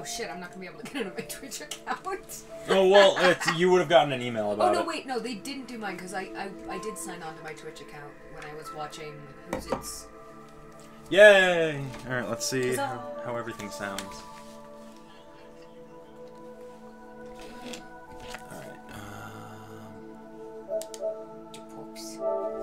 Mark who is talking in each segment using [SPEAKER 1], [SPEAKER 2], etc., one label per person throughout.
[SPEAKER 1] shit, I'm not gonna be able to get into my Twitch account.
[SPEAKER 2] Oh, well, you would have gotten an email about it.
[SPEAKER 1] Oh, no, wait, no, they didn't do mine, because I did sign on to my Twitch account when I was watching Who's It's.
[SPEAKER 2] Yay! Alright, let's see how everything sounds. Alright,
[SPEAKER 1] Oops.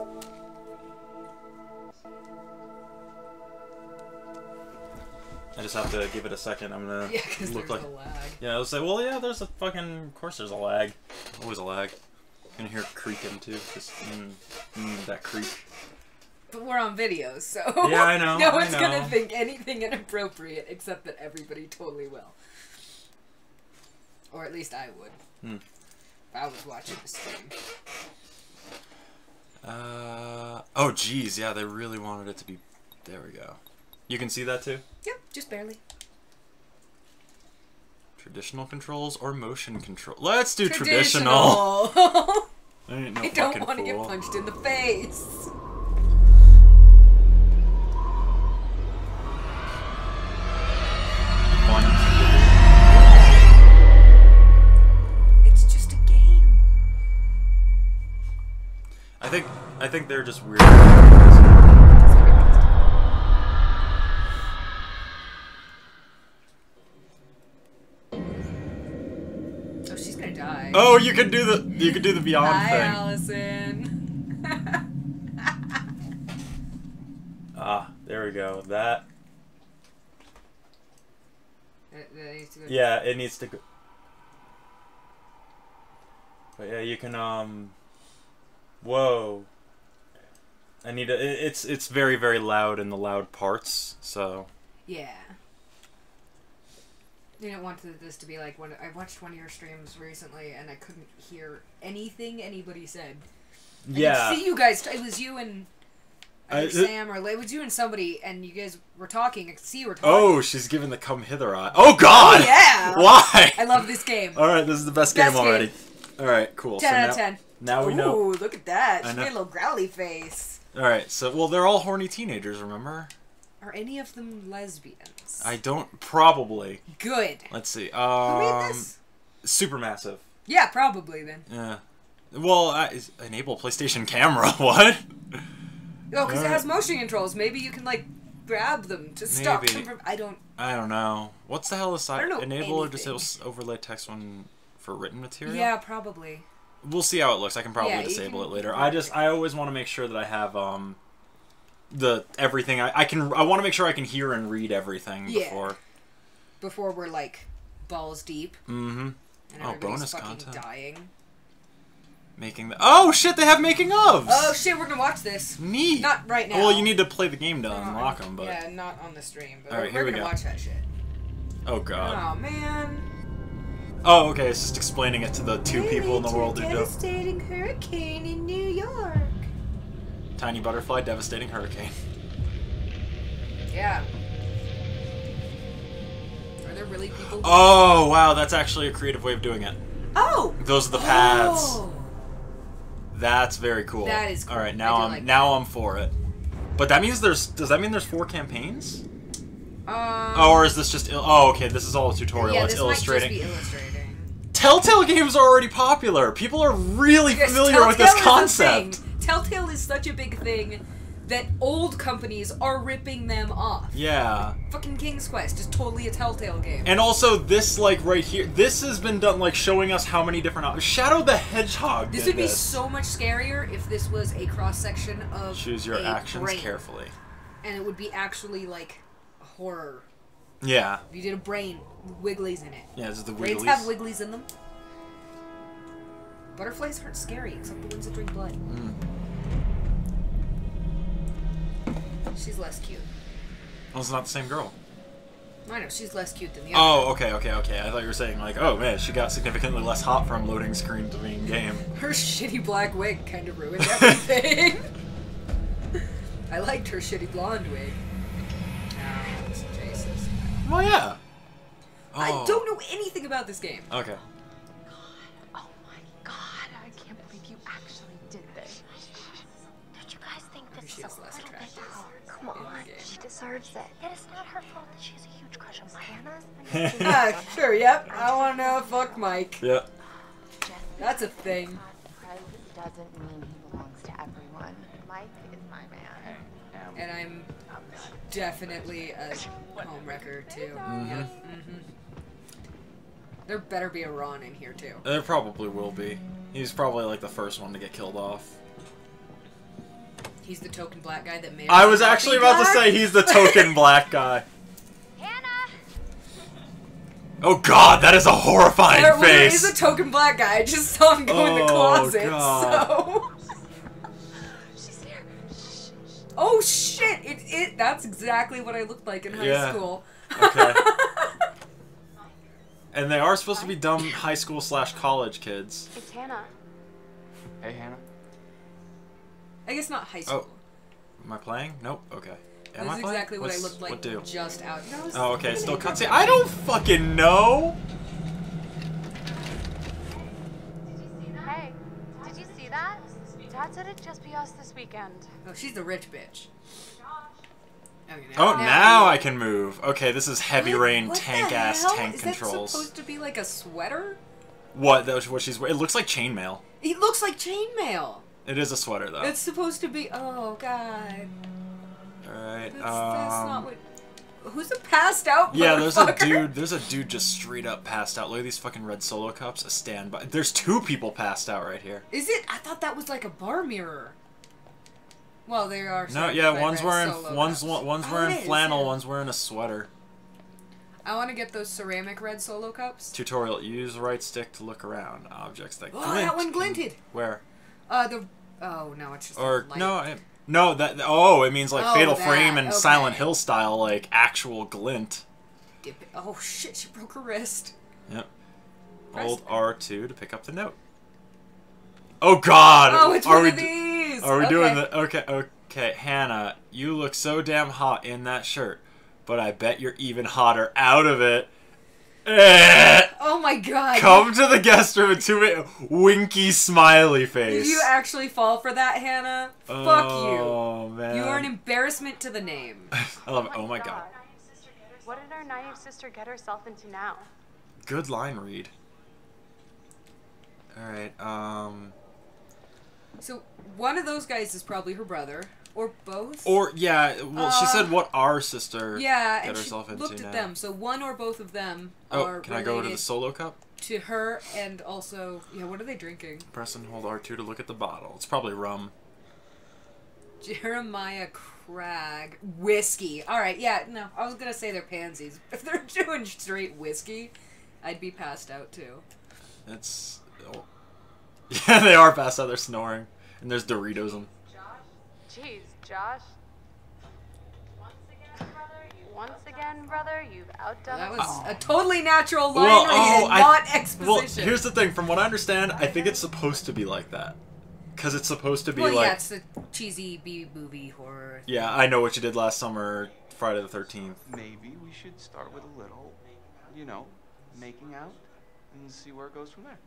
[SPEAKER 2] I just have to give it a second. I'm gonna look like
[SPEAKER 1] a lag.
[SPEAKER 2] Yeah, I was like, well, yeah, there's a fucking. Of course, there's a lag. Always a lag. You can hear it creaking too. Just that creak.
[SPEAKER 1] But we're on video, so
[SPEAKER 2] yeah, I know.
[SPEAKER 1] No one's gonna think anything inappropriate, except that everybody totally will. Or at least I would. If I was watching the stream.
[SPEAKER 2] Oh, geez, yeah, they really wanted it to be. There we go. You can see that too?
[SPEAKER 1] Yep, just barely.
[SPEAKER 2] Traditional controls or motion control? Let's do traditional. I ain't no
[SPEAKER 1] I don't want to get punched in the face. It's just a game.
[SPEAKER 2] I think they're just weird.
[SPEAKER 1] Oh, she's gonna die.
[SPEAKER 2] Oh, you can do the beyond
[SPEAKER 1] Hi,
[SPEAKER 2] thing.
[SPEAKER 1] Allison.
[SPEAKER 2] There we go. That.
[SPEAKER 1] Needs to go.
[SPEAKER 2] Yeah, it needs to go. But yeah, you can Whoa. I need to. It's very, very loud in the loud parts. So.
[SPEAKER 1] Yeah. I didn't want this to be like when I watched one of your streams recently and I couldn't hear anything anybody said.
[SPEAKER 2] Yeah.
[SPEAKER 1] I could see you guys. It was you and Sam, or it was you and somebody, and you guys were talking. I could see you were talking.
[SPEAKER 2] Oh, she's giving the come hither eye. Oh God!
[SPEAKER 1] Oh, yeah.
[SPEAKER 2] Why?
[SPEAKER 1] I love this game.
[SPEAKER 2] All right, this is the best game already. All right, cool.
[SPEAKER 1] 10 out of 10.
[SPEAKER 2] Now we know.
[SPEAKER 1] Ooh, look at that. She made a little growly face.
[SPEAKER 2] All right, so well, they're all horny teenagers. Remember?
[SPEAKER 1] Are any of them lesbians?
[SPEAKER 2] I don't. Probably.
[SPEAKER 1] Good.
[SPEAKER 2] Let's see.
[SPEAKER 1] Who made this?
[SPEAKER 2] Supermassive.
[SPEAKER 1] Yeah, probably then.
[SPEAKER 2] Yeah. Well, enable PlayStation camera. What?
[SPEAKER 1] Oh, because it has motion controls. Maybe you can like grab them to stop them from. I don't
[SPEAKER 2] know. What's the hell is
[SPEAKER 1] I don't know
[SPEAKER 2] enable or
[SPEAKER 1] anything.
[SPEAKER 2] disable overlay text one for written material?
[SPEAKER 1] Yeah, probably.
[SPEAKER 2] We'll see how it looks. I can probably disable it later. I always want to make sure that I have the everything I want to make sure I can hear and read everything
[SPEAKER 1] before we're like balls deep.
[SPEAKER 2] Mm-hmm.
[SPEAKER 1] And
[SPEAKER 2] bonus
[SPEAKER 1] fucking
[SPEAKER 2] content.
[SPEAKER 1] Dying.
[SPEAKER 2] Making the shit, they have making ofs.
[SPEAKER 1] Oh shit, we're gonna watch this.
[SPEAKER 2] Neat.
[SPEAKER 1] Not right now.
[SPEAKER 2] Well, you need to play the game to unlock them, but
[SPEAKER 1] yeah, not on the stream. But
[SPEAKER 2] all right,
[SPEAKER 1] we're gonna watch that shit.
[SPEAKER 2] Oh God.
[SPEAKER 1] Oh man.
[SPEAKER 2] Oh, okay. It's just explaining it to the two people in the world who do.
[SPEAKER 1] Devastating hurricane in New York.
[SPEAKER 2] Tiny butterfly, devastating hurricane.
[SPEAKER 1] Yeah. Are there really people?
[SPEAKER 2] Oh wow, that's actually a creative way of doing it.
[SPEAKER 1] Oh.
[SPEAKER 2] Those are the paths.
[SPEAKER 1] Oh.
[SPEAKER 2] That's very cool.
[SPEAKER 1] That is cool.
[SPEAKER 2] All right, now I'm for it. But that means does that mean there's 4 campaigns? Or is this just okay, this is all a tutorial.
[SPEAKER 1] Yeah,
[SPEAKER 2] it's
[SPEAKER 1] this
[SPEAKER 2] illustrating.
[SPEAKER 1] Might just be illustrating.
[SPEAKER 2] Telltale games are already popular. People are really familiar with this concept.
[SPEAKER 1] Telltale is such a big thing that old companies are ripping them off.
[SPEAKER 2] Yeah.
[SPEAKER 1] Fucking King's Quest is totally a Telltale game.
[SPEAKER 2] And also this like right here, this has been done like showing us how many different Shadow the Hedgehog.
[SPEAKER 1] This would be so much scarier if this was a cross section of
[SPEAKER 2] choose your actions
[SPEAKER 1] brain.
[SPEAKER 2] Carefully.
[SPEAKER 1] And it would be actually like horror.
[SPEAKER 2] Yeah.
[SPEAKER 1] If you did a brain with wigglies in it.
[SPEAKER 2] Yeah, is the wigglies?
[SPEAKER 1] Brains have wigglies in them. Butterflies aren't scary except the ones that drink blood.
[SPEAKER 2] Mm.
[SPEAKER 1] She's less cute.
[SPEAKER 2] Well, it's not the same girl.
[SPEAKER 1] I know, she's less cute than the other.
[SPEAKER 2] Oh, okay. I thought you were saying like, oh man, she got significantly less hot from loading screen to being game.
[SPEAKER 1] Her shitty black wig kind of ruined everything. I liked her shitty blonde wig. Jesus.
[SPEAKER 2] Well, yeah. Oh.
[SPEAKER 1] I don't know anything about this game.
[SPEAKER 2] Okay.
[SPEAKER 3] Oh my god, I can't believe you actually did this. Don't you guys think this is a little bit hard? Come on, she deserves deserves it. And it's not her fault that she has a huge crush on Hannah.
[SPEAKER 1] Sure, yep. I want to know fuck Mike.
[SPEAKER 2] Yep.
[SPEAKER 1] That's a thing.
[SPEAKER 3] Price doesn't mean he belongs to everyone. Mike is my man.
[SPEAKER 1] And I'm definitely a homewrecker, too.
[SPEAKER 2] Mm-hmm.
[SPEAKER 1] There better be a Ron in here, too.
[SPEAKER 2] There probably will be. He's probably like the first one to get killed off.
[SPEAKER 1] He's the token black guy that made.
[SPEAKER 2] I was actually about to say he's the token black guy.
[SPEAKER 3] Hannah!
[SPEAKER 2] Oh god, that is a horrifying face!
[SPEAKER 1] He's a token black guy. I just saw him go in the closet,
[SPEAKER 2] God.
[SPEAKER 1] so...
[SPEAKER 3] She's here.
[SPEAKER 1] Oh shit! That's exactly what I looked like in high school.
[SPEAKER 2] Okay. And they are supposed to be dumb high school / college kids.
[SPEAKER 3] It's Hannah.
[SPEAKER 4] Hey, Hannah.
[SPEAKER 1] I guess not high school.
[SPEAKER 2] Oh. Am I playing? Nope. Okay. Am
[SPEAKER 1] This
[SPEAKER 2] I
[SPEAKER 1] is
[SPEAKER 2] playing?
[SPEAKER 1] exactly what I looked like
[SPEAKER 2] What do?
[SPEAKER 1] just out.
[SPEAKER 2] Oh, okay. Still cutscene. I don't fucking know!
[SPEAKER 3] Hey, did you see that? Dad said it'd just be us this weekend.
[SPEAKER 1] Oh, she's the rich bitch. Okay,
[SPEAKER 2] Oh, now I can move. Okay, this is heavy rain,
[SPEAKER 1] What the
[SPEAKER 2] tank-ass
[SPEAKER 1] hell?
[SPEAKER 2] tank
[SPEAKER 1] Is
[SPEAKER 2] controls.
[SPEAKER 1] that supposed to be like a sweater?
[SPEAKER 2] What? That was what she's... It looks like chainmail.
[SPEAKER 1] It looks like chainmail.
[SPEAKER 2] It is a sweater, though.
[SPEAKER 1] It's supposed to be. Oh god.
[SPEAKER 2] Alright,
[SPEAKER 1] That's not what. Who's a passed out?
[SPEAKER 2] Yeah, there's a
[SPEAKER 1] motherfucker?
[SPEAKER 2] dude just straight up passed out. Look at these fucking red Solo cups. A standby. There's 2 people passed out right here.
[SPEAKER 1] Is it? I thought that was like a bar mirror. Well, they are.
[SPEAKER 2] No, yeah, one's wearing
[SPEAKER 1] Solo cups.
[SPEAKER 2] one's
[SPEAKER 1] Oh,
[SPEAKER 2] wearing
[SPEAKER 1] it is,
[SPEAKER 2] flannel,
[SPEAKER 1] yeah.
[SPEAKER 2] one's wearing a sweater.
[SPEAKER 1] I want to get those ceramic red Solo cups.
[SPEAKER 2] Tutorial: use right stick to look around objects that
[SPEAKER 1] Oh,
[SPEAKER 2] glint.
[SPEAKER 1] that one glinted.
[SPEAKER 2] Where?
[SPEAKER 1] Oh no, it's just
[SPEAKER 2] Or
[SPEAKER 1] a light.
[SPEAKER 2] no, that it means like
[SPEAKER 1] Oh,
[SPEAKER 2] Fatal
[SPEAKER 1] that,
[SPEAKER 2] Frame and
[SPEAKER 1] okay.
[SPEAKER 2] Silent Hill style, like actual glint.
[SPEAKER 1] Dip it. Oh shit, she broke her wrist.
[SPEAKER 2] Yep.
[SPEAKER 1] Press
[SPEAKER 2] Hold
[SPEAKER 1] that.
[SPEAKER 2] R2 to pick up the note. Oh God!
[SPEAKER 1] Oh, it's
[SPEAKER 2] are
[SPEAKER 1] one
[SPEAKER 2] we
[SPEAKER 1] of these.
[SPEAKER 2] Are we
[SPEAKER 1] Okay.
[SPEAKER 2] doing the okay, Hannah, you look so damn hot in that shirt, but I bet you're even hotter out of it.
[SPEAKER 1] Oh my god.
[SPEAKER 2] Come to the guest room and 2 winky smiley face.
[SPEAKER 1] Did you actually fall for that, Hannah? Fuck you.
[SPEAKER 2] Oh man.
[SPEAKER 1] You are an embarrassment to the name.
[SPEAKER 2] I love it. Oh my god.
[SPEAKER 3] What did our naive sister get herself into now?
[SPEAKER 2] Good line read. Alright,
[SPEAKER 1] So one of those guys is probably her brother, or both.
[SPEAKER 2] Or yeah, well, she said what our sister
[SPEAKER 1] Yeah,
[SPEAKER 2] got
[SPEAKER 1] and she
[SPEAKER 2] herself into
[SPEAKER 1] looked at
[SPEAKER 2] now.
[SPEAKER 1] them. So one or both of them
[SPEAKER 2] Oh,
[SPEAKER 1] are
[SPEAKER 2] can I go to the
[SPEAKER 1] related
[SPEAKER 2] Solo cup?
[SPEAKER 1] to her, and also what are they drinking?
[SPEAKER 2] Press and hold R2 to look at the bottle. It's probably rum.
[SPEAKER 1] Jeremiah Cragg whiskey. All right, yeah, no, I was gonna say they're pansies. If they're doing straight whiskey, I'd be passed out too.
[SPEAKER 2] It's yeah, they are passed out. They're snoring, and there's Doritos. And
[SPEAKER 3] Jeez, Josh. Once again, brother, you've outdone
[SPEAKER 1] That
[SPEAKER 3] us
[SPEAKER 1] was
[SPEAKER 3] all.
[SPEAKER 1] a totally natural line
[SPEAKER 2] Well,
[SPEAKER 1] read, and not exposition.
[SPEAKER 2] Well, here's the thing. From what I understand, I think it's supposed to be like that, because it's supposed to be
[SPEAKER 1] well,
[SPEAKER 2] like.
[SPEAKER 1] yeah, it's the cheesy B-movie horror.
[SPEAKER 2] Yeah, I know what you did last summer, Friday the 13th.
[SPEAKER 4] Maybe we should start with a little, you know, making out and see where it goes from there.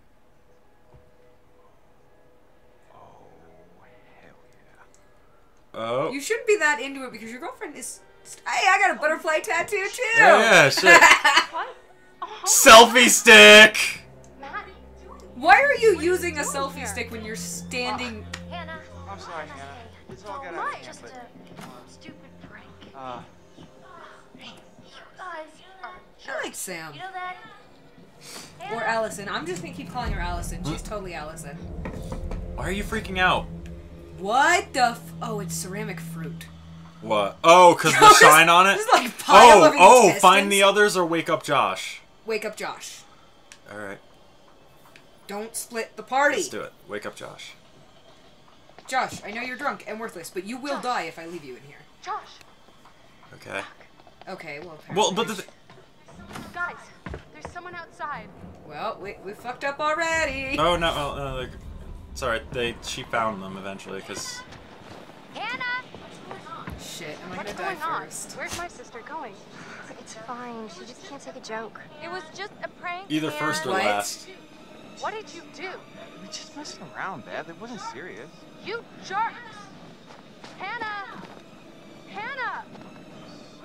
[SPEAKER 4] Oh, hell yeah.
[SPEAKER 2] Oh.
[SPEAKER 1] You shouldn't be that into it because your girlfriend is. Hey, I got a butterfly tattoo too.
[SPEAKER 2] Yeah, shit.
[SPEAKER 3] What? Oh,
[SPEAKER 2] Selfie stick.
[SPEAKER 3] Matt,
[SPEAKER 1] Why are you using a
[SPEAKER 3] doing
[SPEAKER 1] selfie
[SPEAKER 3] here?
[SPEAKER 1] stick when you're standing?
[SPEAKER 3] Hannah.
[SPEAKER 4] I'm sorry, Hannah. It's all good.
[SPEAKER 3] Why?
[SPEAKER 4] I
[SPEAKER 3] Just
[SPEAKER 4] can't,
[SPEAKER 3] a stupid prank.
[SPEAKER 4] but,
[SPEAKER 3] You guys are
[SPEAKER 1] I like
[SPEAKER 3] jerks.
[SPEAKER 1] Sam
[SPEAKER 3] You know that?
[SPEAKER 1] or Allison. I'm just gonna keep calling her Allison. She's totally Allison.
[SPEAKER 2] Why are you freaking out?
[SPEAKER 1] What the? Oh, it's ceramic fruit.
[SPEAKER 2] What? Oh, because the shine on it?
[SPEAKER 1] There's like a pile of intestines.
[SPEAKER 2] Find the others or wake up Josh.
[SPEAKER 1] Wake up, Josh.
[SPEAKER 2] Alright,
[SPEAKER 1] Don't split the party.
[SPEAKER 2] let's do it. Wake up Josh.
[SPEAKER 1] Josh, I know you're drunk and worthless, but you will die if I leave you in here.
[SPEAKER 3] Josh,
[SPEAKER 2] Okay.
[SPEAKER 1] Okay, well.
[SPEAKER 2] Well,
[SPEAKER 1] apparently-
[SPEAKER 2] but
[SPEAKER 3] guys, there's someone outside.
[SPEAKER 1] Well, we fucked up already.
[SPEAKER 2] Oh, no, well, sorry, she found them eventually, because...
[SPEAKER 3] Hannah!
[SPEAKER 1] Shit, am I
[SPEAKER 3] What's
[SPEAKER 1] gonna die
[SPEAKER 3] going on?
[SPEAKER 1] first?
[SPEAKER 3] Where's my sister going?
[SPEAKER 5] It's fine. She just can't take a joke.
[SPEAKER 3] It was just a prank.
[SPEAKER 2] Either first or
[SPEAKER 1] What?
[SPEAKER 2] last.
[SPEAKER 3] What did you do?
[SPEAKER 4] we're just messing around, Dad. It wasn't serious.
[SPEAKER 3] You jerks! Hannah! Hannah!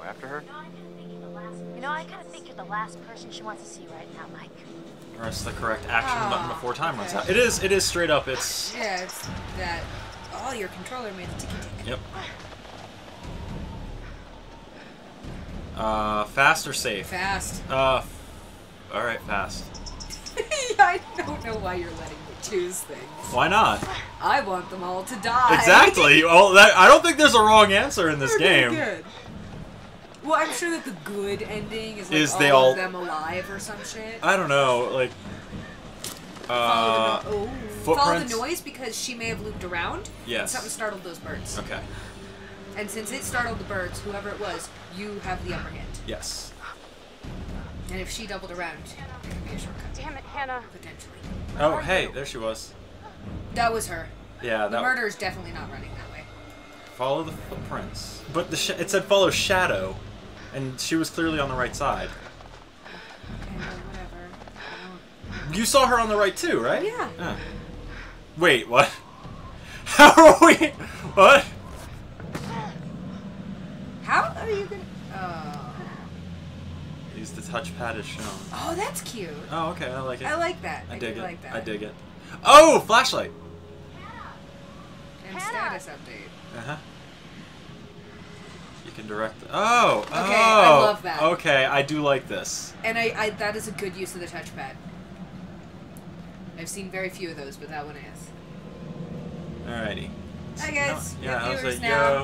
[SPEAKER 4] go after her?
[SPEAKER 5] You know, I kind of think you're the last person she wants to see right now, Mike.
[SPEAKER 2] Press the correct action button before time runs out.
[SPEAKER 1] okay.
[SPEAKER 2] It is straight up. It's
[SPEAKER 1] Yeah, it's that. Oh, your controller made a ticky tick.
[SPEAKER 2] yep. Fast or safe?
[SPEAKER 1] Fast.
[SPEAKER 2] All right, fast.
[SPEAKER 1] I don't know why you're letting me choose things.
[SPEAKER 2] Why not?
[SPEAKER 1] I want them all to die.
[SPEAKER 2] Exactly. Well, I don't think there's a wrong answer in this
[SPEAKER 1] They're
[SPEAKER 2] game.
[SPEAKER 1] good. Well, I'm sure that the good ending is like
[SPEAKER 2] Is
[SPEAKER 1] all
[SPEAKER 2] they
[SPEAKER 1] of
[SPEAKER 2] all-
[SPEAKER 1] them alive or some shit.
[SPEAKER 2] I don't know, like.
[SPEAKER 1] Follow the
[SPEAKER 2] footprints?
[SPEAKER 1] noise because she may have looped around.
[SPEAKER 2] Yes.
[SPEAKER 1] And something startled those birds.
[SPEAKER 2] Okay.
[SPEAKER 1] And since it startled the birds, whoever it was, you have the upper hand.
[SPEAKER 2] Yes.
[SPEAKER 1] And if she doubled around, it could be a shortcut.
[SPEAKER 5] Damn it, Hannah.
[SPEAKER 1] Potentially.
[SPEAKER 2] Oh, hey, there she was.
[SPEAKER 1] That was her.
[SPEAKER 2] Yeah,
[SPEAKER 1] The
[SPEAKER 2] that.
[SPEAKER 1] murderer's definitely not running that way.
[SPEAKER 2] Follow the footprints. But it said follow shadow, and she was clearly on the right side.
[SPEAKER 1] Okay, well, whatever.
[SPEAKER 2] You saw her on the right too, right?
[SPEAKER 1] Yeah.
[SPEAKER 2] Wait, what? How are we? What?
[SPEAKER 1] How are you gonna... Oh.
[SPEAKER 2] Use the touchpad as shown.
[SPEAKER 1] Oh, that's cute.
[SPEAKER 2] Oh, okay, I like it.
[SPEAKER 1] I like that.
[SPEAKER 2] I dig
[SPEAKER 1] do
[SPEAKER 2] it.
[SPEAKER 1] like that.
[SPEAKER 2] I dig it. Oh, flashlight.
[SPEAKER 1] And status update.
[SPEAKER 2] Uh huh. You can direct. Oh.
[SPEAKER 1] Okay, I love that.
[SPEAKER 2] Okay, I do like this.
[SPEAKER 1] And I that is a good use of the touchpad. I've seen very few of those, but that one is.
[SPEAKER 2] Alrighty.
[SPEAKER 1] Hi guys.
[SPEAKER 2] Yeah, I was
[SPEAKER 1] viewers
[SPEAKER 2] like,
[SPEAKER 1] now.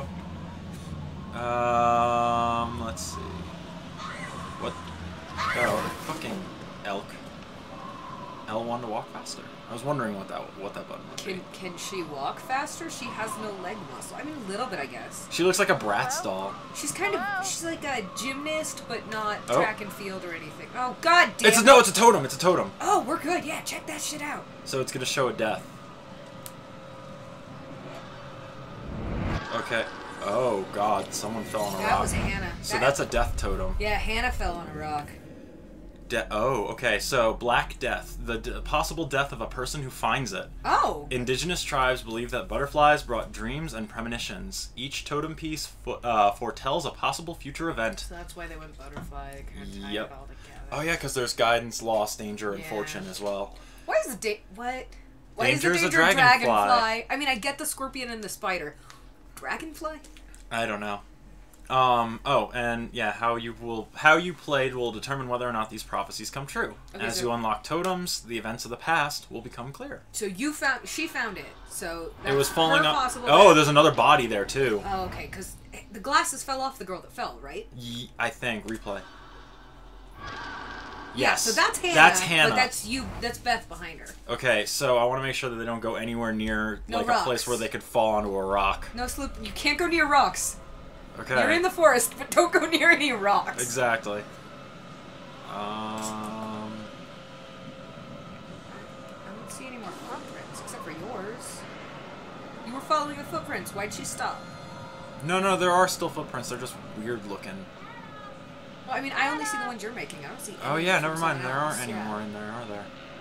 [SPEAKER 2] yo. Let's see. What? Oh, fucking elk. L1 to walk faster. I was wondering what that button would be.
[SPEAKER 1] Can she walk faster? She has no leg muscle. I mean, a little bit, I guess.
[SPEAKER 2] She looks like a Bratz doll.
[SPEAKER 1] She's she's like a gymnast, but not
[SPEAKER 2] Oh.
[SPEAKER 1] track and field or anything. Oh, god damn it.
[SPEAKER 2] It's a totem. It's a totem.
[SPEAKER 1] Oh, we're good. Yeah, check that shit out.
[SPEAKER 2] So it's gonna show a death. Okay. Oh god, someone fell on a rock.
[SPEAKER 1] That was Hannah.
[SPEAKER 2] So that's a death totem.
[SPEAKER 1] Yeah, Hannah fell on a rock.
[SPEAKER 2] Oh, okay. So Black Death, the possible death of a person who finds it.
[SPEAKER 1] Oh.
[SPEAKER 2] Indigenous tribes believe that butterflies brought dreams and premonitions. Each totem piece foretells a possible future event.
[SPEAKER 1] So that's why they went butterfly. They kind of tied
[SPEAKER 2] Yep.
[SPEAKER 1] it all together.
[SPEAKER 2] Oh yeah, because there's guidance, loss, danger, and
[SPEAKER 1] Yeah.
[SPEAKER 2] fortune as well.
[SPEAKER 1] Why is the what? Why
[SPEAKER 2] Danger
[SPEAKER 1] is
[SPEAKER 2] is
[SPEAKER 1] the
[SPEAKER 2] a
[SPEAKER 1] danger
[SPEAKER 2] dragonfly.
[SPEAKER 1] I mean, I get the scorpion and the spider. Dragonfly?
[SPEAKER 2] I don't know. Oh, and yeah, how you played will determine whether or not these prophecies come true.
[SPEAKER 1] Okay,
[SPEAKER 2] As
[SPEAKER 1] so-
[SPEAKER 2] you unlock totems, the events of the past will become clear.
[SPEAKER 1] So she found it. So
[SPEAKER 2] It was falling
[SPEAKER 1] her
[SPEAKER 2] up.
[SPEAKER 1] possible
[SPEAKER 2] Oh,
[SPEAKER 1] death.
[SPEAKER 2] there's another body there too.
[SPEAKER 1] Oh, okay, because the glasses fell off the girl that fell, right?
[SPEAKER 2] I think replay.
[SPEAKER 1] Yeah,
[SPEAKER 2] Yes.
[SPEAKER 1] so that's Hannah.
[SPEAKER 2] That's Hannah.
[SPEAKER 1] But that's you. That's Beth behind her.
[SPEAKER 2] Okay, so I want to make sure that they don't go anywhere near
[SPEAKER 1] No
[SPEAKER 2] like
[SPEAKER 1] rocks.
[SPEAKER 2] a place where they could fall onto a rock.
[SPEAKER 1] No sloop. You can't go near rocks.
[SPEAKER 2] Okay.
[SPEAKER 1] You're in the forest, but don't go near any rocks.
[SPEAKER 2] Exactly.
[SPEAKER 1] I don't see any more footprints except for yours. You were following the footprints. Why'd she stop?
[SPEAKER 2] No, there are still footprints. They're just weird looking.
[SPEAKER 1] Well, I mean, I only see the ones you're making. I don't see.
[SPEAKER 2] Oh
[SPEAKER 1] any
[SPEAKER 2] yeah,
[SPEAKER 1] from
[SPEAKER 2] never mind.
[SPEAKER 1] someone
[SPEAKER 2] There aren't
[SPEAKER 1] else.
[SPEAKER 2] any
[SPEAKER 1] Yeah.
[SPEAKER 2] more in there, are there?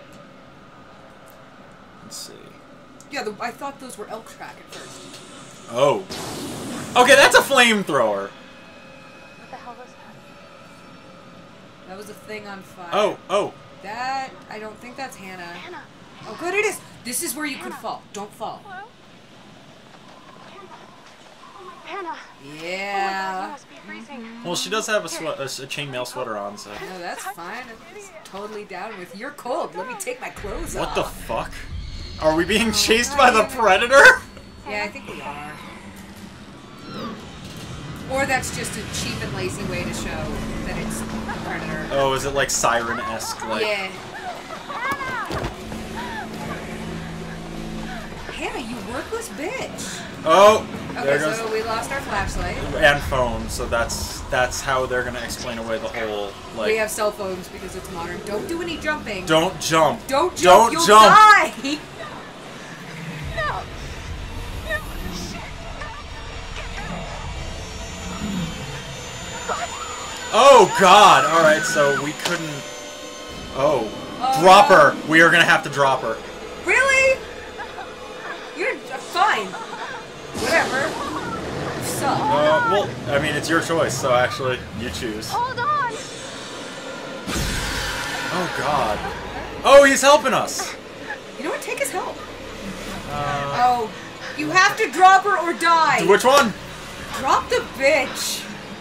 [SPEAKER 2] Let's see.
[SPEAKER 1] Yeah, I thought those were elk track at first.
[SPEAKER 2] Oh. Okay, that's a flamethrower.
[SPEAKER 5] What the hell was that?
[SPEAKER 1] That was a thing on fire.
[SPEAKER 2] Oh.
[SPEAKER 1] That I don't think that's Hannah.
[SPEAKER 5] Hannah.
[SPEAKER 1] Oh, good, it is. This is where you could fall. Don't fall.
[SPEAKER 5] Hello? Hannah. Oh my God, you
[SPEAKER 1] Yeah.
[SPEAKER 5] must be freezing.
[SPEAKER 2] Well, she does have a chainmail sweater on, so.
[SPEAKER 1] No, that's fine. I'm totally down with. You're cold. Let me take my clothes
[SPEAKER 2] What
[SPEAKER 1] off.
[SPEAKER 2] the fuck? Are we being chased by the predator?
[SPEAKER 1] Yeah, I think we are. Or that's just a cheap and lazy way to show that it's a predator.
[SPEAKER 2] Oh, is it like siren-esque? Like.
[SPEAKER 1] Yeah. Hannah, you worthless bitch.
[SPEAKER 2] Oh,
[SPEAKER 1] Okay,
[SPEAKER 2] there goes.
[SPEAKER 1] so we lost our flashlight.
[SPEAKER 2] And phone, so that's how they're gonna explain away the whole like.
[SPEAKER 1] We have cell phones because it's modern. Don't do any jumping.
[SPEAKER 2] Don't jump.
[SPEAKER 1] Don't jump.
[SPEAKER 2] Don't
[SPEAKER 1] You'll
[SPEAKER 2] jump.
[SPEAKER 1] die.
[SPEAKER 5] No.
[SPEAKER 2] Oh God! All right, so we couldn't. Oh,
[SPEAKER 1] Oh,
[SPEAKER 2] drop
[SPEAKER 1] no.
[SPEAKER 2] her. We are gonna have to drop her.
[SPEAKER 1] Really? You're fine. Whatever. suck.
[SPEAKER 2] Well, I mean, it's your choice, so actually, you choose.
[SPEAKER 5] Hold on!
[SPEAKER 2] Oh, God. Oh, he's helping us!
[SPEAKER 1] You know what? Take his help. Oh, you have to drop her or die.
[SPEAKER 2] Which one?
[SPEAKER 1] Drop the bitch.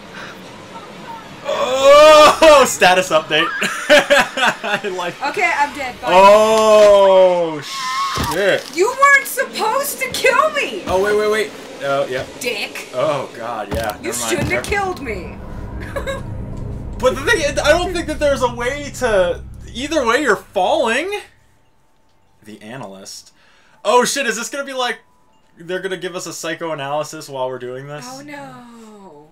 [SPEAKER 2] Oh, status update. I like.
[SPEAKER 1] Okay, I'm dead. Bye.
[SPEAKER 2] Oh, shit.
[SPEAKER 1] You weren't supposed to kill me.
[SPEAKER 2] Oh, wait. Oh, yeah.
[SPEAKER 1] Dick.
[SPEAKER 2] Oh, God, yeah.
[SPEAKER 1] You shouldn't have killed me.
[SPEAKER 2] But the thing is, I don't think that there's a way to... Either way, you're falling. The analyst. Oh, shit, is this gonna be like... They're gonna give us a psychoanalysis while we're doing this?
[SPEAKER 1] Oh, no.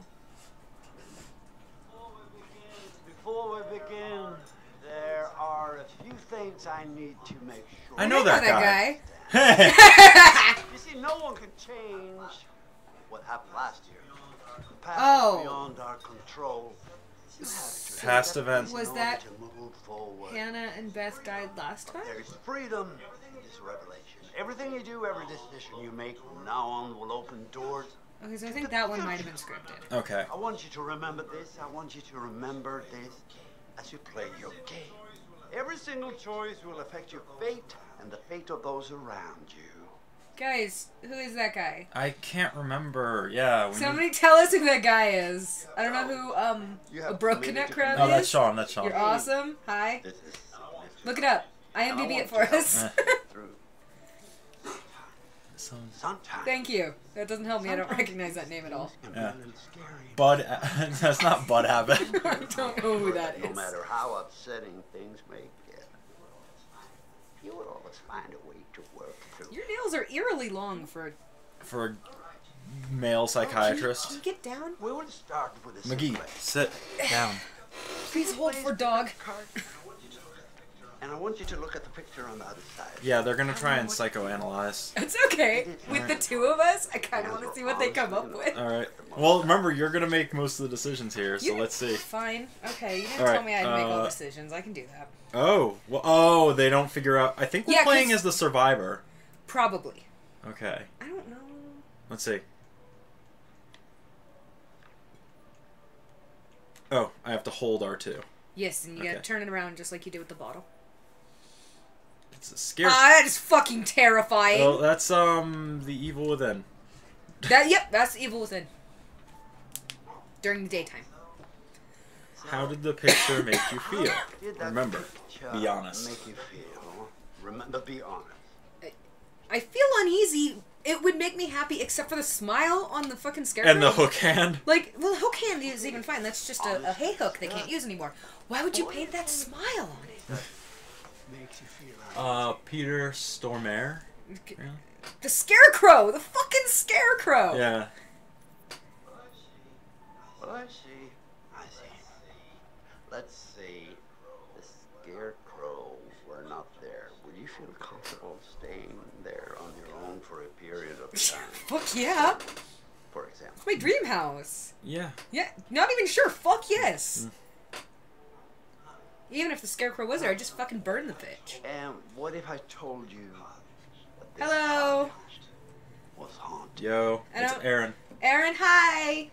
[SPEAKER 6] Before we begin, there are a few things I need to make sure.
[SPEAKER 2] I know that guy.
[SPEAKER 6] You see, no one can change what happened last year. The past
[SPEAKER 1] Oh.
[SPEAKER 6] is beyond our control. You have to
[SPEAKER 2] Past
[SPEAKER 6] accept
[SPEAKER 2] events.
[SPEAKER 6] in
[SPEAKER 1] Was
[SPEAKER 6] order
[SPEAKER 1] that
[SPEAKER 6] to move forward.
[SPEAKER 1] Hannah and Beth died last time?
[SPEAKER 6] There is freedom in this revelation. Everything you do, every decision you make from now on will open doors.
[SPEAKER 1] Okay, so I think that one might have been scripted.
[SPEAKER 2] Okay.
[SPEAKER 6] I want you to remember this. I want you to remember this as you play your game. Every single choice will affect your fate and the fate of those around you.
[SPEAKER 1] Guys, who is that guy?
[SPEAKER 2] I can't remember. Yeah.
[SPEAKER 1] Somebody tell us who that guy is. I don't know who,
[SPEAKER 6] You have
[SPEAKER 1] a broken
[SPEAKER 6] made
[SPEAKER 1] neck
[SPEAKER 6] it
[SPEAKER 1] crab
[SPEAKER 2] Oh,
[SPEAKER 1] is.
[SPEAKER 2] that's Sean. That's Sean.
[SPEAKER 1] You're awesome. Hi.
[SPEAKER 6] This is
[SPEAKER 1] Look it up. IMDb it for us.
[SPEAKER 6] through. Sometimes.
[SPEAKER 1] Thank you. That doesn't help me. I don't recognize that name at all.
[SPEAKER 6] Can be
[SPEAKER 2] Yeah.
[SPEAKER 6] a little scary.
[SPEAKER 2] Bud. That's not Bud Abbott.
[SPEAKER 1] I don't know who that
[SPEAKER 6] No
[SPEAKER 1] is.
[SPEAKER 6] matter how upsetting things may get, you will always find a way to work through.
[SPEAKER 1] Your nails are eerily long for...
[SPEAKER 2] For a male psychiatrist.
[SPEAKER 1] Can you get down?
[SPEAKER 6] We will start with a
[SPEAKER 2] McGee,
[SPEAKER 6] simple
[SPEAKER 2] sit down.
[SPEAKER 1] Please hold for dog.
[SPEAKER 6] card. And I want you to look at the picture on the other side.
[SPEAKER 2] Yeah, they're gonna try and psychoanalyze.
[SPEAKER 1] It's okay. With the two of us, I kind of want to see what they come up with.
[SPEAKER 2] Alright. Well, remember, you're gonna make most of the decisions here, so
[SPEAKER 1] You-
[SPEAKER 2] let's see.
[SPEAKER 1] Fine. Okay, you didn't
[SPEAKER 2] All right,
[SPEAKER 1] tell me I had to make all decisions. I can do that.
[SPEAKER 2] Oh. Well, oh, they don't figure out... I think we're
[SPEAKER 1] Yeah,
[SPEAKER 2] playing
[SPEAKER 1] 'cause-
[SPEAKER 2] as the survivor.
[SPEAKER 1] Probably.
[SPEAKER 2] Okay.
[SPEAKER 1] I don't know.
[SPEAKER 2] Let's see. Oh, I have to hold R2.
[SPEAKER 1] Yes, and you
[SPEAKER 2] Okay.
[SPEAKER 1] gotta turn it around just like you did with the bottle.
[SPEAKER 2] It's a scare...
[SPEAKER 1] That is fucking terrifying.
[SPEAKER 2] Well, that's, the evil within.
[SPEAKER 1] Yep, that's evil within. During the daytime.
[SPEAKER 2] How did the picture make you feel?
[SPEAKER 6] Did that
[SPEAKER 2] Remember,
[SPEAKER 6] picture
[SPEAKER 2] be honest.
[SPEAKER 6] Make you feel? Remember, be honest.
[SPEAKER 1] I feel uneasy. It would make me happy except for the smile on the fucking scarecrow.
[SPEAKER 2] And the hook hand.
[SPEAKER 1] Like, well, hook hand is even fine. That's just a hay hook they can't use anymore. Why would you paint that smile on it?
[SPEAKER 6] Makes you feel
[SPEAKER 2] Peter Stormare. Really?
[SPEAKER 1] The scarecrow! The fucking scarecrow!
[SPEAKER 2] Yeah.
[SPEAKER 6] Well, I see. Let's see. The scarecrow were not there. Would you feel comfortable staying there on your own for a period of time?
[SPEAKER 1] Fuck yeah!
[SPEAKER 6] For example.
[SPEAKER 1] It's my dream house.
[SPEAKER 2] Yeah.
[SPEAKER 1] Yeah, not even sure. Fuck yes. Even if the scarecrow was there, I'd just fucking burn the bitch.
[SPEAKER 6] And what if I told you that this
[SPEAKER 1] Hello.
[SPEAKER 6] house was haunted?
[SPEAKER 2] Yo,
[SPEAKER 1] I
[SPEAKER 2] it's
[SPEAKER 1] don't-
[SPEAKER 2] Aaron.
[SPEAKER 1] Aaron, hi!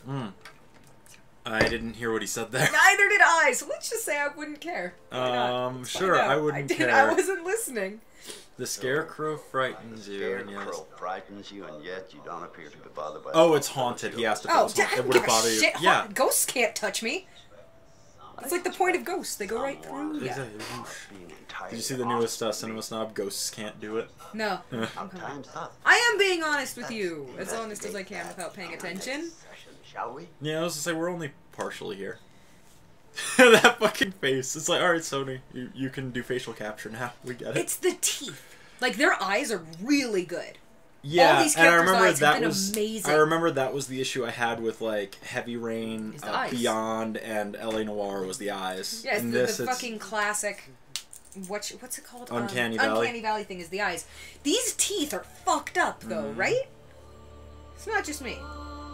[SPEAKER 2] I didn't hear what he said there.
[SPEAKER 1] Neither did I, so let's just say I wouldn't care. Why not? Let's
[SPEAKER 2] Sure,
[SPEAKER 1] find out.
[SPEAKER 2] I wouldn't
[SPEAKER 1] I
[SPEAKER 2] care.
[SPEAKER 1] wasn't listening.
[SPEAKER 2] The scarecrow frightens you. And yes.
[SPEAKER 6] Scarecrow frightens you, and yet you don't appear to be bothered by
[SPEAKER 2] Oh,
[SPEAKER 6] it.
[SPEAKER 2] it's haunted. He asked if
[SPEAKER 1] Oh,
[SPEAKER 2] it was haunted.
[SPEAKER 1] I
[SPEAKER 2] It
[SPEAKER 1] don't
[SPEAKER 2] would
[SPEAKER 1] give
[SPEAKER 2] have
[SPEAKER 1] a
[SPEAKER 2] bothered you.
[SPEAKER 1] shit.
[SPEAKER 2] Yeah.
[SPEAKER 1] Ghosts can't touch me. It's like the point of ghosts. They go right through ya.
[SPEAKER 2] Exactly.
[SPEAKER 6] Being entirely
[SPEAKER 2] Did you see the newest Cinema Snob? Ghosts can't do it.
[SPEAKER 1] No.
[SPEAKER 6] Time's up.
[SPEAKER 1] I am being honest with you. As honest as I can without paying attention.
[SPEAKER 6] Shall we?
[SPEAKER 2] Yeah, I was gonna say we're only partially here. That fucking face. It's like, alright, Sony, you can do facial capture now. We get it.
[SPEAKER 1] It's the teeth. Like, their eyes are really good.
[SPEAKER 2] Yeah,
[SPEAKER 1] all these
[SPEAKER 2] and I
[SPEAKER 1] characters'
[SPEAKER 2] remember
[SPEAKER 1] eyes have
[SPEAKER 2] that
[SPEAKER 1] been
[SPEAKER 2] was
[SPEAKER 1] amazing.
[SPEAKER 2] I remember that was the issue I had with like Heavy Rain,
[SPEAKER 1] Is the eyes.
[SPEAKER 2] Beyond, and LA Noire was the eyes.
[SPEAKER 1] Yeah, it's
[SPEAKER 2] In
[SPEAKER 1] the
[SPEAKER 2] this, it's
[SPEAKER 1] fucking classic. What's it called?
[SPEAKER 2] Uncanny Valley.
[SPEAKER 1] Uncanny Valley thing is the eyes. These teeth are fucked up though, right? It's not just me.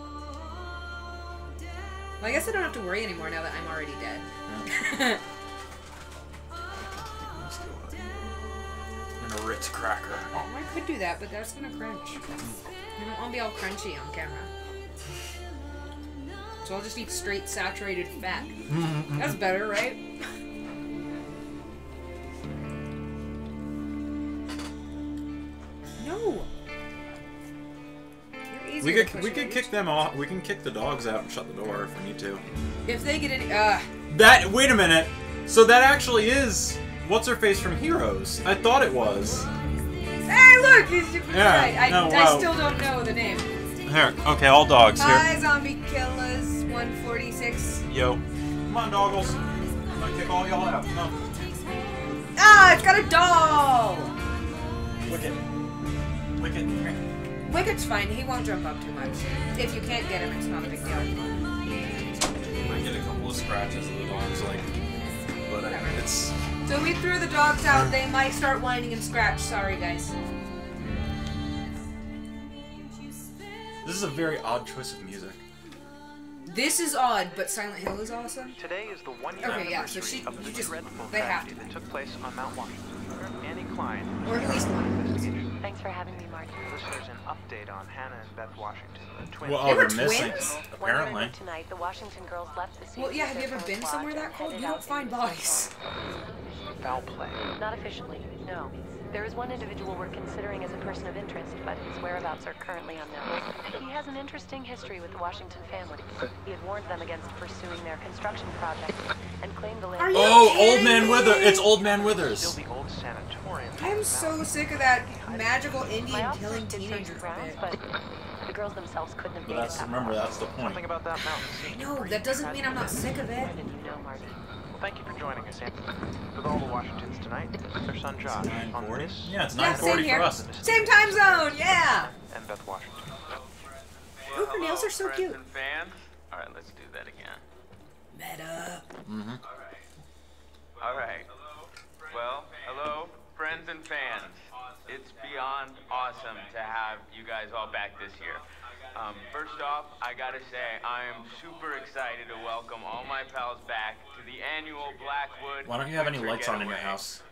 [SPEAKER 1] Well, I guess I don't have to worry anymore now that I'm already dead.
[SPEAKER 2] and a Ritz cracker.
[SPEAKER 1] I could do that, but that's gonna crunch. I don't want to be all crunchy on camera. so I'll just eat straight saturated fat. That's better, right? No.
[SPEAKER 2] We could kick them off. We can kick the dogs out and shut the door if we need to.
[SPEAKER 1] If they get any,
[SPEAKER 2] Wait a minute. So that actually is what's her face from Heroes. I thought it was.
[SPEAKER 1] Hey, look! He's
[SPEAKER 2] Yeah,
[SPEAKER 1] right.
[SPEAKER 2] no,
[SPEAKER 1] I
[SPEAKER 2] wow.
[SPEAKER 1] still don't know the name.
[SPEAKER 2] Here, okay, all dogs
[SPEAKER 1] Hi, zombie killers. 146.
[SPEAKER 2] Yo, come on, doggles. I'm gonna kick all y'all out. Come on.
[SPEAKER 1] Ah, it's got a doll.
[SPEAKER 2] Wicket. Wicket.
[SPEAKER 1] Wicket's fine. He won't jump up too much. If you can't get him, it's not a big deal.
[SPEAKER 2] You might get a couple of scratches of the dogs, like, but it's.
[SPEAKER 1] So we threw the dogs out. They might start whining and scratch. Sorry, guys.
[SPEAKER 2] This is a very odd choice of music.
[SPEAKER 1] This is odd, but Silent Hill is awesome.
[SPEAKER 7] Today is the one-year
[SPEAKER 1] Okay, yeah, so
[SPEAKER 7] anniversary of the
[SPEAKER 1] you just,
[SPEAKER 7] dreadful
[SPEAKER 1] they have
[SPEAKER 7] tragedy
[SPEAKER 1] to.
[SPEAKER 7] that took place on Mount Washington. Annie Klein,
[SPEAKER 1] Or at least one of them.
[SPEAKER 5] Thanks for having me, Marty.
[SPEAKER 7] listeners, an update on Hannah and Beth Washington, the twins.
[SPEAKER 2] Well,
[SPEAKER 1] They were
[SPEAKER 2] they're missing.
[SPEAKER 1] twins?
[SPEAKER 2] Apparently.
[SPEAKER 5] Tonight, the Washington girls left the scene.
[SPEAKER 1] Well, yeah, have you ever been somewhere that cold? You don't find bodies.
[SPEAKER 7] Foul play.
[SPEAKER 5] Not officially, no. There is one individual we're considering as a person of interest, but his whereabouts are currently unknown. He has an interesting history with the Washington family. He had warned them against pursuing their construction project and claimed the land.
[SPEAKER 1] Are you
[SPEAKER 2] Oh,
[SPEAKER 1] kidding
[SPEAKER 2] Old Man
[SPEAKER 1] me?
[SPEAKER 2] Wither. It's Old Man Withers.
[SPEAKER 7] Still the old sanatorium.
[SPEAKER 1] I'm so sick of that magical Indian
[SPEAKER 5] My officers
[SPEAKER 1] killing
[SPEAKER 5] did search
[SPEAKER 1] teenagers
[SPEAKER 5] the grounds,
[SPEAKER 1] bit.
[SPEAKER 5] but the girls themselves couldn't have
[SPEAKER 2] But
[SPEAKER 5] made
[SPEAKER 2] that's
[SPEAKER 5] it that
[SPEAKER 2] remember
[SPEAKER 5] far.
[SPEAKER 2] that's the point.
[SPEAKER 7] Something about that mountain.
[SPEAKER 1] No, that doesn't mean I'm not sick of it.
[SPEAKER 5] More than you know, Marty.
[SPEAKER 7] Well, thank you for joining us, Annie. With all the Washingtons tonight, their son Josh. On
[SPEAKER 2] 9:40.
[SPEAKER 7] this,
[SPEAKER 2] Yeah, it's
[SPEAKER 1] Yeah,
[SPEAKER 2] 9:40
[SPEAKER 1] same here.
[SPEAKER 2] for us.
[SPEAKER 1] Same time zone, yeah!
[SPEAKER 7] and Beth Washington.
[SPEAKER 1] Ooh, her nails are so
[SPEAKER 8] friends
[SPEAKER 1] cute.
[SPEAKER 8] and fans. All right, let's do that again.
[SPEAKER 1] Meta.
[SPEAKER 8] All right. Well, hello, friends and fans. It's beyond awesome to have you guys all back this year. First off, I gotta say, I am super excited to welcome all my pals back to the annual Blackwood.
[SPEAKER 2] Why don't you have any
[SPEAKER 8] Winter
[SPEAKER 2] lights on in your
[SPEAKER 8] Getaway.
[SPEAKER 2] house?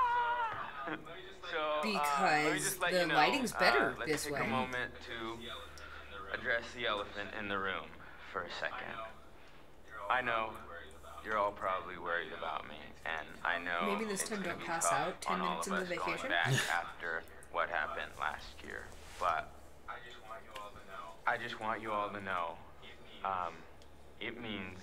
[SPEAKER 8] So, let me
[SPEAKER 1] Because
[SPEAKER 8] just let
[SPEAKER 1] the
[SPEAKER 8] you know,
[SPEAKER 1] lighting's better
[SPEAKER 8] let's
[SPEAKER 1] this
[SPEAKER 8] take
[SPEAKER 1] way.
[SPEAKER 8] a moment to address the elephant in the room for a second. I know you're all probably worried about me, and I know
[SPEAKER 1] Maybe this
[SPEAKER 8] it's
[SPEAKER 1] time
[SPEAKER 8] gonna
[SPEAKER 1] don't
[SPEAKER 8] be
[SPEAKER 1] pass
[SPEAKER 8] tough
[SPEAKER 1] out 10
[SPEAKER 8] on all
[SPEAKER 1] minutes
[SPEAKER 8] of
[SPEAKER 1] into
[SPEAKER 8] us
[SPEAKER 1] the
[SPEAKER 8] going
[SPEAKER 1] vacation.
[SPEAKER 8] back after what happened last year, but I just want you all to know, it means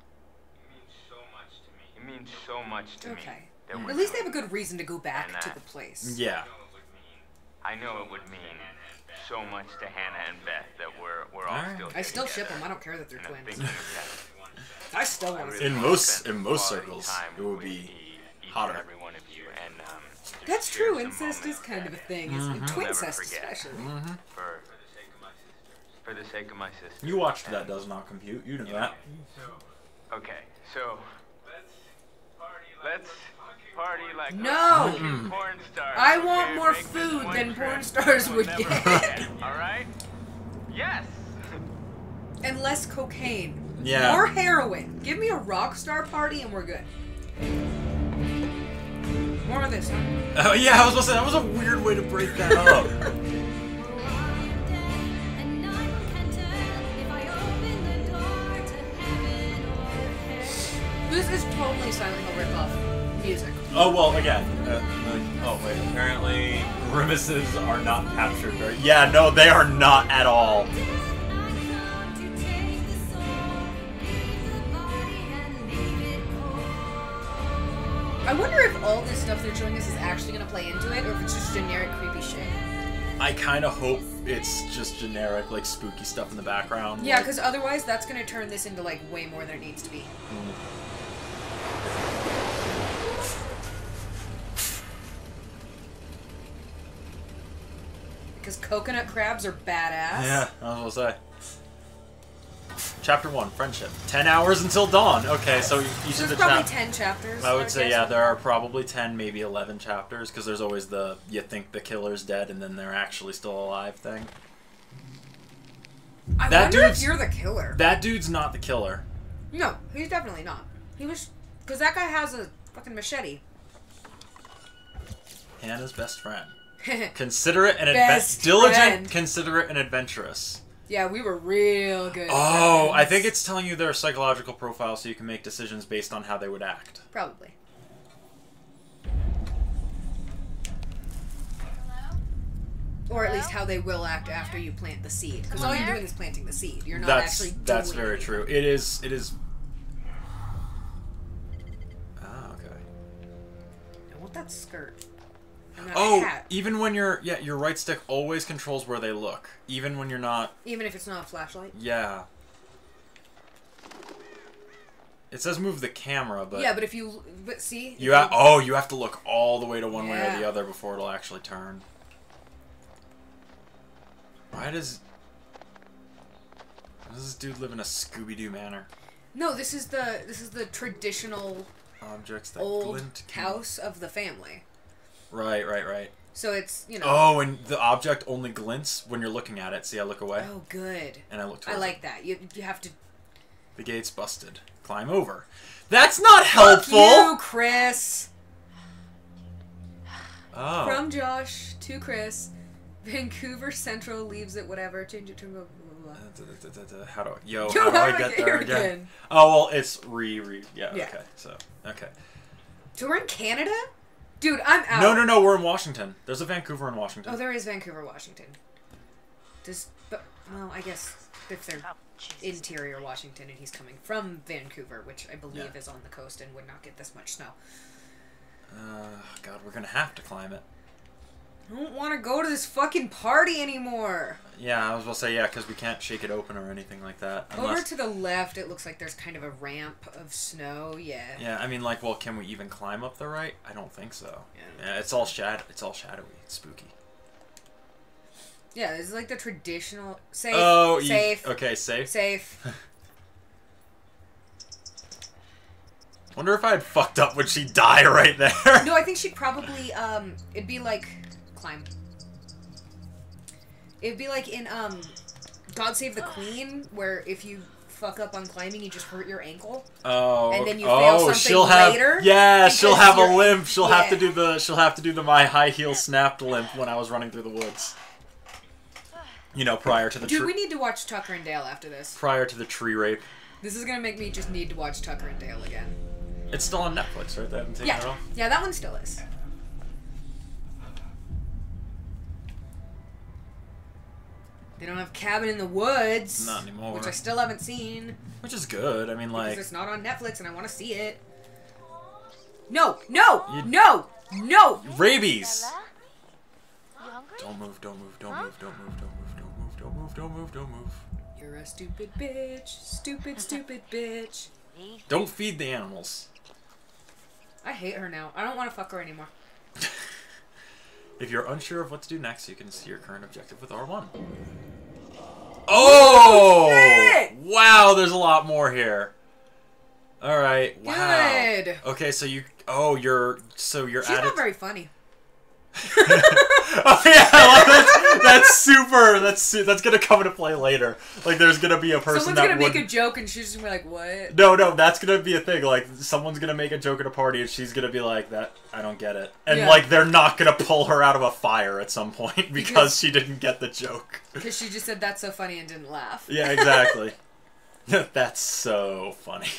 [SPEAKER 8] so much to me.
[SPEAKER 1] Okay.
[SPEAKER 8] that we're
[SPEAKER 1] At least they
[SPEAKER 8] doing
[SPEAKER 1] have a good reason to go back
[SPEAKER 8] And
[SPEAKER 1] to
[SPEAKER 8] that-
[SPEAKER 1] the place.
[SPEAKER 2] Yeah.
[SPEAKER 8] I know it would mean so much to Hannah and Beth that we're all
[SPEAKER 2] Alright.
[SPEAKER 8] still
[SPEAKER 1] I still
[SPEAKER 8] together.
[SPEAKER 1] ship them. I don't care that they're
[SPEAKER 8] And I'm
[SPEAKER 1] twins.
[SPEAKER 8] thinking of
[SPEAKER 1] I still want to
[SPEAKER 8] that.
[SPEAKER 1] see
[SPEAKER 2] In
[SPEAKER 1] them.
[SPEAKER 2] most
[SPEAKER 8] Spend
[SPEAKER 2] most
[SPEAKER 8] quality
[SPEAKER 2] circles,
[SPEAKER 8] time
[SPEAKER 2] it would
[SPEAKER 8] with
[SPEAKER 2] be
[SPEAKER 8] each
[SPEAKER 2] hotter.
[SPEAKER 8] and every one of you, and just
[SPEAKER 1] That's
[SPEAKER 8] share
[SPEAKER 1] true.
[SPEAKER 8] some
[SPEAKER 1] Incest is
[SPEAKER 8] moments
[SPEAKER 1] kind of a
[SPEAKER 8] that
[SPEAKER 1] thing.
[SPEAKER 8] I'll
[SPEAKER 1] Isn't it?
[SPEAKER 8] never
[SPEAKER 1] Twincest,
[SPEAKER 8] forget.
[SPEAKER 1] especially.
[SPEAKER 8] For the sake of my sister.
[SPEAKER 2] You watched That Does Not Compute. You know that.
[SPEAKER 8] Okay, so let's party like
[SPEAKER 1] No!
[SPEAKER 8] we're porn stars.
[SPEAKER 1] I want
[SPEAKER 8] okay?
[SPEAKER 1] more
[SPEAKER 8] Make this
[SPEAKER 1] food
[SPEAKER 8] one
[SPEAKER 1] than
[SPEAKER 8] trip
[SPEAKER 1] porn stars
[SPEAKER 8] we'll
[SPEAKER 1] would
[SPEAKER 8] never
[SPEAKER 1] get.
[SPEAKER 8] forget, all right? Yes.
[SPEAKER 1] And less cocaine.
[SPEAKER 2] Yeah.
[SPEAKER 1] More heroin. Give me a rock star party and we're good. More of this, huh?
[SPEAKER 2] Oh yeah, I was gonna say that was a weird way to break that up.
[SPEAKER 1] This is totally Silent Hill ripoff music.
[SPEAKER 2] Oh well, again. Oh wait, apparently grimaces are not captured very. Yeah, no, they are not at all.
[SPEAKER 1] I wonder if all this stuff they're showing us is actually going to play into it, or if it's just generic creepy shit.
[SPEAKER 2] I kind of hope it's just generic, like spooky stuff in the background.
[SPEAKER 1] Yeah,
[SPEAKER 2] like-
[SPEAKER 1] because otherwise that's going to turn this into like way more than it needs to be. Because coconut crabs are badass.
[SPEAKER 2] Yeah, I was gonna say. Chapter 1, Friendship. 10 hours until dawn. Okay, so each
[SPEAKER 1] So
[SPEAKER 2] of the
[SPEAKER 1] there's probably
[SPEAKER 2] chapters.
[SPEAKER 1] 10 chapters.
[SPEAKER 2] I would say,
[SPEAKER 1] guess.
[SPEAKER 2] yeah, there are probably 10, maybe 11 chapters, because there's always the you think the killer's dead and then they're actually still alive thing.
[SPEAKER 1] I
[SPEAKER 2] that
[SPEAKER 1] wonder if
[SPEAKER 2] dude's-
[SPEAKER 1] you're the killer.
[SPEAKER 2] That dude's not the killer.
[SPEAKER 1] No, he's definitely not. He was... Because that guy has a fucking machete.
[SPEAKER 2] Hannah's best friend. Considerate and
[SPEAKER 1] Best
[SPEAKER 2] diligent,
[SPEAKER 1] friend.
[SPEAKER 2] considerate, and adventurous.
[SPEAKER 1] Yeah, we were real good.
[SPEAKER 2] Oh, I
[SPEAKER 1] friends.
[SPEAKER 2] think it's telling you their psychological profile so you can make decisions based on how they would act.
[SPEAKER 1] Probably. Or at least how they will act after you plant the seed. Because all you're doing is planting the seed. You're not actually doing
[SPEAKER 2] That's very
[SPEAKER 1] anything.
[SPEAKER 2] true. It is... Ah, okay.
[SPEAKER 1] I want that skirt. And that
[SPEAKER 2] Oh,
[SPEAKER 1] hat.
[SPEAKER 2] even when you're... Yeah, your right stick always controls where they look. Even when you're not...
[SPEAKER 1] Even if it's not a flashlight?
[SPEAKER 2] Yeah. It says move the camera, but...
[SPEAKER 1] Yeah, but if you... But see?
[SPEAKER 2] You have to look all the way to one way or the
[SPEAKER 1] Yeah.
[SPEAKER 2] other before it'll actually turn. Why does this dude live in a Scooby-Doo manor?
[SPEAKER 1] No, this is the traditional
[SPEAKER 2] Objects that
[SPEAKER 1] old
[SPEAKER 2] glint.
[SPEAKER 1] house of the family.
[SPEAKER 2] Right.
[SPEAKER 1] So it's, you know...
[SPEAKER 2] Oh, and the object only glints when you're looking at it. See, I look away.
[SPEAKER 1] Oh, good.
[SPEAKER 2] And I look
[SPEAKER 1] I
[SPEAKER 2] towards
[SPEAKER 1] like
[SPEAKER 2] it.
[SPEAKER 1] that. You have to...
[SPEAKER 2] The gate's busted. Climb over. That's not helpful!
[SPEAKER 1] Fuck you, Chris!
[SPEAKER 2] Oh.
[SPEAKER 1] From Josh to Chris, Vancouver Central leaves it whatever, change it to... Blah, blah, blah.
[SPEAKER 2] How do I... Yo,
[SPEAKER 1] Yo,
[SPEAKER 2] how do
[SPEAKER 1] how
[SPEAKER 2] I
[SPEAKER 1] do I
[SPEAKER 2] get
[SPEAKER 1] get
[SPEAKER 2] there
[SPEAKER 1] here
[SPEAKER 2] again?
[SPEAKER 1] again?
[SPEAKER 2] Oh, well, it's yeah,
[SPEAKER 1] Yeah.
[SPEAKER 2] okay. So, okay.
[SPEAKER 1] So we're in Canada? Dude, I'm out.
[SPEAKER 2] No, we're in Washington. There's a Vancouver in Washington.
[SPEAKER 1] Oh, there is Vancouver, Washington. Well, I guess if they're interior Washington and he's coming from Vancouver, which I believe is on the coast and would not get this much snow.
[SPEAKER 2] God, we're gonna have to climb it.
[SPEAKER 1] I don't want to go to this fucking party anymore.
[SPEAKER 2] Yeah, I was about to say, yeah, because we can't shake it open or anything like that.
[SPEAKER 1] Over to the left, it looks like there's kind of a ramp of snow, yeah.
[SPEAKER 2] Yeah, I mean, like, well, can we even climb up the right? I don't think so.
[SPEAKER 1] Yeah.
[SPEAKER 2] Yeah, it's all shadowy. It's spooky.
[SPEAKER 1] Yeah, this is like the traditional... Safe.
[SPEAKER 2] Oh,
[SPEAKER 1] safe.
[SPEAKER 2] Okay, safe.
[SPEAKER 1] Safe.
[SPEAKER 2] Wonder if I had fucked up, would she die right there?
[SPEAKER 1] No, I think she'd probably, it'd be like... Climb. It'd be like in, God Save the Queen, where if you fuck up on climbing, you just hurt your ankle.
[SPEAKER 2] Oh,
[SPEAKER 1] and then you fail something
[SPEAKER 2] she'll have,
[SPEAKER 1] later.
[SPEAKER 2] Yeah, she'll have a
[SPEAKER 1] you're-
[SPEAKER 2] limp. She'll have to
[SPEAKER 1] yeah.
[SPEAKER 2] do the my high heel snapped limp when I was running through the woods. You know, prior to the
[SPEAKER 1] Dude, we need to watch Tucker and Dale after this.
[SPEAKER 2] prior to the tree rape.
[SPEAKER 1] This is gonna make me just need to watch Tucker and Dale again.
[SPEAKER 2] It's still on Netflix, right? They haven't taken it
[SPEAKER 1] Yeah,
[SPEAKER 2] off.
[SPEAKER 1] yeah, that one still is. They don't have Cabin in the Woods.
[SPEAKER 2] Not anymore.
[SPEAKER 1] Which I still haven't seen.
[SPEAKER 2] Which is good. I mean, like,
[SPEAKER 1] Because it's not on Netflix and I want to see it. No! No!
[SPEAKER 2] You-
[SPEAKER 1] No! No!
[SPEAKER 2] rabies.
[SPEAKER 3] You hungry?
[SPEAKER 2] Don't move. Don't move. Don't move. Don't move. Don't move. Don't move. Don't move. Don't move. Don't move.
[SPEAKER 1] You're a stupid bitch. Stupid, stupid bitch.
[SPEAKER 2] Don't feed the animals.
[SPEAKER 1] I hate her now. I don't want to fuck her anymore.
[SPEAKER 2] If you're unsure of what to do next, you can see your current objective with R1. Oh!
[SPEAKER 1] shit!
[SPEAKER 2] Wow, there's a lot more here. All right. Wow.
[SPEAKER 1] Good.
[SPEAKER 2] Okay, so you're
[SPEAKER 1] She's
[SPEAKER 2] at
[SPEAKER 1] not
[SPEAKER 2] it.
[SPEAKER 1] very funny.
[SPEAKER 2] Oh yeah, that's super. That's gonna come into play later. Like, there's gonna be a person
[SPEAKER 1] Someone's
[SPEAKER 2] that
[SPEAKER 1] gonna make
[SPEAKER 2] would.
[SPEAKER 1] a joke and she's just gonna be like, what?
[SPEAKER 2] No, that's gonna be a thing. Like, someone's gonna make a joke at a party and she's gonna be like, "That I don't get it," and
[SPEAKER 1] Yeah.
[SPEAKER 2] like they're not gonna pull her out of a fire at some point because
[SPEAKER 1] Because-
[SPEAKER 2] she didn't get the joke.
[SPEAKER 1] Because she just said that's so funny and didn't laugh.
[SPEAKER 2] Yeah, exactly. That's so funny.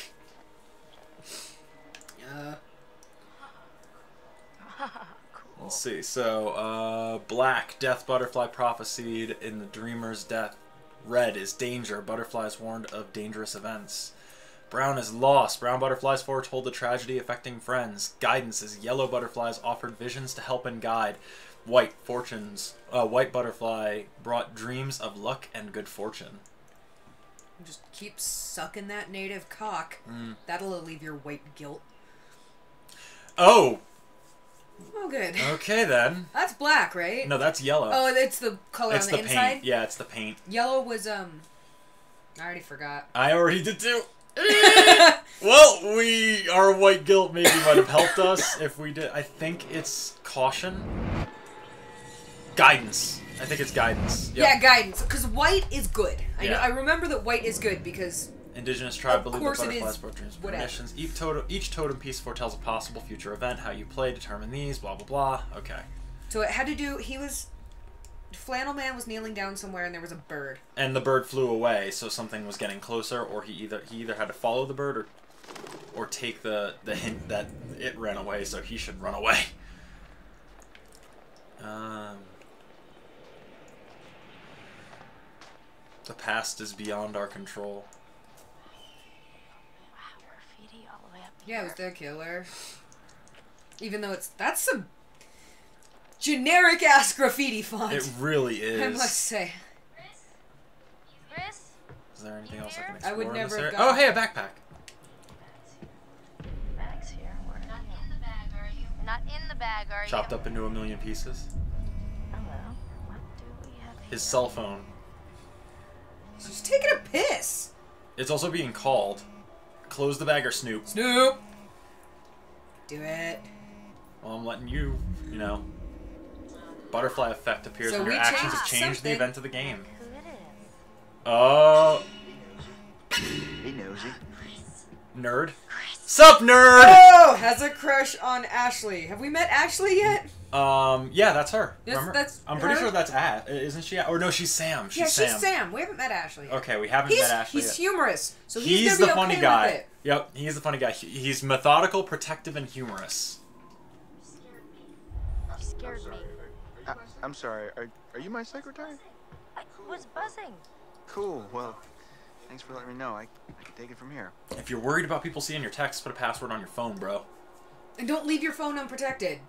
[SPEAKER 2] Let's see. So, black, death, butterfly prophesied in the dreamer's death. Red is danger. Butterflies warned of dangerous events. Brown is loss. Brown butterflies foretold the tragedy affecting friends. Guidance is yellow butterflies offered visions to help and guide. White fortunes. White butterfly brought dreams of luck and good fortune.
[SPEAKER 1] Just keep sucking that native cock. That'll alleviate your white guilt.
[SPEAKER 2] Oh,
[SPEAKER 1] Oh, good.
[SPEAKER 2] okay then.
[SPEAKER 1] That's black, right?
[SPEAKER 2] No, that's yellow.
[SPEAKER 1] Oh, it's the color
[SPEAKER 2] it's
[SPEAKER 1] on the,
[SPEAKER 2] the
[SPEAKER 1] inside?
[SPEAKER 2] paint. Yeah, it's the paint.
[SPEAKER 1] Yellow was, I already forgot.
[SPEAKER 2] I already did too. Well, our white guilt maybe might have helped us if we did. I think it's caution. Guidance. I think it's guidance. Yep.
[SPEAKER 1] Yeah, guidance. Because white is good.
[SPEAKER 2] Yeah.
[SPEAKER 1] I remember that white is good because...
[SPEAKER 2] Indigenous tribe
[SPEAKER 1] Of
[SPEAKER 2] believe that
[SPEAKER 1] course it
[SPEAKER 2] butterflies
[SPEAKER 1] is
[SPEAKER 2] brought dreams and
[SPEAKER 1] whatever.
[SPEAKER 2] premonitions. Each totem piece foretells a possible future event. How you play determine these. Blah blah blah. Okay.
[SPEAKER 1] So it had to do... He was flannel man was kneeling down somewhere, and there was a bird.
[SPEAKER 2] And the bird flew away, so something was getting closer, or he either had to follow the bird or take the hint that it ran away, so he should run away. The past is beyond our control.
[SPEAKER 5] Wow, graffiti all the way up
[SPEAKER 1] Yeah, it was
[SPEAKER 5] here.
[SPEAKER 1] the killer. Even though that's some generic ass graffiti font.
[SPEAKER 2] It really is.
[SPEAKER 1] I must say.
[SPEAKER 3] Chris?
[SPEAKER 2] Is there anything else I can
[SPEAKER 1] I
[SPEAKER 2] explore
[SPEAKER 1] would
[SPEAKER 2] in
[SPEAKER 1] never
[SPEAKER 2] this area?
[SPEAKER 1] have
[SPEAKER 2] Oh, hey, a backpack.
[SPEAKER 5] Bag's here. Where are
[SPEAKER 3] Not
[SPEAKER 5] you?
[SPEAKER 3] in the bag, are you? Not in the bag, are you?
[SPEAKER 2] Chopped up into a million pieces.
[SPEAKER 5] Hello. What do we have here?
[SPEAKER 2] His cell phone.
[SPEAKER 1] She's taking a piss.
[SPEAKER 2] It's also being called. Close the bag or Snoop.
[SPEAKER 1] Snoop. Do it.
[SPEAKER 2] Well, I'm letting you, butterfly effect appears
[SPEAKER 1] So
[SPEAKER 2] when your
[SPEAKER 1] we
[SPEAKER 2] actions
[SPEAKER 1] changed
[SPEAKER 2] change the
[SPEAKER 1] something.
[SPEAKER 2] event of the game.
[SPEAKER 5] Who it is?
[SPEAKER 2] Oh,
[SPEAKER 6] Hey, nosy.
[SPEAKER 2] nerd. Sup, nerd?
[SPEAKER 1] Oh, has a crush on Ashley. Have we met Ashley yet?
[SPEAKER 2] Yeah, that's her.
[SPEAKER 1] Yes,
[SPEAKER 2] Remember?
[SPEAKER 1] that's
[SPEAKER 2] I'm pretty
[SPEAKER 1] her?
[SPEAKER 2] sure that's isn't she? Or no, she's Sam. She's
[SPEAKER 1] Yeah,
[SPEAKER 2] Sam.
[SPEAKER 1] she's Sam. We haven't met Ashley yet.
[SPEAKER 2] Okay, we haven't
[SPEAKER 1] He's
[SPEAKER 2] met Ashley
[SPEAKER 1] he's
[SPEAKER 2] yet.
[SPEAKER 1] humorous, so
[SPEAKER 2] He's
[SPEAKER 1] he's
[SPEAKER 2] the
[SPEAKER 1] gonna be
[SPEAKER 2] funny
[SPEAKER 1] okay
[SPEAKER 2] guy.
[SPEAKER 1] with it.
[SPEAKER 2] Yep, he's the funny guy. He's methodical, protective, and humorous.
[SPEAKER 5] You scared me.
[SPEAKER 7] I'm sorry. Are you my secretary?
[SPEAKER 5] I was buzzing.
[SPEAKER 7] Cool. Well, thanks for letting me know. I can take it from here.
[SPEAKER 2] If you're worried about people seeing your text, put a password on your phone, bro.
[SPEAKER 1] And don't leave your phone unprotected.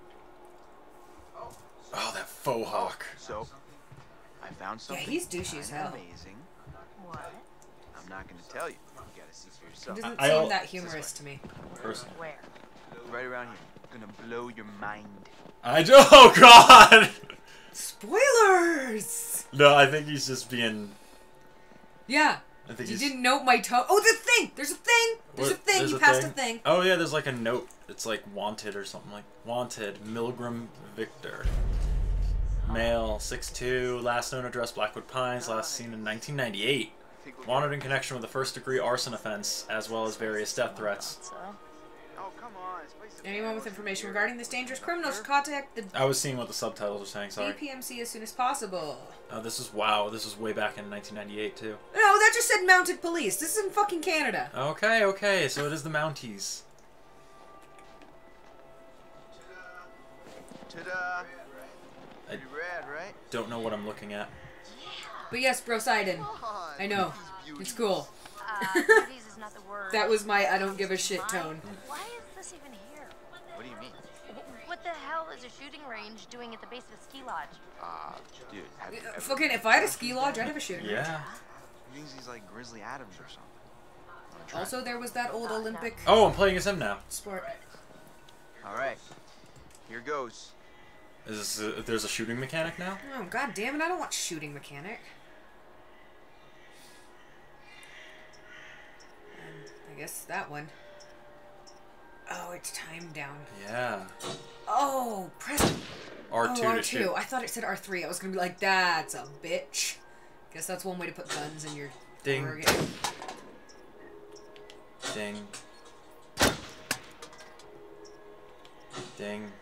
[SPEAKER 2] Oh, that faux hawk.
[SPEAKER 7] So, I found something.
[SPEAKER 1] he's douchey as
[SPEAKER 7] kinda
[SPEAKER 1] hell.
[SPEAKER 7] Amazing.
[SPEAKER 5] What?
[SPEAKER 7] I'm not going to tell you. You gotta see for
[SPEAKER 1] It
[SPEAKER 7] yourself.
[SPEAKER 1] doesn't
[SPEAKER 2] I'll-
[SPEAKER 1] seem that humorous to me.
[SPEAKER 2] Person.
[SPEAKER 5] Where?
[SPEAKER 7] Right around here. Gonna blow your mind.
[SPEAKER 2] I do. Oh God.
[SPEAKER 1] Spoilers!
[SPEAKER 2] No, I think he's just being.
[SPEAKER 1] Yeah.
[SPEAKER 2] I think
[SPEAKER 1] You
[SPEAKER 2] he's.
[SPEAKER 1] didn't note my tone. Oh, the thing! There's a thing! There's a
[SPEAKER 2] What?
[SPEAKER 1] thing!
[SPEAKER 2] There's
[SPEAKER 1] You
[SPEAKER 2] a
[SPEAKER 1] passed
[SPEAKER 2] thing?
[SPEAKER 1] a thing.
[SPEAKER 2] Oh yeah, there's like a note. It's like wanted or something like wanted. Milgram Victor. Male, 6'2", last known address Blackwood Pines, last seen in 1998. Wanted in connection with a first-degree arson offense, as well as various death threats.
[SPEAKER 5] So?
[SPEAKER 7] Oh, come on. This place is
[SPEAKER 1] Anyone with information regarding this dangerous criminal should contact the
[SPEAKER 2] I was seeing what the subtitles were saying, sorry.
[SPEAKER 1] BPMC as soon as possible.
[SPEAKER 2] Oh, this is, wow, this was way back in 1998, too.
[SPEAKER 1] No, that just said mounted police. This is in fucking Canada.
[SPEAKER 2] Okay, so it is the Mounties.
[SPEAKER 7] Ta-da!
[SPEAKER 2] I
[SPEAKER 7] Pretty rad, right?
[SPEAKER 2] don't know what I'm looking at.
[SPEAKER 1] But yes, Brosidon.
[SPEAKER 7] Come on,
[SPEAKER 1] I know.
[SPEAKER 7] look at these
[SPEAKER 1] It's
[SPEAKER 7] beauties.
[SPEAKER 1] cool.
[SPEAKER 3] Beauties is not the word.
[SPEAKER 1] That was my I don't give a shit tone.
[SPEAKER 3] Why is this even here?
[SPEAKER 7] What do you mean?
[SPEAKER 3] What the hell is a shooting range doing at the base of a ski lodge?
[SPEAKER 7] Dude, have you ever...
[SPEAKER 1] Fucking, if I had a ski lodge, I'd have a shooting range.
[SPEAKER 2] Yeah.
[SPEAKER 7] He thinks he's like Grizzly Adams or something. Wanna try?
[SPEAKER 1] Also, there was that old Olympic
[SPEAKER 2] Oh, I'm playing as him now.
[SPEAKER 1] sport.
[SPEAKER 7] All right, here goes.
[SPEAKER 2] Is this there's a shooting mechanic now?
[SPEAKER 1] Oh, god damn it, I don't want shooting mechanic. And I guess that one. Oh, it's timed down.
[SPEAKER 2] Yeah.
[SPEAKER 1] Oh, press
[SPEAKER 2] R2
[SPEAKER 1] oh,
[SPEAKER 2] to
[SPEAKER 1] R2.
[SPEAKER 2] shoot.
[SPEAKER 1] I thought it said R3. I was gonna be like, that's a bitch. Guess that's one way to put guns in your
[SPEAKER 2] Ding.
[SPEAKER 1] horror game.
[SPEAKER 2] Ding. Ding.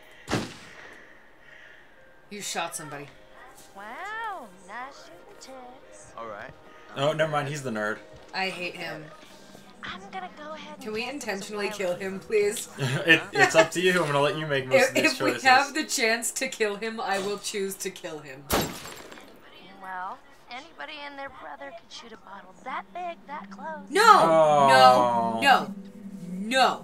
[SPEAKER 1] You shot somebody.
[SPEAKER 3] Wow, nice shooting chicks.
[SPEAKER 7] All right.
[SPEAKER 2] Oh, never mind. He's the nerd.
[SPEAKER 1] I hate him.
[SPEAKER 3] I'm gonna go ahead and
[SPEAKER 1] Can we
[SPEAKER 3] test this
[SPEAKER 1] intentionally
[SPEAKER 3] wild
[SPEAKER 1] kill him, please?
[SPEAKER 2] It's up to you. I'm gonna let you make most of these
[SPEAKER 1] If we
[SPEAKER 2] choices.
[SPEAKER 1] have the chance to kill him, I will choose to kill him.
[SPEAKER 3] Well, anybody and their brother could shoot a bottle that big, that close.
[SPEAKER 1] No!
[SPEAKER 2] Oh.
[SPEAKER 1] No! No!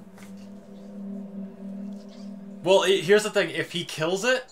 [SPEAKER 2] Well, here's the thing. If he kills it,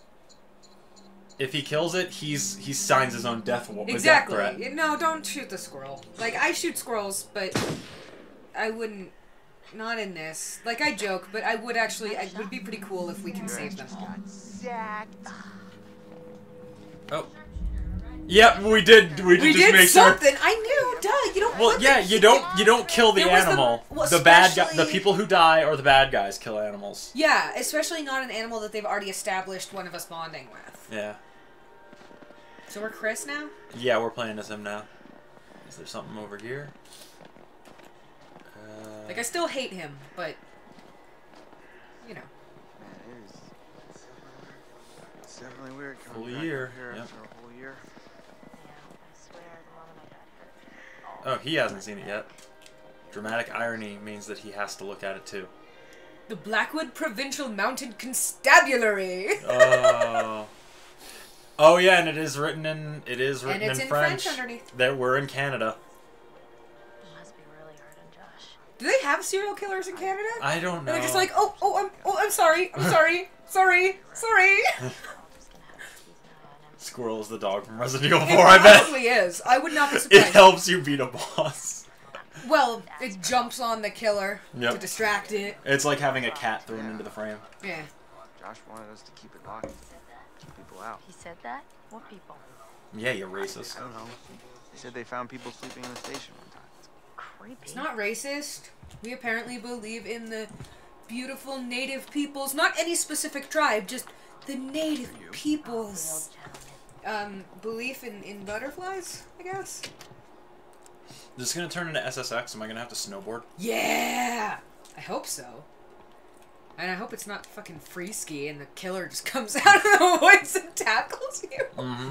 [SPEAKER 2] he signs his own death
[SPEAKER 1] Exactly.
[SPEAKER 2] death threat.
[SPEAKER 1] No, don't shoot the squirrel. Like, I shoot squirrels, but I wouldn't. Not in this. Like, I joke, but I would actually. It would be pretty cool if we can save them all.
[SPEAKER 3] Exact.
[SPEAKER 2] Oh. Yep, we did. We
[SPEAKER 1] We
[SPEAKER 2] just
[SPEAKER 1] did
[SPEAKER 2] make sure.
[SPEAKER 1] something. I knew. Duh. You don't.
[SPEAKER 2] Well,
[SPEAKER 1] let
[SPEAKER 2] yeah,
[SPEAKER 1] them
[SPEAKER 2] you
[SPEAKER 1] keep
[SPEAKER 2] don't kill the
[SPEAKER 1] There was the-
[SPEAKER 2] animal.
[SPEAKER 1] well,
[SPEAKER 2] The bad guy, the
[SPEAKER 1] especially-
[SPEAKER 2] people who die or the bad guys kill animals.
[SPEAKER 1] Yeah, especially not an animal that they've already established one of us bonding with.
[SPEAKER 2] Yeah.
[SPEAKER 1] So we're Chris now?
[SPEAKER 2] Yeah, we're playing as him now. Is there something over here?
[SPEAKER 1] Like, I still hate him, but. You know.
[SPEAKER 7] Man, it's definitely weird coming
[SPEAKER 2] Full
[SPEAKER 7] back
[SPEAKER 2] year,
[SPEAKER 7] up here
[SPEAKER 2] yep.
[SPEAKER 7] after a whole year.
[SPEAKER 2] Oh, he hasn't seen it yet. Dramatic irony means that he has to look at it too.
[SPEAKER 1] The Blackwood Provincial Mounted Constabulary.
[SPEAKER 2] Oh. Oh yeah, and it is written in
[SPEAKER 1] in French underneath.
[SPEAKER 2] That we're in Canada.
[SPEAKER 5] It must be really hurting Josh.
[SPEAKER 1] Do they have serial killers in Canada?
[SPEAKER 2] I don't know.
[SPEAKER 1] They're just like, I'm sorry, sorry.
[SPEAKER 2] Squirrel's the dog from Resident Evil 4, I bet.
[SPEAKER 1] It probably is. I would not be surprised.
[SPEAKER 2] It helps you beat a boss.
[SPEAKER 1] Well, it jumps on the killer to distract it.
[SPEAKER 2] It's like having a cat thrown into the frame.
[SPEAKER 1] Yeah.
[SPEAKER 4] Josh wanted us to keep it locked. Keep people out.
[SPEAKER 5] He said that? What people?
[SPEAKER 2] Yeah, you're racist.
[SPEAKER 4] I don't know. He said they found people sleeping in the station one time.
[SPEAKER 5] Creepy.
[SPEAKER 1] It's not racist. We apparently believe in the beautiful native peoples, not any specific tribe, just the native peoples. Belief in butterflies, I guess.
[SPEAKER 2] Is this gonna turn into SSX? Am I gonna have to snowboard?
[SPEAKER 1] Yeah! I hope so. And I hope it's not fucking free ski and the killer just comes out of the woods and tackles you.
[SPEAKER 2] Mm-hmm.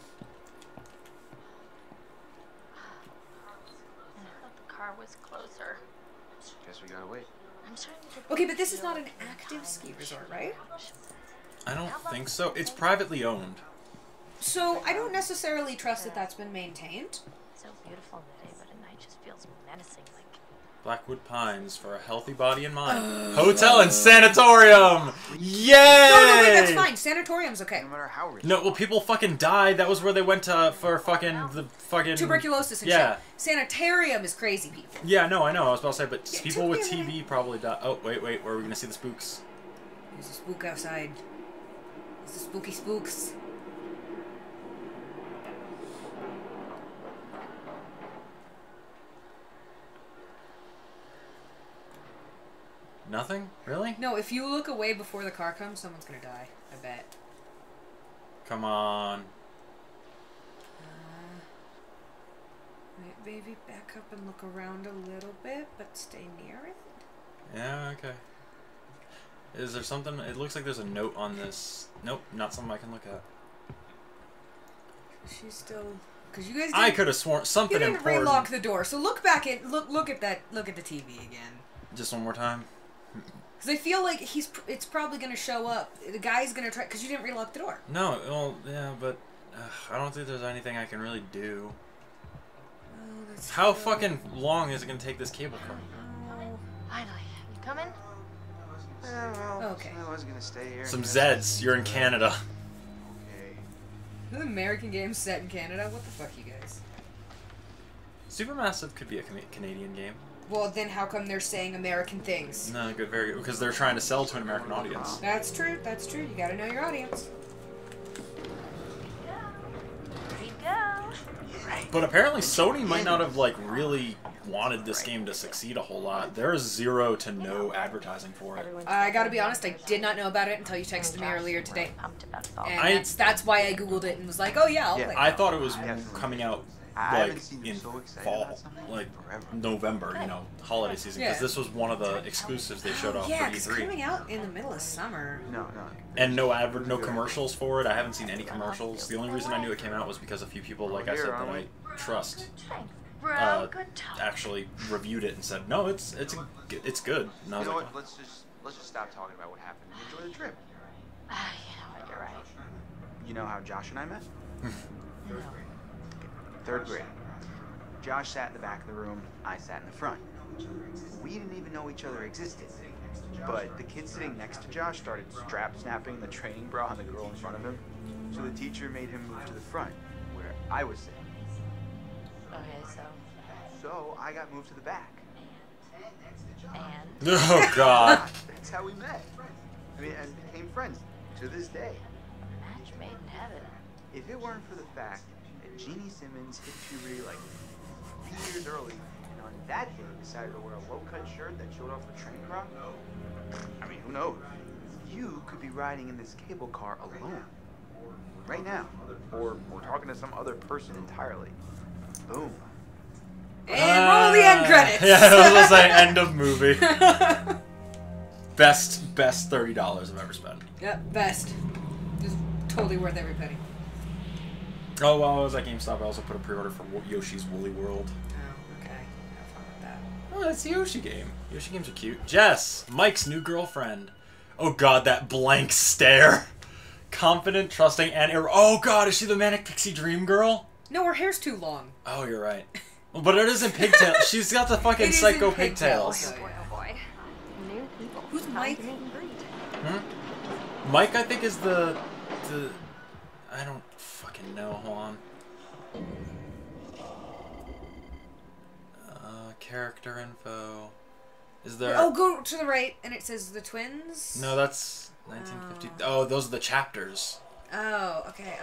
[SPEAKER 5] The car was closer.
[SPEAKER 4] Guess we gotta wait.
[SPEAKER 5] I'm starting to
[SPEAKER 1] Okay, but this is not an active ski resort, right?
[SPEAKER 2] I don't think so. It's privately owned.
[SPEAKER 1] So I don't necessarily trust that that's been maintained.
[SPEAKER 5] so beautiful today, but at night just feels menacing. Like
[SPEAKER 2] Blackwood Pines for a healthy body and mind. Hotel and sanatorium! Yay!
[SPEAKER 1] No, wait, that's fine. Sanatorium's okay.
[SPEAKER 4] No matter how rich.
[SPEAKER 2] No, well, people fucking died. That was where they went to for fucking
[SPEAKER 1] Tuberculosis and shit. Sanitarium is crazy people.
[SPEAKER 2] Yeah, no, I know. I was about to say, but
[SPEAKER 1] Yeah,
[SPEAKER 2] people with TB probably died. Oh, wait, where are we gonna see the spooks?
[SPEAKER 1] There's a spook outside. There's the spooky spooks.
[SPEAKER 2] Nothing? Really?
[SPEAKER 1] No, if you look away before the car comes, someone's gonna die. I bet.
[SPEAKER 2] Come on.
[SPEAKER 1] Wait, baby, back up and look around a little bit, but stay near it.
[SPEAKER 2] Yeah, okay. Is there something? It looks like there's a note on this. Nope, not something I can look at.
[SPEAKER 1] She's still. Because you guys.
[SPEAKER 2] I could have sworn something
[SPEAKER 1] You didn't
[SPEAKER 2] important.
[SPEAKER 1] relock the door, so look back at look at that. Look at the TV again.
[SPEAKER 2] Just one more time.
[SPEAKER 1] Because I feel like it's probably gonna show up. The guy's gonna try because you didn't relock the door.
[SPEAKER 2] No, well, yeah, but I don't think there's anything I can really do.
[SPEAKER 1] Oh, that's
[SPEAKER 2] How
[SPEAKER 1] true.
[SPEAKER 2] fucking long is it gonna take this cable car?
[SPEAKER 1] Oh.
[SPEAKER 5] finally, you coming?
[SPEAKER 4] Well,
[SPEAKER 1] Okay.
[SPEAKER 4] I was gonna stay here.
[SPEAKER 2] Some Zeds. You're in Canada.
[SPEAKER 4] Okay.
[SPEAKER 1] An American game set in Canada. What the fuck, you guys?
[SPEAKER 2] Supermassive could be a Canadian game.
[SPEAKER 1] Well, then how come they're saying American things?
[SPEAKER 2] No, good, very good. Because they're trying to sell to an American audience.
[SPEAKER 1] That's true. That's true. You gotta know your audience.
[SPEAKER 5] Here we go.
[SPEAKER 2] But apparently Sony might not have, like, really wanted this game to succeed a whole lot. There is zero to no advertising for it.
[SPEAKER 1] I gotta be honest. I did not know about it until you texted me earlier today,
[SPEAKER 5] Pumped about it all.
[SPEAKER 1] and that's why I googled it and was like, oh yeah, I'll play.
[SPEAKER 2] I thought it was coming out,
[SPEAKER 4] I haven't
[SPEAKER 2] like,
[SPEAKER 4] seen you
[SPEAKER 2] in
[SPEAKER 4] so excited
[SPEAKER 2] fall.
[SPEAKER 4] about something
[SPEAKER 2] Like,
[SPEAKER 4] forever.
[SPEAKER 2] November, you know, holiday season. Because
[SPEAKER 1] Yeah.
[SPEAKER 2] this was one of the exclusives they showed off
[SPEAKER 1] Yeah,
[SPEAKER 2] for
[SPEAKER 1] because
[SPEAKER 2] E3.
[SPEAKER 1] coming out in the middle of summer.
[SPEAKER 4] No.
[SPEAKER 2] And no commercials for it. I haven't seen any commercials. The only reason I knew it came out was because a few people, like I said, that I trust,
[SPEAKER 5] Bro, good talk.
[SPEAKER 2] actually reviewed it and said, no, it's good. And I
[SPEAKER 4] You
[SPEAKER 2] was
[SPEAKER 4] know
[SPEAKER 2] like,
[SPEAKER 4] what? Let's just stop talking about what happened and enjoy the trip.
[SPEAKER 5] You know what, you're right.
[SPEAKER 4] You know how Josh and I met?
[SPEAKER 5] No.
[SPEAKER 4] Third grade. Josh sat in the back of the room, I sat in the front. We didn't even know each other existed. But the kid sitting next to Josh started strap snapping the training bra on the girl in front of him. So the teacher made him move to the front, where I was sitting.
[SPEAKER 5] Okay,
[SPEAKER 4] So I got moved to the back.
[SPEAKER 5] and
[SPEAKER 2] oh god.
[SPEAKER 4] That's how we met. I mean, and became friends to this day.
[SPEAKER 5] match made in heaven.
[SPEAKER 4] If it weren't for the fact that Jeannie Simmons hit puberty like 3 years early, and on that day decided to wear a low-cut shirt that showed off her train bra, I mean, who knows? You could be riding in this cable car alone. Right now. Or we're talking to some other person entirely. Boom.
[SPEAKER 1] And roll the end credits.
[SPEAKER 2] Yeah, I was gonna say end of movie. best $30 I've ever spent.
[SPEAKER 1] Yep, best. Just totally worth every penny.
[SPEAKER 2] Oh, while I was at GameStop, I also put a pre-order for Yoshi's Woolly World.
[SPEAKER 1] Oh,
[SPEAKER 2] Oh, that's the Yoshi game. Yoshi games are cute. Jess, Mike's new girlfriend. Oh god, that blank stare. Confident, trusting, and oh god, is she the Manic Pixie Dream Girl?
[SPEAKER 1] No, her hair's too long.
[SPEAKER 2] Oh, you're right. But it isn't pigtails. She's got the fucking psycho pigtails.
[SPEAKER 5] Oh boy. New people.
[SPEAKER 1] Who's Mike?
[SPEAKER 2] Mike, I think, is the... I don't fucking know. Hold on. Character info. Is there...
[SPEAKER 1] Oh, go to the right, and it says the twins?
[SPEAKER 2] No, that's 1950. Oh, those are the chapters.
[SPEAKER 1] Oh, okay,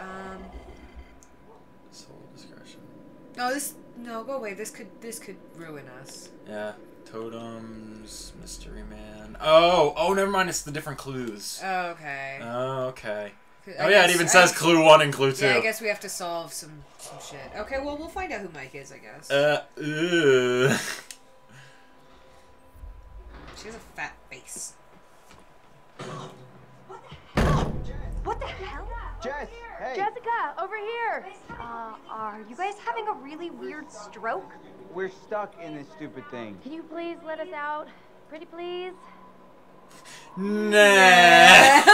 [SPEAKER 2] Soul discretion.
[SPEAKER 1] No, no, go away. This could ruin us.
[SPEAKER 2] Yeah. Totems, Mystery Man. Oh, never mind. It's the different clues.
[SPEAKER 1] Oh, okay.
[SPEAKER 2] Oh, okay.
[SPEAKER 1] I
[SPEAKER 2] Yeah, it even says clue 1 and clue 2.
[SPEAKER 1] Yeah, I guess we have to solve some shit. Okay, well, we'll find out who Mike is, I guess. She has a fat face.
[SPEAKER 3] What the hell?
[SPEAKER 4] Jess, hey.
[SPEAKER 3] Jessica, over here. Are you guys having a really weird stroke?
[SPEAKER 4] We're stuck in this stupid thing.
[SPEAKER 3] Can you please let us out? Pretty please?
[SPEAKER 2] Nah.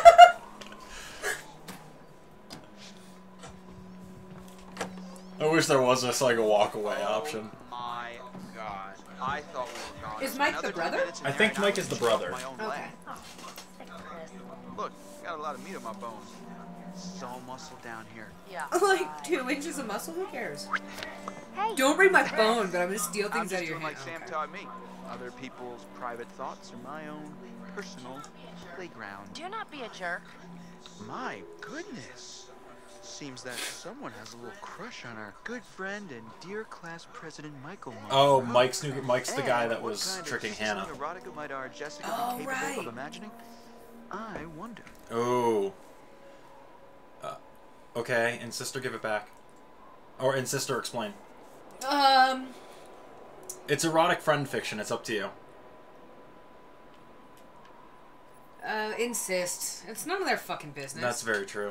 [SPEAKER 2] I wish there was just like a walk away option.
[SPEAKER 4] My God, I thought we were gone.
[SPEAKER 1] Is Mike the brother?
[SPEAKER 2] I think Mike is the brother.
[SPEAKER 1] Okay.
[SPEAKER 4] Look, got a lot of meat on my bones. It's all muscle down here.
[SPEAKER 5] Yeah.
[SPEAKER 1] Like 2 inches of muscle? Who cares?
[SPEAKER 3] Hey.
[SPEAKER 1] Don't bring my bone, but I'm gonna steal
[SPEAKER 4] I'm
[SPEAKER 1] things
[SPEAKER 4] just
[SPEAKER 1] out of your
[SPEAKER 4] doing
[SPEAKER 1] hand.
[SPEAKER 4] like Sam
[SPEAKER 1] Okay.
[SPEAKER 4] taught me. Other people's private thoughts are my own personal playground.
[SPEAKER 5] Do not be a jerk.
[SPEAKER 4] My goodness. Seems that someone has a little crush on our good friend and dear class president Michael.
[SPEAKER 2] Oh, Mike's the guy
[SPEAKER 4] And
[SPEAKER 2] that
[SPEAKER 4] what
[SPEAKER 2] was
[SPEAKER 4] kind of
[SPEAKER 2] tricking
[SPEAKER 4] sizzling
[SPEAKER 2] Hannah.
[SPEAKER 4] erotica might our Jessica
[SPEAKER 1] Oh,
[SPEAKER 4] be capable
[SPEAKER 1] right.
[SPEAKER 4] of imagining? I wonder.
[SPEAKER 2] Oh. Okay, and sister, give it back. Or and sister, explain. It's erotic friend fiction. It's up to you.
[SPEAKER 1] Incest. It's none of their fucking business.
[SPEAKER 2] That's very true.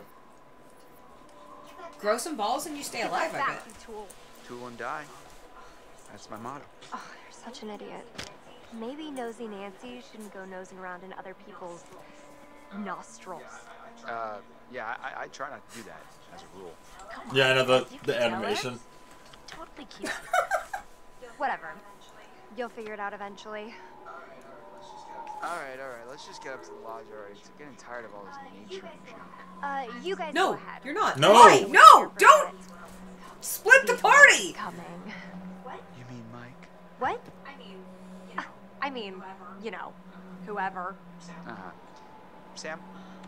[SPEAKER 1] Grow some balls and you stay alive, I bet.
[SPEAKER 4] Tool and die. That's my motto.
[SPEAKER 3] Oh, you're such an idiot. Maybe Nosy Nancy shouldn't go nosing around in other people's nostrils.
[SPEAKER 4] Yeah, I try not to do that as a rule.
[SPEAKER 2] Yeah, I know
[SPEAKER 3] You can
[SPEAKER 2] the
[SPEAKER 3] tell
[SPEAKER 2] animation.
[SPEAKER 3] Totally cute. Whatever. You'll figure it out eventually.
[SPEAKER 4] All right. Let's just get up to the lodge already. It's getting tired of all this nature junk.
[SPEAKER 3] You guys
[SPEAKER 1] No,
[SPEAKER 3] go ahead.
[SPEAKER 1] you're not.
[SPEAKER 2] No.
[SPEAKER 1] Why? No, don't split the party.
[SPEAKER 3] Coming.
[SPEAKER 4] You mean Mike?
[SPEAKER 3] What? I mean, you know, whoever.
[SPEAKER 4] Uh-huh. Sam?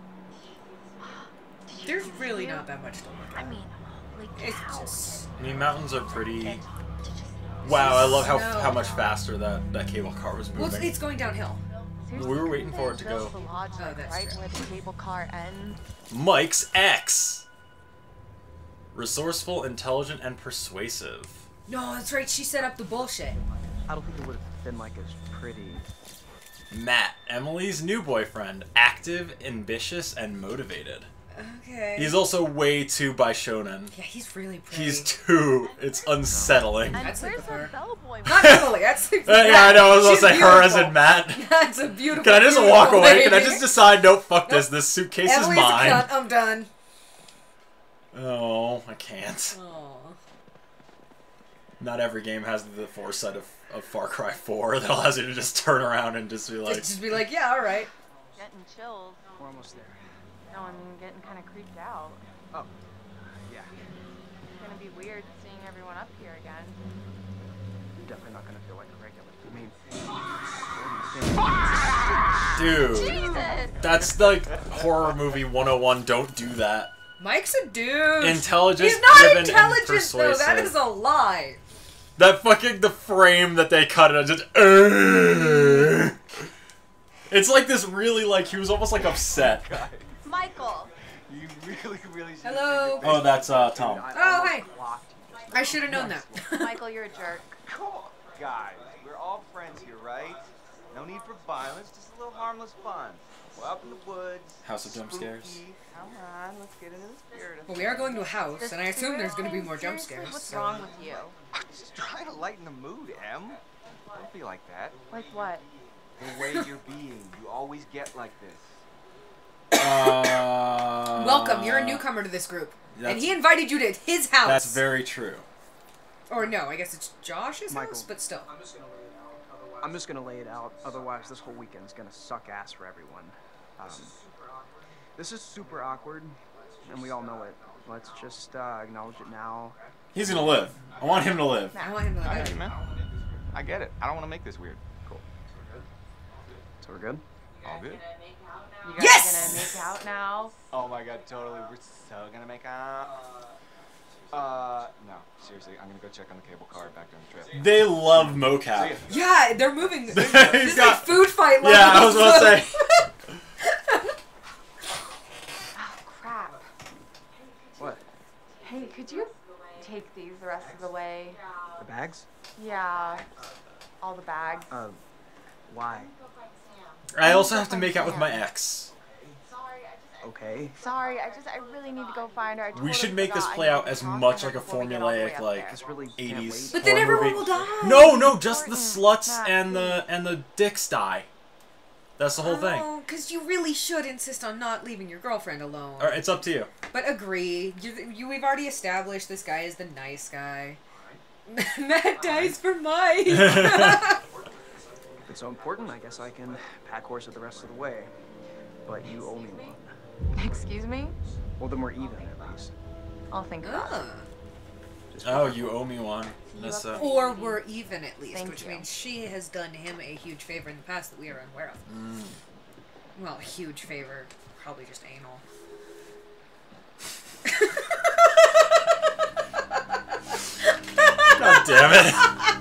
[SPEAKER 1] There's really not that much to look
[SPEAKER 3] I
[SPEAKER 1] at.
[SPEAKER 3] mean, holy
[SPEAKER 1] It's
[SPEAKER 3] cow.
[SPEAKER 1] just...
[SPEAKER 2] I mean, mountains are pretty... Wow, I love
[SPEAKER 1] No.
[SPEAKER 2] how much faster that cable car was
[SPEAKER 1] Well,
[SPEAKER 2] moving.
[SPEAKER 1] it's going downhill.
[SPEAKER 2] We were waiting for it to go.
[SPEAKER 5] The lodge,
[SPEAKER 1] Oh, that's
[SPEAKER 5] right
[SPEAKER 1] true.
[SPEAKER 5] where the cable car ends.
[SPEAKER 2] Mike's ex. Resourceful, intelligent, and persuasive.
[SPEAKER 1] No, that's right. She set up the bullshit.
[SPEAKER 7] I don't think it would have been like as pretty.
[SPEAKER 2] Matt, Emily's new boyfriend. Active, ambitious, and motivated.
[SPEAKER 1] Okay.
[SPEAKER 2] He's also way too by shonen.
[SPEAKER 1] Yeah, he's really pretty.
[SPEAKER 2] He's too. It's unsettling.
[SPEAKER 5] And
[SPEAKER 1] I'd sleep
[SPEAKER 5] where's
[SPEAKER 1] with her.
[SPEAKER 5] the bellboy?
[SPEAKER 1] Not Emily. I'd sleep with
[SPEAKER 2] Yeah, I know. I was gonna
[SPEAKER 1] She's
[SPEAKER 2] say her as
[SPEAKER 1] beautiful.
[SPEAKER 2] in Matt.
[SPEAKER 1] That's a beautiful.
[SPEAKER 2] Can I just
[SPEAKER 1] beautiful
[SPEAKER 2] walk away? Can I
[SPEAKER 1] lady.
[SPEAKER 2] just decide? Nope. Fuck this. This suitcase
[SPEAKER 1] Emily's
[SPEAKER 2] is mine.
[SPEAKER 1] a cunt. I'm done.
[SPEAKER 2] Oh, I can't.
[SPEAKER 1] Aw.
[SPEAKER 2] Not every game has the foresight of Far Cry 4 that allows you to just turn around and just be like...
[SPEAKER 1] Just be like, yeah, all right.
[SPEAKER 5] Getting chills.
[SPEAKER 4] We're almost there.
[SPEAKER 5] No, I'm getting kind of creeped out.
[SPEAKER 4] Oh. Yeah.
[SPEAKER 5] It's gonna be weird seeing everyone up here again.
[SPEAKER 7] You're definitely not gonna feel like a regular. I mean,
[SPEAKER 5] Jesus!
[SPEAKER 2] That's like horror movie 101. Don't do that.
[SPEAKER 1] Mike's a dude.
[SPEAKER 2] Intelligent,
[SPEAKER 1] He's not
[SPEAKER 2] driven, and
[SPEAKER 1] intelligent though.
[SPEAKER 2] persuasive.
[SPEAKER 1] That is a lie.
[SPEAKER 2] That fucking the frame that they cut it just. It's like this really like he was almost like upset.
[SPEAKER 5] Michael!
[SPEAKER 4] You really should.
[SPEAKER 1] Hello.
[SPEAKER 2] Oh, that's Tom.
[SPEAKER 1] Oh, hey. I should have known that.
[SPEAKER 5] Michael, you're a jerk.
[SPEAKER 9] Come on, guys. We're all friends here, right? No need for violence, just a little harmless fun. We're up in the woods.
[SPEAKER 2] House of Jump Scares.
[SPEAKER 9] Spooky. Come on, let's get into the spirit of
[SPEAKER 1] Well, we are going to a house, and I assume there's going to be more jump
[SPEAKER 5] Seriously,
[SPEAKER 1] scares.
[SPEAKER 5] What's
[SPEAKER 1] so-
[SPEAKER 5] wrong with you?
[SPEAKER 9] I'm just trying to lighten the mood, Em. Don't be like that.
[SPEAKER 5] Like what?
[SPEAKER 9] The way you're being. You always get like this.
[SPEAKER 1] Welcome, you're a newcomer to this group. And he invited you to his house.
[SPEAKER 2] That's very true.
[SPEAKER 1] Or no, I guess it's Josh's
[SPEAKER 10] Michael,
[SPEAKER 1] house, but still.
[SPEAKER 10] I'm just gonna lay it out. Otherwise, this whole weekend's gonna suck ass for everyone. This is super awkward, and we all know it. Let's just acknowledge it now.
[SPEAKER 2] He's gonna live. I want him to live.
[SPEAKER 1] I want him to
[SPEAKER 9] I
[SPEAKER 1] live.
[SPEAKER 9] get it, man. I get it. I don't want to make this weird. Cool.
[SPEAKER 10] So we're good?
[SPEAKER 9] All good?
[SPEAKER 5] You guys
[SPEAKER 1] Yes!
[SPEAKER 5] gonna make out now?
[SPEAKER 9] Oh my god, totally. We're so gonna make out. No. Seriously, I'm gonna go check on the cable car back during the trip.
[SPEAKER 2] They love mocap.
[SPEAKER 1] Yeah, they're moving. This is
[SPEAKER 2] got-
[SPEAKER 1] like food fight levels.
[SPEAKER 2] Yeah, I was about to say.
[SPEAKER 5] Oh, crap.
[SPEAKER 10] What?
[SPEAKER 5] Hey, could you take these the rest of the way?
[SPEAKER 10] The bags?
[SPEAKER 5] Yeah. All the bags.
[SPEAKER 10] Why?
[SPEAKER 2] I also have to make out with my ex.
[SPEAKER 10] Okay.
[SPEAKER 5] Sorry, I really need to go find her. I
[SPEAKER 2] We
[SPEAKER 5] totally
[SPEAKER 2] should make this
[SPEAKER 5] forgot.
[SPEAKER 2] play
[SPEAKER 5] I
[SPEAKER 2] out
[SPEAKER 5] need
[SPEAKER 2] as
[SPEAKER 5] to talk
[SPEAKER 2] much
[SPEAKER 5] to her
[SPEAKER 2] like a
[SPEAKER 5] before we get all the way
[SPEAKER 2] formulaic,
[SPEAKER 5] up
[SPEAKER 2] like
[SPEAKER 5] there.
[SPEAKER 10] This really can't
[SPEAKER 2] 80s.
[SPEAKER 10] wait.
[SPEAKER 1] But then
[SPEAKER 2] horror
[SPEAKER 1] everyone
[SPEAKER 2] movie.
[SPEAKER 1] will die.
[SPEAKER 2] No, just the
[SPEAKER 5] Important.
[SPEAKER 2] sluts
[SPEAKER 5] Matt,
[SPEAKER 2] and the dicks die. That's the whole thing.
[SPEAKER 1] Oh, because you really should insist on not leaving your girlfriend alone.
[SPEAKER 2] All right, it's up to you.
[SPEAKER 1] But agree. We've already established this guy is the nice guy. Matt dies for Mike.
[SPEAKER 10] If it's so important, I guess I can pack horse it the rest of the way. But you owe me one.
[SPEAKER 5] Excuse me?
[SPEAKER 10] Well, then we're even at least.
[SPEAKER 5] I'll think about it.
[SPEAKER 10] Just
[SPEAKER 2] Oh, you owe me one. That's
[SPEAKER 1] Or we're even at least,
[SPEAKER 5] Thank
[SPEAKER 1] which
[SPEAKER 5] you.
[SPEAKER 1] means she has done him a huge favor in the past that we are unaware of. Well, a huge favor. Probably just anal.
[SPEAKER 2] God damn it.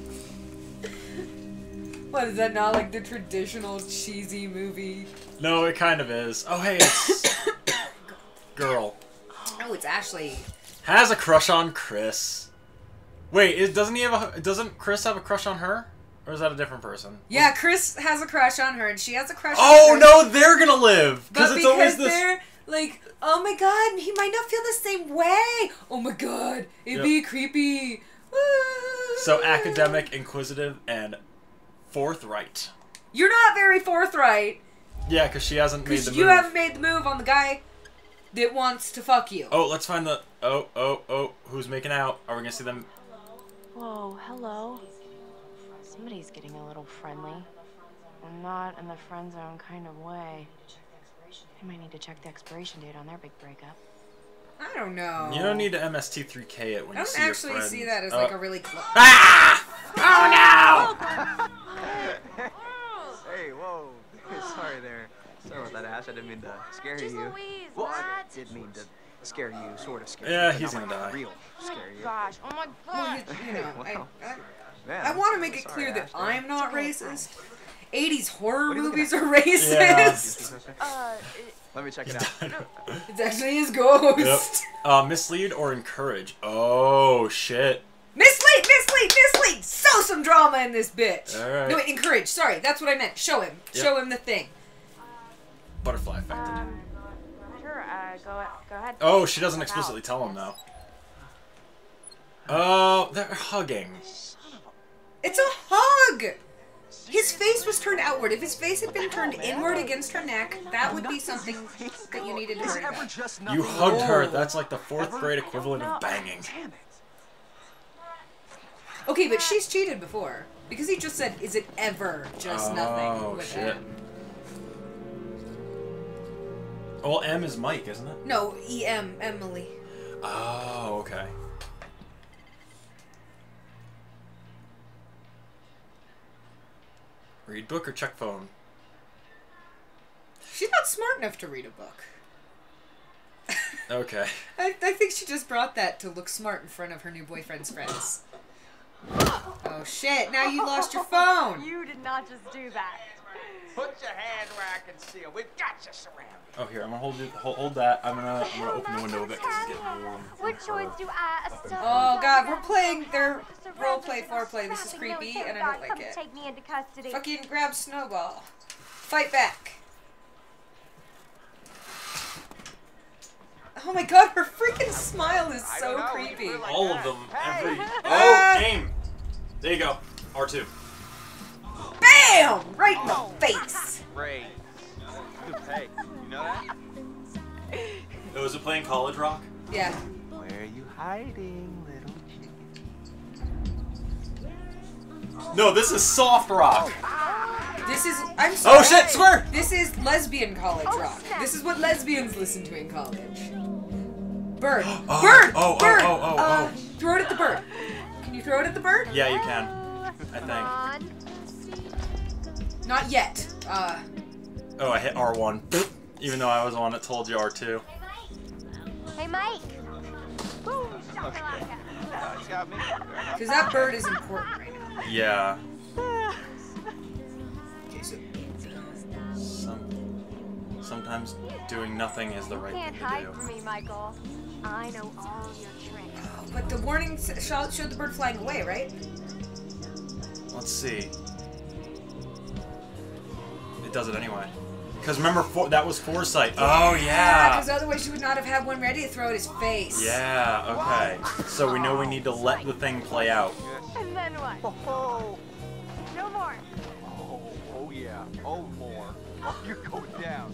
[SPEAKER 1] What, is that not like the traditional cheesy movie?
[SPEAKER 2] No, it kind of is. Oh, hey, it's girl
[SPEAKER 1] Oh, it's Ashley.
[SPEAKER 2] has a crush on Chris. Wait, doesn't Chris have a crush on her? Or is that a different person?
[SPEAKER 1] Yeah, Chris has a crush on her, and she has a crush on
[SPEAKER 2] Oh
[SPEAKER 1] her.
[SPEAKER 2] no, they're gonna live
[SPEAKER 1] But
[SPEAKER 2] it's always
[SPEAKER 1] because
[SPEAKER 2] this.
[SPEAKER 1] they're like, oh my god, he might not feel the same way. Oh my god, it'd be creepy.
[SPEAKER 2] So academic, inquisitive, and forthright.
[SPEAKER 1] You're not very forthright.
[SPEAKER 2] Yeah, because she hasn't made the
[SPEAKER 1] Because
[SPEAKER 2] move.
[SPEAKER 1] you haven't made the move on the guy that wants to fuck you.
[SPEAKER 2] Oh, let's find the. Oh, who's making out? Are we gonna see them?
[SPEAKER 5] Whoa, hello. Somebody's getting a little friendly. And not in the friend zone kind of way. I might need to check the expiration date on their big breakup.
[SPEAKER 1] I don't know.
[SPEAKER 2] You don't need to MST3K it when
[SPEAKER 1] I
[SPEAKER 2] you
[SPEAKER 1] don't
[SPEAKER 2] see your
[SPEAKER 1] actually
[SPEAKER 2] friends.
[SPEAKER 1] see that as like a really close.
[SPEAKER 2] Ah! Oh
[SPEAKER 10] Hey, whoa. Sorry there. Sorry about that, Ash. I didn't mean to scare
[SPEAKER 5] Jeez
[SPEAKER 10] you.
[SPEAKER 5] Louise,
[SPEAKER 10] Well, I
[SPEAKER 5] Matt.
[SPEAKER 10] did mean to scare you, sort of scare
[SPEAKER 2] Yeah,
[SPEAKER 10] you. but
[SPEAKER 2] he's
[SPEAKER 10] not
[SPEAKER 2] gonna
[SPEAKER 10] like
[SPEAKER 2] die.
[SPEAKER 10] Real scare you.
[SPEAKER 5] Gosh, oh my
[SPEAKER 1] Well,
[SPEAKER 5] god.
[SPEAKER 1] you know,
[SPEAKER 10] Wow. Man,
[SPEAKER 1] I want to
[SPEAKER 10] I'm
[SPEAKER 1] make it
[SPEAKER 10] sorry,
[SPEAKER 1] clear that
[SPEAKER 10] Ash.
[SPEAKER 1] I'm not
[SPEAKER 5] It's okay,
[SPEAKER 1] racist. 80s horror
[SPEAKER 10] What are you looking
[SPEAKER 1] movies
[SPEAKER 10] at?
[SPEAKER 1] are racist.
[SPEAKER 2] Yeah.
[SPEAKER 10] Let me check it out.
[SPEAKER 1] It's actually his ghost.
[SPEAKER 2] Yep. Mislead or encourage? Oh shit.
[SPEAKER 1] Mislead! Sow some drama in this bitch.
[SPEAKER 2] All right.
[SPEAKER 1] No, wait, encourage. Sorry, that's what I meant. Show him.
[SPEAKER 2] Yep.
[SPEAKER 1] Show him the thing.
[SPEAKER 2] Butterfly effect.
[SPEAKER 5] Sure, go ahead.
[SPEAKER 2] Oh, she doesn't explicitly tell him though. Oh, they're hugging.
[SPEAKER 1] It's a hug! His face was turned outward. If his face had been turned inward against her neck, that would be something that you needed to worry about.
[SPEAKER 2] You hugged her. That's like the 4th grade equivalent of banging.
[SPEAKER 1] Okay, but she's cheated before. Because he just said, is it ever just nothing
[SPEAKER 2] Oh
[SPEAKER 1] with
[SPEAKER 2] shit.
[SPEAKER 1] him?
[SPEAKER 2] Well, M is Mike, isn't it?
[SPEAKER 1] No, E.M. Emily.
[SPEAKER 2] Oh, okay. Read book or check phone?
[SPEAKER 1] She's not smart enough to read a book.
[SPEAKER 2] Okay.
[SPEAKER 1] I think she just brought that to look smart in front of her new boyfriend's friends. Oh shit, now you lost your phone!
[SPEAKER 5] You did not just do that.
[SPEAKER 9] Put your hand where I can see it. We've got you surrounded.
[SPEAKER 2] Oh, here, I'm gonna hold that. I'm gonna open the window a bit because it's getting warm.
[SPEAKER 3] What choice do I?
[SPEAKER 1] Oh god, we're playing their roleplay foreplay. This is creepy and I don't like it.
[SPEAKER 3] Take me into custody.
[SPEAKER 1] Fucking grab Snowball. Fight back. Oh my god, her freaking smile is so creepy.
[SPEAKER 2] All of them. Every. Oh, aim! There you go. R2.
[SPEAKER 1] Bam! Right in the face.
[SPEAKER 9] Great. Hey, you know that?
[SPEAKER 2] Oh, is it playing College Rock?
[SPEAKER 1] Yeah.
[SPEAKER 9] Where are you hiding, little chicken?
[SPEAKER 2] No, this is soft rock.
[SPEAKER 1] This is. I'm sorry.
[SPEAKER 2] Oh shit, swear!
[SPEAKER 1] This is lesbian college rock. This is what lesbians listen to in college. Bird.
[SPEAKER 2] Oh,
[SPEAKER 1] Bird!
[SPEAKER 2] oh, oh,
[SPEAKER 1] bird!
[SPEAKER 2] oh, oh, oh.
[SPEAKER 1] Throw it at the bird. Can you throw it at the bird?
[SPEAKER 2] Yeah, you can. I think.
[SPEAKER 1] Not yet.
[SPEAKER 2] Oh, I hit R1. Even though I was the one that told you R2.
[SPEAKER 3] Hey, Mike.
[SPEAKER 1] Because that bird is important right now.
[SPEAKER 2] Yeah.
[SPEAKER 1] Okay, so.
[SPEAKER 2] Sometimes doing nothing is the right
[SPEAKER 3] Can't
[SPEAKER 2] thing to
[SPEAKER 3] hide
[SPEAKER 2] do.
[SPEAKER 3] from me, Michael. I know all your tricks.
[SPEAKER 1] But the warning showed the bird flying away, right?
[SPEAKER 2] Let's see. It does it anyway. Because remember, that was foresight. Oh, yeah.
[SPEAKER 1] Because otherwise you would not have had one ready to throw at his face.
[SPEAKER 2] Yeah, okay. So we know we need to let the thing play out.
[SPEAKER 3] And then what?
[SPEAKER 9] Oh,
[SPEAKER 3] No more.
[SPEAKER 9] oh yeah. Oh, more. Oh, you're going down.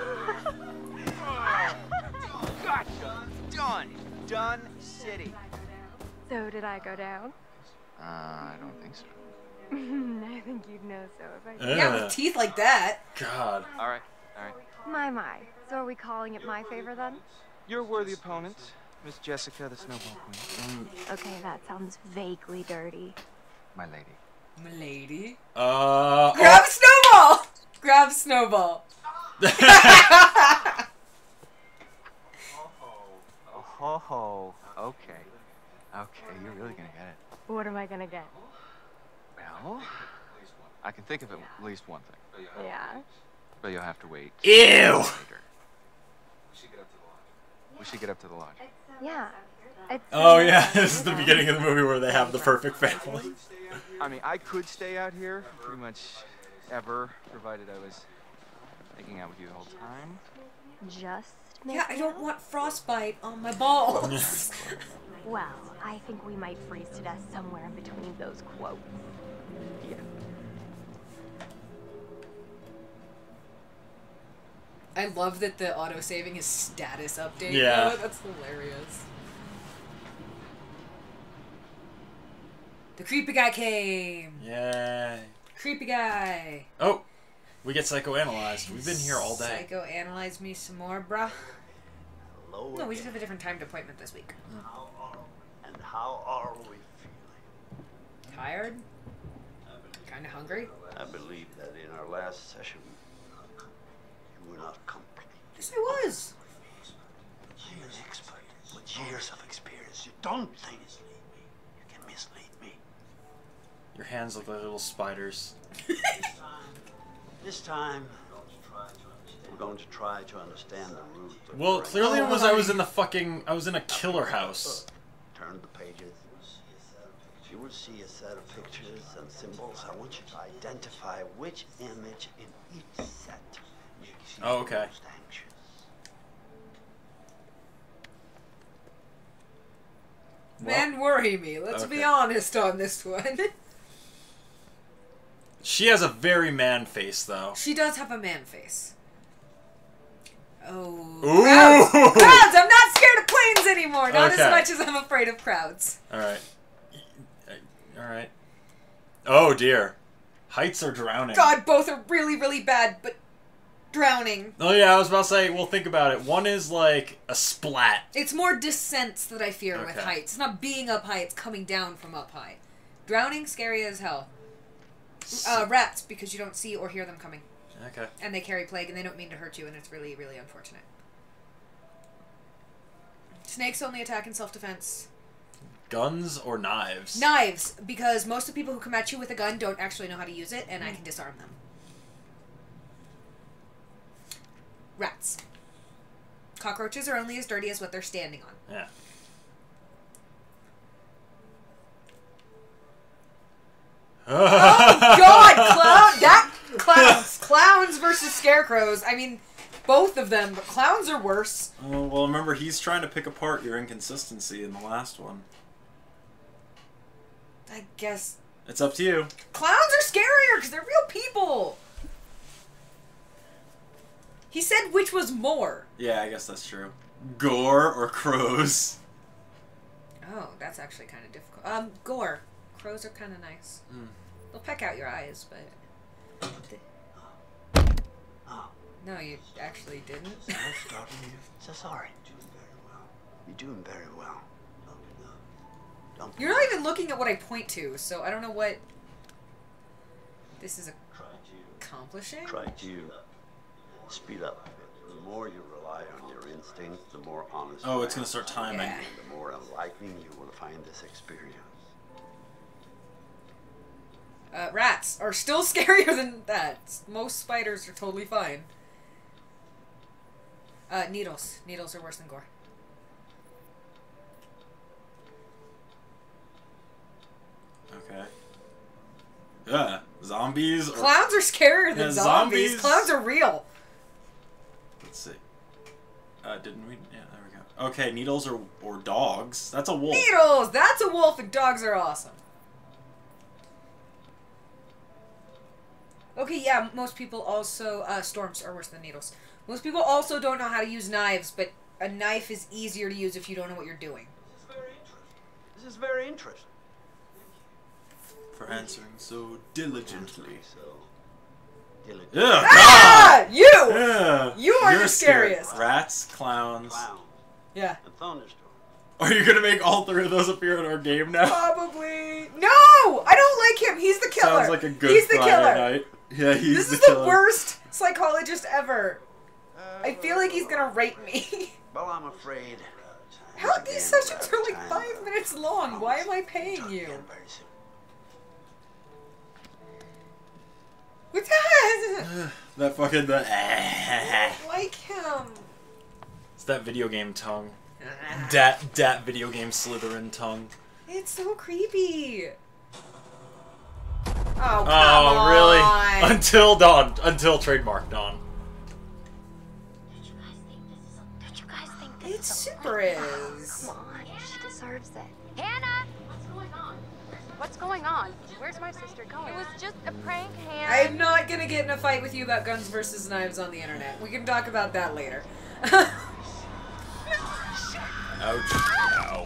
[SPEAKER 9] Gotcha. Done. Done city.
[SPEAKER 3] So did I go down?
[SPEAKER 9] I don't think so.
[SPEAKER 3] I think you'd know so if I did.
[SPEAKER 1] Yeah, with teeth like that.
[SPEAKER 2] God.
[SPEAKER 9] All right. All right.
[SPEAKER 3] My. So are we calling it my favor then?
[SPEAKER 9] You're a worthy opponent, Miss Jessica, the Snowball Queen.
[SPEAKER 3] Okay, that sounds vaguely dirty.
[SPEAKER 9] My lady.
[SPEAKER 1] Milady.
[SPEAKER 2] Grab
[SPEAKER 1] Snowball! Grab Snowball.
[SPEAKER 9] Oh, okay. Okay, you're really gonna get it.
[SPEAKER 3] What am I gonna get?
[SPEAKER 9] Well, I can think of at least one thing.
[SPEAKER 3] Yeah.
[SPEAKER 9] But you'll have to wait.
[SPEAKER 2] Ew!
[SPEAKER 9] Later. We should get up to the lodge.
[SPEAKER 3] Yeah. It's
[SPEAKER 2] Oh, yeah. This is the beginning of the movie where they have the perfect family.
[SPEAKER 9] I mean, I could stay out here pretty much ever, provided I was hanging out with you the whole time.
[SPEAKER 3] Just
[SPEAKER 1] Yeah, I don't want frostbite on my balls.
[SPEAKER 3] Well, I think we might freeze to death somewhere in between those quotes.
[SPEAKER 9] Yeah.
[SPEAKER 1] I love that the auto-saving is status update.
[SPEAKER 2] Yeah.
[SPEAKER 1] Oh, that's hilarious. The creepy guy came.
[SPEAKER 2] Yay.
[SPEAKER 1] Creepy guy.
[SPEAKER 2] Oh, we get psychoanalyzed. We've been here all day.
[SPEAKER 1] Psychoanalyze me some more, bruh.
[SPEAKER 6] Hello
[SPEAKER 1] No, we just
[SPEAKER 6] again.
[SPEAKER 1] have a different timed appointment this week.
[SPEAKER 6] And how are we feeling?
[SPEAKER 1] Tired? Kinda hungry?
[SPEAKER 6] I believe that in our last session, you were not complete.
[SPEAKER 1] Yes, I was.
[SPEAKER 6] I'm an expert with years of experience. You don't think you can mislead me.
[SPEAKER 2] Your hands look like little spiders.
[SPEAKER 6] This time, we're going to try to understand the root of
[SPEAKER 2] Well,
[SPEAKER 6] the
[SPEAKER 2] clearly it was I was in a killer house.
[SPEAKER 6] Turn the pages. You will see a set of pictures and symbols. I want you to identify which image in each set makes you
[SPEAKER 2] Oh, okay.
[SPEAKER 6] most anxious.
[SPEAKER 1] Men worry me. Let's be honest on this one.
[SPEAKER 2] She has a very man face, though.
[SPEAKER 1] She does have a man face. Oh.
[SPEAKER 2] Ooh.
[SPEAKER 1] Crowds! Crowds! I'm not scared of planes anymore. Not
[SPEAKER 2] Okay.
[SPEAKER 1] as much as I'm afraid of crowds.
[SPEAKER 2] Alright. Alright. Oh, dear. Heights are drowning.
[SPEAKER 1] God, both are really, really bad, but drowning.
[SPEAKER 2] Oh, yeah, I was about to say, well, think about it. One is like a splat.
[SPEAKER 1] It's more descents that I fear with
[SPEAKER 2] Okay.
[SPEAKER 1] heights. It's not being up high, it's coming down from up high. Drowning, scary as hell. Rats, because you don't see or hear them coming.
[SPEAKER 2] Okay.
[SPEAKER 1] And they carry plague, and they don't mean to hurt you, and it's really, really unfortunate. Snakes only attack in self-defense.
[SPEAKER 2] Guns or knives?
[SPEAKER 1] Knives, because most of the people who come at you with a gun don't actually know how to use it, and I can disarm them. Rats. Cockroaches are only as dirty as what they're standing on.
[SPEAKER 2] Yeah.
[SPEAKER 1] Oh God, clowns versus scarecrows. I mean, both of them, but clowns are worse.
[SPEAKER 2] Oh, well, remember, he's trying to pick apart your inconsistency in the last one.
[SPEAKER 1] I guess
[SPEAKER 2] It's up to you.
[SPEAKER 1] Clowns are scarier because they're real people. He said which was more.
[SPEAKER 2] Yeah, I guess that's true. Gore or crows?
[SPEAKER 1] Oh, that's actually kind of difficult. Gore. Crows are kind of nice.
[SPEAKER 2] Mm.
[SPEAKER 1] They'll peck out your eyes, but... No, you actually didn't.
[SPEAKER 6] So sorry. You're doing very well.
[SPEAKER 1] You're not even looking at what I point to, so I don't know what this is accomplishing.
[SPEAKER 6] Try to speed up. The more you rely on your instincts, the more honest.
[SPEAKER 2] Oh, it's gonna start timing.
[SPEAKER 1] Yeah.
[SPEAKER 6] And the more enlightening you will find this experience.
[SPEAKER 1] Rats are still scarier than that. Most spiders are totally fine. Needles. Needles are worse than gore.
[SPEAKER 2] Okay. Yeah, zombies. Or...
[SPEAKER 1] Clowns are scarier than
[SPEAKER 2] Yeah,
[SPEAKER 1] zombies.
[SPEAKER 2] zombies.
[SPEAKER 1] Clowns are real.
[SPEAKER 2] Let's see. Didn't we? Yeah, there we go. Okay, needles or dogs. That's a wolf.
[SPEAKER 1] Needles! That's a wolf, and dogs are awesome. Okay, yeah, most people also... storms are worse than needles. Most people also don't know how to use knives, but a knife is easier to use if you don't know what you're doing.
[SPEAKER 6] This is very interesting.
[SPEAKER 2] For answering so diligently.
[SPEAKER 6] Diligently.
[SPEAKER 2] Yeah,
[SPEAKER 1] Ah!
[SPEAKER 2] God!
[SPEAKER 1] You!
[SPEAKER 2] Yeah.
[SPEAKER 1] You are
[SPEAKER 2] You're
[SPEAKER 1] the
[SPEAKER 2] scary.
[SPEAKER 1] scariest.
[SPEAKER 2] Rats, clowns.
[SPEAKER 6] Clown.
[SPEAKER 1] Yeah.
[SPEAKER 6] And thunderstorm.
[SPEAKER 2] Are you gonna make all three of those appear in our game now?
[SPEAKER 1] Probably. No! I don't like him. He's the killer.
[SPEAKER 2] Sounds like a good
[SPEAKER 1] He's the
[SPEAKER 2] Friday
[SPEAKER 1] killer.
[SPEAKER 2] night. Yeah, he's
[SPEAKER 1] This
[SPEAKER 2] the
[SPEAKER 1] is
[SPEAKER 2] killer.
[SPEAKER 1] the worst psychologist ever. I feel like he's gonna rape me.
[SPEAKER 6] Well, I'm afraid.
[SPEAKER 1] How these sessions are like 5 minutes long? Why am I paying you? What's that?
[SPEAKER 2] That fucking...
[SPEAKER 1] I don't like him.
[SPEAKER 2] It's that video game tongue. Dat video game Slytherin tongue.
[SPEAKER 1] It's so creepy. Oh, come
[SPEAKER 2] Oh,
[SPEAKER 1] on.
[SPEAKER 2] really? Until dawn. Until trademark dawn.
[SPEAKER 3] Did you guys think this
[SPEAKER 1] It
[SPEAKER 3] is a
[SPEAKER 1] super
[SPEAKER 3] prank?
[SPEAKER 1] is.
[SPEAKER 3] Come on, she deserves it. Hannah! What's going on? What's going on? Where's my sister going? It was just a prank, Hannah.
[SPEAKER 1] I'm not gonna get in a fight with you about guns versus knives on the internet. We can talk about that later.
[SPEAKER 2] Ouch. Ow.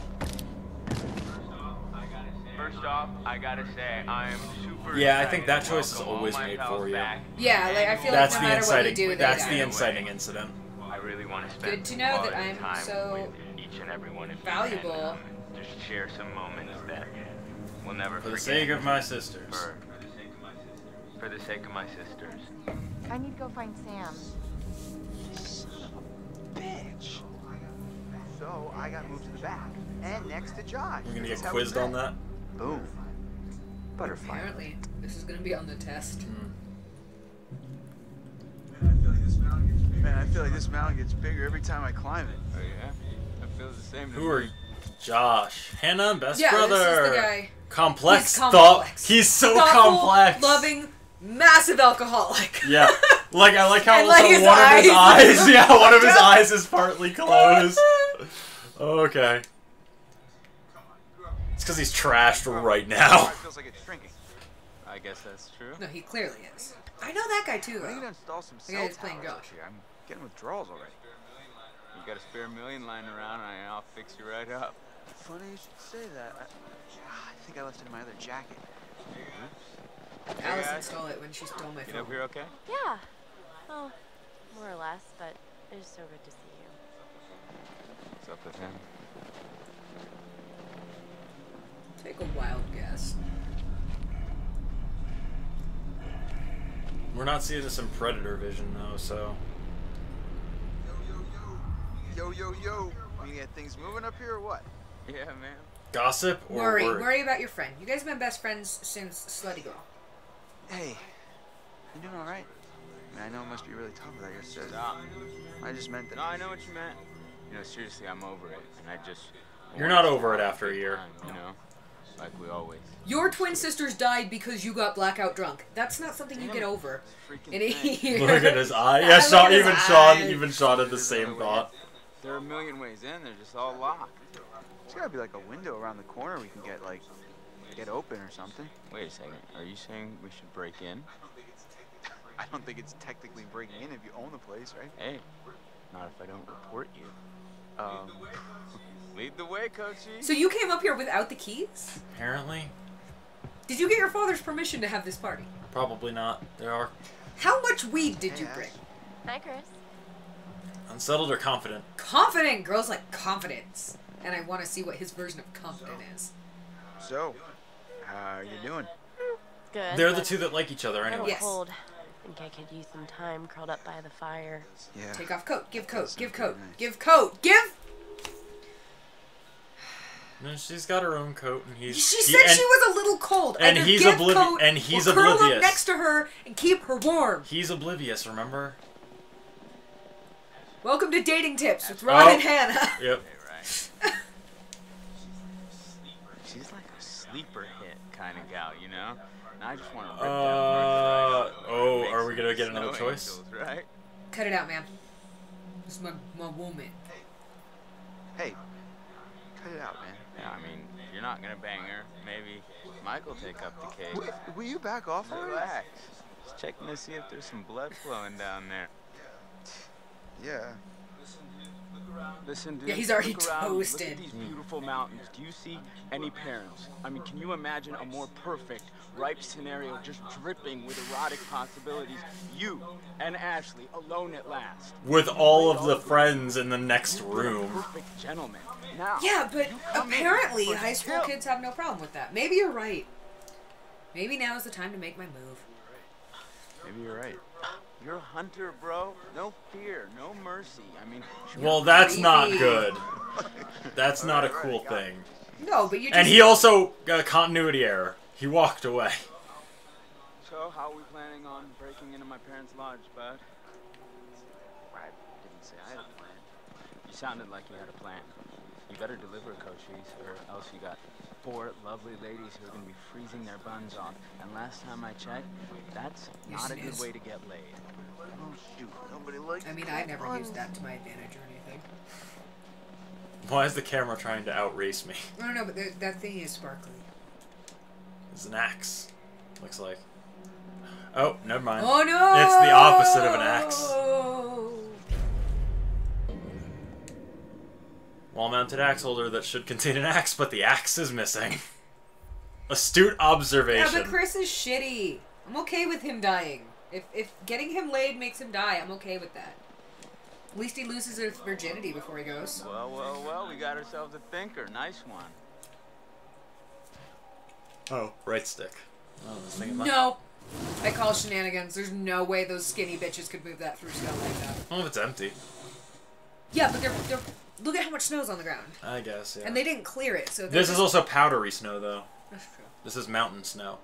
[SPEAKER 8] First off, I gotta say, I am super
[SPEAKER 2] Yeah, I
[SPEAKER 8] excited
[SPEAKER 2] think that
[SPEAKER 8] to
[SPEAKER 2] choice is
[SPEAKER 8] welcome all
[SPEAKER 2] always
[SPEAKER 8] my
[SPEAKER 2] made
[SPEAKER 8] pals
[SPEAKER 2] for you.
[SPEAKER 8] back.
[SPEAKER 1] Yeah, like I feel
[SPEAKER 2] That's
[SPEAKER 1] like no
[SPEAKER 2] the
[SPEAKER 1] matter what you
[SPEAKER 2] inciting.
[SPEAKER 1] do, they
[SPEAKER 2] That's
[SPEAKER 1] die.
[SPEAKER 2] the inciting incident.
[SPEAKER 8] I really want to spend
[SPEAKER 1] Good to know that
[SPEAKER 8] quality
[SPEAKER 1] I'm
[SPEAKER 8] time
[SPEAKER 1] so
[SPEAKER 8] with each and every one of you
[SPEAKER 1] valuable.
[SPEAKER 8] and, just share some moments that we'll never
[SPEAKER 2] For the
[SPEAKER 8] forget.
[SPEAKER 2] sake of my sisters.
[SPEAKER 8] For the sake of my sisters.
[SPEAKER 3] I need to go find Sam.
[SPEAKER 4] Bitch. So I got moved to the back and next to Josh.
[SPEAKER 2] We're gonna
[SPEAKER 4] That's
[SPEAKER 2] get
[SPEAKER 4] how we
[SPEAKER 2] quizzed on
[SPEAKER 4] met.
[SPEAKER 2] that?
[SPEAKER 4] Boom. Butterfly.
[SPEAKER 1] Apparently, this is gonna be on the test.
[SPEAKER 9] Man, I feel like this mountain gets bigger every time I climb it.
[SPEAKER 7] Oh yeah? That feels the same to
[SPEAKER 2] Who are
[SPEAKER 7] me.
[SPEAKER 2] Josh? Hannah, best
[SPEAKER 1] Yeah,
[SPEAKER 2] brother.
[SPEAKER 1] this is the guy.
[SPEAKER 2] Complex
[SPEAKER 1] He's
[SPEAKER 2] thought.
[SPEAKER 1] complex.
[SPEAKER 2] He's so
[SPEAKER 1] Thoughtful,
[SPEAKER 2] complex.
[SPEAKER 1] loving, massive alcoholic.
[SPEAKER 2] Yeah. Like I like how
[SPEAKER 1] And,
[SPEAKER 2] also
[SPEAKER 1] like, his
[SPEAKER 2] one of his
[SPEAKER 1] eyes.
[SPEAKER 2] eyes, yeah, one of his eyes is partly closed. Okay. It's because he's trashed right now.
[SPEAKER 9] It feels like it's shrinking.
[SPEAKER 7] I guess that's true.
[SPEAKER 1] No, he clearly is. I know that guy too.
[SPEAKER 9] I need to
[SPEAKER 1] Though.
[SPEAKER 9] install some
[SPEAKER 1] The guy
[SPEAKER 9] cell
[SPEAKER 1] who's playing
[SPEAKER 9] towers
[SPEAKER 1] Josh.
[SPEAKER 9] up here. I'm getting withdrawals already.
[SPEAKER 7] You got a spare million lying around, and I'll fix you right up.
[SPEAKER 9] Funny you should say that. I think I left it in my other jacket.
[SPEAKER 1] Alice
[SPEAKER 7] guys.
[SPEAKER 1] installed it when she stole my
[SPEAKER 7] Get
[SPEAKER 1] phone.
[SPEAKER 7] up here, okay?
[SPEAKER 3] Yeah. Well, more or less, but it is so good to see you.
[SPEAKER 7] What's up with him?
[SPEAKER 1] Take a wild guess.
[SPEAKER 2] We're not seeing this in Predator vision though, so.
[SPEAKER 9] Yo, yo, yo. We gonna get things moving up here or what?
[SPEAKER 7] Yeah, man.
[SPEAKER 2] Gossip or
[SPEAKER 1] Worry.
[SPEAKER 2] worry?
[SPEAKER 1] Worry about your friend. You guys have been best friends since Slutty Girl.
[SPEAKER 9] Hey, you doing all right? I mean, I know it must be really tough without your sister.
[SPEAKER 7] Stop.
[SPEAKER 9] I just meant that.
[SPEAKER 7] No, I know what you meant. You know, seriously, I'm over it, and I just.
[SPEAKER 2] You're not over it after a year.
[SPEAKER 7] Time, you know, like we always.
[SPEAKER 1] Your twin sisters died because you got blackout drunk. That's not something you get over in a year.
[SPEAKER 2] Look at his eye.
[SPEAKER 1] I
[SPEAKER 2] Yeah,
[SPEAKER 1] look
[SPEAKER 2] Sean,
[SPEAKER 1] at his
[SPEAKER 2] even Sean,
[SPEAKER 1] eyes.
[SPEAKER 2] even Sean had the same thought.
[SPEAKER 7] There are a million ways in. They're just all locked.
[SPEAKER 9] There's gotta be like a window around the corner we can get like get open or something.
[SPEAKER 8] Wait a second. Are you saying we should break in?
[SPEAKER 4] I don't think it's technically breaking in if you own the place, right?
[SPEAKER 8] Hey, not if I don't report you. Lead the way, Coachy.
[SPEAKER 1] So you came up here without the keys?
[SPEAKER 2] Apparently.
[SPEAKER 1] Did you get your father's permission to have this party?
[SPEAKER 2] Probably not. There are
[SPEAKER 1] How much weed did you bring?
[SPEAKER 3] Hi, Chris.
[SPEAKER 2] unsettled or confident.
[SPEAKER 1] Confident. Girls like confidence. And I want to see what his version of confident is.
[SPEAKER 4] So, how are you doing?
[SPEAKER 3] Good.
[SPEAKER 2] They're the
[SPEAKER 3] but
[SPEAKER 2] two that like each other
[SPEAKER 3] a little
[SPEAKER 2] anyway.
[SPEAKER 1] Yes.
[SPEAKER 3] cold. I think I could use some time curled up by the fire.
[SPEAKER 4] Yeah.
[SPEAKER 1] Take off coat. Give coat.
[SPEAKER 4] That
[SPEAKER 1] Give
[SPEAKER 4] sounds
[SPEAKER 1] coat.
[SPEAKER 4] very nice.
[SPEAKER 1] Give coat. Give.
[SPEAKER 2] No, she's got her own coat, and he's.
[SPEAKER 1] She said she was a little cold.
[SPEAKER 2] and
[SPEAKER 1] Either
[SPEAKER 2] he's
[SPEAKER 1] give
[SPEAKER 2] oblivious.
[SPEAKER 1] coat
[SPEAKER 2] And he's
[SPEAKER 1] or curl up
[SPEAKER 2] oblivious.
[SPEAKER 1] next to her and keep her warm.
[SPEAKER 2] He's oblivious. Remember?
[SPEAKER 1] Welcome to Dating Tips with Ron and Hannah.
[SPEAKER 2] Yep.
[SPEAKER 8] Right. She's like a sleeper hit kind of gal, you know? And I just want to rip down
[SPEAKER 2] oh, are we gonna get another choice?
[SPEAKER 8] Angels, right?
[SPEAKER 1] Cut it out, man. This is my woman.
[SPEAKER 4] Hey, cut it out, man.
[SPEAKER 8] Yeah, I mean, if you're not gonna bang her, maybe Mike will take up the case.
[SPEAKER 4] Will you back off already?
[SPEAKER 8] Relax. Just checking to see if there's some blood flowing down there.
[SPEAKER 4] Yeah.
[SPEAKER 10] Listen, dude.
[SPEAKER 1] Yeah, he's already
[SPEAKER 10] look around,
[SPEAKER 1] toasted.
[SPEAKER 10] Look at these beautiful mountains. Do you see any parents? I mean, can you imagine a more perfect, ripe scenario just dripping with erotic possibilities? You and Ashley alone at last.
[SPEAKER 2] With all of the friends in the next room.
[SPEAKER 10] Perfect gentleman. Now.
[SPEAKER 1] Yeah, but
[SPEAKER 10] you come in
[SPEAKER 1] apparently
[SPEAKER 10] for
[SPEAKER 1] high school
[SPEAKER 10] kill.
[SPEAKER 1] kids have no problem with that. Maybe you're right. Maybe now is the time to make my move.
[SPEAKER 8] Maybe you're right. You're a hunter, bro. No fear, no mercy. I mean,
[SPEAKER 2] Well, that's not
[SPEAKER 1] creepy.
[SPEAKER 2] good. That's not a cool thing.
[SPEAKER 1] No, but you just...
[SPEAKER 2] And he also got a continuity error. He walked away.
[SPEAKER 10] So, how are we planning on breaking into my parents' lodge, bud?
[SPEAKER 8] I didn't say I had a plan.
[SPEAKER 10] You sounded like you had a plan.
[SPEAKER 8] You better deliver, Coaches, or else you got 4 lovely ladies who are going to be freezing their buns off. And last time I checked, that's
[SPEAKER 1] Yes,
[SPEAKER 8] not a
[SPEAKER 1] it
[SPEAKER 8] good
[SPEAKER 1] is.
[SPEAKER 8] way to get laid.
[SPEAKER 4] Oh, shoot. Nobody likes
[SPEAKER 1] I mean, I never used that to my advantage or anything.
[SPEAKER 2] Why is the camera trying to outrace me?
[SPEAKER 1] I don't know, but that thing is sparkly.
[SPEAKER 2] It's an axe. Looks like. Oh, never mind.
[SPEAKER 1] Oh no!
[SPEAKER 2] It's the opposite of an axe. Wall-mounted axe holder that should contain an axe, but the axe is missing. Astute observation.
[SPEAKER 1] Yeah, but Chris is shitty. I'm okay with him dying. If getting him laid makes him die, I'm okay with that. At least he loses his virginity before he goes.
[SPEAKER 8] Well, well, well, we got ourselves a thinker. Nice one.
[SPEAKER 2] Oh, right stick. Oh, this thing
[SPEAKER 1] No. I call shenanigans. There's no way those skinny bitches could move that through snow like that.
[SPEAKER 2] Oh, it's empty.
[SPEAKER 1] Yeah, but they're look at how much snow's on the ground.
[SPEAKER 2] I guess, yeah.
[SPEAKER 1] And they didn't clear it, so
[SPEAKER 2] This is also powdery snow, though.
[SPEAKER 1] That's true.
[SPEAKER 2] This is mountain snow.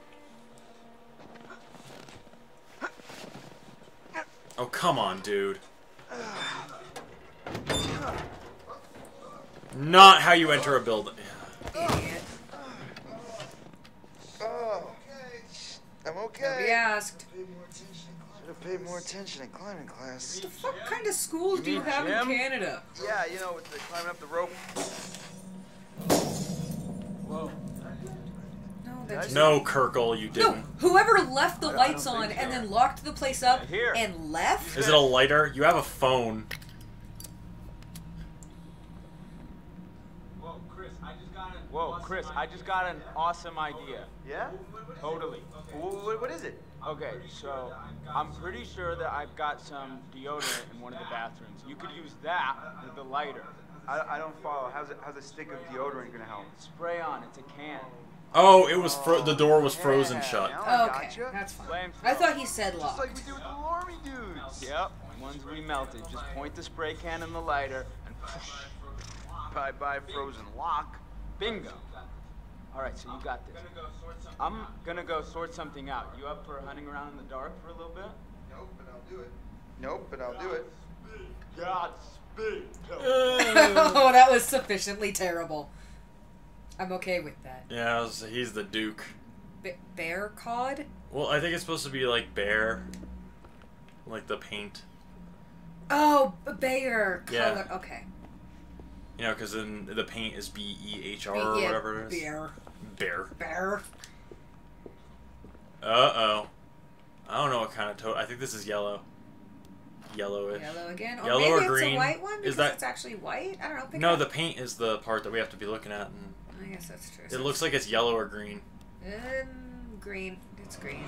[SPEAKER 2] Oh, come on, dude. Not how you enter a building.
[SPEAKER 1] Idiot.
[SPEAKER 4] Oh, I'm okay.
[SPEAKER 1] Nobody asked.
[SPEAKER 4] Should have paid more attention in climbing class.
[SPEAKER 1] What the fuck kind of schools do you have in Canada?
[SPEAKER 4] Yeah, you know, with the climbing up the rope.
[SPEAKER 10] Whoa.
[SPEAKER 1] No, that's
[SPEAKER 2] No, Kirkle, you
[SPEAKER 1] No,
[SPEAKER 2] didn't.
[SPEAKER 1] whoever left the
[SPEAKER 10] I don't
[SPEAKER 1] lights
[SPEAKER 10] think
[SPEAKER 1] on
[SPEAKER 10] so.
[SPEAKER 1] and then locked the place up
[SPEAKER 8] Here.
[SPEAKER 1] and left?
[SPEAKER 2] Is it a lighter? You have a phone.
[SPEAKER 10] Whoa, Chris, I just got an awesome idea.
[SPEAKER 4] Yeah?
[SPEAKER 10] Totally.
[SPEAKER 4] What is it?
[SPEAKER 10] Okay, so I'm pretty sure that I've got some deodorant in one of the bathrooms. You could use that with the lighter.
[SPEAKER 4] I don't follow. How's a stick of deodorant gonna help?
[SPEAKER 10] Spray on, it's a can.
[SPEAKER 2] Oh, it was the door was frozen
[SPEAKER 4] Yeah,
[SPEAKER 2] shut.
[SPEAKER 4] now I
[SPEAKER 1] Okay,
[SPEAKER 4] gotcha.
[SPEAKER 1] that's fine.
[SPEAKER 10] Flamethrower.
[SPEAKER 1] I thought he said
[SPEAKER 4] Just
[SPEAKER 1] locked.
[SPEAKER 4] like we do with the Lormy dudes.
[SPEAKER 10] Yep, ones we melted. Just point the spray can in the lighter and whoosh.
[SPEAKER 4] Bye-bye frozen lock.
[SPEAKER 10] Bingo. All right, so you got this. I'm gonna go sort something out. You up for hunting around in the dark for a little bit?
[SPEAKER 4] Nope, but I'll do it. Nope, but I'll do it.
[SPEAKER 10] Godspeed.
[SPEAKER 1] Oh, that was sufficiently terrible. I'm okay with that.
[SPEAKER 2] Yeah, he's the Duke.
[SPEAKER 1] Bear cod?
[SPEAKER 2] Well, I think it's supposed to be like bear. Like the paint.
[SPEAKER 1] Oh, bear
[SPEAKER 2] Yeah.
[SPEAKER 1] color. Okay.
[SPEAKER 2] You know, because then the paint is BEHR or
[SPEAKER 1] Yeah,
[SPEAKER 2] whatever it is.
[SPEAKER 1] bear.
[SPEAKER 2] Bear.
[SPEAKER 1] Bear.
[SPEAKER 2] Uh-oh. I don't know what kind of toad. I think this is yellow. Yellowish.
[SPEAKER 1] Yellow again? Or
[SPEAKER 2] Yellow
[SPEAKER 1] maybe
[SPEAKER 2] or
[SPEAKER 1] it's
[SPEAKER 2] green.
[SPEAKER 1] a white one because
[SPEAKER 2] Is that...
[SPEAKER 1] it's actually white? I don't know. Pick
[SPEAKER 2] No,
[SPEAKER 1] it
[SPEAKER 2] the
[SPEAKER 1] up.
[SPEAKER 2] paint is the part that we have to be looking at. And
[SPEAKER 1] I guess that's true.
[SPEAKER 2] it looks like it's yellow or green.
[SPEAKER 1] Green. It's green.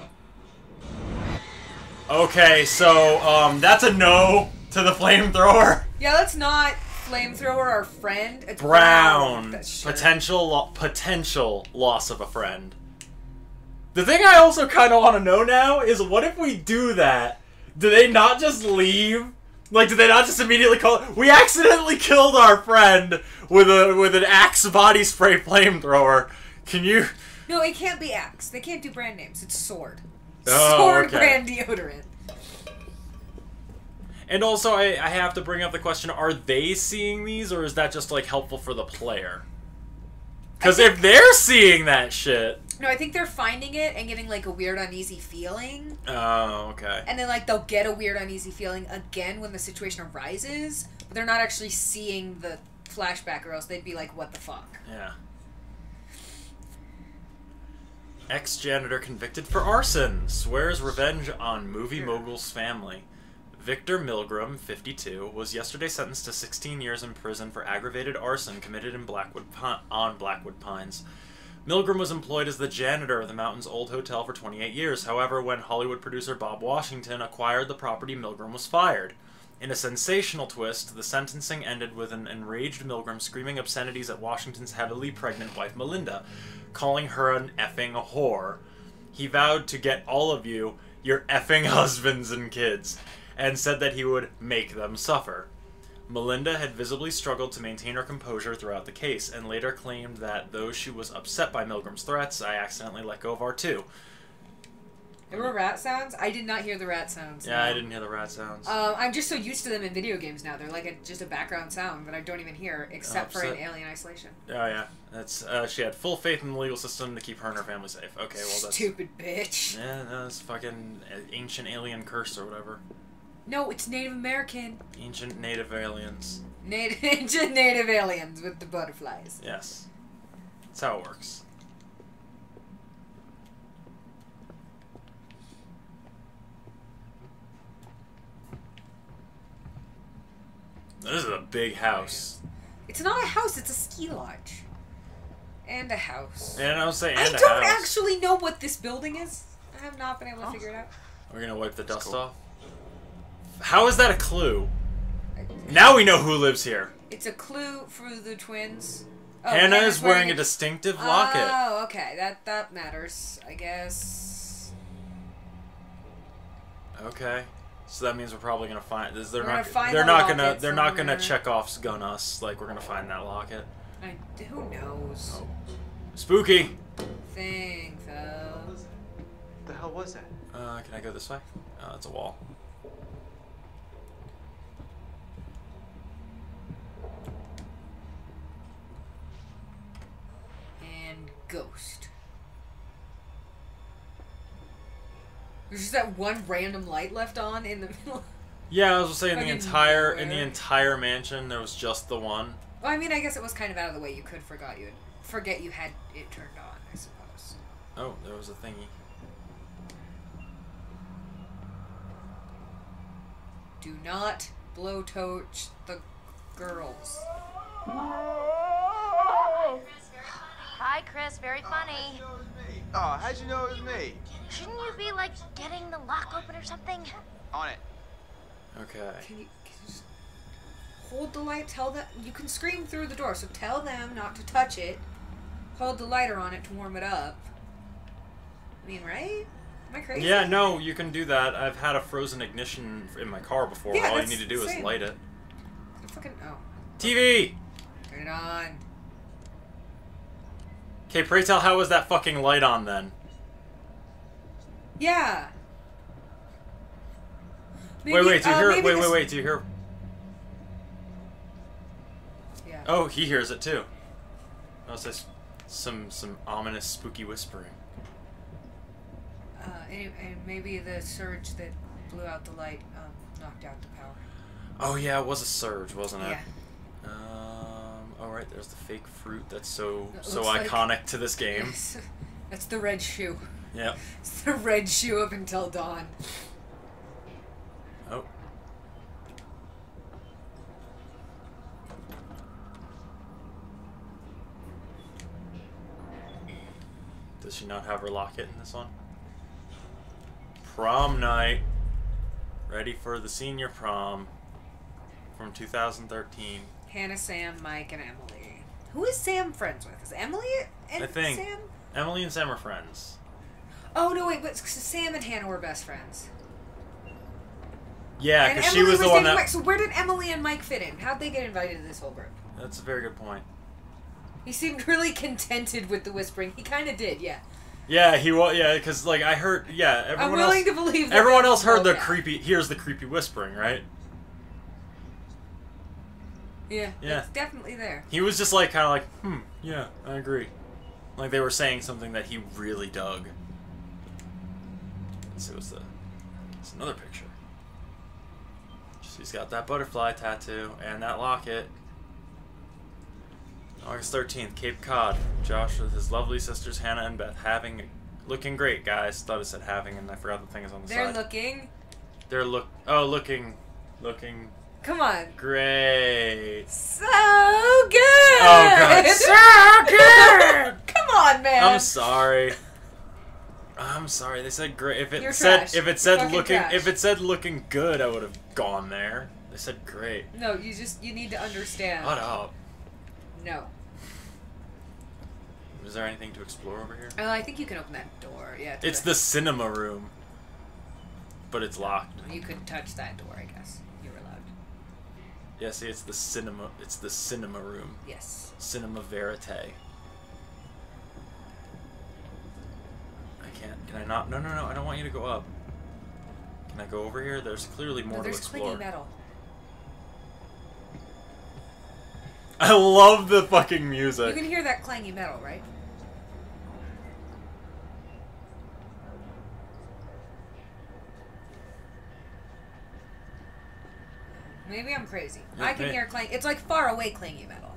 [SPEAKER 2] Okay, so, that's a no to the flamethrower.
[SPEAKER 1] Yeah, let's not flamethrower our friend. It's
[SPEAKER 2] Brown.
[SPEAKER 1] That's sure.
[SPEAKER 2] Potential loss of a friend. The thing I also kind of want to know now is what if we do that? Do they not just leave? Like, do they not just immediately call? We accidentally killed our friend with an Axe body spray flamethrower. Can you?
[SPEAKER 1] No, it can't be Axe. They can't do brand names. It's Sword.
[SPEAKER 2] Oh,
[SPEAKER 1] Sword
[SPEAKER 2] okay.
[SPEAKER 1] brand deodorant.
[SPEAKER 2] And also, I have to bring up the question: are they seeing these, or is that just like helpful for the player? Because if they're seeing that shit.
[SPEAKER 1] No, I think they're finding it and getting, like, a weird, uneasy feeling.
[SPEAKER 2] Oh, okay.
[SPEAKER 1] And then, like, they'll get a weird, uneasy feeling again when the situation arises, but they're not actually seeing the flashback, or else they'd be like, what the fuck?
[SPEAKER 2] Yeah. Ex-janitor convicted for arson. Swears revenge on movie mogul's family. Victor Milgram, 52, was yesterday sentenced to 16 years in prison for aggravated arson committed in Blackwood Pines. Milgram was employed as the janitor of the mountain's old hotel for 28 years. However, when Hollywood producer Bob Washington acquired the property, Milgram was fired. In a sensational twist, the sentencing ended with an enraged Milgram screaming obscenities at Washington's heavily pregnant wife Melinda, calling her an effing whore. He vowed to get all of you, your effing husbands and kids, and said that he would make them suffer. Melinda had visibly struggled to maintain her composure throughout the case, and later claimed that though she was upset by Milgram's threats, I accidentally let go of R2.
[SPEAKER 1] There were rat sounds? I did not hear the rat sounds.
[SPEAKER 2] Yeah,
[SPEAKER 1] no.
[SPEAKER 2] I didn't hear the rat sounds.
[SPEAKER 1] I'm just so used to them in video games now. They're like just a background sound that I don't even hear, except for in Alien Isolation.
[SPEAKER 2] Oh, yeah. That's she had full faith in the legal system to keep her and her family safe. Okay, well, that's...
[SPEAKER 1] Stupid bitch.
[SPEAKER 2] Yeah, that's fucking ancient alien curse or whatever.
[SPEAKER 1] No, it's Native American.
[SPEAKER 2] Ancient native aliens.
[SPEAKER 1] Ancient native aliens with the butterflies.
[SPEAKER 2] Yes. That's how it works. This is a big house.
[SPEAKER 1] It's not a house, it's a ski lodge. And a house.
[SPEAKER 2] And I was saying,
[SPEAKER 1] I don't actually know what this building is. I have not been able to figure it out.
[SPEAKER 2] We're gonna wipe the dust off. How is that a clue? Now we know who lives here.
[SPEAKER 1] It's a clue for the twins. Oh,
[SPEAKER 2] Hannah is wearing a distinctive locket.
[SPEAKER 1] Oh, okay. That matters, I guess.
[SPEAKER 2] Okay. So that means we're probably gonna find this. They're not gonna check off gun us like we're gonna find that locket.
[SPEAKER 1] Who knows?
[SPEAKER 2] Oh. Spooky.
[SPEAKER 1] Thing fell.
[SPEAKER 4] What the hell was that?
[SPEAKER 2] Can I go this way? Oh, it's a wall.
[SPEAKER 1] And ghost. There's just that one random light left on in the middle.
[SPEAKER 2] Yeah, I was saying the
[SPEAKER 1] nowhere.
[SPEAKER 2] entire mansion there was just the one.
[SPEAKER 1] Well, I mean, I guess it was kind of out of the way. You could forget you had it turned on, I suppose.
[SPEAKER 2] Oh, there was a thingy.
[SPEAKER 1] Do not blowtorch the girls.
[SPEAKER 3] Hi, Chris. Very funny.
[SPEAKER 4] Oh, how'd you know it was me?
[SPEAKER 3] Shouldn't you be, like, getting the lock open or something?
[SPEAKER 4] On it.
[SPEAKER 2] Okay.
[SPEAKER 1] Can you just hold the light? Tell them you can scream through the door. So tell them not to touch it. Hold the lighter on it to warm it up. I mean, right? Am I crazy?
[SPEAKER 2] Yeah, no, you can do that. I've had a frozen ignition in my car before.
[SPEAKER 1] Yeah,
[SPEAKER 2] All you need to do is light it.
[SPEAKER 1] Fucking
[SPEAKER 2] TV.
[SPEAKER 1] Turn it on.
[SPEAKER 2] Okay, pray tell, how was that fucking light on then?
[SPEAKER 1] Yeah.
[SPEAKER 2] Maybe, wait, do you hear? Wait, do you hear?
[SPEAKER 1] Yeah.
[SPEAKER 2] Oh, he hears it too. Oh, it's just some ominous, spooky whispering.
[SPEAKER 1] And maybe the surge that blew out the light knocked out the power.
[SPEAKER 2] Oh yeah, it was a surge, wasn't it?
[SPEAKER 1] Yeah.
[SPEAKER 2] Oh, right, there's the fake fruit that's so
[SPEAKER 1] like-
[SPEAKER 2] iconic to this game.
[SPEAKER 1] Yes. That's the red shoe.
[SPEAKER 2] Yep.
[SPEAKER 1] It's the red shoe up until dawn.
[SPEAKER 2] Oh. Does she not have her locket in this one? Prom night. Ready for the senior prom from 2013.
[SPEAKER 1] Hannah, Sam, Mike, and Emily. Who is Sam friends with? Is Emily and
[SPEAKER 2] I think
[SPEAKER 1] Sam?
[SPEAKER 2] Emily and Sam are friends.
[SPEAKER 1] Oh, no, wait, but Sam and Hannah were best friends.
[SPEAKER 2] Yeah,
[SPEAKER 1] And
[SPEAKER 2] because she
[SPEAKER 1] Emily
[SPEAKER 2] was the one
[SPEAKER 1] dating
[SPEAKER 2] that...
[SPEAKER 1] Mike. So where did Emily and Mike fit in? How'd they get invited to this whole group?
[SPEAKER 2] That's a very good point.
[SPEAKER 1] He seemed really contented with the whispering. He kind of did, yeah.
[SPEAKER 2] Yeah, he was. Yeah, because like I heard. Yeah, everyone
[SPEAKER 1] I'm willing
[SPEAKER 2] else.
[SPEAKER 1] to believe that
[SPEAKER 2] Everyone else heard the
[SPEAKER 1] yeah.
[SPEAKER 2] creepy. Here's the creepy whispering, right?
[SPEAKER 1] Yeah,
[SPEAKER 2] Yeah.
[SPEAKER 1] it's definitely there.
[SPEAKER 2] He was just like kind of like, yeah, I agree. Like they were saying something that he really dug. So it's another picture. She's got that butterfly tattoo and that locket. August 13th, Cape Cod. Josh with his lovely sisters Hannah and Beth looking great, guys. Thought it said having, and I forgot the thing is on the side.
[SPEAKER 1] They're looking.
[SPEAKER 2] Looking.
[SPEAKER 1] Come on.
[SPEAKER 2] Great.
[SPEAKER 1] So good.
[SPEAKER 2] Oh god, so good.
[SPEAKER 1] Come on, man.
[SPEAKER 2] I'm sorry. They said great. If it said looking good, I would have gone there. They said great.
[SPEAKER 1] No, you need to understand.
[SPEAKER 2] Shut up.
[SPEAKER 1] No.
[SPEAKER 2] Is there anything to explore over here?
[SPEAKER 1] Oh, I think you can open that door. Yeah.
[SPEAKER 2] It's the cinema room, but it's locked.
[SPEAKER 1] You could touch that door, I guess. You're allowed.
[SPEAKER 2] Yeah, see, it's the cinema. It's the cinema room.
[SPEAKER 1] Yes.
[SPEAKER 2] Cinema verite. I can't. Can I not? No. I don't want you to go up. Can I go over here? There's clearly more to explore.
[SPEAKER 1] There's clingy metal.
[SPEAKER 2] I love the fucking music.
[SPEAKER 1] You can hear that clangy metal, right? Maybe I'm crazy.
[SPEAKER 2] Yeah,
[SPEAKER 1] I can hear clang. It's like far away clangy metal.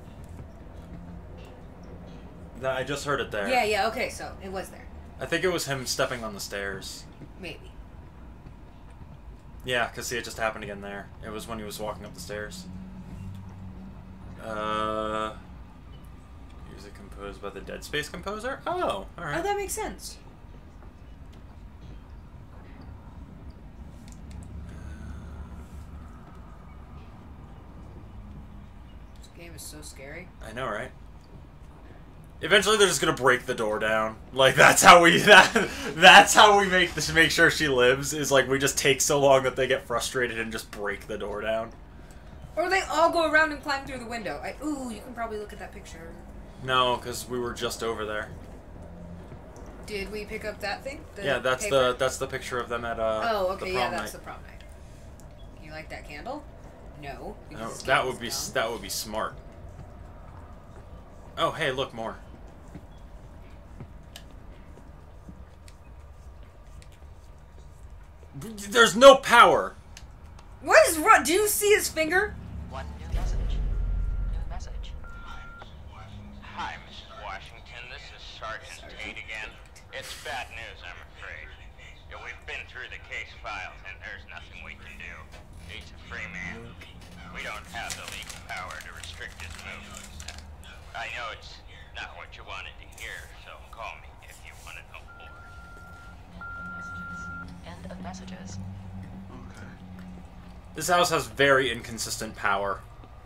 [SPEAKER 2] I just heard it there.
[SPEAKER 1] Yeah, okay, so it was there.
[SPEAKER 2] I think it was him stepping on the stairs.
[SPEAKER 1] Maybe.
[SPEAKER 2] Yeah, because see, it just happened again there. It was when he was walking up the stairs. Music composed by the Dead Space composer? Oh, alright.
[SPEAKER 1] Oh, that makes sense. This game is so scary.
[SPEAKER 2] I know, right? Eventually, they're just gonna break the door down. Like that's how we that's how we make sure she lives. Is like we just take so long that they get frustrated and just break the door down.
[SPEAKER 1] Or they all go around and climb through the window. Ooh, you can probably look at that picture.
[SPEAKER 2] No, because we were just over there.
[SPEAKER 1] Did we pick up that thing?
[SPEAKER 2] Yeah, that's
[SPEAKER 1] paper?
[SPEAKER 2] that's the picture of them at
[SPEAKER 1] Oh, okay,
[SPEAKER 2] the
[SPEAKER 1] yeah,
[SPEAKER 2] prom
[SPEAKER 1] that's
[SPEAKER 2] night.
[SPEAKER 1] the prom night. You like that candle? No.
[SPEAKER 2] No, that would be smart. Oh, hey, look more. There's no power.
[SPEAKER 1] What is wrong? Do you see his finger?
[SPEAKER 5] One new message. New message.
[SPEAKER 8] Hi, Mrs. Washington. This is Sergeant Tate again. It's bad news, I'm afraid. Yeah, we've been through the case files, and there's nothing we can do. He's a free man. We don't have the legal power to restrict his movements. I know it's not what you wanted to hear, so call me if you want to know more.
[SPEAKER 5] End of messages.
[SPEAKER 2] This house has very inconsistent power.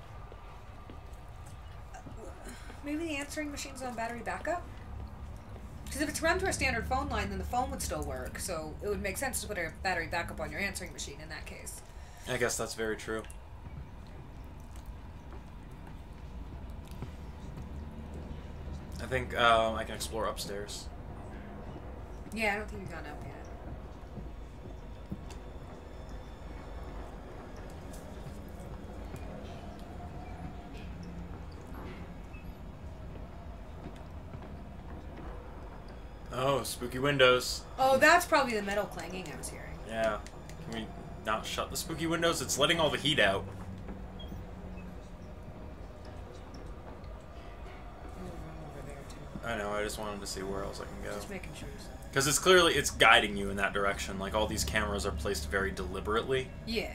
[SPEAKER 1] Maybe the answering machine's on battery backup? Because if it's run through a standard phone line, then the phone would still work. So it would make sense to put a battery backup on your answering machine in that case.
[SPEAKER 2] I guess that's very true. I think I can explore upstairs.
[SPEAKER 1] Yeah, I don't think we've gone up yet.
[SPEAKER 2] Oh, spooky windows.
[SPEAKER 1] Oh, that's probably the metal clanging I was hearing.
[SPEAKER 2] Yeah. Can we not shut the spooky windows? It's letting all the heat out. I know, I just wanted to see where else I can go.
[SPEAKER 1] Just making sure.
[SPEAKER 2] Because it's clearly, it's guiding you in that direction. Like, all these cameras are placed very deliberately.
[SPEAKER 1] Yeah.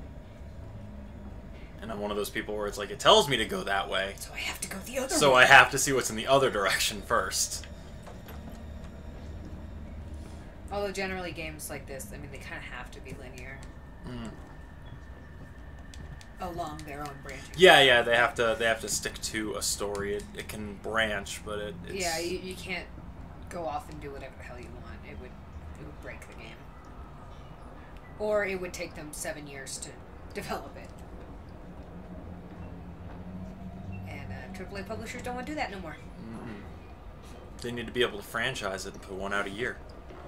[SPEAKER 2] And I'm one of those people where it's like, it tells me to go that way.
[SPEAKER 1] So I have to go the other way.
[SPEAKER 2] So I have to see what's in the other direction first.
[SPEAKER 1] Although generally games like this, I mean, they kind of have to be linear.
[SPEAKER 2] Mm.
[SPEAKER 1] Along their own branching.
[SPEAKER 2] Yeah, they have to stick to a story. It can branch, but it's...
[SPEAKER 1] Yeah, you can't go off and do whatever the hell you want. It would break the game. Or it would take them 7 years to develop it. And AAA publishers don't want to do that no more.
[SPEAKER 2] Mm-hmm. They need to be able to franchise it and put one out a year.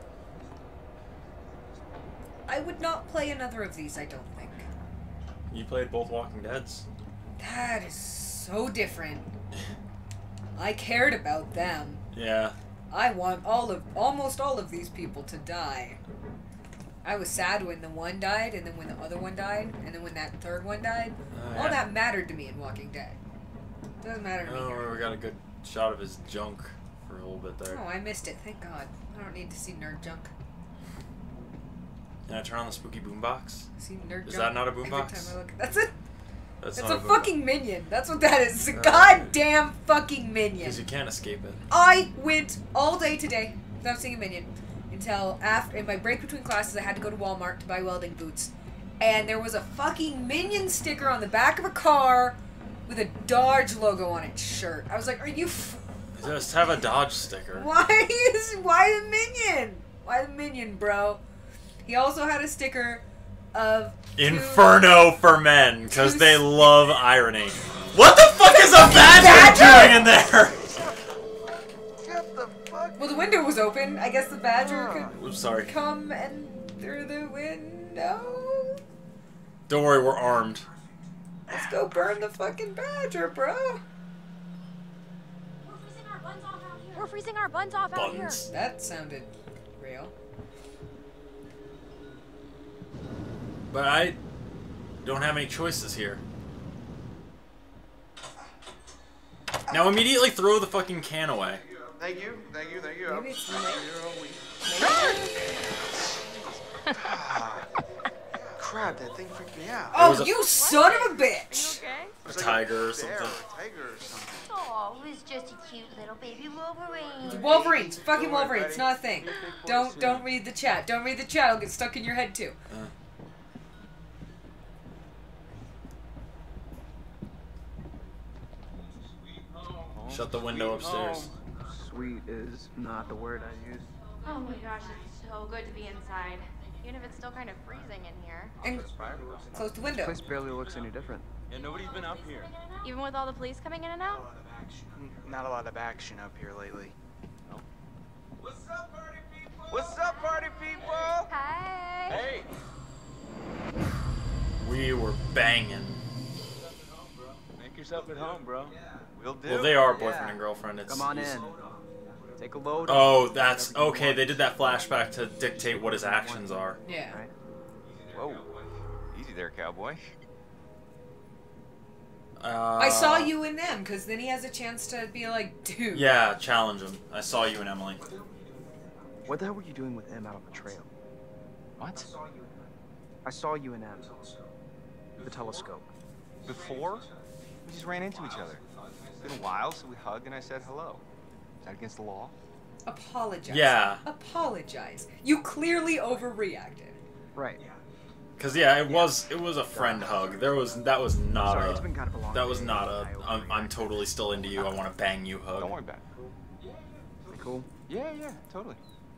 [SPEAKER 1] I would not play another of these, I don't think.
[SPEAKER 2] You played both Walking Deads.
[SPEAKER 1] That is so different. I cared about them.
[SPEAKER 2] Yeah.
[SPEAKER 1] I want almost all of these people to die. I was sad when the one died, and then when the other one died, and then when that third one died. All that mattered to me in Walking Dead. Doesn't matter to me.
[SPEAKER 2] Oh, we got a good shot of his junk for a little bit there.
[SPEAKER 1] Oh, I missed it. Thank God. I don't need to see nerd junk.
[SPEAKER 2] Can I turn on the spooky boombox?
[SPEAKER 1] See nerd
[SPEAKER 2] Is
[SPEAKER 1] junk
[SPEAKER 2] that not a
[SPEAKER 1] every
[SPEAKER 2] boombox?
[SPEAKER 1] time I look. That's it.
[SPEAKER 2] That's
[SPEAKER 1] it's
[SPEAKER 2] not
[SPEAKER 1] a fucking minion. That's what that is. It's a goddamn fucking minion.
[SPEAKER 2] Because you can't escape it.
[SPEAKER 1] I went all day today without seeing a minion until after in my break between classes. I had to go to Walmart to buy welding boots, and there was a fucking minion sticker on the back of a car with a Dodge logo on its shirt. I was like, "Are you?"
[SPEAKER 2] Just have a Dodge sticker.
[SPEAKER 1] Why the minion? Why the minion, bro? He also had a sticker of
[SPEAKER 2] Inferno for men, because they love irony. What the fuck is a badger doing in there?
[SPEAKER 1] Well, the window was open. I guess the badger
[SPEAKER 2] I'm sorry.
[SPEAKER 1] could come and through the window.
[SPEAKER 2] Don't worry, we're armed.
[SPEAKER 1] Let's go burn the fucking badger, bro.
[SPEAKER 3] We're freezing our buns off out here.
[SPEAKER 1] That sounded real.
[SPEAKER 2] But I don't have any choices here. Now immediately throw the fucking can away.
[SPEAKER 4] Thank you.
[SPEAKER 1] Maybe it's
[SPEAKER 4] Crap, that thing freaked me out.
[SPEAKER 1] Oh, you son of a bitch!
[SPEAKER 3] Okay.
[SPEAKER 2] A tiger or something.
[SPEAKER 3] Oh, it was just a cute little baby Wolverine.
[SPEAKER 1] Wolverines, fucking Wolverines, not a thing. Don't read the chat. Don't read the chat. It'll get stuck in your head too.
[SPEAKER 2] Shut the window upstairs.
[SPEAKER 7] Sweet is not the word I use.
[SPEAKER 3] Oh my gosh, it's so good to be inside. Even if it's still kind of freezing in here.
[SPEAKER 1] And close the window.
[SPEAKER 7] This place barely looks any different.
[SPEAKER 10] Yeah, nobody's been up here.
[SPEAKER 3] Even with all the police coming in and out?
[SPEAKER 9] Not a lot of action up here lately.
[SPEAKER 4] What's up, party people?
[SPEAKER 9] What's up, party people?
[SPEAKER 3] Hi.
[SPEAKER 10] Hey!
[SPEAKER 2] We were banging.
[SPEAKER 10] Make yourself at home, bro.
[SPEAKER 9] Will do.
[SPEAKER 2] Well, they are boyfriend and girlfriend. It's,
[SPEAKER 7] Come on in. Take a load.
[SPEAKER 2] Oh, that's okay. They did that flashback to dictate what his actions are.
[SPEAKER 1] Yeah.
[SPEAKER 9] Whoa. Easy there, cowboy.
[SPEAKER 1] I saw you in them, because then he has a chance to be like, dude.
[SPEAKER 2] Yeah, challenge him. I saw you and Emily.
[SPEAKER 7] What the hell were you doing with M out on the trail?
[SPEAKER 9] What?
[SPEAKER 7] I saw you and M. The telescope.
[SPEAKER 9] Before? We just ran into each other. It's been a while, so we hugged and I said hello. Is that against the law?
[SPEAKER 1] Apologize.
[SPEAKER 2] Yeah. Apologize.
[SPEAKER 1] You clearly overreacted.
[SPEAKER 7] Right.
[SPEAKER 2] Cause yeah, it was a friend hug. That was not
[SPEAKER 7] Sorry,
[SPEAKER 2] a
[SPEAKER 7] it's been kind of a long
[SPEAKER 2] that was
[SPEAKER 7] day.
[SPEAKER 2] not a I'm totally still into you. I want to bang you hug.
[SPEAKER 9] Don't worry about it.
[SPEAKER 7] Cool.
[SPEAKER 9] Yeah, totally.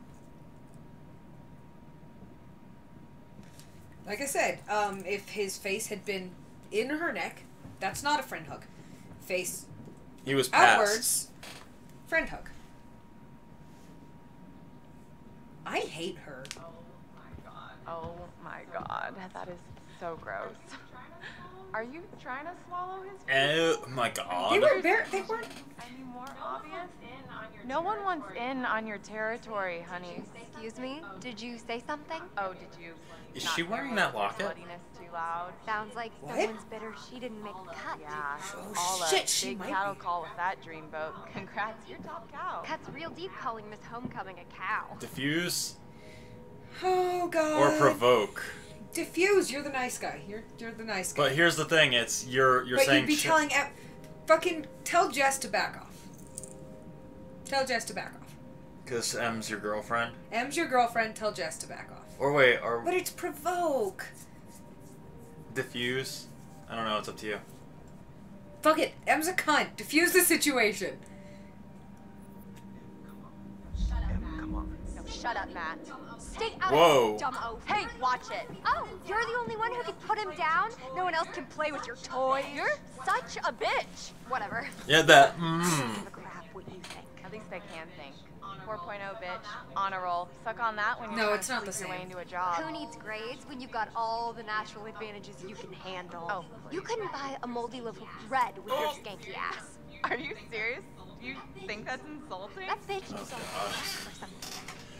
[SPEAKER 1] Like I said, if his face had been in her neck, that's not a friend hug. Face
[SPEAKER 2] He was past.
[SPEAKER 1] outwards, friend hug. I hate her.
[SPEAKER 5] Oh my god, that is
[SPEAKER 11] so gross. Are you trying to swallow his
[SPEAKER 2] Oh my
[SPEAKER 1] They
[SPEAKER 2] god.
[SPEAKER 1] were very, they weren't.
[SPEAKER 11] any more obvious? No one wants in on your territory, honey.
[SPEAKER 3] Excuse me? Did you say something?
[SPEAKER 11] Oh, did you?
[SPEAKER 2] Is
[SPEAKER 11] not
[SPEAKER 2] she
[SPEAKER 11] hear
[SPEAKER 2] wearing
[SPEAKER 11] me
[SPEAKER 2] that
[SPEAKER 11] with
[SPEAKER 2] locket?
[SPEAKER 11] Bloodiness too loud.
[SPEAKER 3] Sounds like
[SPEAKER 1] What?
[SPEAKER 3] someone's bitter she didn't make the cut.
[SPEAKER 11] Yeah.
[SPEAKER 1] Oh,
[SPEAKER 11] all
[SPEAKER 1] shit,
[SPEAKER 11] a
[SPEAKER 1] she
[SPEAKER 11] big
[SPEAKER 1] might
[SPEAKER 11] cattle
[SPEAKER 1] be.
[SPEAKER 11] call with that dreamboat. Congrats, you're top cow.
[SPEAKER 3] That's real deep calling Miss Homecoming a cow.
[SPEAKER 2] Diffuse
[SPEAKER 1] Oh god.
[SPEAKER 2] or provoke.
[SPEAKER 1] Diffuse. You're the nice guy. You're the nice guy.
[SPEAKER 2] But here's the thing, it's you're
[SPEAKER 1] But
[SPEAKER 2] saying
[SPEAKER 1] you'd be
[SPEAKER 2] shit-
[SPEAKER 1] telling fucking tell Jess to back off. Tell Jess to back off.
[SPEAKER 2] Cause M's your girlfriend?
[SPEAKER 1] M's your girlfriend. Tell Jess to back off.
[SPEAKER 2] Or wait, or
[SPEAKER 1] But it's provoke.
[SPEAKER 2] diffuse? I don't know, it's up to you.
[SPEAKER 1] Fuck it. M's a cunt. Diffuse the situation.
[SPEAKER 9] Em, come on.
[SPEAKER 3] No, shut up, Matt. Stay out
[SPEAKER 2] Whoa.
[SPEAKER 3] of this, dumb oaf. Hey, watch it. Oh, you're the only one who can put him down? No one else can play with your toys? You're such a bitch. Whatever.
[SPEAKER 2] Yeah, that.
[SPEAKER 3] Give a crap what you think.
[SPEAKER 11] At least I can think. 4.0 bitch, honor roll. Suck on that when you're
[SPEAKER 1] No,
[SPEAKER 11] trying
[SPEAKER 1] it's
[SPEAKER 11] to
[SPEAKER 1] not the
[SPEAKER 11] squeeze your way
[SPEAKER 1] same.
[SPEAKER 11] into a job.
[SPEAKER 3] Who needs grades when you've got all the natural advantages you can handle?
[SPEAKER 11] Oh,
[SPEAKER 3] You couldn't buy a moldy loaf of bread with your skanky ass.
[SPEAKER 11] Are you serious? Do you think that's insulting?
[SPEAKER 3] That bitch is on for something.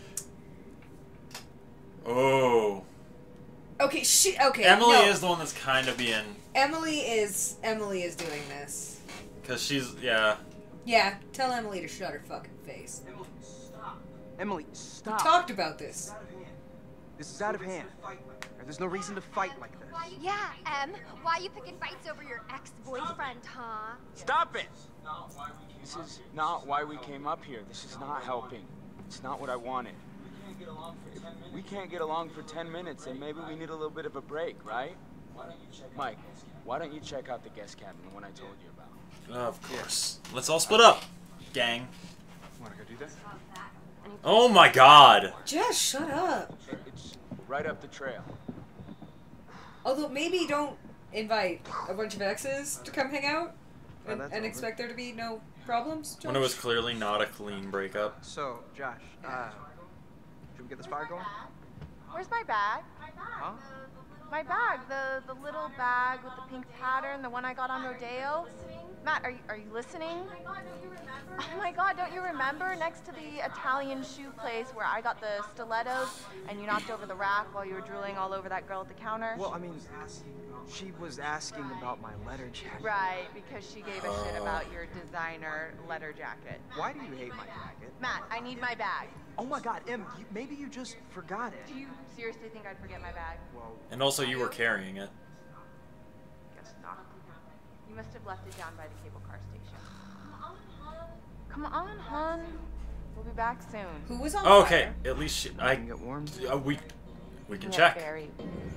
[SPEAKER 2] Oh.
[SPEAKER 1] Okay, okay.
[SPEAKER 2] Emily
[SPEAKER 1] no.
[SPEAKER 2] is the one that's kind of being.
[SPEAKER 1] Emily is doing this.
[SPEAKER 2] Cause she's, yeah.
[SPEAKER 1] Yeah, tell Emily to shut her fucking face.
[SPEAKER 9] Emily,
[SPEAKER 1] We
[SPEAKER 9] stop.
[SPEAKER 1] talked about this.
[SPEAKER 9] This is out of hand. There's no reason to fight like this.
[SPEAKER 3] Yeah, Em, why you picking fights over your ex-boyfriend, huh?
[SPEAKER 10] Stop it! This is not why we came up here. This is not helping. It's not what I wanted. If we can't get along for 10 minutes, then maybe we need a little bit of a break, right? Mike, why don't you check out the guest cabin, the one I told you about?
[SPEAKER 2] Of course. Let's all split up, gang.
[SPEAKER 9] Wanna go do that?
[SPEAKER 2] Oh my god.
[SPEAKER 1] Jess, shut up.
[SPEAKER 10] It's right up the trail.
[SPEAKER 1] Although maybe don't invite a bunch of exes to come hang out and,
[SPEAKER 9] that's over.
[SPEAKER 1] expect there to be no problems.
[SPEAKER 2] When it was clearly not a clean breakup.
[SPEAKER 9] So, Josh, should we get this fire going?
[SPEAKER 11] Where's my bag?
[SPEAKER 9] Huh?
[SPEAKER 11] My bag, the little bag with the pink pattern, the one I got on Rodeo. Matt, are you listening? Oh my God, don't you remember next to the Italian shoe place where I got the stilettos and you knocked over the rack while you were drooling all over that girl at the counter?
[SPEAKER 9] Well, I mean, she was asking about my letter jacket.
[SPEAKER 11] Right, because she gave a shit about your designer letter jacket.
[SPEAKER 9] Why do you hate my jacket?
[SPEAKER 11] Matt, I need my bag.
[SPEAKER 9] Oh my God, Em, maybe you just forgot it.
[SPEAKER 11] Do you seriously think I'd forget my bag?
[SPEAKER 9] Well,
[SPEAKER 2] And also you were carrying it.
[SPEAKER 11] Guess not. You must have left it down by the cable car station. Come on, hon. We'll be back soon.
[SPEAKER 1] Who was on
[SPEAKER 2] Okay,
[SPEAKER 1] fire?
[SPEAKER 2] at least
[SPEAKER 9] I
[SPEAKER 2] I
[SPEAKER 9] can get warm.
[SPEAKER 2] we can
[SPEAKER 11] Yeah,
[SPEAKER 2] check.
[SPEAKER 11] very.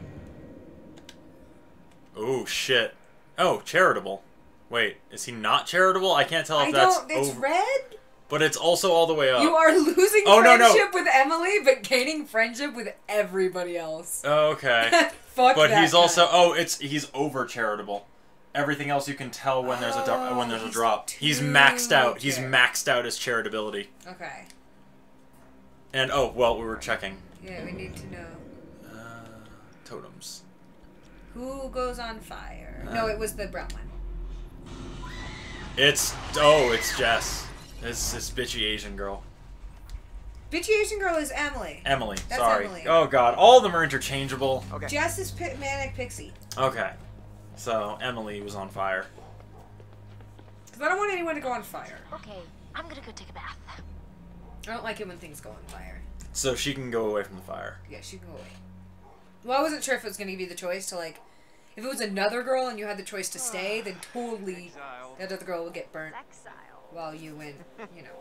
[SPEAKER 2] Oh shit. Oh, charitable. Wait, is he not charitable? I can't tell if
[SPEAKER 1] I
[SPEAKER 2] that's
[SPEAKER 1] don't. It's
[SPEAKER 2] over.
[SPEAKER 1] red.
[SPEAKER 2] But it's also all the way up.
[SPEAKER 1] You are losing
[SPEAKER 2] Oh, no, no.
[SPEAKER 1] friendship with Emily, but gaining friendship with everybody else.
[SPEAKER 2] Okay.
[SPEAKER 1] Fuck
[SPEAKER 2] But
[SPEAKER 1] that
[SPEAKER 2] he's
[SPEAKER 1] guy.
[SPEAKER 2] also he's over charitable. Everything else you can tell when there's a
[SPEAKER 1] he's
[SPEAKER 2] drop. He's
[SPEAKER 1] too
[SPEAKER 2] maxed out. He's
[SPEAKER 1] char-
[SPEAKER 2] maxed out his charitability.
[SPEAKER 1] Okay.
[SPEAKER 2] And oh well, we were checking.
[SPEAKER 1] Yeah, we need to know
[SPEAKER 2] Totems.
[SPEAKER 1] who goes on fire. No, it was the brown one.
[SPEAKER 2] It's Jess. It's this bitchy Asian girl.
[SPEAKER 1] Bitchy Asian girl is Emily.
[SPEAKER 2] Emily.
[SPEAKER 1] That's
[SPEAKER 2] sorry.
[SPEAKER 1] Emily.
[SPEAKER 2] Oh god, all of them are interchangeable.
[SPEAKER 9] Okay.
[SPEAKER 1] Jess is Manic Pixie.
[SPEAKER 2] Okay. So Emily was on fire.
[SPEAKER 1] Because I don't want anyone to go on fire.
[SPEAKER 3] Okay, I'm gonna go take a bath.
[SPEAKER 1] I don't like it when things go on fire.
[SPEAKER 2] So she can go away from the fire.
[SPEAKER 1] Yeah, she can go away. Well, I wasn't sure if it was going to give you the choice to, like... If it was another girl and you had the choice to stay, then totally that other girl would get burnt
[SPEAKER 3] Exile.
[SPEAKER 1] while you win, you know.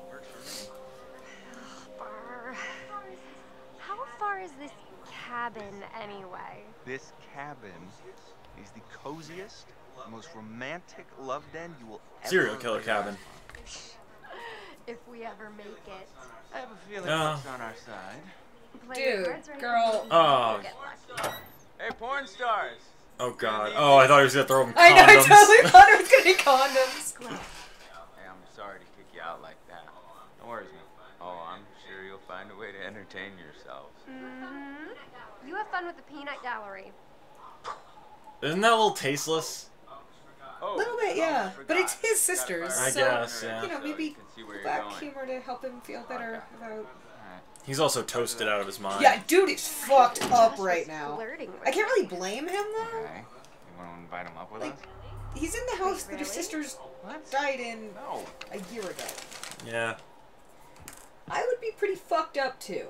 [SPEAKER 3] How far is this cabin anyway?
[SPEAKER 4] This cabin is the coziest, most romantic love den you will ever
[SPEAKER 2] Serial killer cabin.
[SPEAKER 3] If we ever make it.
[SPEAKER 4] I have a feeling
[SPEAKER 2] No.
[SPEAKER 4] luck's on our side.
[SPEAKER 3] Play your
[SPEAKER 1] Dude,
[SPEAKER 3] cards right
[SPEAKER 1] girl.
[SPEAKER 2] Oh.
[SPEAKER 3] Get lucky.
[SPEAKER 10] Hey, porn stars!
[SPEAKER 2] Oh god. Oh, I thought he was gonna throw him condoms.
[SPEAKER 1] I know, I totally thought it was going to be condoms.
[SPEAKER 8] Hey, I'm sorry to kick you out like that. No worries, man. Oh, I'm sure you'll find a way to entertain yourselves.
[SPEAKER 3] Mm-hmm. You have fun with the peanut gallery.
[SPEAKER 2] Isn't that a little tasteless?
[SPEAKER 1] A little bit, yeah. But it's his sisters.
[SPEAKER 2] I
[SPEAKER 1] so,
[SPEAKER 2] guess, yeah.
[SPEAKER 1] You know, maybe black humor to help him feel better about...
[SPEAKER 2] He's also toasted out of his mind.
[SPEAKER 1] Yeah, dude is fucked up right now. I can't really blame him, though.
[SPEAKER 9] Okay. You want to invite him up with us?
[SPEAKER 1] He's in the house that his sisters died in a year ago.
[SPEAKER 2] Yeah.
[SPEAKER 1] I would be pretty fucked up, too.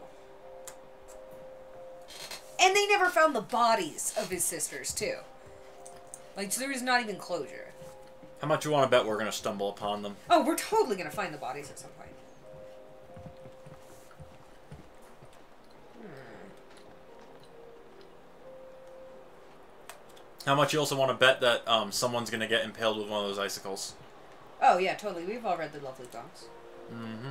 [SPEAKER 1] And they never found the bodies of his sisters, too. Like, so there was not even closure.
[SPEAKER 2] How much you want to bet we're going to stumble upon them?
[SPEAKER 1] Oh, we're totally going to find the bodies at some point.
[SPEAKER 2] How much you also want to bet that someone's going to get impaled with one of those icicles?
[SPEAKER 1] Oh, yeah, totally. We've all read the lovely books.
[SPEAKER 2] Mm-hmm.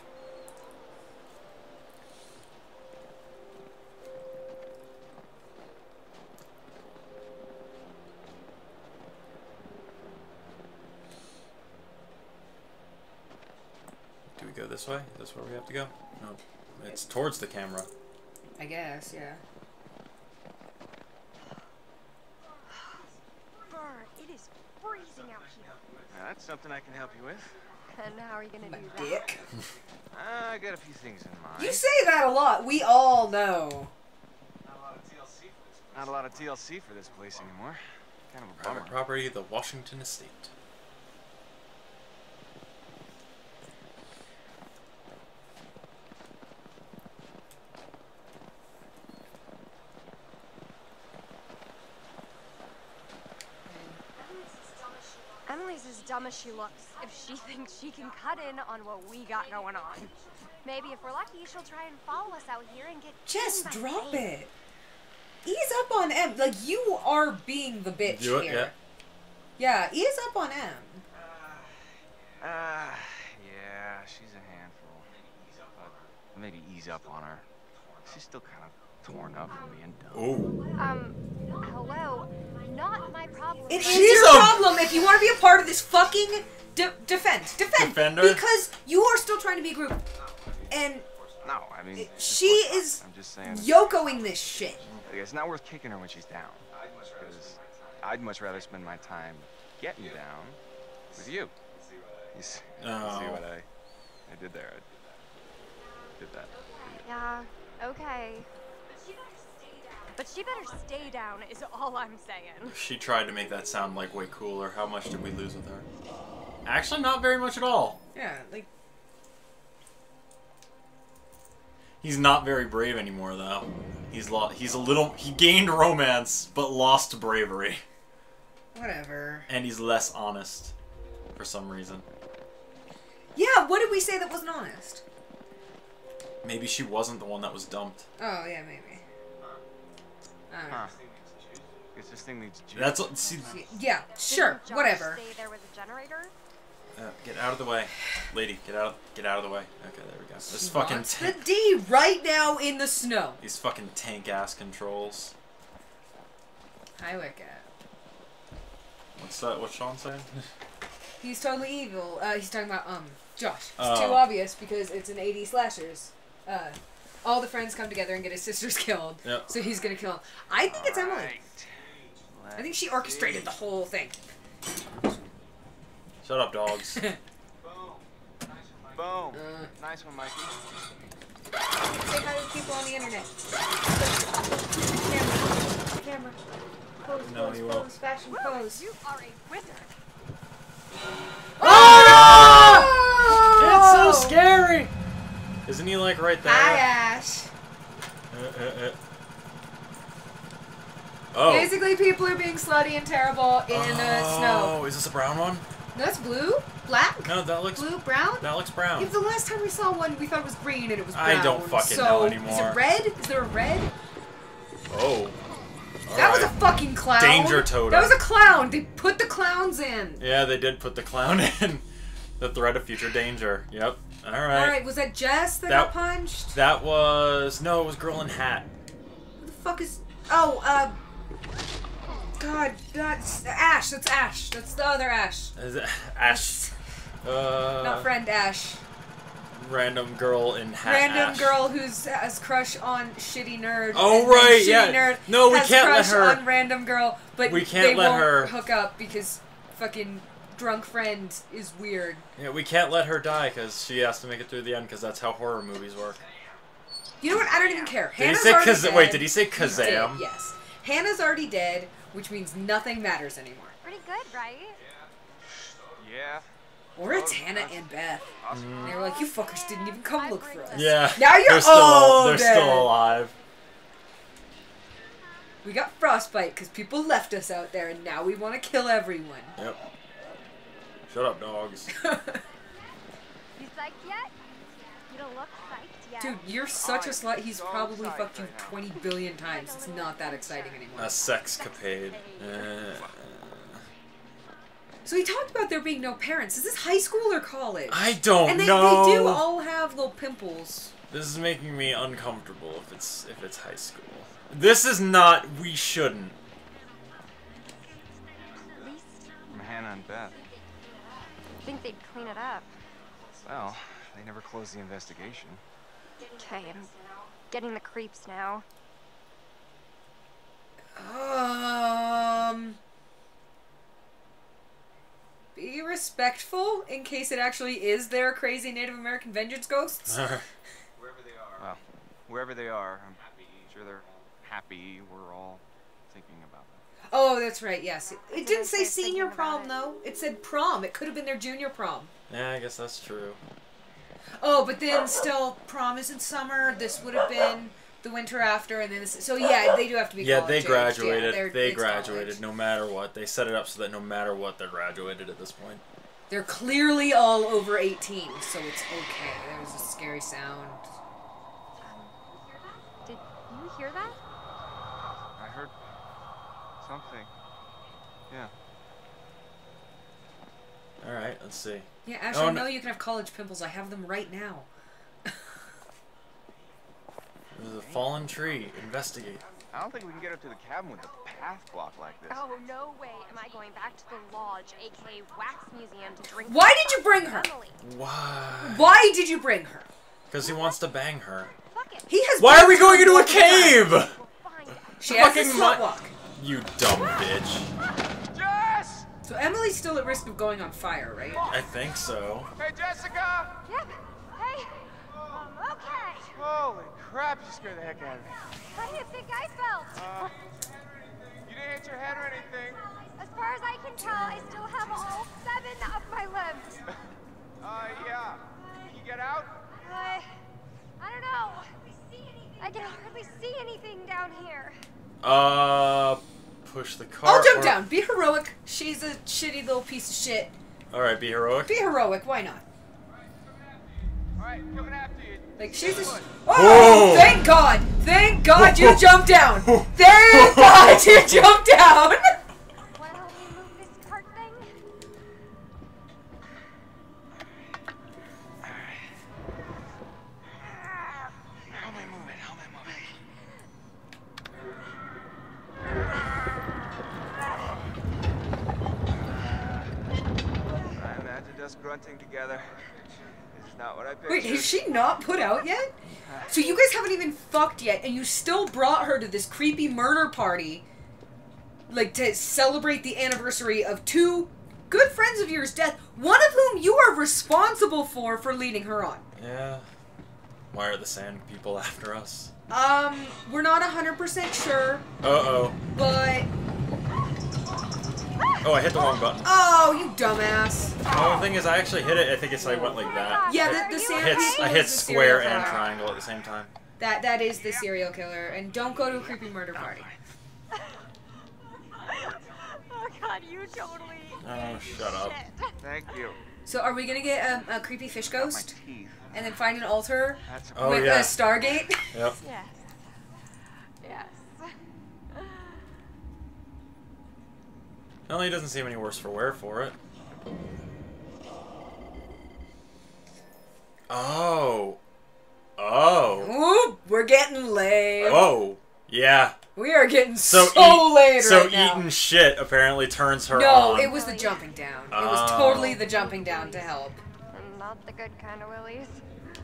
[SPEAKER 2] Do we go this way? Is this where we have to go? No. It's towards the camera.
[SPEAKER 1] I guess, yeah.
[SPEAKER 3] It is freezing out here.
[SPEAKER 9] That's something I can help you with.
[SPEAKER 3] And how are you gonna do
[SPEAKER 1] Dick.
[SPEAKER 3] that?
[SPEAKER 9] I got a few things in mind.
[SPEAKER 1] You say that a lot. We all know.
[SPEAKER 9] Not a lot of TLC for this place anymore. Kind of a bummer.
[SPEAKER 2] Private property, the Washington Estate.
[SPEAKER 3] Emily's as dumb as she looks if she thinks she can cut in on what we got going on. Maybe if we're lucky, she'll try and follow us out here and get...
[SPEAKER 1] Just drop it. Ease up on M. Like, you are being the bitch
[SPEAKER 2] Do it,
[SPEAKER 1] here. Yeah, ease up on M.
[SPEAKER 9] Yeah, she's a handful. But maybe ease up on her. She's still kind of torn up from being dumb.
[SPEAKER 2] Oh.
[SPEAKER 3] Hello? Not my problem.
[SPEAKER 1] It is your problem if you want to be a part of this fucking defend. Because you are still trying to be a group. And
[SPEAKER 9] no, I mean,
[SPEAKER 1] she is
[SPEAKER 9] I'm just saying,
[SPEAKER 1] yokoing this shit.
[SPEAKER 9] It's not worth kicking her when she's down. Because I'd much rather spend my time getting down with you. You see what I did there? I did that.
[SPEAKER 3] Yeah, okay. But she better stay down is all I'm saying.
[SPEAKER 2] She tried to make that sound like way cooler. How much did we lose with her? Actually, not very much at all.
[SPEAKER 1] Yeah, like...
[SPEAKER 2] He's not very brave anymore, though. He gained romance, but lost bravery.
[SPEAKER 1] Whatever.
[SPEAKER 2] And he's less honest, for some reason.
[SPEAKER 1] Yeah, what did we say that wasn't honest?
[SPEAKER 2] Maybe she wasn't the one that was dumped.
[SPEAKER 1] Oh, yeah, maybe. I don't know.
[SPEAKER 9] Guess this thing needs juice.
[SPEAKER 2] That's what, see.
[SPEAKER 1] Yeah, sure, whatever.
[SPEAKER 3] Stay there with a generator?
[SPEAKER 2] Get out of the way, lady. Get out of the way. Okay, there we go. This fucking
[SPEAKER 1] the D right now in the snow.
[SPEAKER 2] These fucking tank ass controls.
[SPEAKER 1] Hi, Wicket.
[SPEAKER 2] What's that? What's Sean saying?
[SPEAKER 1] He's totally evil. He's talking about Josh. It's
[SPEAKER 2] Oh.
[SPEAKER 1] too obvious because it's an 80s slashers. All the friends come together and get his sisters killed.
[SPEAKER 2] Yep.
[SPEAKER 1] So he's gonna kill him. I think it's Emily. I think she orchestrated the whole thing.
[SPEAKER 2] Shut up, dogs.
[SPEAKER 9] Boom. Nice one, Mikey.
[SPEAKER 1] Say hi to people on the internet. Camera. Pose,
[SPEAKER 2] No,
[SPEAKER 1] pose,
[SPEAKER 2] you
[SPEAKER 1] pose,
[SPEAKER 2] won't.
[SPEAKER 1] fashion pose.
[SPEAKER 3] You are a wizard.
[SPEAKER 2] Oh! It's so scary! Isn't he like right there?
[SPEAKER 1] Hi, Ash.
[SPEAKER 2] Oh.
[SPEAKER 1] Basically, people are being slutty and terrible in the snow.
[SPEAKER 2] Oh, is this a brown one?
[SPEAKER 1] No, that's blue? Black?
[SPEAKER 2] No, that looks...
[SPEAKER 1] Blue? Brown?
[SPEAKER 2] That looks brown.
[SPEAKER 1] Yeah, the last time we saw one, we thought it was green and it was brown.
[SPEAKER 2] I don't fucking
[SPEAKER 1] so,
[SPEAKER 2] know anymore.
[SPEAKER 1] Is it red? Is there a red?
[SPEAKER 2] Oh.
[SPEAKER 1] That was a fucking clown.
[SPEAKER 2] Danger totem.
[SPEAKER 1] That was a clown. They put the clowns in.
[SPEAKER 2] Yeah, they did put the clown in. The threat of future danger. Yep. Alright.
[SPEAKER 1] Alright, was that Jess that got punched?
[SPEAKER 2] That was... No, it was Girl in Hat.
[SPEAKER 1] Who the fuck is... Oh, God, that's Ash. That's Ash. That's the other Ash.
[SPEAKER 2] Is it Ash?
[SPEAKER 1] Not friend Ash.
[SPEAKER 2] Random girl in hat.
[SPEAKER 1] Random girl who's has crush on shitty nerd.
[SPEAKER 2] Oh
[SPEAKER 1] and
[SPEAKER 2] right,
[SPEAKER 1] shitty
[SPEAKER 2] yeah.
[SPEAKER 1] Nerd
[SPEAKER 2] No, we
[SPEAKER 1] has
[SPEAKER 2] can't let
[SPEAKER 1] crush
[SPEAKER 2] her.
[SPEAKER 1] on random girl, but
[SPEAKER 2] We can't
[SPEAKER 1] they
[SPEAKER 2] let
[SPEAKER 1] won't
[SPEAKER 2] her
[SPEAKER 1] hook up because fucking drunk friend is weird.
[SPEAKER 2] Yeah, we can't let her die because she has to make it through the end because that's how horror movies work.
[SPEAKER 1] You know what? I don't even care.
[SPEAKER 2] Did
[SPEAKER 1] Hannah's
[SPEAKER 2] he say
[SPEAKER 1] already dead.
[SPEAKER 2] Wait, did he say
[SPEAKER 1] He
[SPEAKER 2] Kazam?
[SPEAKER 1] did, yes. Hannah's already dead, which means nothing matters anymore.
[SPEAKER 3] Pretty good, right?
[SPEAKER 9] Yeah.
[SPEAKER 1] Or it's Hannah and Beth. And they were like, you fuckers didn't even come look for us.
[SPEAKER 2] Yeah.
[SPEAKER 1] Now you're
[SPEAKER 2] they're still,
[SPEAKER 1] all
[SPEAKER 2] They're
[SPEAKER 1] dead.
[SPEAKER 2] still alive.
[SPEAKER 1] We got frostbite because people left us out there, and now we want to kill everyone.
[SPEAKER 2] Yep. Shut up, dogs.
[SPEAKER 3] You psyched yet? You don't look psyched yet.
[SPEAKER 1] Dude, you're such a slut. He's probably fucked you 20 billion times. It's not that exciting anymore.
[SPEAKER 2] A sexcapade.
[SPEAKER 1] So he talked about there being no parents. Is this high school or college?
[SPEAKER 2] I don't
[SPEAKER 1] and they do all have little pimples.
[SPEAKER 2] This is making me uncomfortable if it's high school. This is not. We shouldn't.
[SPEAKER 9] From Hannah and Beth.
[SPEAKER 3] I think they'd clean it up.
[SPEAKER 9] Well, they never closed the investigation.
[SPEAKER 3] Okay, I'm getting the creeps now.
[SPEAKER 1] Be respectful in case it actually is their crazy Native American vengeance ghosts.
[SPEAKER 9] Wherever they are. Well, wherever they are, I'm sure they're happy. We're all thinking about them.
[SPEAKER 1] Oh, that's right, yes. It didn't say senior prom, though. It said prom. It could have been their junior prom.
[SPEAKER 2] Yeah, I guess that's true.
[SPEAKER 1] Oh, but then still, prom isn't summer. This would have been the winter after, and then this. So yeah, they do have to be.
[SPEAKER 2] Yeah,
[SPEAKER 1] college
[SPEAKER 2] they
[SPEAKER 1] aged.
[SPEAKER 2] graduated.
[SPEAKER 1] Yeah,
[SPEAKER 2] they
[SPEAKER 1] it's
[SPEAKER 2] graduated
[SPEAKER 1] college.
[SPEAKER 2] no matter what. They set it up so that no matter what, they're graduated at this point.
[SPEAKER 1] They're clearly all over 18, so it's okay. There was a scary sound.
[SPEAKER 3] Did you hear that?
[SPEAKER 9] I heard something. Yeah.
[SPEAKER 2] All right, let's see.
[SPEAKER 1] Yeah, actually, no, you can have college pimples. I have them right now.
[SPEAKER 2] There's a fallen tree. Investigate.
[SPEAKER 9] I don't think we can get up to the cabin with the path blocked like this.
[SPEAKER 3] Oh, no way am I going back to the lodge, aka Wax Museum, to drink.
[SPEAKER 1] Why did you bring her?
[SPEAKER 2] Why?
[SPEAKER 1] Why did you bring her?
[SPEAKER 2] Because he wants to bang her.
[SPEAKER 1] He has.
[SPEAKER 2] Why are we going into a cave?
[SPEAKER 1] She has
[SPEAKER 2] Fucking
[SPEAKER 1] to slut walk.
[SPEAKER 2] You dumb bitch.
[SPEAKER 9] Jess!
[SPEAKER 1] So Emily's still at risk of going on fire, right?
[SPEAKER 2] I think so.
[SPEAKER 9] Hey, Jessica!
[SPEAKER 3] Yep. Hey. Okay.
[SPEAKER 10] Holy crap, you scared the heck out of me.
[SPEAKER 3] How do you think I felt?
[SPEAKER 10] You didn't hit your head or anything.
[SPEAKER 3] As far as I can tell, I still have all 7 of my limbs.
[SPEAKER 10] Yeah. Can you get out?
[SPEAKER 3] I don't know. I can hardly see anything down here.
[SPEAKER 2] Push the car.
[SPEAKER 1] I'll jump down. Be heroic. She's a shitty little piece of shit.
[SPEAKER 2] Alright, be heroic.
[SPEAKER 1] Be heroic. Why not?
[SPEAKER 10] Alright, coming after you.
[SPEAKER 1] Like, she's a... Oh! Thank God! Thank God you jumped down! Thank God you jumped down!
[SPEAKER 3] Wanna help me move this cart thing?
[SPEAKER 9] Help me move it, help me move it.
[SPEAKER 10] I imagined us grunting together. This is not what I pictured.
[SPEAKER 1] Wait, is she not put out yet? So you guys haven't even fucked yet, and you still brought her to this creepy murder party, like, to celebrate the anniversary of 2 good friends of yours' death, one of whom you are responsible for leading her on.
[SPEAKER 2] Yeah. Why are the sand people after us?
[SPEAKER 1] We're not 100% sure,
[SPEAKER 2] Uh-oh.
[SPEAKER 1] but...
[SPEAKER 2] Oh, I hit the wrong button.
[SPEAKER 1] Oh, you dumbass.
[SPEAKER 2] Oh, the thing is, I actually hit it. I think it's I went like that.
[SPEAKER 1] Yeah, the sand people
[SPEAKER 2] I
[SPEAKER 1] is
[SPEAKER 2] hit
[SPEAKER 1] the
[SPEAKER 2] square
[SPEAKER 1] serial
[SPEAKER 2] and
[SPEAKER 1] killer.
[SPEAKER 2] triangle at the same time.
[SPEAKER 1] That is the serial killer, and don't go to a creepy murder party.
[SPEAKER 3] Oh God, you totally.
[SPEAKER 2] Oh, shut up.
[SPEAKER 10] Thank you.
[SPEAKER 1] So are we gonna get a creepy fish ghost? And then find an altar
[SPEAKER 2] Oh,
[SPEAKER 1] with
[SPEAKER 2] yeah.
[SPEAKER 1] a Stargate?
[SPEAKER 2] Yep.
[SPEAKER 3] Yes. Yes.
[SPEAKER 2] Well, he doesn't seem any worse for wear for it. Oh. Oh.
[SPEAKER 1] Ooh, we're getting laid.
[SPEAKER 2] Whoa. Yeah.
[SPEAKER 1] We are getting so
[SPEAKER 2] eat-
[SPEAKER 1] laid
[SPEAKER 2] So
[SPEAKER 1] right now.
[SPEAKER 2] eating shit apparently turns her
[SPEAKER 1] No,
[SPEAKER 2] on.
[SPEAKER 1] it was the jumping down. It was
[SPEAKER 2] Oh.
[SPEAKER 1] totally the jumping down to help.
[SPEAKER 3] And not the good kind of willies.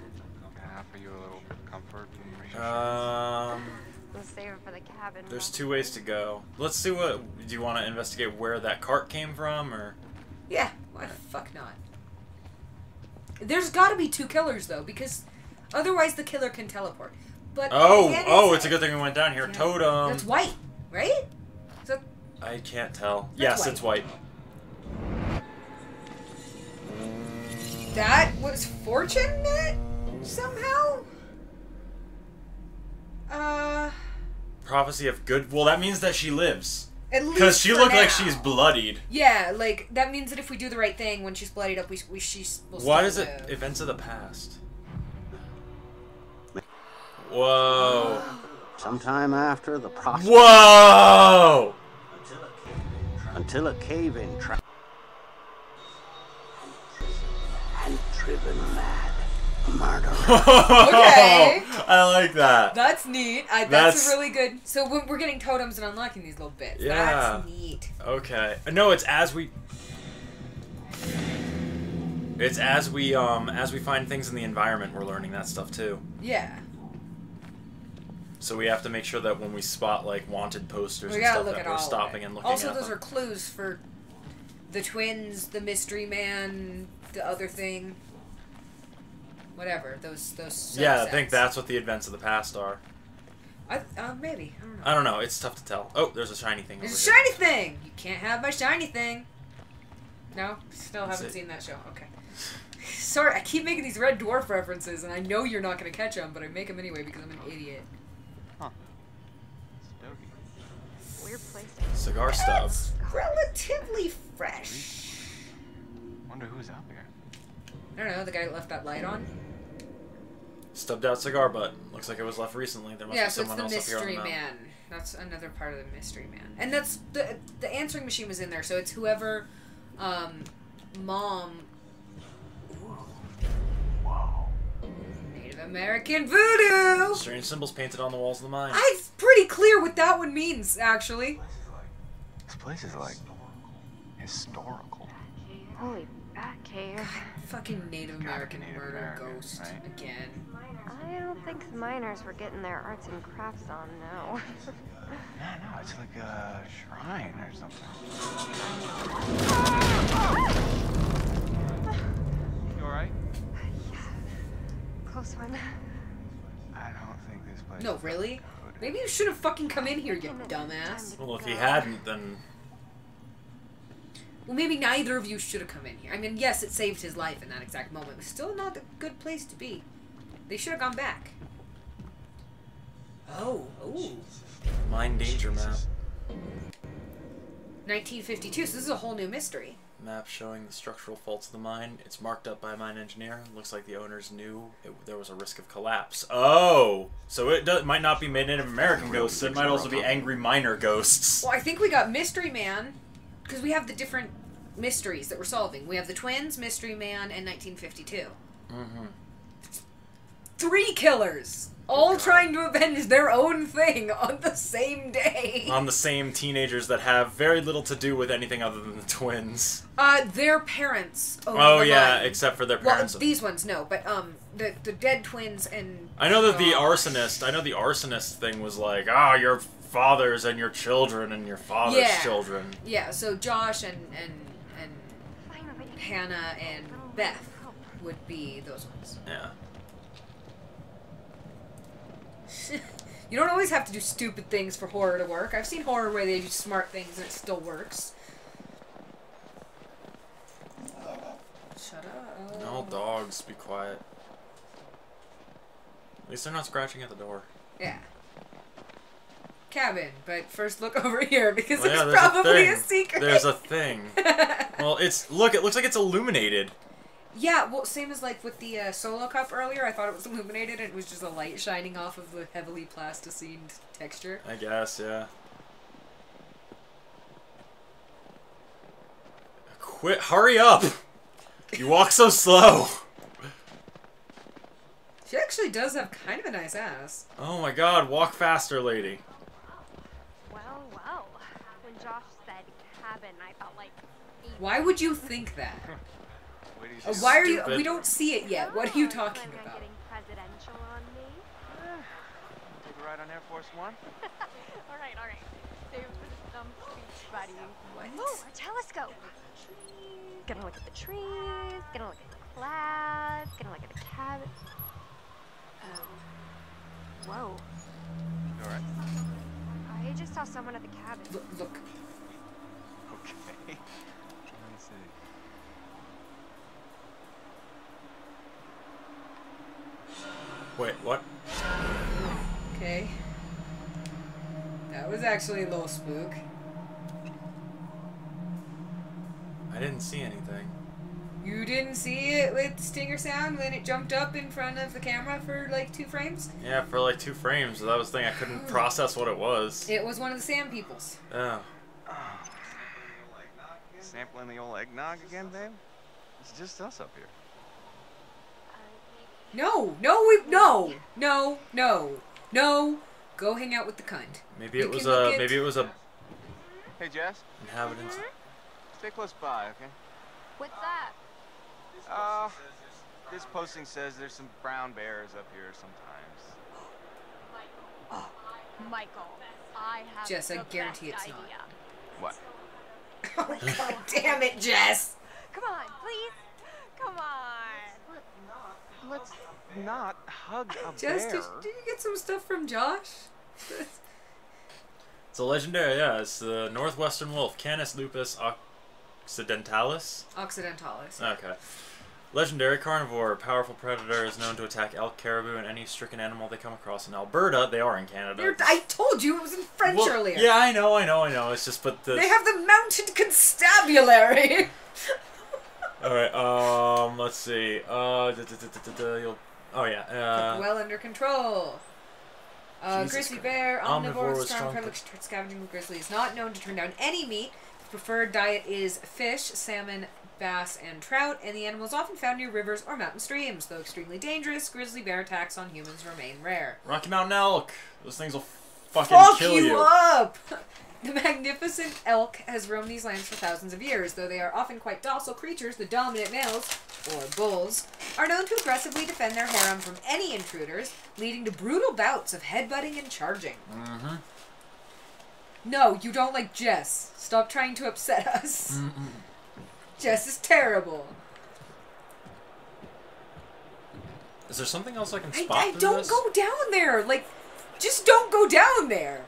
[SPEAKER 9] offer you a little comfort and reassurance?
[SPEAKER 3] We'll save it for the cabin.
[SPEAKER 2] There's 2 ways to go. Let's see what... Do you want to investigate where that cart came from, or...?
[SPEAKER 1] Yeah, why the fuck not? There's gotta be 2 killers, though, because otherwise the killer can teleport. But
[SPEAKER 2] oh, it's a good thing we went down here. Yeah. Totem.
[SPEAKER 1] That's white, right? So
[SPEAKER 2] I can't tell. Yes,
[SPEAKER 1] white.
[SPEAKER 2] It's white.
[SPEAKER 1] That was fortunate somehow.
[SPEAKER 2] Prophecy of good. Well, that means that she lives.
[SPEAKER 1] At least
[SPEAKER 2] because she looked
[SPEAKER 1] now.
[SPEAKER 2] like she's bloodied.
[SPEAKER 1] Yeah, like that means that if we do the right thing when she's bloodied up, she's.
[SPEAKER 2] Why is it events of the past? Whoa.
[SPEAKER 6] Sometime after the process.
[SPEAKER 2] Whoa!
[SPEAKER 6] Until a cave-in trap. And driven mad. Murderer.
[SPEAKER 1] Okay.
[SPEAKER 2] I like that.
[SPEAKER 1] That's neat. That's a really good. So we're getting totems and unlocking these little bits.
[SPEAKER 2] Yeah.
[SPEAKER 1] That's neat.
[SPEAKER 2] Okay. No, it's as we. It's as we find things in the environment, we're learning that stuff too.
[SPEAKER 1] Yeah.
[SPEAKER 2] So we have to make sure that when we spot like wanted posters and stuff that we're stopping and looking at them.
[SPEAKER 1] Also, those are clues for the twins, the mystery man, the other thing. Whatever, those subsets.
[SPEAKER 2] Yeah, I think that's what the events of the past are.
[SPEAKER 1] Maybe. I don't know.
[SPEAKER 2] I don't know. It's tough to tell. Oh, there's a shiny thing.
[SPEAKER 1] There's a shiny thing! You can't have my shiny thing. No? Still haven't seen that show. Okay. Sorry, I keep making these Red Dwarf references, and I know you're not going to catch them, but I make them anyway because I'm an idiot.
[SPEAKER 9] Huh.
[SPEAKER 3] Weird place.
[SPEAKER 2] Cigar stub.
[SPEAKER 1] It's relatively fresh.
[SPEAKER 9] Wonder who's out there.
[SPEAKER 1] I don't know, the guy that left that light on?
[SPEAKER 2] Stubbed out cigar butt. Looks like it was left recently. There must be someone else up here on the
[SPEAKER 1] mystery man. That's another part of the mystery man. And that's the answering machine was in there, so it's whoever mom.
[SPEAKER 9] Whoa.
[SPEAKER 1] Native American voodoo.
[SPEAKER 2] Strange symbols painted on the walls of the mine.
[SPEAKER 1] It's pretty clear what that one means, actually.
[SPEAKER 9] This place is like historical.
[SPEAKER 3] Holy bat cave.
[SPEAKER 1] God, fucking Native American murder ghost
[SPEAKER 9] right?
[SPEAKER 1] again.
[SPEAKER 3] I don't think the miners were getting their arts and crafts on, no.
[SPEAKER 9] No, it's like a shrine or something. You alright?
[SPEAKER 3] Yeah. Close one.
[SPEAKER 9] I don't think this place
[SPEAKER 1] No,
[SPEAKER 9] is
[SPEAKER 1] really?
[SPEAKER 9] good.
[SPEAKER 1] Maybe you should have fucking come in here, you dumbass.
[SPEAKER 2] Well, if he hadn't, then...
[SPEAKER 1] Well, maybe neither of you should have come in here. I mean, yes, it saved his life in that exact moment, but still not a good place to be. They should have gone back. Oh, ooh.
[SPEAKER 2] Mine danger map.
[SPEAKER 1] 1952, so this is a whole new mystery.
[SPEAKER 2] Map showing the structural faults of the mine. It's marked up by a mine engineer. Looks like the owners knew there was a risk of collapse. Oh! So it might not be Native American ghosts. It might also be angry miner ghosts.
[SPEAKER 1] Well, I think we got Mystery Man, because we have the different mysteries that we're solving. We have the twins, Mystery Man, and 1952.
[SPEAKER 2] Mm-hmm.
[SPEAKER 1] 3 killers! All trying to avenge their own thing on the same day.
[SPEAKER 2] On the same teenagers that have very little to do with anything other than the twins.
[SPEAKER 1] Their parents.
[SPEAKER 2] Oh yeah, except for their parents.
[SPEAKER 1] Well, these ones, no, but the dead twins and.
[SPEAKER 2] I know that the arsonist. I know the arsonist thing was like, your fathers and your children and your father's children.
[SPEAKER 1] Yeah, so Josh and Hannah and Beth would be those ones.
[SPEAKER 2] Yeah.
[SPEAKER 1] You don't always have to do stupid things for horror to work. I've seen horror where they do smart things and it still works. Shut up.
[SPEAKER 2] No, dogs, be quiet. At least they're not scratching at the door.
[SPEAKER 1] Yeah. Cabin, but first look over here because
[SPEAKER 2] Well,
[SPEAKER 1] there's
[SPEAKER 2] there's
[SPEAKER 1] probably
[SPEAKER 2] a
[SPEAKER 1] a secret.
[SPEAKER 2] There's a thing. Well, it looks like it's illuminated.
[SPEAKER 1] Yeah, well, same as like with the Solo Cup earlier. I thought it was illuminated and it was just a light shining off of the heavily plasticined texture.
[SPEAKER 2] I guess, yeah. Quit! Hurry up! You walk so slow.
[SPEAKER 1] She actually does have kind of a nice ass.
[SPEAKER 2] Oh my God! Walk faster, lady.
[SPEAKER 3] Well, well. When Josh said cabin, I felt like...
[SPEAKER 1] Why would you think that?
[SPEAKER 2] You
[SPEAKER 1] Why are you?
[SPEAKER 2] stupid.
[SPEAKER 1] We don't see it yet. What are you talking about?
[SPEAKER 3] presidential on me?
[SPEAKER 7] Take a ride on Air Force One?
[SPEAKER 3] All right. Save some speech, buddy.
[SPEAKER 1] What?
[SPEAKER 3] Ooh, a telescope. Gonna look at the trees, gonna look at the clouds, gonna look at the cabin. Whoa.
[SPEAKER 7] All right.
[SPEAKER 3] I just saw someone at the cabin.
[SPEAKER 1] Look.
[SPEAKER 9] Okay. Let me see.
[SPEAKER 2] Wait, what?
[SPEAKER 1] Okay. That was actually a little spook.
[SPEAKER 2] I didn't see anything.
[SPEAKER 1] You didn't see it with stinger sound when it jumped up in front of the camera for like 2 frames?
[SPEAKER 2] Yeah, for like 2 frames. That was the thing. I couldn't process what it was.
[SPEAKER 1] It was one of the Sand Peoples.
[SPEAKER 2] Oh.
[SPEAKER 9] Sampling the old eggnog again, babe? It's just us up here.
[SPEAKER 1] No. Go hang out with the cunt.
[SPEAKER 2] Maybe it was a
[SPEAKER 7] Hey, Jess.
[SPEAKER 2] inhabitant.
[SPEAKER 7] Stay close by, okay?
[SPEAKER 3] What's that?
[SPEAKER 9] This posting says there's some brown bears up here sometimes.
[SPEAKER 3] Michael, I have
[SPEAKER 1] Jess, I
[SPEAKER 3] the
[SPEAKER 1] guarantee
[SPEAKER 3] best
[SPEAKER 1] it's not.
[SPEAKER 3] idea.
[SPEAKER 9] What?
[SPEAKER 1] Oh, God damn it, Jess!
[SPEAKER 3] Come on, please. Come on.
[SPEAKER 9] Let's not hug a
[SPEAKER 1] Jess,
[SPEAKER 9] bear.
[SPEAKER 1] did you get some stuff from Josh?
[SPEAKER 2] It's a legendary, yeah. It's the northwestern wolf, Canis lupus occidentalis.
[SPEAKER 1] Occidentalis.
[SPEAKER 2] Okay. Legendary carnivore, powerful predator, is known to attack elk, caribou, and any stricken animal they come across. In Alberta, they are in Canada.
[SPEAKER 1] I told you it was in French earlier.
[SPEAKER 2] Yeah, I know. It's just, but the...
[SPEAKER 1] They have the mounted constabulary.
[SPEAKER 2] All right. Let's see. Oh yeah.
[SPEAKER 1] Well under control.
[SPEAKER 2] Jesus
[SPEAKER 1] Grizzly
[SPEAKER 2] Christ.
[SPEAKER 1] bear, omnivore,
[SPEAKER 2] with
[SPEAKER 1] strong,
[SPEAKER 2] strong
[SPEAKER 1] scavenging with grizzlies. Not known to turn down any meat. Preferred diet is fish, salmon, bass, and trout, and the animal is often found near rivers or mountain streams. Though extremely dangerous, grizzly bear attacks on humans remain rare.
[SPEAKER 2] Rocky Mountain elk. Those things will fucking kill you.
[SPEAKER 1] Up! The magnificent elk has roamed these lands for thousands of years. Though they are often quite docile creatures, the dominant males, or bulls, are known to aggressively defend their harem from any intruders, leading to brutal bouts of headbutting and charging.
[SPEAKER 2] Mm-hmm.
[SPEAKER 1] No, you don't like Jess. Stop trying to upset us.
[SPEAKER 2] Mm-mm.
[SPEAKER 1] Jess is terrible.
[SPEAKER 2] Is there something else I can spot
[SPEAKER 1] I
[SPEAKER 2] through
[SPEAKER 1] don't
[SPEAKER 2] this?
[SPEAKER 1] go down there. Like, just don't go down there.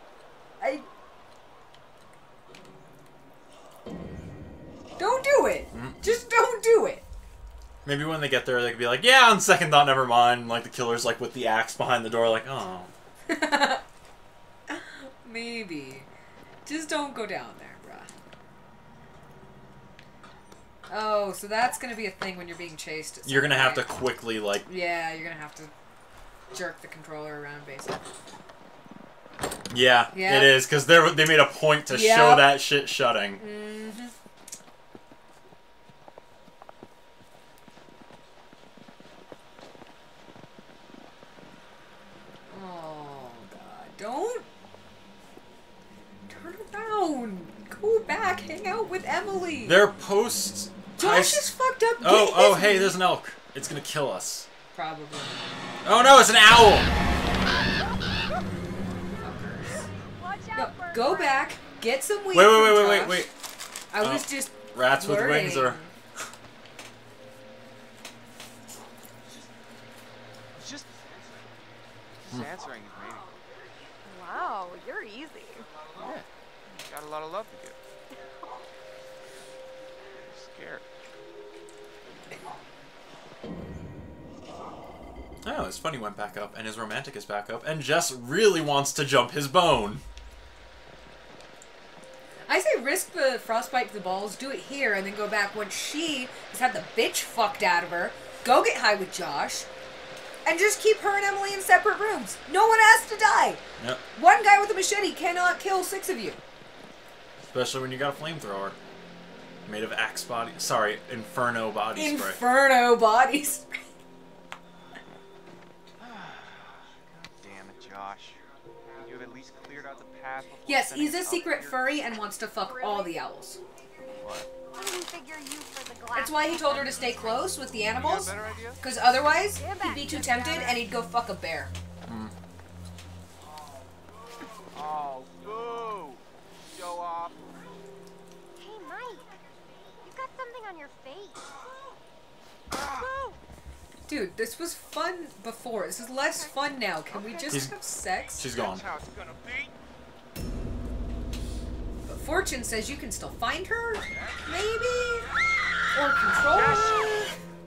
[SPEAKER 1] Don't do it. Just don't do it.
[SPEAKER 2] Maybe when they get there, they could be like, yeah, on second thought, never mind. Like, the killer's, like, with the axe behind the door, like, oh.
[SPEAKER 1] Maybe. Just don't go down there, bruh. Oh, so that's gonna be a thing when you're being chased.
[SPEAKER 2] You're gonna have to quickly, like...
[SPEAKER 1] Yeah, you're gonna have to jerk the controller around, basically.
[SPEAKER 2] Yeah,
[SPEAKER 1] Yep.
[SPEAKER 2] it is, because they made a point to show that shit shutting.
[SPEAKER 1] Mm-hmm. Oh, God. Don't turn around. Go back. Hang out with Emily.
[SPEAKER 2] They're post...
[SPEAKER 1] Josh is fucked up.
[SPEAKER 2] Oh, hey, there's an elk. It's gonna kill us.
[SPEAKER 1] Probably.
[SPEAKER 2] Oh no, it's an owl!
[SPEAKER 1] No, go back. Get some weed.
[SPEAKER 2] Wait.
[SPEAKER 1] I was just
[SPEAKER 2] rats with
[SPEAKER 1] learning.
[SPEAKER 2] wings are...
[SPEAKER 9] Just answering his meeting.
[SPEAKER 3] Wow, you're easy.
[SPEAKER 9] Yeah. Got a lot of love to give. Scared.
[SPEAKER 2] Oh, his funny went back up, and his romantic is back up, and Jess really wants to jump his bone.
[SPEAKER 1] I say risk the frostbite to the balls, do it here, and then go back once she has had the bitch fucked out of her. Go get high with Josh, and just keep her and Emily in separate rooms. No one has to die.
[SPEAKER 2] Yep.
[SPEAKER 1] One guy with a machete cannot kill 6 of you.
[SPEAKER 2] Especially when you got a flamethrower. Made of axe body... Sorry, Inferno body spray.
[SPEAKER 1] Inferno body spray.
[SPEAKER 9] Damn it, Josh. You have at least cleared out the path before
[SPEAKER 1] Yes,
[SPEAKER 9] setting
[SPEAKER 1] he's a
[SPEAKER 9] us up
[SPEAKER 1] secret
[SPEAKER 9] here.
[SPEAKER 1] furry and wants to fuck all the owls.
[SPEAKER 3] I didn't figure you for the glass.
[SPEAKER 1] That's why he told her to stay close with the animals.
[SPEAKER 7] better idea?
[SPEAKER 1] Because otherwise, he'd be too tempted and he'd go fuck a bear.
[SPEAKER 7] Oh, boo! Show off.
[SPEAKER 3] Hey, Mike. You've got something on your face.
[SPEAKER 1] Dude, this was fun before. This is less fun now. Can we just have sex?
[SPEAKER 2] She's gone.
[SPEAKER 7] That's how it's gonna be.
[SPEAKER 1] But Fortune says you can still find her, maybe? Or control her?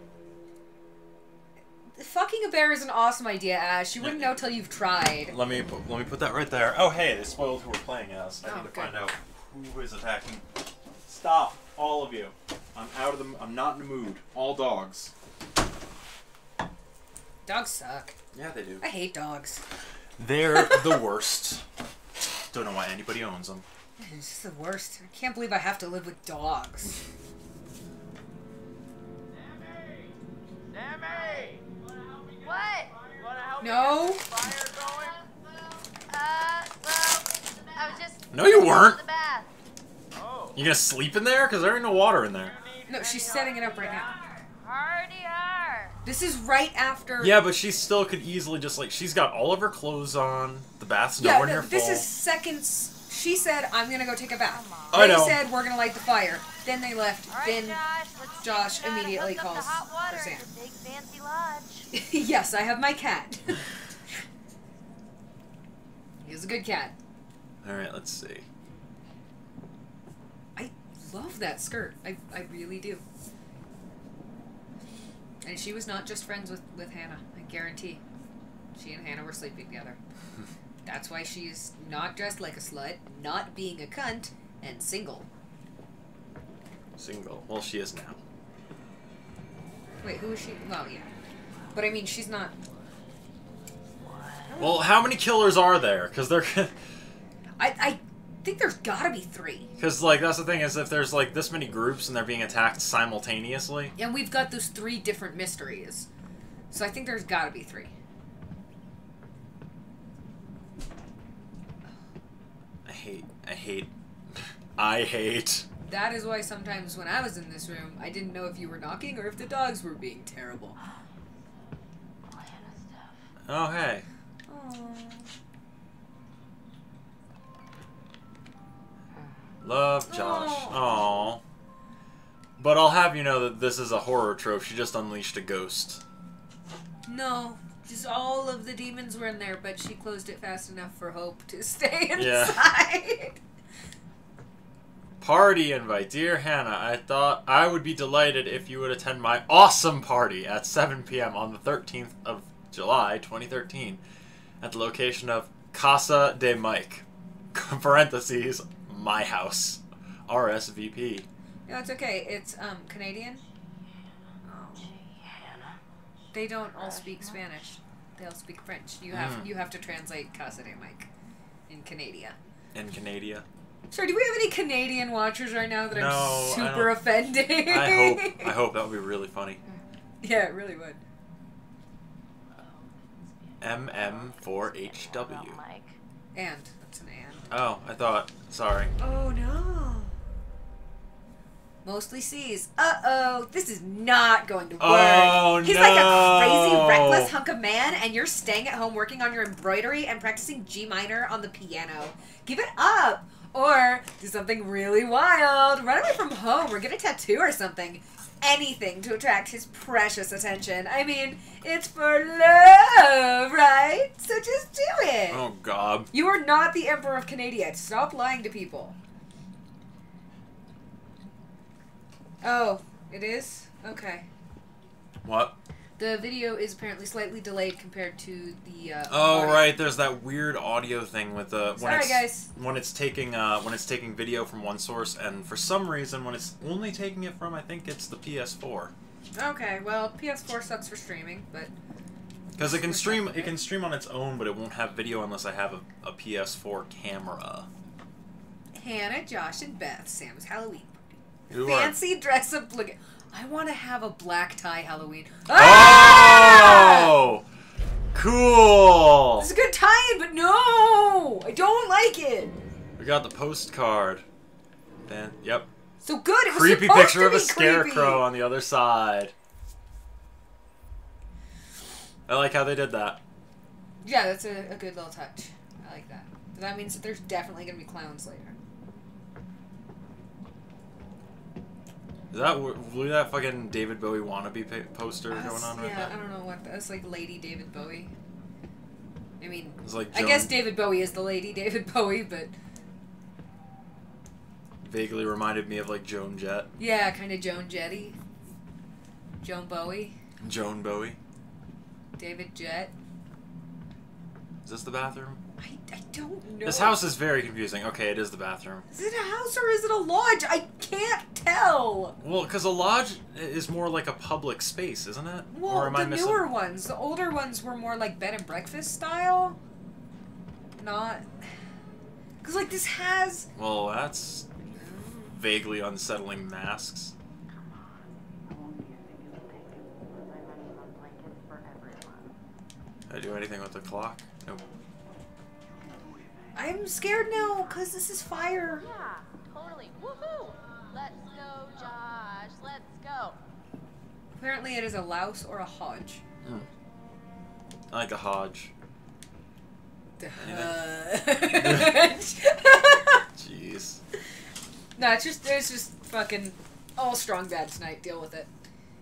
[SPEAKER 1] Fucking a bear is an awesome idea, Ash. You wouldn't know till you've tried.
[SPEAKER 2] Let me put that right there. Oh, hey, they spoiled who we're playing as. I need to
[SPEAKER 1] good.
[SPEAKER 2] find out who is attacking. Stop, all of you. I'm not in the mood. All dogs.
[SPEAKER 1] Dogs suck.
[SPEAKER 2] Yeah, they do.
[SPEAKER 1] I hate dogs.
[SPEAKER 2] They're the worst. Don't know why anybody owns them.
[SPEAKER 1] It's just the worst. I can't believe I have to live with dogs.
[SPEAKER 7] Sammy!
[SPEAKER 3] What?
[SPEAKER 7] You wanna help
[SPEAKER 1] No.
[SPEAKER 7] me get this fire going?
[SPEAKER 3] Well, I was just...
[SPEAKER 2] No, you weren't.
[SPEAKER 3] The bath.
[SPEAKER 7] Oh.
[SPEAKER 2] You gonna sleep in there? Because there ain't no water in there.
[SPEAKER 1] No, she's setting it up right now.
[SPEAKER 3] Hardy har.
[SPEAKER 1] This is right after...
[SPEAKER 2] Yeah, but she still could easily just, like, she's got all of her clothes on. The bath's
[SPEAKER 1] Yeah,
[SPEAKER 2] nowhere
[SPEAKER 1] no,
[SPEAKER 2] near
[SPEAKER 1] this
[SPEAKER 2] full.
[SPEAKER 1] is seconds. She said, I'm gonna go take a bath.
[SPEAKER 2] I
[SPEAKER 1] They
[SPEAKER 2] know.
[SPEAKER 1] said, we're gonna light the fire. Then they left.
[SPEAKER 3] All right,
[SPEAKER 1] Then
[SPEAKER 3] Josh, let's
[SPEAKER 1] Josh
[SPEAKER 3] see if you know how to
[SPEAKER 1] immediately
[SPEAKER 3] hook up
[SPEAKER 1] calls
[SPEAKER 3] the hot water
[SPEAKER 1] for Sam.
[SPEAKER 3] in the big fancy lodge.
[SPEAKER 1] yes, I have my cat. He's a good cat.
[SPEAKER 2] Alright, let's see.
[SPEAKER 1] I love that skirt. I really do. And she was not just friends with Hannah. I guarantee. She and Hannah were sleeping together. That's why she's not dressed like a slut, not being a cunt, and single.
[SPEAKER 2] Single. Well, she is now.
[SPEAKER 1] Wait, who is she? Well, yeah. But I mean, she's not...
[SPEAKER 2] Well, how many killers are there? Because they're...
[SPEAKER 1] I think there's gotta be 3.
[SPEAKER 2] Because, like, that's the thing, is if there's, like, this many groups and they're being attacked simultaneously...
[SPEAKER 1] And we've got those 3 different mysteries. So I think there's gotta be 3.
[SPEAKER 2] I hate...
[SPEAKER 1] That is why sometimes when I was in this room, I didn't know if you were knocking or if the dogs were being terrible.
[SPEAKER 2] Oh, hey. Love Josh. Aww. But I'll have you know that this is a horror trope. She just unleashed a ghost.
[SPEAKER 1] No, just all of the demons were in there, but she closed it fast enough for Hope to stay inside.
[SPEAKER 2] Yeah. Party invite. Dear Hannah, I thought I would be delighted if you would attend my awesome party at 7 p.m. on the 13th of July, 2013, at the location of Casa de Mike, parentheses, my house, RSVP.
[SPEAKER 1] No, it's okay. It's Canadian. Oh. They don't all speak Spanish. They all speak French. You have to translate Casa de Mike in Canada.
[SPEAKER 2] In Canada.
[SPEAKER 1] Sorry, do we have any Canadian watchers right now that
[SPEAKER 2] No,
[SPEAKER 1] I'm super offending?
[SPEAKER 2] I hope that would be really funny.
[SPEAKER 1] Yeah, it really would.
[SPEAKER 2] MM4HW.
[SPEAKER 1] And. That's an and.
[SPEAKER 2] Oh, I thought. Sorry.
[SPEAKER 1] Oh no. Mostly C's. Uh-oh. This is not going to work.
[SPEAKER 2] Oh,
[SPEAKER 1] He's
[SPEAKER 2] no.
[SPEAKER 1] like a crazy, reckless hunk of man, and you're staying at home working on your embroidery and practicing G minor on the piano. Give it up. Or do something really wild. Run away from home or get a tattoo or something. Anything to attract his precious attention. I mean, it's for love, right? So just do it.
[SPEAKER 2] Oh, God.
[SPEAKER 1] You are not the Emperor of Canada. Stop lying to people. Oh, it is? Okay.
[SPEAKER 2] What?
[SPEAKER 1] The video is apparently slightly delayed compared to the
[SPEAKER 2] Oh,
[SPEAKER 1] audio.
[SPEAKER 2] right. There's that weird audio thing with the
[SPEAKER 1] Sorry, guys.
[SPEAKER 2] when it's taking video from one source, and for some reason when it's only taking it from, I think it's the PS4.
[SPEAKER 1] Okay, well, PS4 sucks for streaming, but
[SPEAKER 2] Because it can stream on its own, but it won't have video unless I have a PS4 camera.
[SPEAKER 1] Hannah, Josh, and Beth, Sam's Halloween
[SPEAKER 2] Who
[SPEAKER 1] fancy dress up. Look, I want to have a black tie Halloween.
[SPEAKER 2] Oh! Cool!
[SPEAKER 1] It's a good tie-in, but no! I don't like it!
[SPEAKER 2] We got the postcard. Then, yep.
[SPEAKER 1] So good. It was
[SPEAKER 2] Creepy
[SPEAKER 1] supposed
[SPEAKER 2] picture
[SPEAKER 1] to
[SPEAKER 2] of a
[SPEAKER 1] be creepy.
[SPEAKER 2] scarecrow on the other side. I like how they did that.
[SPEAKER 1] Yeah, that's a good little touch. I like that. That means that there's definitely going to be clowns later.
[SPEAKER 2] Is that that fucking David Bowie wannabe poster going on right
[SPEAKER 1] Yeah,
[SPEAKER 2] now?
[SPEAKER 1] I don't know what that's like. Lady David Bowie. I mean,
[SPEAKER 2] It's like
[SPEAKER 1] I guess David Bowie is the Lady David Bowie, but
[SPEAKER 2] vaguely reminded me of like Joan Jett.
[SPEAKER 1] yeah, kind of Joan Jetty. Joan Bowie.
[SPEAKER 2] Joan Bowie.
[SPEAKER 1] David Jett.
[SPEAKER 2] Is this the bathroom?
[SPEAKER 1] I don't know.
[SPEAKER 2] This house is very confusing. Okay, it is the bathroom.
[SPEAKER 1] Is it a house or is it a lodge? I can't tell.
[SPEAKER 2] Well, because a lodge is more like a public space, isn't it?
[SPEAKER 1] Well,
[SPEAKER 2] or am I
[SPEAKER 1] the
[SPEAKER 2] missing?
[SPEAKER 1] newer ones, the older ones were more like bed and breakfast style. Not... Because, like, this has...
[SPEAKER 2] Well, that's vaguely unsettling masks. Did I do anything with the clock? Nope.
[SPEAKER 1] I'm scared now, because this is fire.
[SPEAKER 11] Yeah, totally. Woohoo! Let's go, Josh. Let's go.
[SPEAKER 1] Apparently it is a louse or a hodge.
[SPEAKER 2] I like a hodge.
[SPEAKER 1] The
[SPEAKER 2] Anything? Jeez.
[SPEAKER 1] No, it's just fucking all strong bad tonight. Deal with it.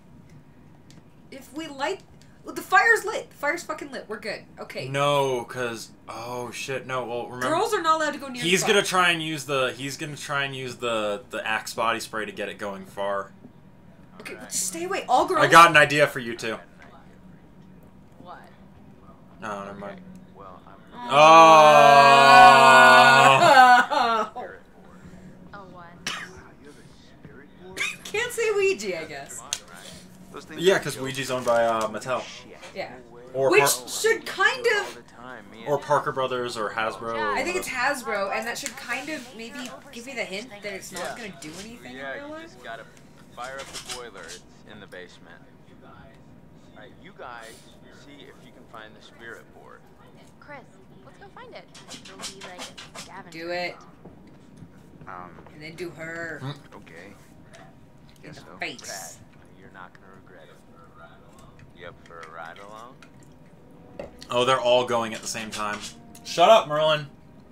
[SPEAKER 1] If we light... Well, the fire's lit. The fire's fucking lit. We're good. Okay.
[SPEAKER 2] No, cause oh shit, no. Well, remember,
[SPEAKER 1] Girls are not allowed to go near
[SPEAKER 2] He's
[SPEAKER 1] the fire.
[SPEAKER 2] gonna try and use the Axe body spray to get it going far.
[SPEAKER 1] Okay, well, just stay away. All girls.
[SPEAKER 2] I got an idea for you two.
[SPEAKER 11] What?
[SPEAKER 2] No, never mind.
[SPEAKER 7] Well,
[SPEAKER 2] Oh.
[SPEAKER 11] Oh, what?
[SPEAKER 1] Can't say Ouija, I guess.
[SPEAKER 2] Yeah, because Ouija's owned by Mattel.
[SPEAKER 1] Yeah.
[SPEAKER 2] Or
[SPEAKER 1] Which should kind of...
[SPEAKER 2] or Parker Brothers or Hasbro. Or
[SPEAKER 1] I think it's Hasbro, and that should kind of maybe give you the hint that it's not going to do anything
[SPEAKER 8] Yeah,
[SPEAKER 1] in real
[SPEAKER 8] you
[SPEAKER 1] life.
[SPEAKER 8] just gotta fire up the boiler. It's in the basement. Alright, you guys see if you can find the spirit board.
[SPEAKER 11] Chris, let's go find it. It'll be like a scavenger.
[SPEAKER 1] Do it. And then do her.
[SPEAKER 4] Okay.
[SPEAKER 1] In the
[SPEAKER 4] Guess so.
[SPEAKER 1] face.
[SPEAKER 8] You're not gonna regret it. You up for a ride along?
[SPEAKER 2] Oh, they're all going at the same time. Shut up, Merlin.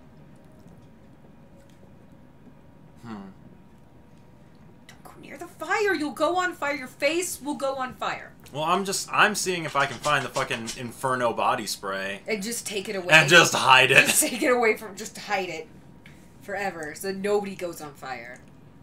[SPEAKER 1] Don't go near the fire. You'll go on fire. Your face will go on fire.
[SPEAKER 2] Well, I'm seeing if I can find the fucking Inferno body spray.
[SPEAKER 1] And just take it away.
[SPEAKER 2] And just hide it.
[SPEAKER 1] Just take it away from... Just hide it. Forever. So that nobody goes on fire.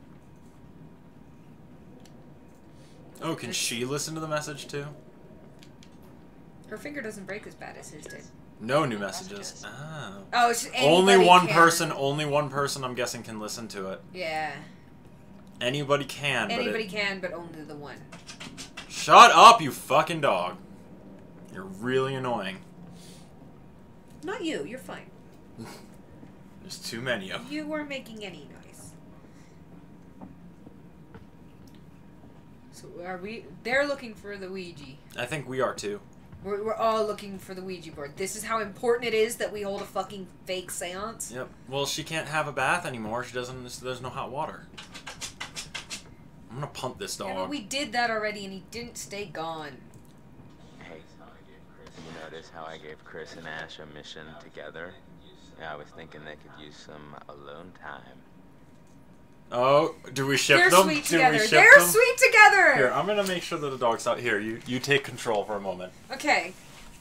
[SPEAKER 2] Oh, can she listen to the message too?
[SPEAKER 1] Her finger doesn't break as bad as his did.
[SPEAKER 2] No new messages. Oh.
[SPEAKER 1] Oh, it's just
[SPEAKER 2] Only
[SPEAKER 1] anybody
[SPEAKER 2] one
[SPEAKER 1] can.
[SPEAKER 2] person. Only one person. I'm guessing can listen to it.
[SPEAKER 1] Yeah.
[SPEAKER 2] Anybody can.
[SPEAKER 1] Anybody can, but only the one.
[SPEAKER 2] Shut up, you fucking dog. You're really annoying.
[SPEAKER 1] Not you. You're fine.
[SPEAKER 2] There's too many of them.
[SPEAKER 1] You weren't making any noise. So are we... They're looking for the Ouija.
[SPEAKER 2] I think we are too.
[SPEAKER 1] We're all looking for the Ouija board. This is how important it is that we hold a fucking fake seance.
[SPEAKER 2] Yep. Well, she can't have a bath anymore. She doesn't... There's no hot water. I'm gonna punt this dog.
[SPEAKER 1] Yeah, but we did that already and he didn't stay gone.
[SPEAKER 8] Hey, you notice how I gave Chris and Ash a mission together? Yeah, I was thinking they could use some alone time.
[SPEAKER 2] Oh, do we ship
[SPEAKER 1] They're
[SPEAKER 2] them?
[SPEAKER 1] sweet
[SPEAKER 2] Do
[SPEAKER 1] together.
[SPEAKER 2] we ship
[SPEAKER 1] They're
[SPEAKER 2] them?
[SPEAKER 1] sweet together!
[SPEAKER 2] Here, I'm gonna make sure that the dog's out. Here, you take control for a moment.
[SPEAKER 1] Okay.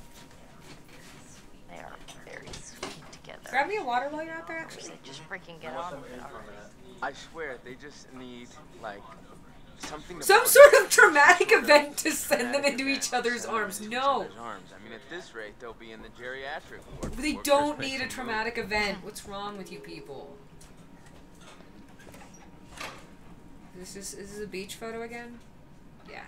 [SPEAKER 5] They are very sweet together.
[SPEAKER 1] Grab me a water while you're out there, actually.
[SPEAKER 5] Just freaking get on with it already.
[SPEAKER 10] I swear, they just need, like, something to
[SPEAKER 1] Some
[SPEAKER 10] put
[SPEAKER 1] sort
[SPEAKER 10] in
[SPEAKER 1] of traumatic
[SPEAKER 10] their
[SPEAKER 1] event to send them
[SPEAKER 10] traumatic
[SPEAKER 1] into
[SPEAKER 10] event
[SPEAKER 1] each other's
[SPEAKER 10] to send them
[SPEAKER 1] arms.
[SPEAKER 10] into
[SPEAKER 1] No.
[SPEAKER 10] each other's arms. I mean, at this rate, they'll be in the geriatric ward.
[SPEAKER 1] They
[SPEAKER 10] before
[SPEAKER 1] don't
[SPEAKER 10] Chris
[SPEAKER 1] need
[SPEAKER 10] makes
[SPEAKER 1] a
[SPEAKER 10] move.
[SPEAKER 1] traumatic event. What's wrong with you people? Is this a beach photo again? Yeah.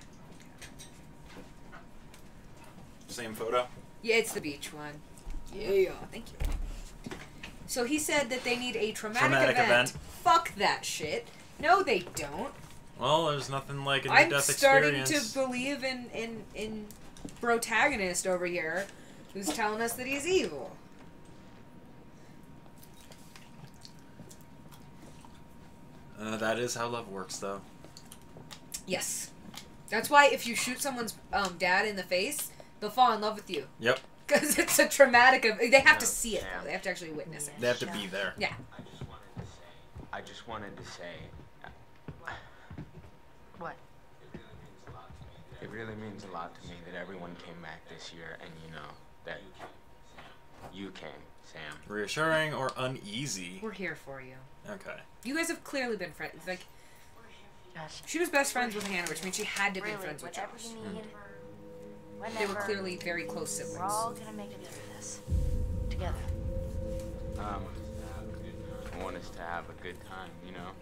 [SPEAKER 2] Same photo?
[SPEAKER 1] Yeah, it's the beach one. Yeah. Thank you. So he said that they need a traumatic event. Fuck that shit. No, they don't.
[SPEAKER 2] Well, there's nothing like a
[SPEAKER 1] I'm
[SPEAKER 2] near-death
[SPEAKER 1] starting
[SPEAKER 2] experience.
[SPEAKER 1] to believe in protagonist over here, who's telling us that he's evil.
[SPEAKER 2] That is how love works, though.
[SPEAKER 1] Yes. That's why if you shoot someone's dad in the face, they'll fall in love with you.
[SPEAKER 2] Yep.
[SPEAKER 1] Because it's a traumatic... They have to see it, though. They have to actually witness it.
[SPEAKER 2] They have to be there.
[SPEAKER 1] Yeah.
[SPEAKER 10] I just wanted to say...
[SPEAKER 5] What?
[SPEAKER 10] It really means a lot to me that everyone came back this year, and you know, that you came, Sam.
[SPEAKER 2] Reassuring or uneasy?
[SPEAKER 1] We're here for you.
[SPEAKER 2] Okay.
[SPEAKER 1] You guys have clearly been friends. Like,
[SPEAKER 5] Josh,
[SPEAKER 1] she was best friends with Hannah, which means she had to be friends with Josh.
[SPEAKER 5] You need,
[SPEAKER 1] They were clearly very close siblings.
[SPEAKER 5] We're all gonna make it through this. Together.
[SPEAKER 10] I want us to have a good time, you know?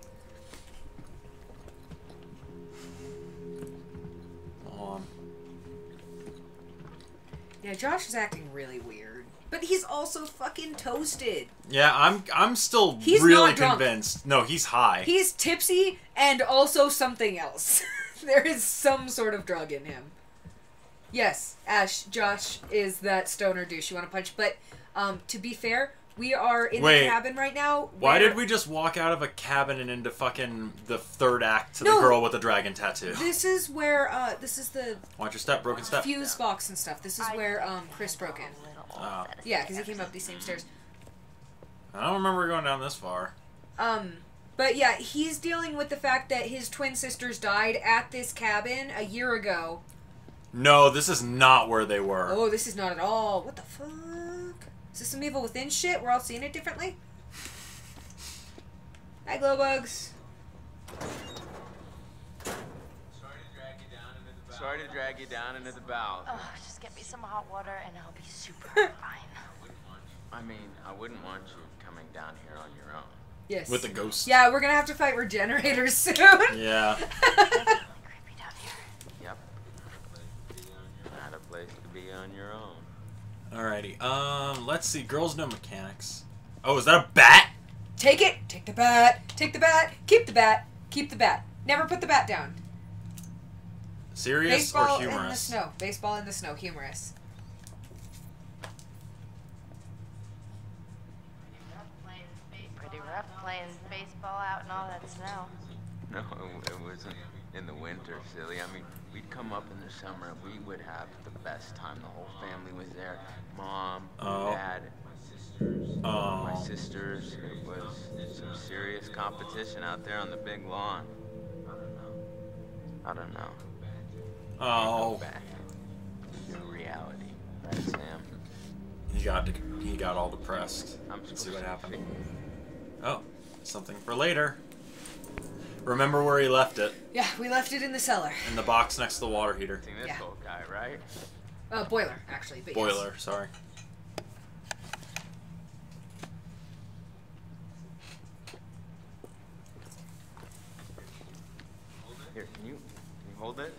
[SPEAKER 1] Yeah, Josh is acting really weird. But he's also fucking toasted.
[SPEAKER 2] Yeah, I'm still
[SPEAKER 1] He's
[SPEAKER 2] really
[SPEAKER 1] not drunk.
[SPEAKER 2] convinced. No, he's high.
[SPEAKER 1] He's tipsy and also something else. There is some sort of drug in him. Yes, Ash, Josh is that stoner douche you want to punch. But to be fair, we are in the cabin right now.
[SPEAKER 2] Why did we just walk out of a cabin and into fucking the third act to the girl with the dragon tattoo?
[SPEAKER 1] This is where, this is the...
[SPEAKER 2] Watch your step, broken step.
[SPEAKER 1] Fuse box and stuff. This is where Chris broke in.
[SPEAKER 2] Oh.
[SPEAKER 1] Yeah, because he came up these same stairs.
[SPEAKER 2] I don't remember going down this far.
[SPEAKER 1] But yeah, he's dealing with the fact that his twin sisters died at this cabin a year ago.
[SPEAKER 2] No, this is not where they were.
[SPEAKER 1] Oh, this is not at all. What the fuck? Is this some Evil Within shit? We're all seeing it differently? Hi, Glowbugs.
[SPEAKER 10] Sorry to drag you down into the bowels.
[SPEAKER 5] Oh, just get me some hot water and I'll be super fine.
[SPEAKER 10] I mean, I wouldn't want you coming down here on your own.
[SPEAKER 1] Yes.
[SPEAKER 2] With the ghost.
[SPEAKER 1] Yeah, we're gonna have to fight regenerators soon.
[SPEAKER 2] Yeah.
[SPEAKER 10] Yep. Not a place to be on your own.
[SPEAKER 2] Alrighty. Let's see. Girls know mechanics. Oh, is that a bat?
[SPEAKER 1] Take it. Take the bat. Take the bat. Keep the bat. Keep the bat. Never put the bat down.
[SPEAKER 2] Serious
[SPEAKER 1] Baseball
[SPEAKER 2] or humorous?
[SPEAKER 1] in the snow. Baseball in the snow. Humorous.
[SPEAKER 5] Pretty rough playing baseball out in all that snow.
[SPEAKER 10] No, it wasn't in the winter, silly. I mean, we'd come up in the summer and we would have the best time. The whole family was there. Mom, Dad, my sisters. It was some serious competition out there on the big lawn. I don't know.
[SPEAKER 2] Oh.
[SPEAKER 10] Back to reality, right, Sam?
[SPEAKER 2] He got all depressed. Let's see what happened. Oh, something for later. Remember where he left it?
[SPEAKER 1] Yeah, we left it in the cellar.
[SPEAKER 2] In the box next to the water heater.
[SPEAKER 10] This old guy, right?
[SPEAKER 1] Boiler, actually. But
[SPEAKER 2] Boiler,
[SPEAKER 1] yes.
[SPEAKER 2] sorry.
[SPEAKER 10] Here, can you hold this?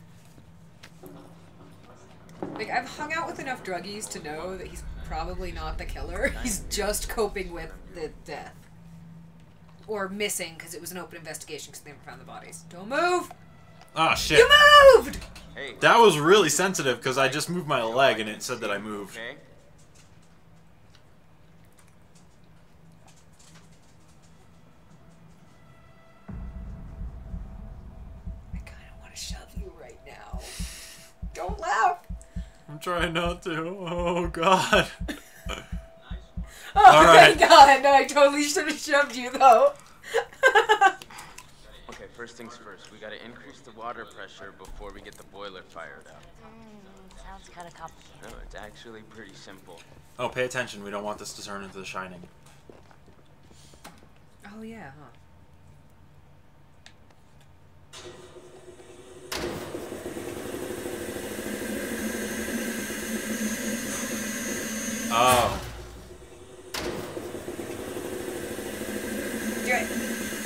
[SPEAKER 1] Like, I've hung out with enough druggies to know that he's probably not the killer. He's just coping with the death. Or missing, because it was an open investigation because they never found the bodies. Don't move!
[SPEAKER 2] Ah, shit.
[SPEAKER 1] You moved!
[SPEAKER 10] Hey.
[SPEAKER 2] That was really sensitive because I just moved my leg and it said that I moved.
[SPEAKER 10] Okay.
[SPEAKER 1] I kind of want to shove you right now. Don't laugh!
[SPEAKER 2] I'm trying not to. Oh, God.
[SPEAKER 1] Oh,
[SPEAKER 2] All right.
[SPEAKER 1] thank God! No, I totally should have shoved you, though.
[SPEAKER 10] Okay, first things first. We gotta increase the water pressure before we get the boiler fired up.
[SPEAKER 5] Sounds kind of complicated.
[SPEAKER 10] No, it's actually pretty simple.
[SPEAKER 2] Oh, pay attention. We don't want this to turn into The Shining.
[SPEAKER 1] Oh, yeah, huh?
[SPEAKER 2] Oh.
[SPEAKER 1] Do it.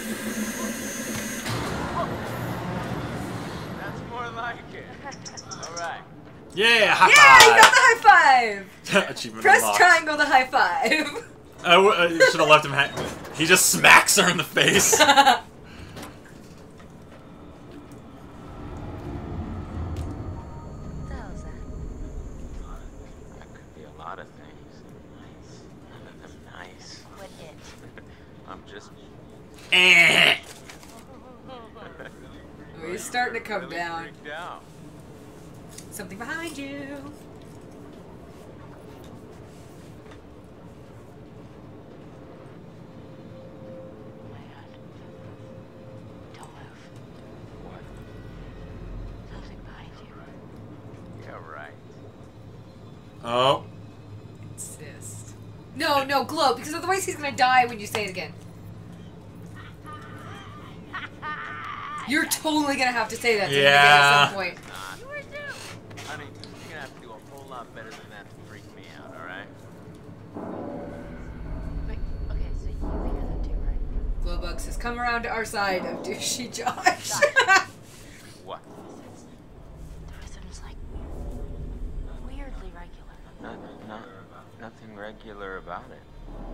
[SPEAKER 10] That's more like it. All right.
[SPEAKER 2] Yeah, high
[SPEAKER 1] Yeah,
[SPEAKER 2] five!
[SPEAKER 1] you got the high five!
[SPEAKER 2] Achievement
[SPEAKER 1] Press
[SPEAKER 2] unlocked.
[SPEAKER 1] triangle to high five.
[SPEAKER 2] I should have left him hang. He just smacks her in the face.
[SPEAKER 10] That could be a lot of things. None of them nice.
[SPEAKER 5] What it?
[SPEAKER 10] I'm just...
[SPEAKER 1] he's starting to come
[SPEAKER 10] really
[SPEAKER 1] down.
[SPEAKER 10] freaked out.
[SPEAKER 1] Something behind you.
[SPEAKER 5] Don't move.
[SPEAKER 10] What?
[SPEAKER 5] Something behind you.
[SPEAKER 10] Yeah, right.
[SPEAKER 2] Oh.
[SPEAKER 1] Insist. No, no, glow, because otherwise he's gonna die when you say it again. You're totally gonna have to say that to him again at some point.
[SPEAKER 10] You were too. Honey, you're gonna have to do a whole lot better than that to freak me out, alright?
[SPEAKER 5] Wait, okay, so you hear that too, right?
[SPEAKER 1] Glowbug says, come around to our side of douchey Josh.
[SPEAKER 10] What?
[SPEAKER 5] There seems like weirdly regular.
[SPEAKER 10] Nothing regular about it.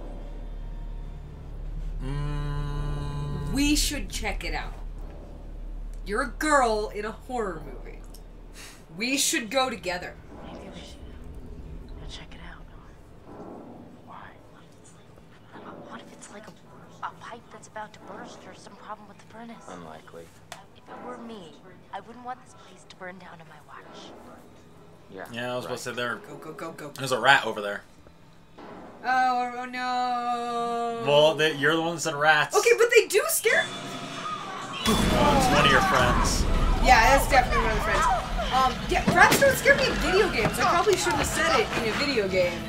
[SPEAKER 1] We should check it out. You're a girl in a horror movie. We should go together.
[SPEAKER 5] Maybe we should go check it out.
[SPEAKER 10] Why?
[SPEAKER 5] What if it's like a pipe that's about to burst or some problem with the furnace?
[SPEAKER 10] Unlikely.
[SPEAKER 5] If it were me, I wouldn't want this place to burn down on my watch.
[SPEAKER 10] Yeah.
[SPEAKER 2] Yeah, I was supposed to say there.
[SPEAKER 1] Go, go, go, go.
[SPEAKER 2] There's a rat over there.
[SPEAKER 1] Oh no.
[SPEAKER 2] Well, you're the one that said rats.
[SPEAKER 1] Okay, but they do scare.
[SPEAKER 2] It's one of your friends.
[SPEAKER 1] Yeah, that's definitely one of the friends. Yeah, rats don't scare me in video games. I probably shouldn't have said it in a video game.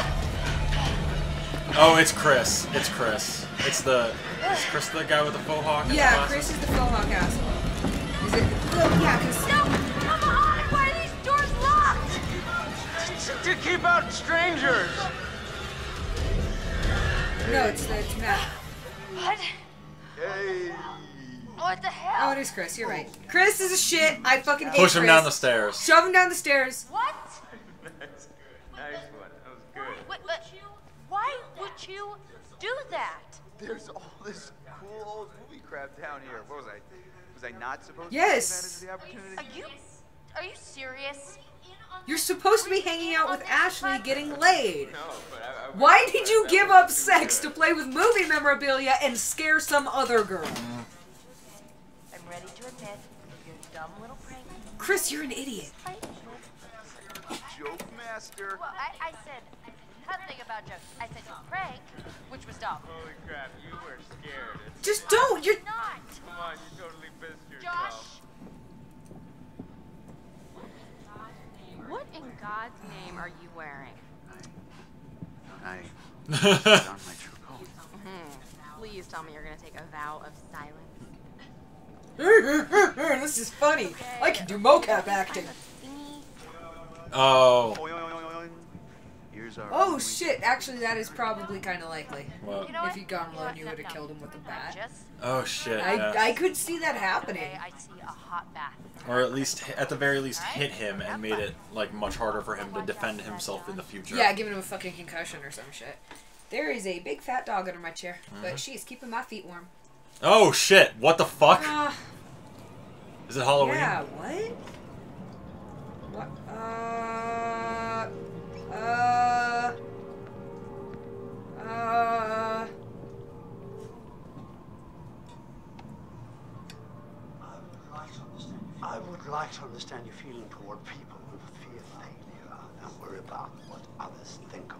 [SPEAKER 2] Oh, it's Chris. It's Chris. Is Chris the guy with the faux hawk?
[SPEAKER 1] Yeah, Chris is the faux hawk asshole. Is it? Well, yeah, because.
[SPEAKER 3] No! Come on! Why are these doors locked?
[SPEAKER 10] To keep out strangers!
[SPEAKER 1] No, it's Matt.
[SPEAKER 3] What?
[SPEAKER 6] Hey.
[SPEAKER 3] What the hell?
[SPEAKER 1] Oh, it is Chris. You're right. Chris is a shit. I fucking hate
[SPEAKER 2] Push him
[SPEAKER 1] Chris.
[SPEAKER 2] down the stairs.
[SPEAKER 1] Shove him down the stairs.
[SPEAKER 3] What?
[SPEAKER 10] Nice one. That was good.
[SPEAKER 3] Why would you do that?
[SPEAKER 4] There's all this cool old movie crap down here. What was I? Was I not supposed
[SPEAKER 1] Yes.
[SPEAKER 4] to take advantage of the opportunity?
[SPEAKER 3] Are you serious?
[SPEAKER 1] You're supposed to be hanging out with Ashley getting laid.
[SPEAKER 10] No, but I
[SPEAKER 1] Why did you give up sex to play with movie memorabilia and scare some other girl?
[SPEAKER 5] I'm ready to admit your dumb little prank.
[SPEAKER 1] Chris, you're an idiot.
[SPEAKER 4] Joke master.
[SPEAKER 3] Well, I said nothing about jokes. I said prank, which was dumb.
[SPEAKER 10] Holy crap, you were scared.
[SPEAKER 1] Just don't. You're
[SPEAKER 3] Not.
[SPEAKER 10] Come on, you totally pissed
[SPEAKER 3] Josh.
[SPEAKER 10] yourself.
[SPEAKER 11] What in God's name are you wearing?
[SPEAKER 4] I put on my true colors.
[SPEAKER 11] Please tell me you're gonna take a vow of silence.
[SPEAKER 1] This is funny. I can do mocap acting.
[SPEAKER 2] Oh.
[SPEAKER 4] Here's our
[SPEAKER 1] Oh shit, actually that is probably kind of likely.
[SPEAKER 2] What?
[SPEAKER 3] You know
[SPEAKER 1] If you'd gone alone, you
[SPEAKER 3] No,
[SPEAKER 1] would have
[SPEAKER 3] no.
[SPEAKER 1] killed him with a bat.
[SPEAKER 3] Just
[SPEAKER 2] Oh shit.
[SPEAKER 1] I
[SPEAKER 2] Yeah.
[SPEAKER 1] could see that happening.
[SPEAKER 3] okay, I see a hot bath.
[SPEAKER 2] Or at least, at the very least, hit him and made it like much harder for him to defend himself in the future.
[SPEAKER 1] Yeah, giving him a fucking concussion or some shit. There is a big fat dog under my chair, but she's keeping my feet warm.
[SPEAKER 2] Oh shit! What the fuck? Is it Halloween?
[SPEAKER 1] Yeah, what? What?
[SPEAKER 6] I would like to understand your feeling toward people who fear failure and worry about what others think of them.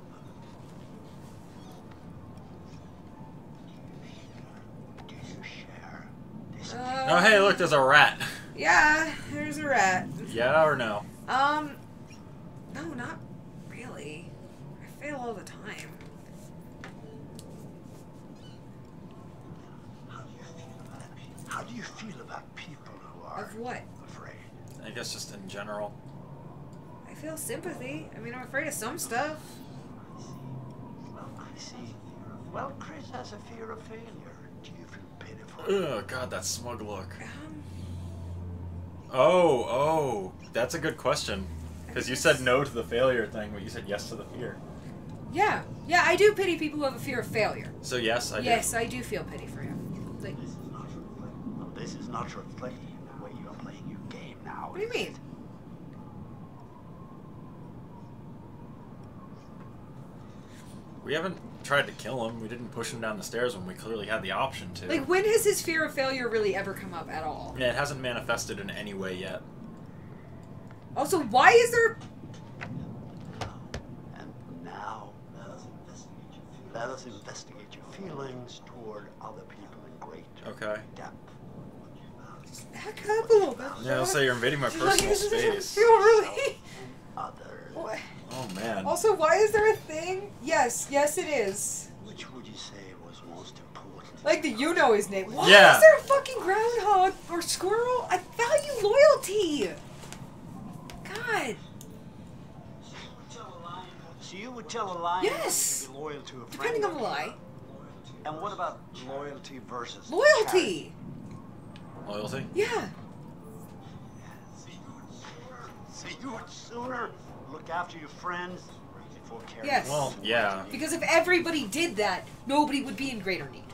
[SPEAKER 6] Do you share this?
[SPEAKER 2] Oh hey, look, there's a rat.
[SPEAKER 1] Yeah, there's a rat.
[SPEAKER 2] Yeah or no?
[SPEAKER 1] No, not really. I fail all the time.
[SPEAKER 6] How do you feel about people who are
[SPEAKER 1] Of what?
[SPEAKER 6] afraid?
[SPEAKER 2] I guess just in general.
[SPEAKER 1] I feel sympathy. I mean, I'm afraid of some stuff.
[SPEAKER 6] I see. Well, Chris has a fear of failure. Do you feel pity for him?
[SPEAKER 2] Ugh, God, that smug look. Oh, that's a good question. Because you said no to the failure thing, but you said yes to the fear.
[SPEAKER 1] Yeah, I do pity people who have a fear of failure.
[SPEAKER 2] So yes, I do.
[SPEAKER 1] Yes, I do feel pity for him. Like,
[SPEAKER 6] This is not reflected in the way you are playing your game now.
[SPEAKER 1] what do you mean?
[SPEAKER 2] We haven't tried to kill him. We didn't push him down the stairs when we clearly had the option to.
[SPEAKER 1] Like, when has his fear of failure really ever come up at all?
[SPEAKER 2] Yeah, it hasn't manifested in any way yet.
[SPEAKER 1] Also, why is there...
[SPEAKER 6] And now, let us investigate your feelings toward other people in great depth.
[SPEAKER 1] Back up a little bit.
[SPEAKER 2] Yeah, I'll say you're invading my personal space.
[SPEAKER 1] Feel really...
[SPEAKER 6] Others.
[SPEAKER 1] What?
[SPEAKER 2] Oh, man.
[SPEAKER 1] Also, why is there a thing? Yes, yes it is.
[SPEAKER 6] Which would you say was most important?
[SPEAKER 1] Like the you know his name. Why
[SPEAKER 2] Yeah.
[SPEAKER 1] is there a fucking groundhog or squirrel? I value loyalty. God.
[SPEAKER 6] So you would tell a lion
[SPEAKER 1] Yes.
[SPEAKER 6] to be loyal to a friend?
[SPEAKER 1] Depending on the lie.
[SPEAKER 6] And what about loyalty versus
[SPEAKER 1] Loyalty.
[SPEAKER 2] Loyalty?
[SPEAKER 1] Yeah.
[SPEAKER 6] So you would sooner look after your friends before carrying
[SPEAKER 1] Yes.
[SPEAKER 2] Well, yeah.
[SPEAKER 1] Because if everybody did that, nobody would be in greater need.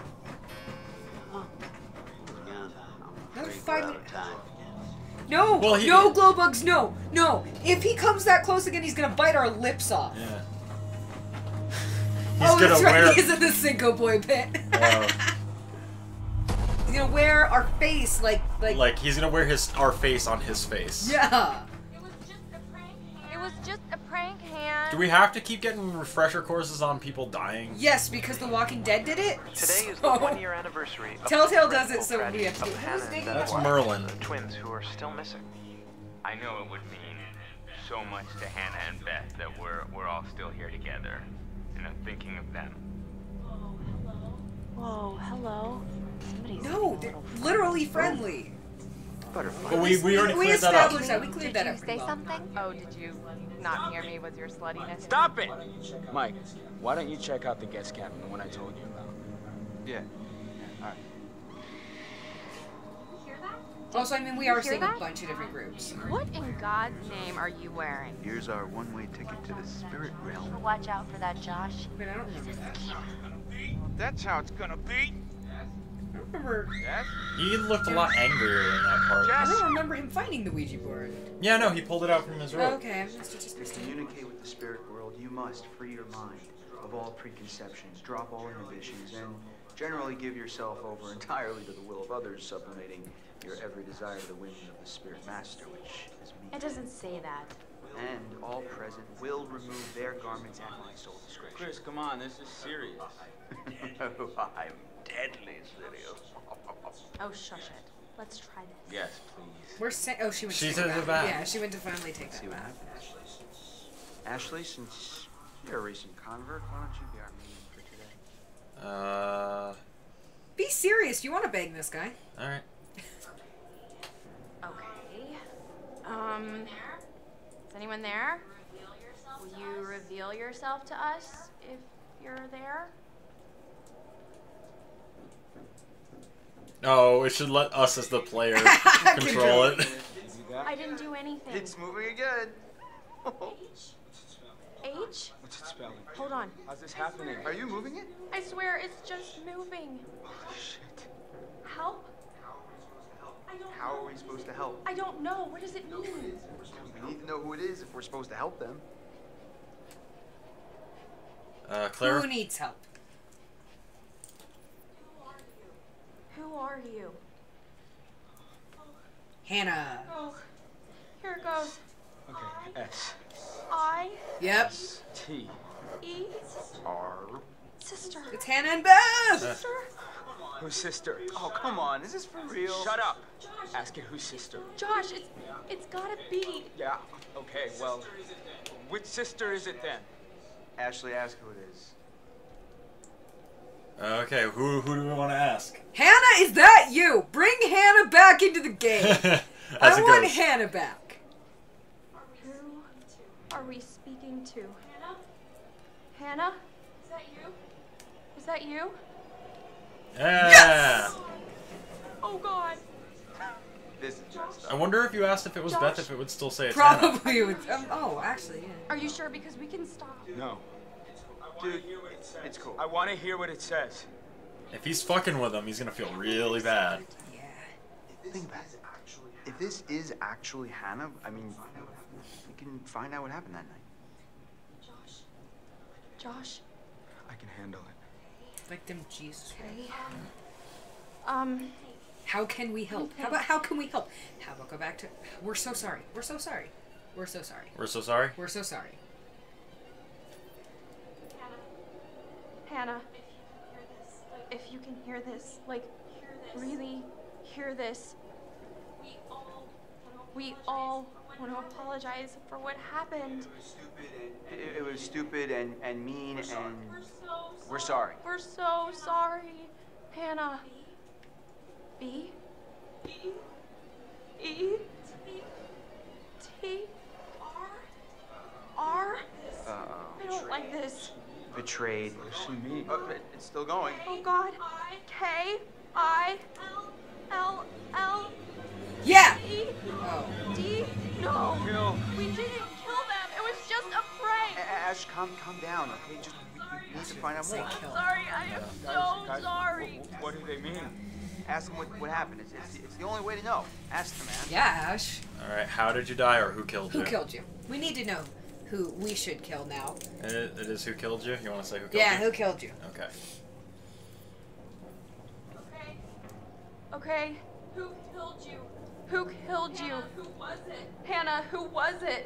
[SPEAKER 1] Another 5 minutes. No,
[SPEAKER 2] Well,
[SPEAKER 1] no glow bugs, no, no. If he comes that close again, he's gonna bite our lips off.
[SPEAKER 2] Yeah.
[SPEAKER 1] Oh,
[SPEAKER 2] gonna
[SPEAKER 1] that's right.
[SPEAKER 2] wear-
[SPEAKER 1] He's in the Cinco Boy pit. He's gonna wear our face like
[SPEAKER 2] he's gonna wear our face on his face.
[SPEAKER 1] yeah.
[SPEAKER 3] It was just a prank, Han.
[SPEAKER 2] Do we have to keep getting refresher courses on people dying?
[SPEAKER 1] Yes, because The Walking Dead did it.
[SPEAKER 7] Today is the
[SPEAKER 1] So-
[SPEAKER 7] 1-year anniversary of
[SPEAKER 1] Telltale
[SPEAKER 7] the
[SPEAKER 1] does it, so
[SPEAKER 7] dreadful
[SPEAKER 1] we have to do it.
[SPEAKER 7] tragedy
[SPEAKER 1] Who's
[SPEAKER 7] of
[SPEAKER 1] thinking
[SPEAKER 7] Hannah and
[SPEAKER 2] That's
[SPEAKER 7] Beth,
[SPEAKER 2] Merlin.
[SPEAKER 7] the twins who are still missing.
[SPEAKER 8] I know it would mean so much to Hannah and Beth that we're all still here together. And I'm thinking of them.
[SPEAKER 5] Whoa, hello. Somebody's
[SPEAKER 1] No, they're literally friendly.
[SPEAKER 7] Butterfly.
[SPEAKER 2] But we already
[SPEAKER 1] We
[SPEAKER 2] cleared that up.
[SPEAKER 1] established that. We cleared that up.
[SPEAKER 3] Say
[SPEAKER 1] pretty well.
[SPEAKER 3] something?
[SPEAKER 11] Oh, did you not hear me with your sluttiness?
[SPEAKER 10] Stop it! Mike, why don't you check out the guest cabin, the one I told you about?
[SPEAKER 9] Yeah. All right.
[SPEAKER 1] Also, I mean, we are
[SPEAKER 3] hear
[SPEAKER 1] seeing a
[SPEAKER 3] that?
[SPEAKER 1] bunch of different groups.
[SPEAKER 11] What in God's name are you wearing?
[SPEAKER 4] Here's our one-way ticket to the spirit realm.
[SPEAKER 5] Watch out for that, Josh.
[SPEAKER 1] Wait, I don't remember that.
[SPEAKER 10] That's how it's gonna be.
[SPEAKER 1] I don't remember.
[SPEAKER 2] He looked a lot angrier in that part.
[SPEAKER 1] I don't remember him finding the Ouija board.
[SPEAKER 2] Yeah, no, he pulled it out from his robe.
[SPEAKER 1] Okay, I must have just
[SPEAKER 4] To
[SPEAKER 1] missed it.
[SPEAKER 4] communicate with the spirit world, you must free your mind of all preconceptions, drop all inhibitions, and generally give yourself over entirely to the will of others, sublimating your every desire to the whim of the spirit master, which is me.
[SPEAKER 11] It doesn't say that.
[SPEAKER 4] And all present will remove their garments at my sole discretion.
[SPEAKER 10] Chris, come on, this is serious.
[SPEAKER 4] I'm deadly serious.
[SPEAKER 11] Oh, shush it. Let's try this.
[SPEAKER 10] Yes, please.
[SPEAKER 1] Where's oh, she went to
[SPEAKER 2] She's
[SPEAKER 1] take
[SPEAKER 2] in
[SPEAKER 1] it
[SPEAKER 2] the
[SPEAKER 1] back.
[SPEAKER 2] back.
[SPEAKER 1] Yeah, she went to finally take
[SPEAKER 4] See
[SPEAKER 1] that
[SPEAKER 4] what
[SPEAKER 1] back.
[SPEAKER 4] happens. Ashley, since you're a recent convert, why don't you be our medium for today?
[SPEAKER 1] Be serious. You want to bang this guy?
[SPEAKER 2] All right.
[SPEAKER 11] Okay. Is anyone there? Will you reveal yourself to us if you're there?
[SPEAKER 2] No, it should let us as the player control it.
[SPEAKER 11] I didn't do anything.
[SPEAKER 4] It's moving again.
[SPEAKER 11] H?
[SPEAKER 10] What's it spelling?
[SPEAKER 11] Hold on.
[SPEAKER 10] How's this happening?
[SPEAKER 4] Are you moving it?
[SPEAKER 11] I swear it's just moving.
[SPEAKER 10] Oh, shit.
[SPEAKER 11] Help? I don't
[SPEAKER 4] How are
[SPEAKER 11] know.
[SPEAKER 4] we supposed to help?
[SPEAKER 11] I don't know. What does it mean?
[SPEAKER 4] We need to know who it is if we're supposed to help them.
[SPEAKER 2] Claire?
[SPEAKER 1] Who needs help?
[SPEAKER 11] Who are you?
[SPEAKER 1] Hannah.
[SPEAKER 11] Oh, here it goes.
[SPEAKER 10] Okay, S.
[SPEAKER 11] I
[SPEAKER 1] Yep.
[SPEAKER 10] T.
[SPEAKER 11] E
[SPEAKER 4] R.
[SPEAKER 11] sister.
[SPEAKER 1] It's Hannah and Beth.
[SPEAKER 11] Sister?
[SPEAKER 10] Whose sister?
[SPEAKER 4] Oh, come on. Is this for real?
[SPEAKER 10] Shut up. Ask it whose sister.
[SPEAKER 11] Josh, it's gotta be.
[SPEAKER 10] Yeah. Okay, well, which sister is it then?
[SPEAKER 4] Ashley, ask who it is.
[SPEAKER 2] Okay, who do we want to ask?
[SPEAKER 1] Hannah, is that you? Bring Hannah back into the game.
[SPEAKER 2] As
[SPEAKER 1] I
[SPEAKER 2] it
[SPEAKER 1] want
[SPEAKER 2] goes.
[SPEAKER 1] Hannah back.
[SPEAKER 11] Who are we speaking to? Hannah? Hannah? Is that you? Is that you?
[SPEAKER 2] Yeah.
[SPEAKER 1] Yes!
[SPEAKER 11] Oh God.
[SPEAKER 4] This is messed
[SPEAKER 2] I
[SPEAKER 4] up.
[SPEAKER 2] wonder if you asked if it was
[SPEAKER 11] Josh.
[SPEAKER 2] Beth, if it would still say it's Hannah.
[SPEAKER 1] Probably would. Oh, actually, yeah.
[SPEAKER 11] Are you sure? Because we can stop.
[SPEAKER 10] No.
[SPEAKER 4] Dude, it's cool.
[SPEAKER 10] I want to hear what it says.
[SPEAKER 2] If he's fucking with him, he's gonna feel really bad.
[SPEAKER 4] Think about it. If this is actually Hannah, I mean, we can find out what happened that night.
[SPEAKER 11] Josh.
[SPEAKER 10] I can handle it.
[SPEAKER 1] Like them Jesus.
[SPEAKER 11] Okay.
[SPEAKER 1] How can we help? How about how can we help? How about go back to we're so sorry. We're so sorry. We're so sorry.
[SPEAKER 2] We're so sorry?
[SPEAKER 1] We're so sorry.
[SPEAKER 11] Hannah, if you can hear this, like, really hear this, we all want to apologize for what happened.
[SPEAKER 4] It was stupid and mean, and we're sorry.
[SPEAKER 11] We're so sorry, Hannah. B E T R. I don't like this.
[SPEAKER 4] Betrayed.
[SPEAKER 10] What does she mean?
[SPEAKER 4] It's still going.
[SPEAKER 11] Oh God. K I L L
[SPEAKER 1] Yeah.
[SPEAKER 11] E
[SPEAKER 1] Oh.
[SPEAKER 11] D. No.
[SPEAKER 10] Kill.
[SPEAKER 11] We didn't kill them. It was just a prank.
[SPEAKER 4] Ash, calm down, okay? Just we need to find out more.
[SPEAKER 11] I'm sorry. I am so sorry.
[SPEAKER 10] What do they mean?
[SPEAKER 4] Ask them what happened. It's the only way to know. Ask them, man.
[SPEAKER 1] Yeah, Ash.
[SPEAKER 2] All right, how did you die, or who killed you?
[SPEAKER 1] Who killed you? We need to know who we should kill now.
[SPEAKER 2] It is who killed you? You want to say who killed you?
[SPEAKER 1] Yeah, who killed you?
[SPEAKER 2] Okay.
[SPEAKER 11] Okay. Who killed you? Who killed you? Who was it? Hannah, who was it?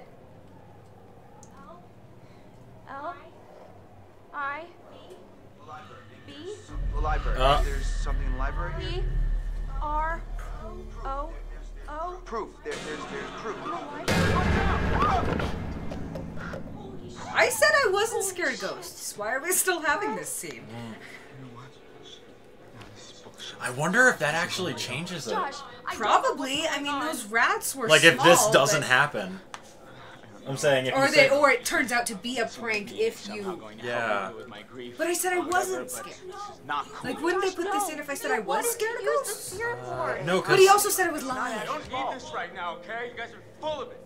[SPEAKER 11] L I B
[SPEAKER 4] The library. There's something in the library here?
[SPEAKER 11] P R O O.
[SPEAKER 4] Proof. There's proof.
[SPEAKER 1] I said I wasn't scared of ghosts. Why are we still having this scene?
[SPEAKER 2] I wonder if that actually changes it.
[SPEAKER 11] Josh,
[SPEAKER 1] Probably. I mean, those rats were
[SPEAKER 2] Like,
[SPEAKER 1] small,
[SPEAKER 2] if this doesn't
[SPEAKER 1] but...
[SPEAKER 2] happen. I'm saying if
[SPEAKER 1] or
[SPEAKER 2] you say...
[SPEAKER 1] or it turns out to be a prank if you...
[SPEAKER 2] Yeah.
[SPEAKER 1] But I said I wasn't scared. Like, wouldn't they put this in if I said I was scared of ghosts?
[SPEAKER 2] No,
[SPEAKER 1] but he also said it was lying.
[SPEAKER 10] I don't need this right now, okay? You guys are full of it.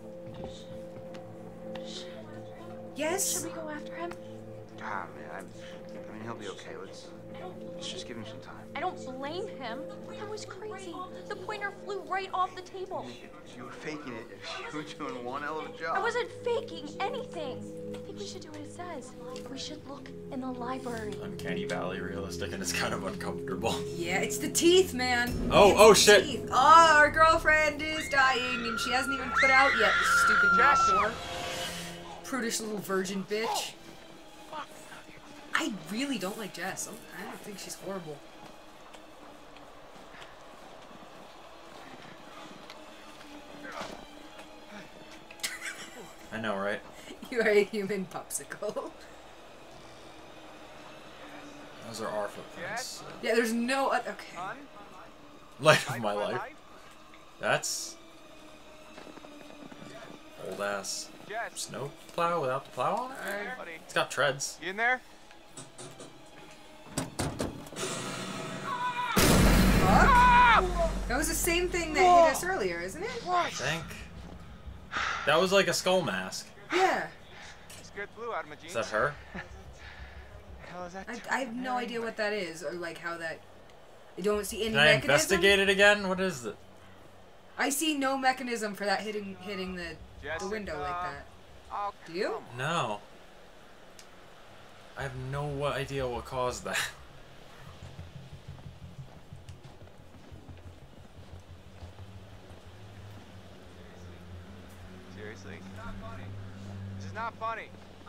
[SPEAKER 1] Yes?
[SPEAKER 11] Should we go after him?
[SPEAKER 4] Ah, man, I mean, he'll be okay. Let's just give him some time.
[SPEAKER 11] I don't blame him. That was crazy. The pointer flew right off the table.
[SPEAKER 4] If you were faking it, you were doing one hell of a job.
[SPEAKER 11] I wasn't faking anything. I think we should do what it says. We should look in the library.
[SPEAKER 2] Uncanny Valley realistic, and it's kind of uncomfortable.
[SPEAKER 1] Yeah, it's the teeth, man.
[SPEAKER 2] Oh,
[SPEAKER 1] It's
[SPEAKER 2] shit.
[SPEAKER 1] Teeth. Oh, our girlfriend is dying, and she hasn't even put out yet, the stupid whore. Prudish little virgin bitch. I really don't like Jess. I don't think she's horrible.
[SPEAKER 2] I know, right?
[SPEAKER 1] You are a human popsicle.
[SPEAKER 2] Those are our footprints.
[SPEAKER 1] Yeah, there's no... okay.
[SPEAKER 2] Light of my life. That's... old ass snow plow without the plow on it? It's got treads.
[SPEAKER 7] You in there?
[SPEAKER 1] That was the same thing that hit us earlier, isn't it?
[SPEAKER 2] I think. That was like a skull mask.
[SPEAKER 1] Yeah.
[SPEAKER 7] Scared the blue out of my jeans.
[SPEAKER 2] Is that her?
[SPEAKER 7] Hell is that?
[SPEAKER 1] I have no idea what that is, or like how that... I don't see any
[SPEAKER 2] Did I
[SPEAKER 1] mechanism.
[SPEAKER 2] investigate it again? What is it?
[SPEAKER 1] I see no mechanism for that hitting the window like that. Do you?
[SPEAKER 2] No. I have no idea what caused that.
[SPEAKER 7] Seriously? This is not funny.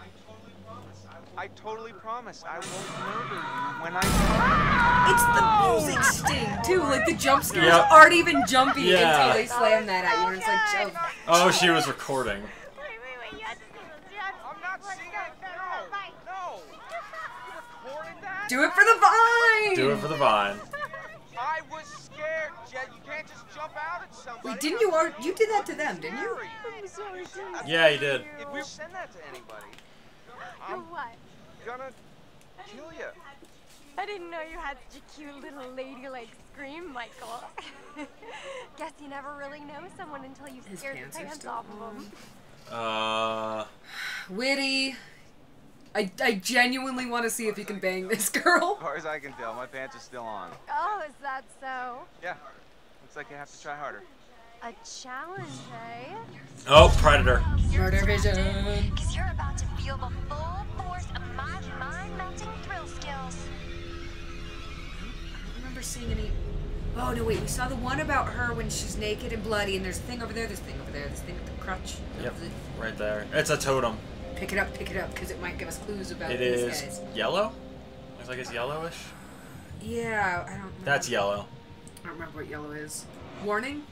[SPEAKER 7] I totally promise I won't murder you when I...
[SPEAKER 1] It's the music sting, too. Like, the jump scares aren't even jumpy until they slam that at you. And it's like, jump.
[SPEAKER 2] Oh, she was recording.
[SPEAKER 7] I'm not seeing it. No. You recorded that?
[SPEAKER 1] Do it for the vine!
[SPEAKER 2] Do it for the vine.
[SPEAKER 7] I was scared, Jet. You can't just jump out at somebody.
[SPEAKER 1] Wait, didn't you already... You did that to them, didn't you?
[SPEAKER 11] I'm sorry, dude.
[SPEAKER 2] Yeah, you did.
[SPEAKER 7] If you send that to anybody,
[SPEAKER 11] You're what?
[SPEAKER 7] gonna kill you.
[SPEAKER 3] I didn't know you had such a cute little ladylike scream, Michael. Guess you never really know someone until you scare the pants off of them.
[SPEAKER 1] Witty. I genuinely want to see if you can bang this girl.
[SPEAKER 9] As far as I can tell, my pants are still on.
[SPEAKER 3] Oh, is that so?
[SPEAKER 9] Yeah. Looks like you have to try harder.
[SPEAKER 3] A challenge, eh?
[SPEAKER 2] Oh, Predator.
[SPEAKER 1] Murder vision.
[SPEAKER 3] Because you're about to feel the full force of my mind-melting thrill skills.
[SPEAKER 1] I don't remember seeing any... Oh, no, wait. We saw the one about her when she's naked and bloody, and there's a thing over there, this thing over there, this thing with the crutch.
[SPEAKER 2] Yep, right there. It's a totem.
[SPEAKER 1] Pick it up, because it might give us clues about
[SPEAKER 2] these guys. It is yellow? Looks like it's yellowish.
[SPEAKER 1] Yeah, I don't know.
[SPEAKER 2] That's yellow.
[SPEAKER 1] I don't remember what yellow is. Warning?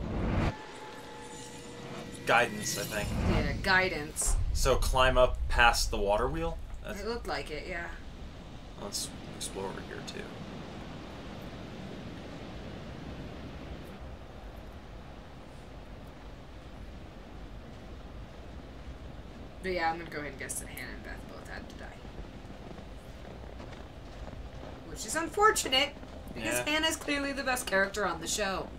[SPEAKER 2] Guidance, I think.
[SPEAKER 1] Yeah, guidance.
[SPEAKER 2] So climb up past the water wheel?
[SPEAKER 1] It looked like it, yeah.
[SPEAKER 2] Let's explore over here, too.
[SPEAKER 1] But yeah, I'm gonna go ahead and guess that Hannah and Beth both had to die. Which is unfortunate, because Hannah's clearly the best character on the show.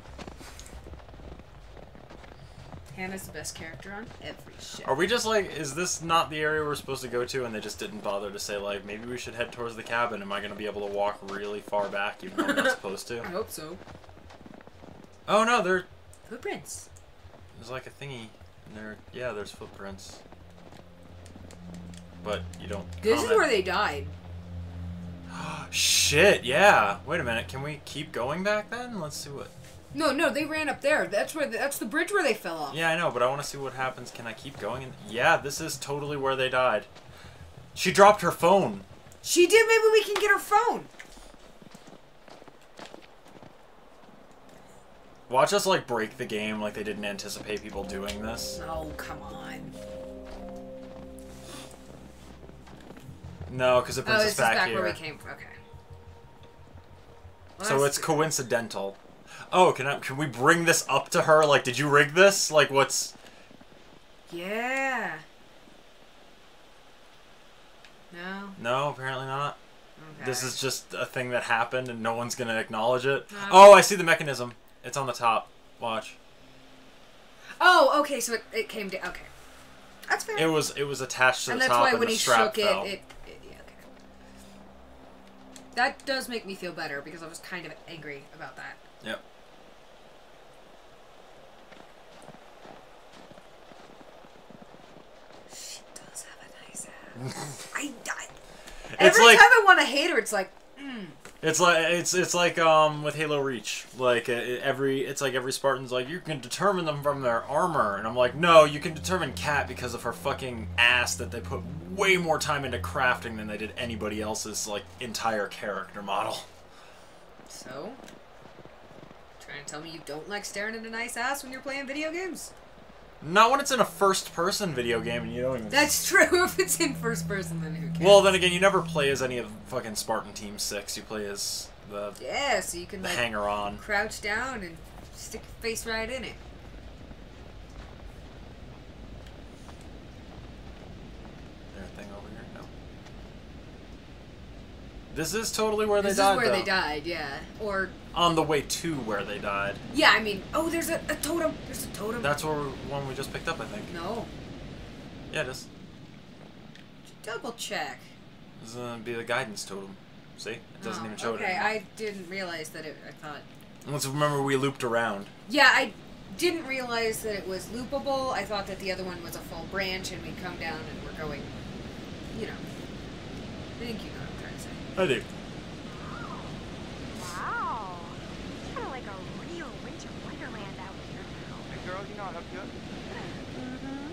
[SPEAKER 1] Hannah's the best character on every show.
[SPEAKER 2] Are we just like, is this not the area we're supposed to go to and they just didn't bother to say like, maybe we should head towards the cabin? Am I going to be able to walk really far back even though I'm not supposed to?
[SPEAKER 1] I hope so.
[SPEAKER 2] Oh no, they're...
[SPEAKER 1] Footprints.
[SPEAKER 2] There's like a thingy. And there, yeah, there's footprints. But you don't
[SPEAKER 1] This is where they died.
[SPEAKER 2] Shit, yeah. Wait a minute, can we keep going back then? Let's see what...
[SPEAKER 1] No, they ran up there. That's the bridge where they fell off.
[SPEAKER 2] Yeah, I know, but I want to see what happens. Can I keep going? Yeah, this is totally where they died. She dropped her phone.
[SPEAKER 1] She did. Maybe we can get her phone.
[SPEAKER 2] Watch us, like, break the game like they didn't anticipate people doing this.
[SPEAKER 1] Oh, come on.
[SPEAKER 2] No, because it brings us back here.
[SPEAKER 1] Oh, this is back where we came from. Okay. Well,
[SPEAKER 2] so it's coincidental. Oh, can we bring this up to her? Like, did you rig this? Like, what's...
[SPEAKER 1] Yeah. No?
[SPEAKER 2] No, apparently not.
[SPEAKER 1] Okay.
[SPEAKER 2] This is just a thing that happened and no one's going to acknowledge it. Oh, I see the mechanism. It's on the top. Watch.
[SPEAKER 1] Oh, okay, so it came down. Okay. That's fair.
[SPEAKER 2] It was attached to the top and the strap fell.
[SPEAKER 1] And that's why when he shook it, yeah, okay. That does make me feel better because I was kind of angry about that.
[SPEAKER 2] Yep.
[SPEAKER 1] She does have a nice ass. Every time I want to hate her, it's like,
[SPEAKER 2] It's like with Halo Reach, like it's like every Spartan's like, you can determine them from their armor, and I'm like, no, you can determine Kat because of her fucking ass that they put way more time into crafting than they did anybody else's like entire character model.
[SPEAKER 1] So, trying to tell me you don't like staring at a nice ass when you're playing video games?
[SPEAKER 2] Not when it's in a first-person video game and you don't even...
[SPEAKER 1] That's true. If it's in first person, then who cares?
[SPEAKER 2] Well, then again, you never play as any of fucking Spartan Team 6. You play as the...
[SPEAKER 1] Yeah, so you can, like,
[SPEAKER 2] hanger-on.
[SPEAKER 1] Crouch down and stick your face right in it.
[SPEAKER 2] Is there a thing over here? No. This is totally where they died,
[SPEAKER 1] This is where
[SPEAKER 2] though.
[SPEAKER 1] they died, yeah. Or...
[SPEAKER 2] On the way to where they died.
[SPEAKER 1] Yeah, I mean... Oh, there's a totem. There's a totem.
[SPEAKER 2] That's one we just picked up, I think.
[SPEAKER 1] No.
[SPEAKER 2] Yeah, it is.
[SPEAKER 1] Double check.
[SPEAKER 2] This is going to be the guidance totem. See? It doesn't even show it
[SPEAKER 1] Okay,
[SPEAKER 2] anymore.
[SPEAKER 1] I didn't realize that I thought...
[SPEAKER 2] Let's remember we looped around.
[SPEAKER 1] Yeah, I didn't realize that it was loopable. I thought that the other one was a full branch and we'd come down and we're going... You know. I think you know what I'm trying to say.
[SPEAKER 2] I do.
[SPEAKER 3] Wow. It's kind of like a real winter wonderland out here now.
[SPEAKER 7] Hey, girl, you know how to good?
[SPEAKER 3] Mm-hmm.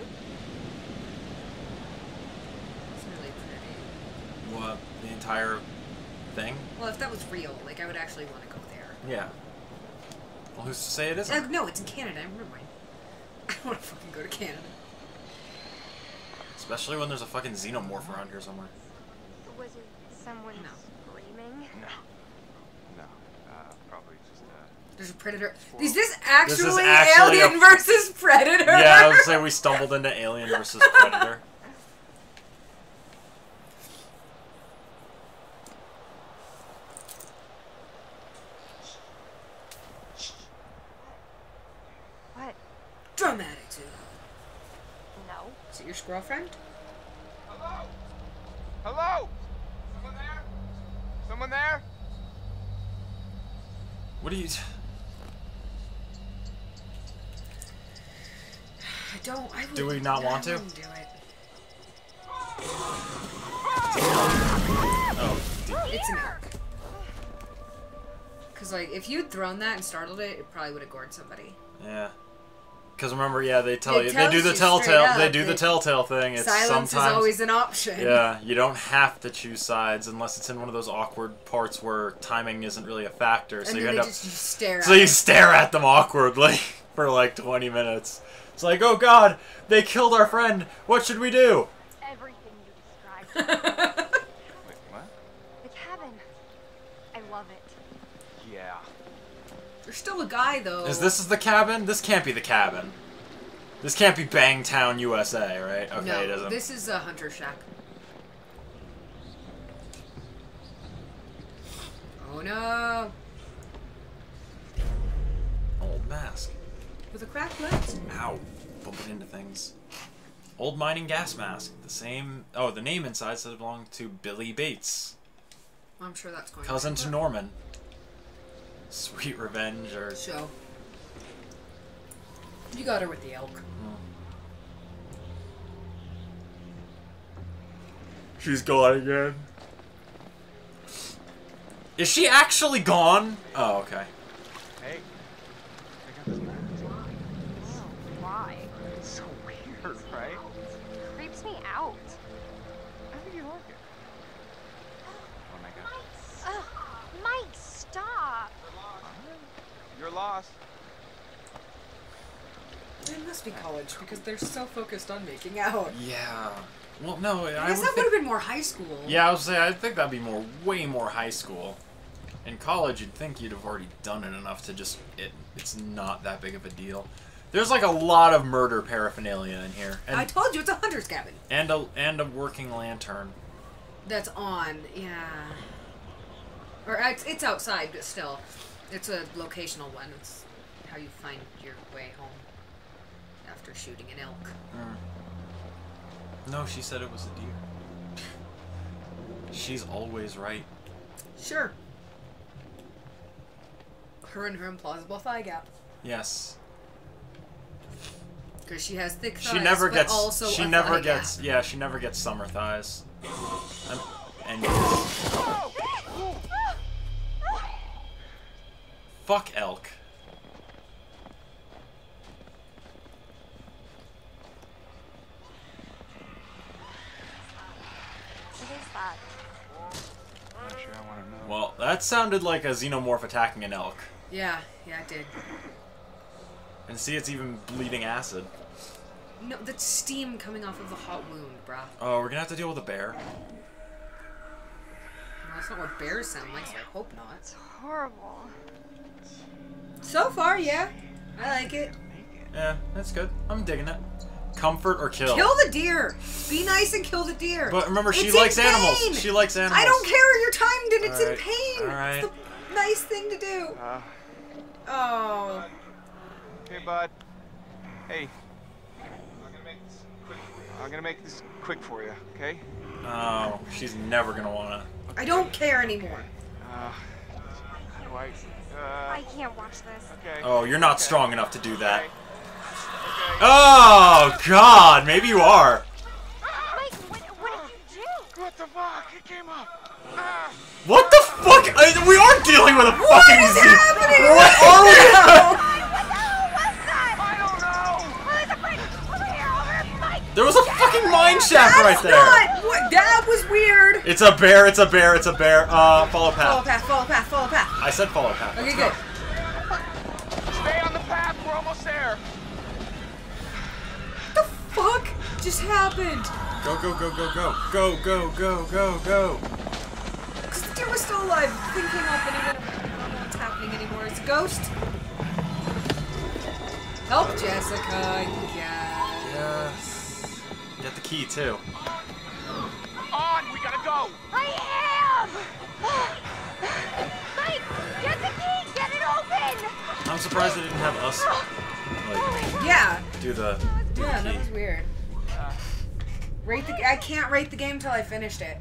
[SPEAKER 1] It's really pretty.
[SPEAKER 2] What? The entire thing?
[SPEAKER 1] Well, if that was real, like, I would actually want to go there.
[SPEAKER 2] Yeah. Well, who's to say it isn't?
[SPEAKER 1] No, it's in Canada. Never mind. I don't want to fucking go to Canada.
[SPEAKER 2] Especially when there's a fucking xenomorph around here somewhere.
[SPEAKER 3] Was it someone screaming?
[SPEAKER 9] No. No. Probably just,
[SPEAKER 1] There's a predator. Is this actually
[SPEAKER 2] actually
[SPEAKER 1] Alien versus Predator?
[SPEAKER 2] Yeah, I would say we stumbled into Alien versus Predator.
[SPEAKER 3] What?
[SPEAKER 1] Dramatic, too.
[SPEAKER 3] No.
[SPEAKER 1] Is it your girlfriend?
[SPEAKER 7] Hello? Hello? Someone there? Someone there?
[SPEAKER 2] What are you...
[SPEAKER 1] I don't.
[SPEAKER 2] Do we not want to?
[SPEAKER 1] I wouldn't do it.
[SPEAKER 2] Oh.
[SPEAKER 1] It's an elk. Because, like, if you'd thrown that and startled it, it probably would have gored somebody.
[SPEAKER 2] Yeah. Because remember, yeah, they tell you, they
[SPEAKER 1] tells
[SPEAKER 2] do the
[SPEAKER 1] you
[SPEAKER 2] telltale,
[SPEAKER 1] straight up
[SPEAKER 2] they do the
[SPEAKER 1] that
[SPEAKER 2] telltale thing. It's
[SPEAKER 1] silence
[SPEAKER 2] sometimes,
[SPEAKER 1] is always an option.
[SPEAKER 2] Yeah, you don't have to choose sides unless it's in one of those awkward parts where timing isn't really a factor.
[SPEAKER 1] And
[SPEAKER 2] so
[SPEAKER 1] then
[SPEAKER 2] you end
[SPEAKER 1] they
[SPEAKER 2] up,
[SPEAKER 1] just stare
[SPEAKER 2] so
[SPEAKER 1] at
[SPEAKER 2] you
[SPEAKER 1] them.
[SPEAKER 2] stare at them awkwardly for like 20 minutes. It's like, oh God, they killed our friend. What should we do?
[SPEAKER 3] Everything you described.
[SPEAKER 9] Wait, what?
[SPEAKER 3] The cabin. I love it.
[SPEAKER 9] Yeah.
[SPEAKER 1] There's still a guy, though.
[SPEAKER 2] Is this the cabin? This can't be the cabin. This can't be Bangtown, USA, right? Okay,
[SPEAKER 1] no,
[SPEAKER 2] it isn't.
[SPEAKER 1] This is a hunter shack. Oh no!
[SPEAKER 2] Old mask.
[SPEAKER 1] With a cracked lens.
[SPEAKER 2] Ow. Bumping into things. Old mining gas mask. The same... Oh, the name inside said it belonged to Billy Bates.
[SPEAKER 1] I'm sure that's going
[SPEAKER 2] Cousin
[SPEAKER 1] to
[SPEAKER 2] to Norman. Sweet revenge or...
[SPEAKER 1] So. You got her with the elk.
[SPEAKER 2] She's gone again. Is she actually gone? Oh, okay.
[SPEAKER 9] Hey. Check out this map.
[SPEAKER 3] Why?
[SPEAKER 9] It's so weird, right?
[SPEAKER 3] Creeps me out.
[SPEAKER 9] I think you like it. Oh my god.
[SPEAKER 3] Ugh, Mike, stop.
[SPEAKER 7] You're lost.
[SPEAKER 1] It must be college because they're so focused on making out.
[SPEAKER 2] Yeah. Well, no,
[SPEAKER 1] I guess that would have been more high school.
[SPEAKER 2] Yeah, I was saying, I think that'd be way more high school. In college, you'd think you'd have already done it enough to just... It's not that big of a deal. There's like a lot of murder paraphernalia in here. And,
[SPEAKER 1] I told you, it's a hunter's cabin.
[SPEAKER 2] And a working lantern.
[SPEAKER 1] That's on, yeah. Or it's outside, but still. It's a locational one. It's how you find your way home after shooting an elk.
[SPEAKER 2] No, she said it was a deer. She's always right.
[SPEAKER 1] Sure. Her and her implausible thigh gap.
[SPEAKER 2] Yes.
[SPEAKER 1] Because she has thick thighs,
[SPEAKER 2] She never
[SPEAKER 1] but
[SPEAKER 2] gets.
[SPEAKER 1] also
[SPEAKER 2] She
[SPEAKER 1] a
[SPEAKER 2] never
[SPEAKER 1] thigh
[SPEAKER 2] gets.
[SPEAKER 1] gap.
[SPEAKER 2] Yeah, she never gets summer thighs. And fuck elk.
[SPEAKER 3] What is that?
[SPEAKER 9] I'm not sure I want to know.
[SPEAKER 2] Well, that sounded like a xenomorph attacking an elk.
[SPEAKER 1] Yeah, it did.
[SPEAKER 2] And see, it's even bleeding acid.
[SPEAKER 1] No, that's steam coming off of the hot wound, bruh.
[SPEAKER 2] Oh, we're gonna have to deal with a bear.
[SPEAKER 1] No, that's not what bears sound like, so I hope not.
[SPEAKER 3] It's horrible.
[SPEAKER 1] So far, yeah. I like it.
[SPEAKER 2] Yeah, that's good. I'm digging it. Comfort or kill?
[SPEAKER 1] Kill the deer! Be nice and kill the deer!
[SPEAKER 2] But remember, she
[SPEAKER 1] It's
[SPEAKER 2] likes
[SPEAKER 1] in
[SPEAKER 2] animals.
[SPEAKER 1] pain!
[SPEAKER 2] She likes animals.
[SPEAKER 1] I don't care, you're timed and it's in
[SPEAKER 2] Alright,
[SPEAKER 1] pain!
[SPEAKER 2] alright.
[SPEAKER 1] It's the nice thing to do. Oh.
[SPEAKER 7] Hey, bud. Hey. I'm gonna make this quick for you, okay?
[SPEAKER 2] Oh, she's never gonna wanna.
[SPEAKER 1] I don't care anymore.
[SPEAKER 7] How do I?
[SPEAKER 3] I can't watch this.
[SPEAKER 7] Okay.
[SPEAKER 2] Oh, you're not strong enough to do that. Oh, God, maybe you are.
[SPEAKER 3] Mike, what did you do?
[SPEAKER 7] What the fuck? It came up.
[SPEAKER 2] What the fuck? We are dealing with a
[SPEAKER 1] What
[SPEAKER 2] fucking
[SPEAKER 1] is happening?
[SPEAKER 2] What are we? There was a fucking mine shaft right there.
[SPEAKER 1] That was weird.
[SPEAKER 2] It's a bear, it's a bear, it's a bear. Follow path.
[SPEAKER 1] Follow path, follow path, follow path.
[SPEAKER 2] I said follow path.
[SPEAKER 1] Okay,
[SPEAKER 2] Let's
[SPEAKER 1] good.
[SPEAKER 7] Stay on the path. We're almost there.
[SPEAKER 1] What the fuck just happened?
[SPEAKER 2] Go, go, go, go, go. Go, go, go, go, go.
[SPEAKER 1] Because the deer was still alive. Thing came up and it went, I don't know what's happening anymore. It's a ghost. Help Jessica, yeah.
[SPEAKER 2] Yes. Get the key, too.
[SPEAKER 7] On. We gotta go.
[SPEAKER 3] I am! Mike, get the key! Get it open!
[SPEAKER 2] I'm surprised they didn't have us, like,
[SPEAKER 1] Yeah.
[SPEAKER 2] do the
[SPEAKER 1] Yeah, that
[SPEAKER 2] key.
[SPEAKER 1] was weird. I can't rate the game till I finished it.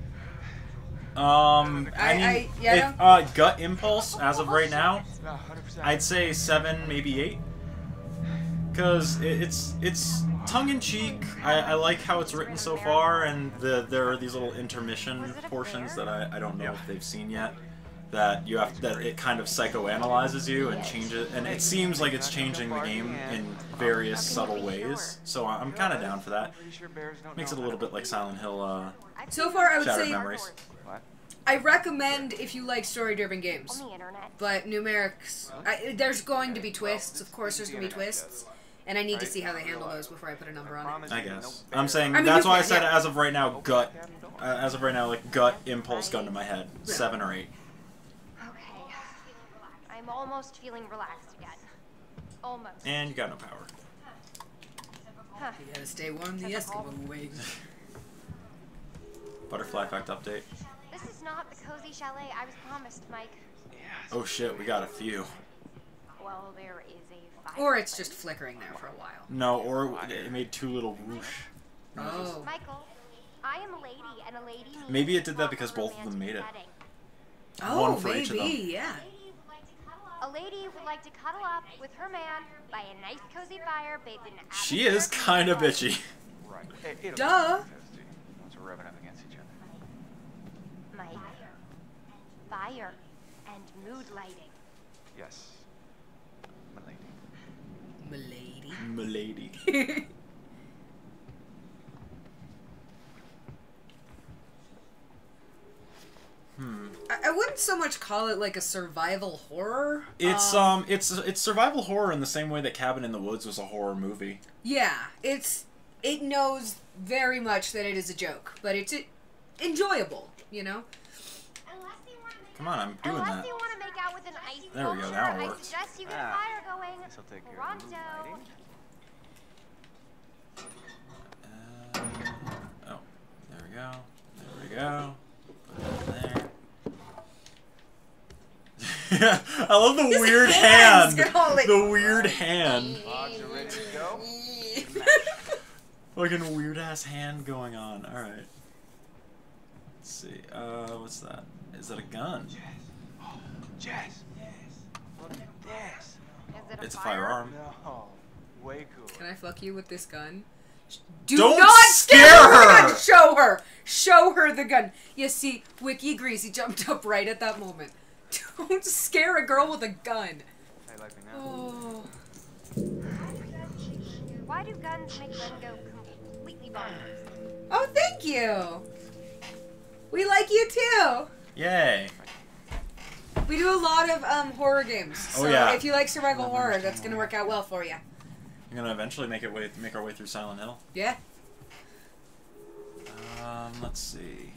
[SPEAKER 2] I mean, gut impulse, as of right now,
[SPEAKER 7] 100%.
[SPEAKER 2] I'd say 7, maybe 8. Because it's tongue-in-cheek. I like how it's written so far, and there are these little intermission portions that I don't know if they've seen yet. That you have that it kind of psychoanalyzes you and changes, and it seems like it's changing the game in various subtle ways. So I'm kind of down for that. Makes it a little bit like Silent Hill.
[SPEAKER 1] So far, I would
[SPEAKER 2] Shattered
[SPEAKER 1] say
[SPEAKER 2] Memories.
[SPEAKER 1] I recommend if you like story-driven games. But numerics, there's going to be twists. Of course, there's going to be twists. And I need to see how they handle those before I put a number on it.
[SPEAKER 2] I guess. I'm saying, that's why I said as of right now, gut. As of right now, like, gut impulse gun to my head. 7 or 8.
[SPEAKER 3] Okay. I'm almost feeling relaxed again. Almost.
[SPEAKER 2] And you got no power.
[SPEAKER 3] Huh.
[SPEAKER 1] You gotta stay warm the Eskimo way.
[SPEAKER 2] Butterfly effect update.
[SPEAKER 3] This is not the cozy chalet I was promised, Mike.
[SPEAKER 2] Oh shit, we got a few.
[SPEAKER 3] Well, there is a fire.
[SPEAKER 1] Or it's just flickering there for a while.
[SPEAKER 2] No, or it made 2 little whoosh.
[SPEAKER 1] Oh.
[SPEAKER 3] Michael, I am a lady, and a lady means
[SPEAKER 2] Maybe it did that because both of them made it.
[SPEAKER 1] Oh,
[SPEAKER 2] One for each of them.
[SPEAKER 1] yeah.
[SPEAKER 3] A lady would like to cuddle up with her man by a nice cozy fire bathed in
[SPEAKER 2] She is kind of bitchy.
[SPEAKER 9] Right.
[SPEAKER 1] Duh.
[SPEAKER 9] Once we're rubbing up against each other.
[SPEAKER 3] Mike, fire and mood lighting.
[SPEAKER 9] Yes. Milady.
[SPEAKER 1] Milady.
[SPEAKER 2] Milady.
[SPEAKER 1] I wouldn't so much call it like a survival horror.
[SPEAKER 2] It's survival horror in the same way that Cabin in the Woods was a horror movie.
[SPEAKER 1] Yeah, it knows very much that it is a joke, but it's enjoyable, you know?
[SPEAKER 2] Come on, I'm doing
[SPEAKER 3] Unless
[SPEAKER 2] that.
[SPEAKER 3] you want to make out with an ice
[SPEAKER 2] There we go,
[SPEAKER 3] sculpture,
[SPEAKER 2] that one
[SPEAKER 3] I
[SPEAKER 2] works.
[SPEAKER 3] suggest you get a fire going.
[SPEAKER 9] Guess I'll take care
[SPEAKER 3] Pronto.
[SPEAKER 9] of the lighting.
[SPEAKER 2] Oh, there we go. There we go. Put that there. I love the
[SPEAKER 1] His
[SPEAKER 2] weird
[SPEAKER 1] hands
[SPEAKER 2] hand.
[SPEAKER 1] go like-
[SPEAKER 2] The weird hand.
[SPEAKER 9] Logs are ready to go.
[SPEAKER 2] Fucking weird ass hand going on. All right. Let's see. What's that? Is that a gun?
[SPEAKER 9] Jess. Look at this.
[SPEAKER 3] Is it
[SPEAKER 2] It's a firearm.
[SPEAKER 9] No. Way cool.
[SPEAKER 1] Can I fuck you with this gun?
[SPEAKER 2] Don't
[SPEAKER 1] not
[SPEAKER 2] scare her!
[SPEAKER 1] Gun. Show her! Show her the gun. You see, Wiki Greasy jumped up right at that moment. Don't scare a girl with a gun.
[SPEAKER 9] Hey, like me now.
[SPEAKER 1] Oh.
[SPEAKER 3] Why do guns make men go completely bonkers?
[SPEAKER 1] Oh, thank you. We like you too.
[SPEAKER 2] Yay.
[SPEAKER 1] We do a lot of horror games. So
[SPEAKER 2] Oh, yeah.
[SPEAKER 1] if you like survival horror, that's gonna work out well for you.
[SPEAKER 2] We're gonna eventually make our way through Silent Hill.
[SPEAKER 1] Yeah.
[SPEAKER 2] Let's see.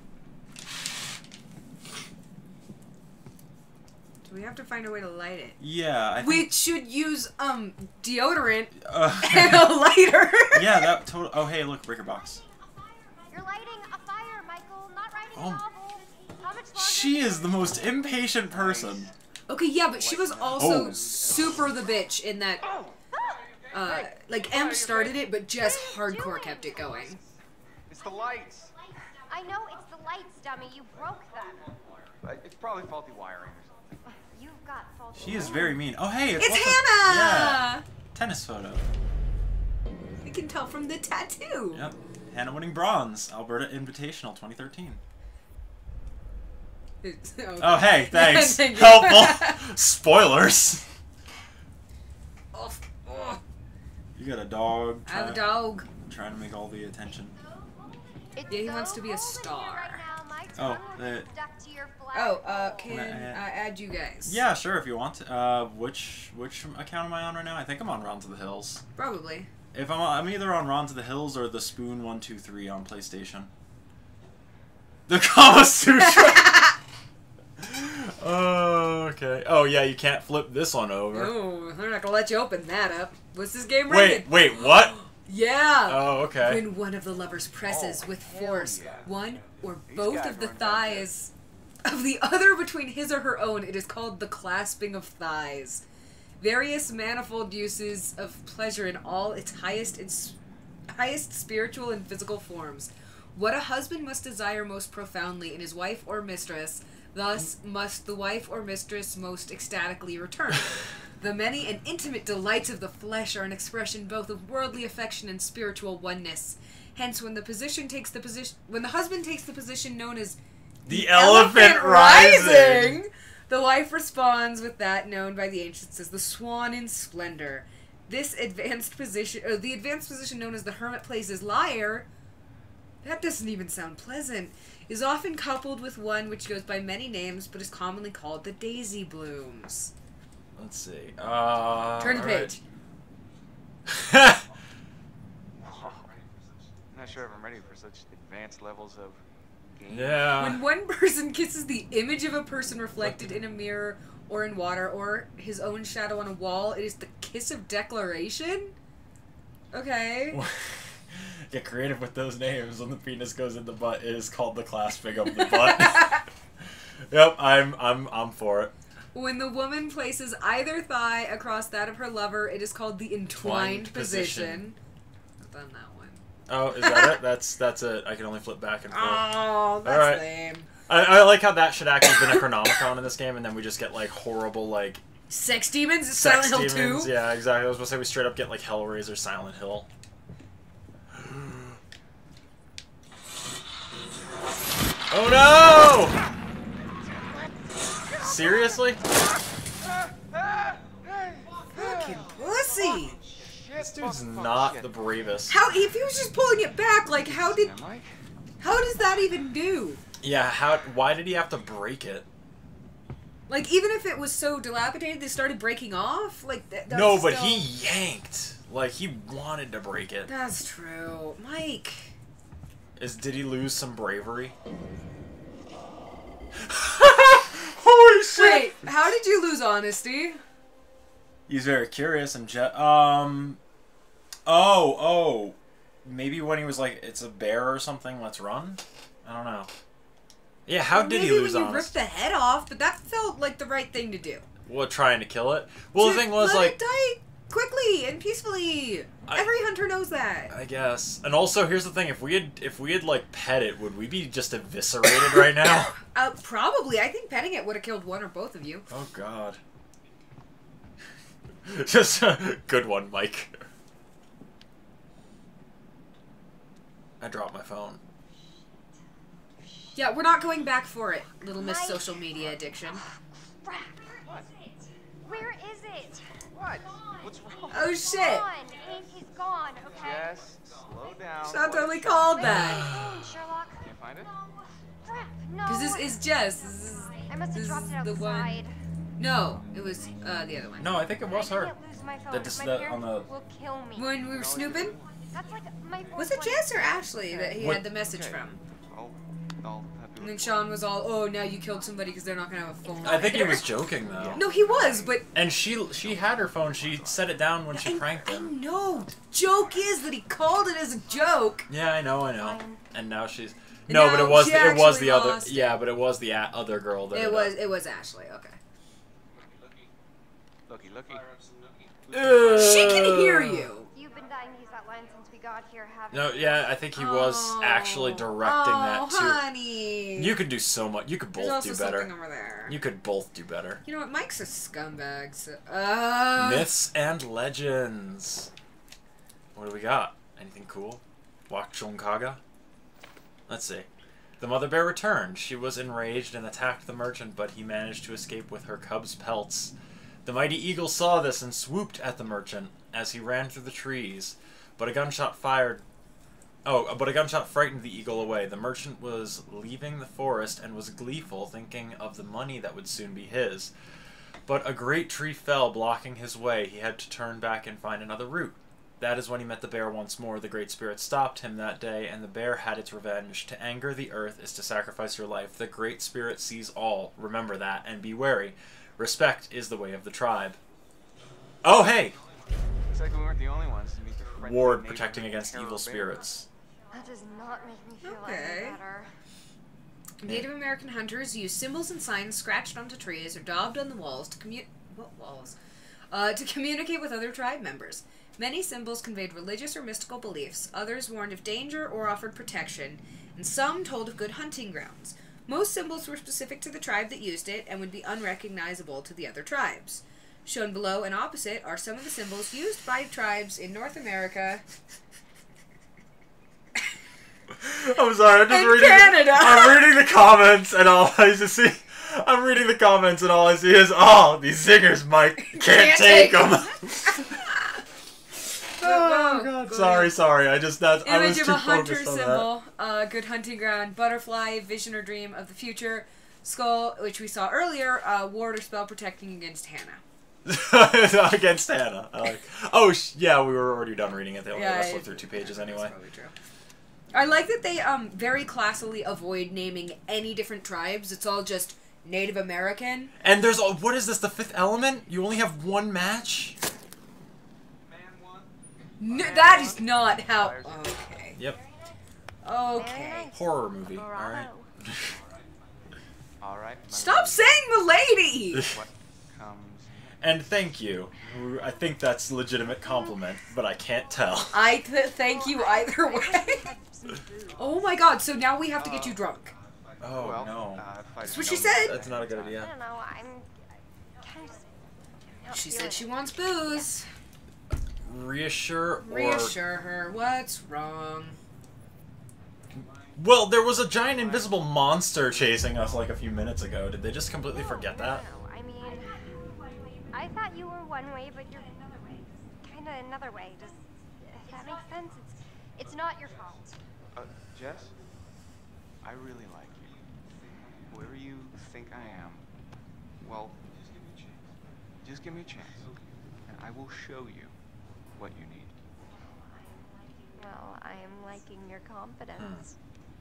[SPEAKER 1] Do we have to find a way to light it?
[SPEAKER 2] Yeah, I think.
[SPEAKER 1] We should use deodorant and a lighter.
[SPEAKER 2] Yeah, that total. Oh, hey, look, breaker box.
[SPEAKER 3] You're lighting a fire, Michael, not writing a
[SPEAKER 2] Oh.
[SPEAKER 3] novel. How much longer?
[SPEAKER 2] She is the most impatient person.
[SPEAKER 1] Okay, yeah, but she was also
[SPEAKER 2] Oh.
[SPEAKER 1] super the bitch in that. Like M started it, but just hardcore kept it going.
[SPEAKER 9] It's the lights.
[SPEAKER 3] I know it's the lights, dummy. You broke them.
[SPEAKER 9] It's probably faulty wiring or something.
[SPEAKER 3] You've got faulty.
[SPEAKER 2] She is very mean. Oh, hey,
[SPEAKER 1] It's
[SPEAKER 2] what's
[SPEAKER 1] Hannah!
[SPEAKER 2] Yeah, tennis photo.
[SPEAKER 1] You can tell from the tattoo.
[SPEAKER 2] Yep, Hannah winning bronze, Alberta Invitational 2013. Oh, hey, thanks.
[SPEAKER 1] Thank you.
[SPEAKER 2] Helpful. Spoilers.
[SPEAKER 1] Oh, oh.
[SPEAKER 2] You got a dog.
[SPEAKER 1] I have a dog.
[SPEAKER 2] Trying to make all the attention.
[SPEAKER 3] It's
[SPEAKER 1] Yeah, he
[SPEAKER 3] so
[SPEAKER 1] wants to be a
[SPEAKER 3] cold in here
[SPEAKER 1] star.
[SPEAKER 3] right now. My
[SPEAKER 2] Oh,
[SPEAKER 3] tongue was stuck to your
[SPEAKER 1] Oh,
[SPEAKER 3] flagpole.
[SPEAKER 1] can I add you guys?
[SPEAKER 2] Yeah, sure, if you want to. Which account am I on right now? I think I'm on Ron to the Hills.
[SPEAKER 1] Probably.
[SPEAKER 2] If I'm either on Ron to the Hills or the Spoon 123 on PlayStation. The Kama Sutra. Oh, okay. Oh yeah, you can't flip this one over.
[SPEAKER 1] Oh, they're not gonna let you open that up. What's this game rated?
[SPEAKER 2] Wait, what?
[SPEAKER 1] Yeah.
[SPEAKER 2] Oh, okay.
[SPEAKER 1] When one of the lovers presses with force
[SPEAKER 9] yeah.
[SPEAKER 1] one or
[SPEAKER 9] These
[SPEAKER 1] both
[SPEAKER 9] guys
[SPEAKER 1] of the
[SPEAKER 9] weren't that
[SPEAKER 1] thighs of the other between his or her own, it is called the clasping of thighs. Various manifold uses of pleasure in all its highest spiritual and physical forms. What a husband must desire most profoundly in his wife or mistress, thus must the wife or mistress most ecstatically return. The many and intimate delights of the flesh are an expression both of worldly affection and spiritual oneness. Hence, when the husband takes the position known as
[SPEAKER 2] the elephant rising,
[SPEAKER 1] the wife responds with that known by the ancients as the swan in splendor. This advanced position, the advanced position known as the hermit plays his lyre, that doesn't even sound pleasant, is often coupled with one which goes by many names but is commonly called the daisy blooms.
[SPEAKER 2] Let's see.
[SPEAKER 1] Turn the page.
[SPEAKER 9] I'm not sure if I'm ready for such advanced levels of game.
[SPEAKER 2] Yeah.
[SPEAKER 1] When one person kisses the image of a person reflected in a mirror or in water or his own shadow on a wall, it is the kiss of declaration? Okay.
[SPEAKER 2] Get creative with those names. When the penis goes in the butt, it is called the clasping of the butt. Yep, I'm for it.
[SPEAKER 1] When the woman places either thigh across that of her lover, it is called the entwined position. I've done that one.
[SPEAKER 2] Oh, is that it? That's it. I can only flip back and forth.
[SPEAKER 1] Oh, that's
[SPEAKER 2] right.
[SPEAKER 1] lame.
[SPEAKER 2] I like how that should actually have been a Chronomicon in this game, and then we just get like horrible like
[SPEAKER 1] sex demons.
[SPEAKER 2] Sex
[SPEAKER 1] Silent Hill
[SPEAKER 2] demons.
[SPEAKER 1] 2.
[SPEAKER 2] Yeah, exactly. I was gonna say we straight up get like Hellraiser, Silent Hill. Oh no! Seriously?
[SPEAKER 1] Fucking pussy!
[SPEAKER 2] This dude's not the bravest.
[SPEAKER 1] How if he was just pulling it back, like how does that even do?
[SPEAKER 2] Yeah, why did he have to break it?
[SPEAKER 1] Like even if it was so dilapidated they started breaking off? Like
[SPEAKER 2] no, but he yanked. Like he wanted to break it.
[SPEAKER 1] That's true. Mike.
[SPEAKER 2] Did he lose some bravery? Holy shit!
[SPEAKER 1] Wait, how did you lose honesty?
[SPEAKER 2] He's very curious and maybe when he was like, it's a bear or something, let's run? I don't know. Yeah, how did he lose honesty?
[SPEAKER 1] Maybe when you ripped the head off, but that felt like the right thing to do.
[SPEAKER 2] What, trying to kill it? Well, the thing was
[SPEAKER 1] let
[SPEAKER 2] like...
[SPEAKER 1] it die quickly and peacefully. Every hunter knows that.
[SPEAKER 2] I guess. And also, here's the thing: if we had like pet it, would we be just eviscerated right now?
[SPEAKER 1] Probably. I think petting it would have killed one or both of you.
[SPEAKER 2] Oh God. Just a good one, Mike. I dropped my phone.
[SPEAKER 1] Yeah, we're not going back for it, Little Miss Social Media Addiction.
[SPEAKER 3] Crap. Where is it?
[SPEAKER 7] What? What's wrong?
[SPEAKER 1] Oh shit!
[SPEAKER 3] He's gone, okay?
[SPEAKER 7] Just slow down.
[SPEAKER 1] It's not totally called that.
[SPEAKER 3] Sherlock.
[SPEAKER 9] Can't find it?
[SPEAKER 3] Crap, no.
[SPEAKER 1] Because this is Jess.
[SPEAKER 3] I must have dropped it
[SPEAKER 1] the
[SPEAKER 3] outside.
[SPEAKER 1] one. No, it was the other one.
[SPEAKER 2] No, I think it was her.
[SPEAKER 3] I can't lose my phone.
[SPEAKER 2] That just
[SPEAKER 3] My
[SPEAKER 2] that
[SPEAKER 3] parents
[SPEAKER 2] on the.
[SPEAKER 3] will kill me.
[SPEAKER 1] When we were snooping?
[SPEAKER 3] That's like my
[SPEAKER 1] Was it Jess or Ashley that he
[SPEAKER 2] What?
[SPEAKER 1] had the message from?
[SPEAKER 9] I'll have to
[SPEAKER 1] And then Sean was all, oh, now you killed somebody because they're not going to have a phone.
[SPEAKER 2] I think he was joking though.
[SPEAKER 1] No, he was, but...
[SPEAKER 2] And she had her phone. She set it down when she pranked him.
[SPEAKER 1] No, the joke is that he called it as a joke.
[SPEAKER 2] Yeah, I know. And now she's...
[SPEAKER 1] And
[SPEAKER 2] No,
[SPEAKER 1] now
[SPEAKER 2] but it was
[SPEAKER 1] she
[SPEAKER 2] the
[SPEAKER 1] actually
[SPEAKER 2] other...
[SPEAKER 1] lost it.
[SPEAKER 2] Yeah, but it was the other girl that...
[SPEAKER 1] It was Ashley, okay.
[SPEAKER 9] Looky.
[SPEAKER 1] She can hear you.
[SPEAKER 3] You've been dying to use that line since we got here, haven't
[SPEAKER 2] No,
[SPEAKER 3] you?
[SPEAKER 2] yeah, I think he was actually directing that too.
[SPEAKER 1] Honey.
[SPEAKER 2] You could do so much. You could both
[SPEAKER 1] There's
[SPEAKER 2] do
[SPEAKER 1] also
[SPEAKER 2] better.
[SPEAKER 1] something over there.
[SPEAKER 2] You could both do better.
[SPEAKER 1] You know what? Mike's a scumbag. So,
[SPEAKER 2] Myths and legends. What do we got? Anything cool? Wakchungkaga? Let's see. The mother bear returned. She was enraged and attacked the merchant, but he managed to escape with her cub's pelts. The mighty eagle saw this and swooped at the merchant as he ran through the trees, but a gunshot frightened the eagle away. The merchant was leaving the forest and was gleeful, thinking of the money that would soon be his. But a great tree fell, blocking his way. He had to turn back and find another route. That is when he met the bear once more. The Great Spirit stopped him that day, and the bear had its revenge. To anger the earth is to sacrifice your life. The Great Spirit sees all. Remember that, and be wary. Respect is the way of the tribe. Oh, hey!
[SPEAKER 9] Looks like we weren't the only ones to meet the friendly
[SPEAKER 2] Ward
[SPEAKER 9] neighbor
[SPEAKER 2] protecting
[SPEAKER 9] named
[SPEAKER 2] against
[SPEAKER 9] Carol
[SPEAKER 2] evil
[SPEAKER 9] Bear.
[SPEAKER 2] spirits.
[SPEAKER 3] That does not make me feel
[SPEAKER 1] Okay.
[SPEAKER 3] any better.
[SPEAKER 1] Native American hunters use symbols and signs scratched onto trees or daubed on the walls to communicate with other tribe members. Many symbols conveyed religious or mystical beliefs, others warned of danger or offered protection, and some told of good hunting grounds. Most symbols were specific to the tribe that used it and would be unrecognizable to the other tribes. Shown below and opposite are some of the symbols used by tribes in North America.
[SPEAKER 2] I'm sorry, I'm just reading.
[SPEAKER 1] Canada.
[SPEAKER 2] I'm reading the comments, and all I just see. I'm reading the comments, and all I see is, "Oh, these zingers, Mike, can't take them." Oh God! Sorry. I was
[SPEAKER 1] Image
[SPEAKER 2] too
[SPEAKER 1] of a hunter
[SPEAKER 2] focused on
[SPEAKER 1] symbol, good hunting ground, butterfly, vision or dream of the future, skull, which we saw earlier, ward or spell protecting against Hannah.
[SPEAKER 2] Against Hannah. I like. Oh, yeah, we were already done reading it. They only let us flip through 2 pages anyway.
[SPEAKER 1] That's probably true. I like that they very classily avoid naming any different tribes. It's all just Native American.
[SPEAKER 2] And there's what is this? The 5th element? You only have 1 match.
[SPEAKER 1] No, that is not how. Okay.
[SPEAKER 2] Yep.
[SPEAKER 1] Okay.
[SPEAKER 2] Horror movie. All right.
[SPEAKER 7] All right.
[SPEAKER 1] Stop saying the lady.
[SPEAKER 7] What comes?
[SPEAKER 2] And thank you. I think that's a legitimate compliment, but I can't tell.
[SPEAKER 1] Thank you either way. Oh my God! So now we have to get you drunk.
[SPEAKER 2] Oh well, no.
[SPEAKER 1] That's what she said.
[SPEAKER 2] That's not a good idea.
[SPEAKER 3] I don't know. I'm kind of.
[SPEAKER 1] She said she wants booze.
[SPEAKER 2] Reassure
[SPEAKER 1] her. What's wrong?
[SPEAKER 2] Well, there was a giant invisible monster chasing us like a few minutes ago. Did they just completely forget that?
[SPEAKER 3] No, I mean, I thought you were one way, but you're kind of another way. Does that make sense? It's not your fault.
[SPEAKER 7] Jess, I really like you. Whoever you think I am, well, just give me a chance, and I will show you what you need.
[SPEAKER 3] Well, I am liking your confidence.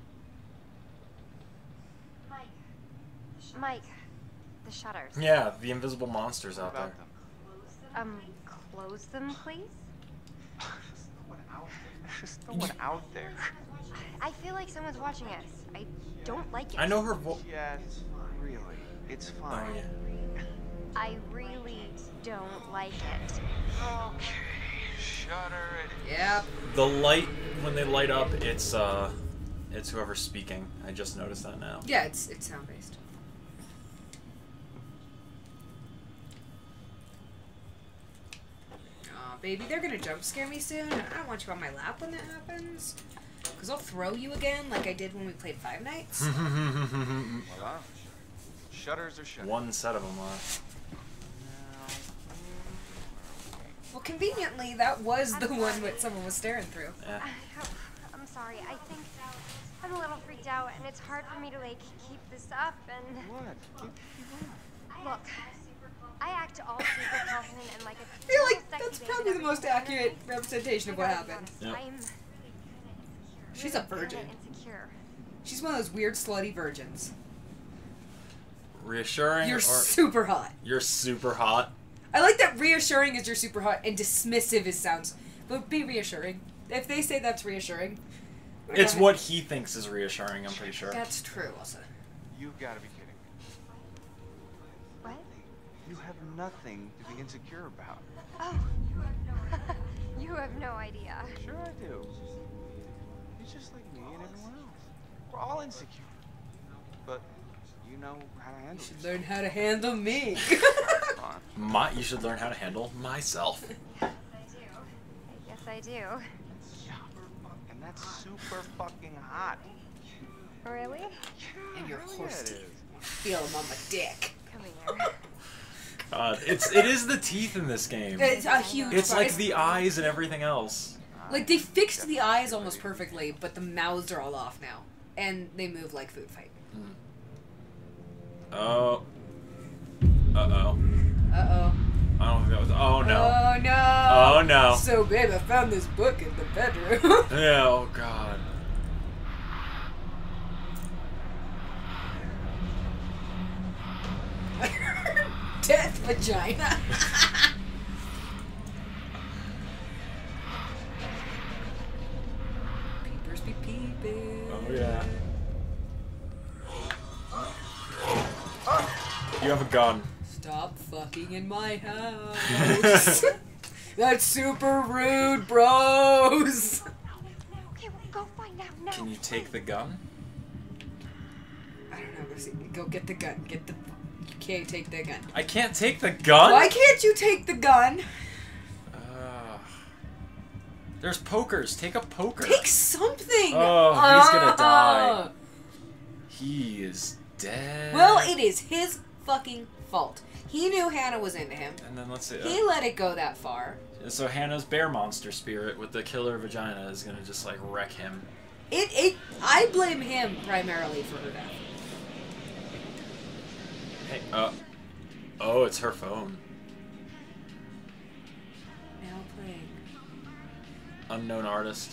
[SPEAKER 3] Mike, the shutters.
[SPEAKER 2] Yeah, the invisible monsters out there.
[SPEAKER 3] Close them, please?
[SPEAKER 7] There's no one out there.
[SPEAKER 3] I feel like someone's watching us. I don't like it.
[SPEAKER 2] I know her voice.
[SPEAKER 7] Yes, really. It's fine.
[SPEAKER 2] Oh, yeah.
[SPEAKER 3] I really don't like it.
[SPEAKER 7] Okay, shutter it.
[SPEAKER 1] Yeah.
[SPEAKER 2] The light, when they light up, it's whoever's speaking. I just noticed that now.
[SPEAKER 1] Yeah, it's sound based. Aw, baby, they're gonna jump scare me soon. I don't want you on my lap when that happens. Because I'll throw you again like I did when we played Five Nights.
[SPEAKER 7] Voila. Shutters are shutters.
[SPEAKER 2] 1 set of them left.
[SPEAKER 1] Well, conveniently, that was the one that someone was staring through.
[SPEAKER 2] Yeah.
[SPEAKER 3] I'm sorry. I think I'm a little freaked out, and it's hard for me to like keep this up. And
[SPEAKER 7] What?
[SPEAKER 3] look, I act all super confident and like a
[SPEAKER 1] I feel like that's probably the most accurate representation of what happened.
[SPEAKER 2] Yep.
[SPEAKER 3] I'm
[SPEAKER 1] She's a virgin.
[SPEAKER 3] insecure.
[SPEAKER 1] She's one of those weird slutty virgins.
[SPEAKER 2] Reassuring
[SPEAKER 1] You're
[SPEAKER 2] or
[SPEAKER 1] super hot.
[SPEAKER 2] you're super hot.
[SPEAKER 1] I like that reassuring is you're super hot and dismissive is sounds. But be reassuring. If they say that's reassuring.
[SPEAKER 2] It's what he thinks is reassuring, I'm pretty sure.
[SPEAKER 1] That's true, also.
[SPEAKER 7] You've got to be kidding me.
[SPEAKER 3] What?
[SPEAKER 7] You have nothing to be insecure about.
[SPEAKER 3] Oh. You have no idea.
[SPEAKER 7] Sure I do. You're just like me and everyone else. We're all insecure. But you know how to handle it.
[SPEAKER 1] You should learn how to handle me.
[SPEAKER 2] You should learn how to handle myself.
[SPEAKER 3] I do. I guess I do.
[SPEAKER 7] Yeah. And that's super fucking hot.
[SPEAKER 3] Really?
[SPEAKER 1] And you're
[SPEAKER 7] Hell
[SPEAKER 1] horsey.
[SPEAKER 7] yeah, it is.
[SPEAKER 1] Feel him on my dick.
[SPEAKER 3] Come here.
[SPEAKER 2] God, it is the teeth in this game.
[SPEAKER 1] It's a huge
[SPEAKER 2] It's
[SPEAKER 1] part.
[SPEAKER 2] like the eyes and everything else.
[SPEAKER 1] Like, they fixed the eyes almost perfectly, but the mouths are all off now. And they move like Food Fight.
[SPEAKER 2] Oh. Uh-oh.
[SPEAKER 1] Uh-oh.
[SPEAKER 2] I don't think that was... Oh, no.
[SPEAKER 1] Oh, no.
[SPEAKER 2] Oh, no.
[SPEAKER 1] So, babe, I found this book in the bedroom.
[SPEAKER 2] Yeah, oh, God.
[SPEAKER 1] Death vagina. Peepers be peeping.
[SPEAKER 2] Oh, yeah. You have a gun.
[SPEAKER 1] Stop fucking in my house. That's super rude, bros.
[SPEAKER 3] Okay, well, go find out now.
[SPEAKER 2] Can you take the gun?
[SPEAKER 1] I don't know. Go get the gun. Get the You can't take the gun.
[SPEAKER 2] I can't take the gun?
[SPEAKER 1] Why can't you take the gun?
[SPEAKER 2] There's pokers. Take a poker.
[SPEAKER 1] Take something!
[SPEAKER 2] Oh, he's gonna die. He is dead.
[SPEAKER 1] Well, it is his fucking fault. He knew Hannah was into him.
[SPEAKER 2] And then let's see.
[SPEAKER 1] He let it go that far.
[SPEAKER 2] So Hannah's bear monster spirit with the killer vagina is gonna just like wreck him.
[SPEAKER 1] I blame him primarily for her death.
[SPEAKER 2] Hey, oh, it's her phone.
[SPEAKER 1] Now playing.
[SPEAKER 2] Unknown artist.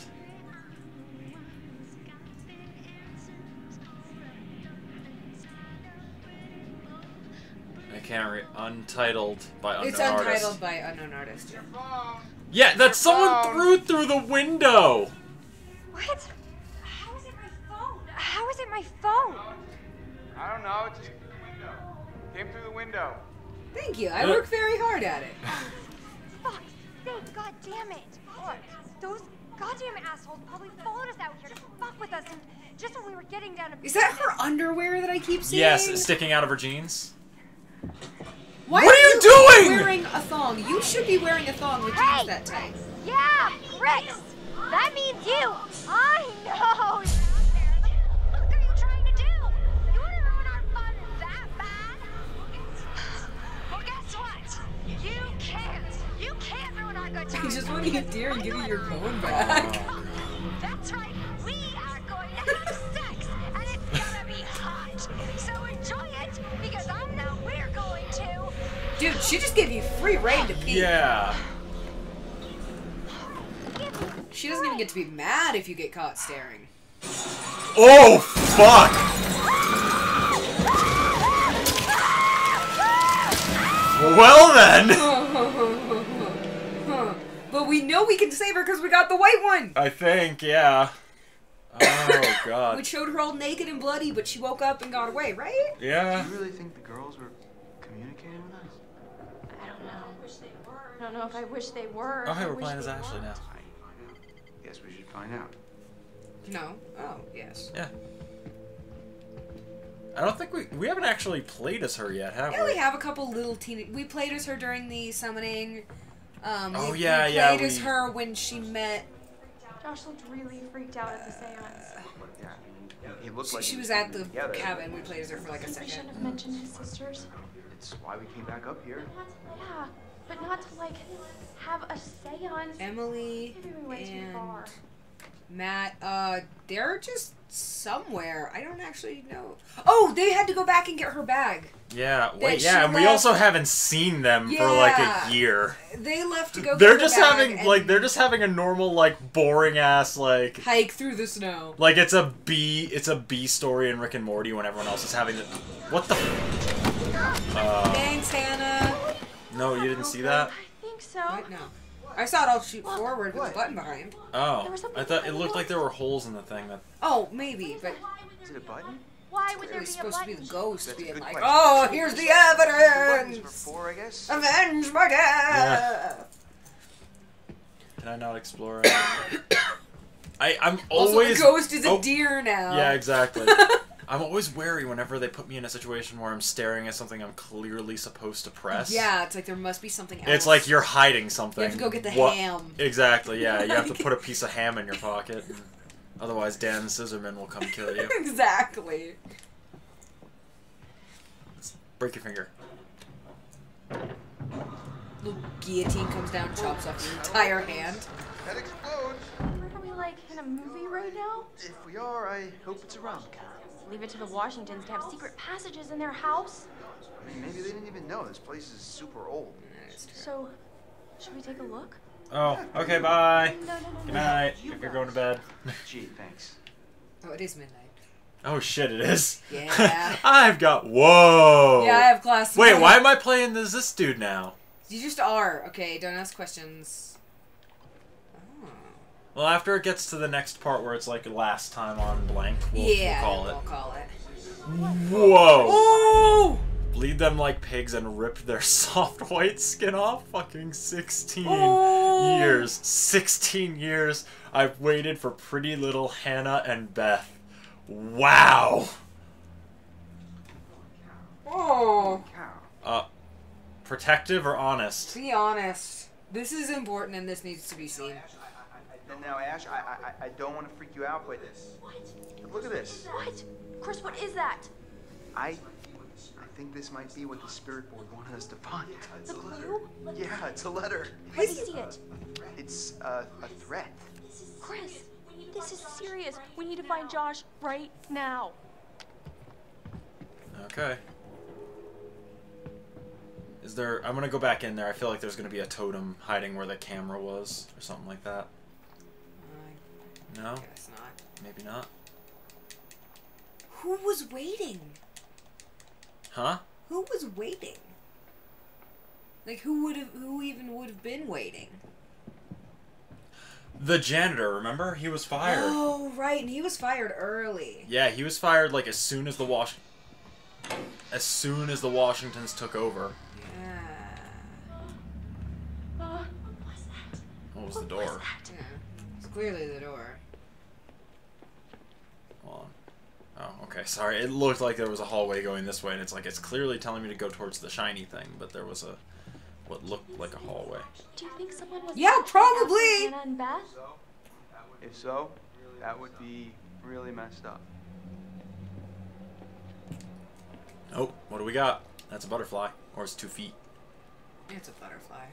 [SPEAKER 2] I can't read. Untitled by unknown artist.
[SPEAKER 1] It's untitled by unknown artist.
[SPEAKER 2] Yeah, that someone threw the window.
[SPEAKER 3] What? How is it my phone? How is it my phone?
[SPEAKER 10] I don't know. It just came through the window.
[SPEAKER 1] Thank you. I work very hard at it.
[SPEAKER 3] Fuck. God damn it. What? Those goddamn assholes probably followed us out here to fuck with us, and just when we were getting down to
[SPEAKER 1] Is that her underwear that I keep seeing?
[SPEAKER 2] Yes, sticking out of her jeans.
[SPEAKER 1] Why
[SPEAKER 2] what are you doing?
[SPEAKER 1] Wearing a thong. You should be wearing a thong with jeans that tight.
[SPEAKER 3] Yeah, Chris. That means you. I know. What are you trying to do? You want to ruin our fun that bad? Well, guess what? You can't ruin our good time.
[SPEAKER 1] I just want to get dear and give you your phone back.
[SPEAKER 3] That's right. We are going to have sex, and it's gonna be hot. So enjoy it, because I know we're going to.
[SPEAKER 1] Dude, she just gave you free reign to pee.
[SPEAKER 2] Yeah.
[SPEAKER 1] She doesn't even get to be mad if you get caught staring.
[SPEAKER 2] Oh, fuck! Well then!
[SPEAKER 1] But we know we can save her because we got the white one!
[SPEAKER 2] I think, yeah. Oh, God.
[SPEAKER 1] We showed her all naked and bloody, but she woke up and got away, right?
[SPEAKER 2] Yeah.
[SPEAKER 4] Do you really think the girls were communicating with us?
[SPEAKER 11] I don't know. I don't know if I wish they were.
[SPEAKER 2] Oh, hey, we're playing as Ashley now.
[SPEAKER 4] Guess we should find out.
[SPEAKER 1] No. Oh, yes.
[SPEAKER 2] Yeah. I don't think we haven't actually played as her yet, have we?
[SPEAKER 1] Yeah, we have a couple little we played as her during the summoning.
[SPEAKER 2] Oh,
[SPEAKER 1] we played as her when she met...
[SPEAKER 11] Josh looked really freaked out at the seance.
[SPEAKER 4] Yeah, he looked like
[SPEAKER 1] she was at the cabin. We played as her for like a second.
[SPEAKER 11] We shouldn't have mentioned his sisters.
[SPEAKER 4] It's why we came back up here.
[SPEAKER 11] Yeah, but not to like have a seance.
[SPEAKER 1] Emily
[SPEAKER 11] Maybe we went too far.
[SPEAKER 1] Matt, they're just somewhere. I don't actually know. Oh, they had to go back and get her bag.
[SPEAKER 2] Yeah, wait, yeah, and we also haven't seen them for like a year.
[SPEAKER 1] They left to go
[SPEAKER 2] They're
[SPEAKER 1] get
[SPEAKER 2] just
[SPEAKER 1] her bag
[SPEAKER 2] having like they're just having a normal like boring ass like
[SPEAKER 1] hike through the snow.
[SPEAKER 2] Like it's a B story in Rick and Morty when everyone else is having the what the
[SPEAKER 1] Thanks, Hannah.
[SPEAKER 2] No, you didn't see that?
[SPEAKER 11] I think so.
[SPEAKER 1] What? No. I saw it all shoot forward with the button behind.
[SPEAKER 2] Oh, I thought it looked like there were holes in the thing that.
[SPEAKER 1] Oh, maybe, but.
[SPEAKER 4] Is it a button?
[SPEAKER 11] Why would
[SPEAKER 1] It
[SPEAKER 11] there
[SPEAKER 1] was
[SPEAKER 11] be a
[SPEAKER 1] supposed to
[SPEAKER 11] button?
[SPEAKER 1] be the ghost being like,
[SPEAKER 4] question.
[SPEAKER 1] "Oh, here's the evidence.
[SPEAKER 4] For 4, I guess.
[SPEAKER 1] Avenge my death."
[SPEAKER 2] Can I not explore it? I'm
[SPEAKER 1] Also,
[SPEAKER 2] always.
[SPEAKER 1] the ghost is a deer now.
[SPEAKER 2] Yeah, exactly. I'm always wary whenever they put me in a situation where I'm staring at something I'm clearly supposed to press.
[SPEAKER 1] Yeah, it's like there must be something else.
[SPEAKER 2] It's like you're hiding something.
[SPEAKER 1] You have to go get the ham.
[SPEAKER 2] Exactly, yeah. You have to put a piece of ham in your pocket. And otherwise, Dan Scissorman will come kill you.
[SPEAKER 1] Exactly.
[SPEAKER 2] Break your finger.
[SPEAKER 1] Little guillotine comes down, chops off your entire hand.
[SPEAKER 4] That explodes.
[SPEAKER 11] Are we like in a movie right now?
[SPEAKER 4] If we are, I hope it's a rom-com.
[SPEAKER 11] Leave it to the Washingtons to have secret passages in their house.
[SPEAKER 4] I mean, maybe they didn't even know this place is super old.
[SPEAKER 11] So, should we take a look?
[SPEAKER 2] Oh, okay, bye.
[SPEAKER 11] No.
[SPEAKER 2] Good night, if you're going to bed.
[SPEAKER 4] Gee, thanks.
[SPEAKER 1] Oh, it is midnight.
[SPEAKER 2] Oh shit, it is.
[SPEAKER 1] Yeah.
[SPEAKER 2] I've got whoa.
[SPEAKER 1] Yeah, I have class.
[SPEAKER 2] Wait, why am I playing as this dude now?
[SPEAKER 1] You just are. Okay, don't ask questions.
[SPEAKER 2] Well, after it gets to the next part where it's like last time on blank, we'll call it.
[SPEAKER 1] We'll call it.
[SPEAKER 2] Whoa!
[SPEAKER 1] Oh!
[SPEAKER 2] Bleed them like pigs and rip their soft white skin off? Fucking 16 years. 16 years I've waited for pretty little Hannah and Beth. Wow!
[SPEAKER 1] Oh.
[SPEAKER 4] Cow.
[SPEAKER 2] Protective or honest?
[SPEAKER 1] Be honest. This is important and this needs to be seen.
[SPEAKER 4] Now, Ash, I don't want to freak you out, but look at this.
[SPEAKER 3] What? Chris, what is that?
[SPEAKER 4] I think this might be what the spirit board wanted us to find.
[SPEAKER 3] The clue?
[SPEAKER 4] Yeah, it's a letter.
[SPEAKER 3] Let me see it.
[SPEAKER 4] It's a threat.
[SPEAKER 3] Chris, this is serious. We need to find Josh right now.
[SPEAKER 2] Okay. Is there... I'm gonna go back in there. I feel like there's gonna be a totem hiding where the camera was, or something like that. No?
[SPEAKER 1] Guess not.
[SPEAKER 2] Maybe not.
[SPEAKER 1] Who was waiting?
[SPEAKER 2] Huh?
[SPEAKER 1] Who was waiting? Like, who even would have been waiting?
[SPEAKER 2] The janitor, remember? He was fired.
[SPEAKER 1] Oh, right, and he was fired early.
[SPEAKER 2] Yeah, he was fired like as soon as the Washingtons took over.
[SPEAKER 1] Yeah.
[SPEAKER 2] What was the door?
[SPEAKER 1] Yeah. It's clearly the door.
[SPEAKER 2] Hold on. Oh, okay. Sorry. It looked like there was a hallway going this way, and it's like it's clearly telling me to go towards the shiny thing, but there was what looked like a hallway.
[SPEAKER 3] Do you think someone was...
[SPEAKER 1] Yeah, probably!
[SPEAKER 3] Hannah and Beth?
[SPEAKER 4] If so, that would be really messed up.
[SPEAKER 2] Oh, what do we got? That's a butterfly. Or it's 2 feet.
[SPEAKER 1] It's a butterfly.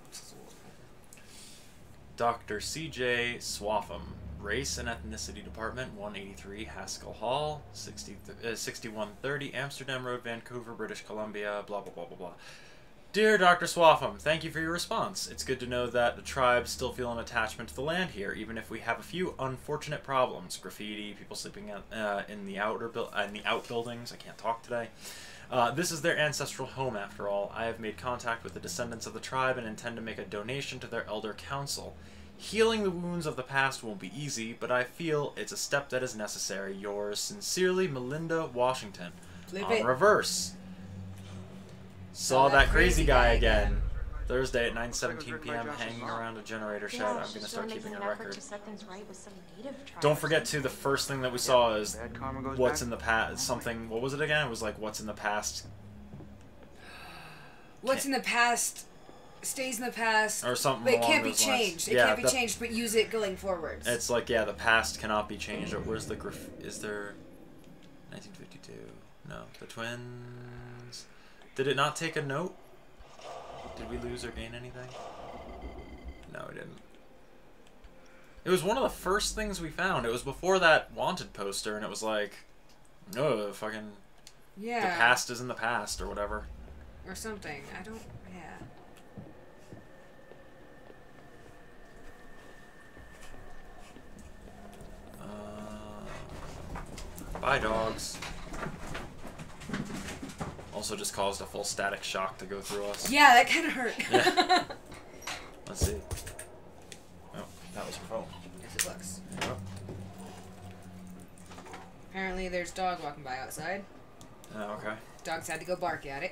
[SPEAKER 2] Dr. C.J. Swaffham. Race and Ethnicity Department, 183 Haskell Hall, 6130 Amsterdam Road, Vancouver, British Columbia, blah, blah, blah, blah, blah. Dear Dr. Swaffham, thank you for your response. It's good to know that the tribes still feel an attachment to the land here, even if we have a few unfortunate problems. Graffiti, people sleeping in the outbuildings. I can't talk today. This is their ancestral home, after all. I have made contact with the descendants of the tribe and intend to make a donation to their elder council. Healing the wounds of the past won't be easy, but I feel it's a step that is necessary. Yours sincerely, Melinda Washington.
[SPEAKER 1] Flip
[SPEAKER 2] On
[SPEAKER 1] it.
[SPEAKER 2] reverse. Saw that crazy guy again. Thursday at 9:17 p.m. hanging around a generator shed. I'm going to start keeping a record. Don't forget to, the first thing that we saw is what's in the past. Something, what was it again? It was like, what's in the past.
[SPEAKER 1] What's in the past stays in the past.
[SPEAKER 2] Or something
[SPEAKER 1] but it
[SPEAKER 2] along
[SPEAKER 1] can't be
[SPEAKER 2] those lines.
[SPEAKER 1] changed. It
[SPEAKER 2] Yeah,
[SPEAKER 1] can't be changed, but use it going forwards.
[SPEAKER 2] It's like, yeah, the past cannot be changed. Where's the is there 1952? No, the twins. Did it not take a note? Did we lose or gain anything? No, we didn't. It was one of the first things we found. It was before that wanted poster, and it was like, no, fucking,
[SPEAKER 1] yeah,
[SPEAKER 2] the past is in the past, or whatever.
[SPEAKER 1] Or something. I don't, yeah.
[SPEAKER 2] Bye, dogs. Also just caused a full static shock to go through us.
[SPEAKER 1] Yeah, that kind of hurt.
[SPEAKER 2] Yeah. Let's see. Oh, that was her phone.
[SPEAKER 1] Yes, it looks. Yep. Apparently there's a dog walking by outside.
[SPEAKER 2] Oh, okay.
[SPEAKER 1] Dogs had to go bark at it.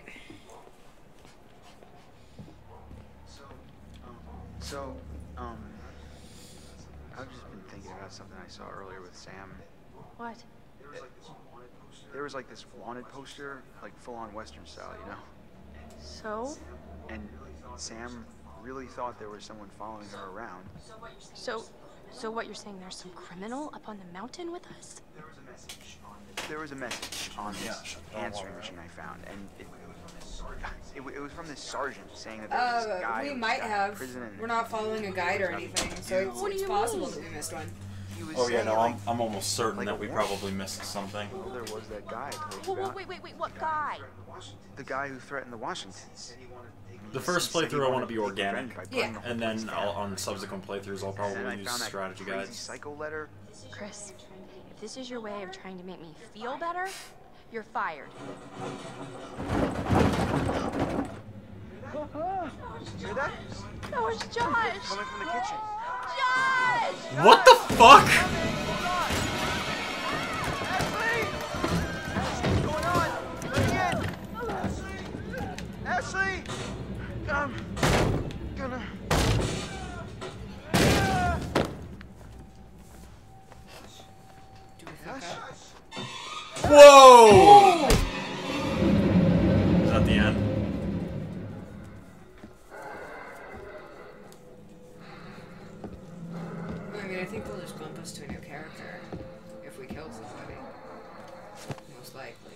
[SPEAKER 4] I've just been thinking about something I saw earlier with Sam.
[SPEAKER 3] What?
[SPEAKER 4] There was like this wanted poster, like full-on Western style, you know?
[SPEAKER 3] So?
[SPEAKER 4] And Sam really thought there was someone following her around.
[SPEAKER 3] So what you're saying, there's some criminal up on the mountain with us?
[SPEAKER 4] There was a message on this answering machine I found, and it was from this sergeant saying that there was this guy
[SPEAKER 1] we might have.
[SPEAKER 4] Prison and
[SPEAKER 1] we're not following a guide or anything, so it's possible that we missed one.
[SPEAKER 2] Oh yeah, no, I'm almost certain that we probably missed something.
[SPEAKER 4] Well, there was that guy I told you about.
[SPEAKER 3] Wait, what guy?
[SPEAKER 4] The guy who threatened the Washingtons.
[SPEAKER 2] The first playthrough I want to be organic,
[SPEAKER 1] yeah,
[SPEAKER 2] and then on subsequent playthroughs I'll probably use strategy guides.
[SPEAKER 4] Psycho letter.
[SPEAKER 3] Chris, if this is your way of trying to make me feel better, you're fired.
[SPEAKER 4] Hear that?
[SPEAKER 3] That was Josh.
[SPEAKER 4] Coming from the kitchen.
[SPEAKER 3] Josh!
[SPEAKER 2] What the fuck?
[SPEAKER 4] Ashley, what's going on? Let me in. Ashley, I'm gonna.
[SPEAKER 1] Do we fuck up?
[SPEAKER 2] Whoa!
[SPEAKER 1] mean, I think they'll just bump us to a new character if we kill somebody. Most likely.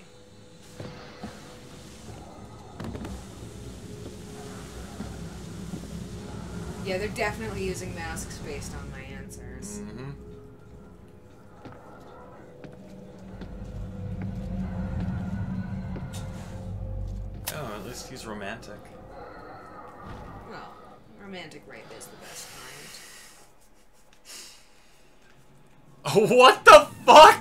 [SPEAKER 1] Yeah, they're definitely using masks based on my answers.
[SPEAKER 2] Mm-hmm. Oh, at least he's romantic.
[SPEAKER 1] Well, romantic rape is the best kind.
[SPEAKER 2] What the fuck?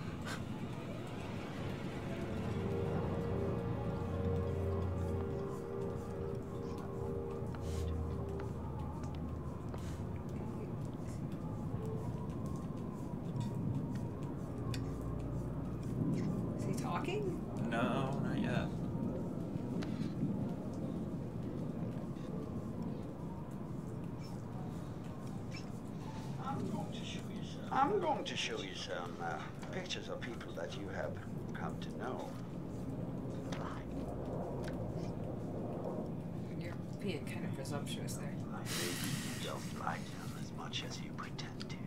[SPEAKER 1] Is he talking?
[SPEAKER 2] No, not yet.
[SPEAKER 6] I'm going to show you some pictures of people that you have come to know.
[SPEAKER 1] You're being kind of presumptuous there.
[SPEAKER 6] Maybe you don't like them as much as you pretend to.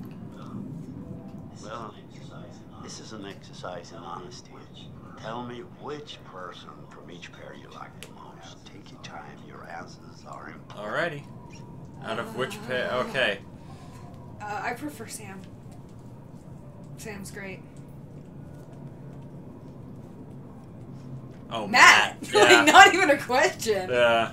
[SPEAKER 6] Well, this is an exercise in honesty. Tell me which person from each pair you like the most. Take your time. Your answers are important.
[SPEAKER 2] Alrighty. Out of which pair? Okay.
[SPEAKER 1] I prefer Sam. Sam's great.
[SPEAKER 2] Oh,
[SPEAKER 1] Matt!
[SPEAKER 2] Yeah.
[SPEAKER 1] Like, not even a question.
[SPEAKER 2] Yeah.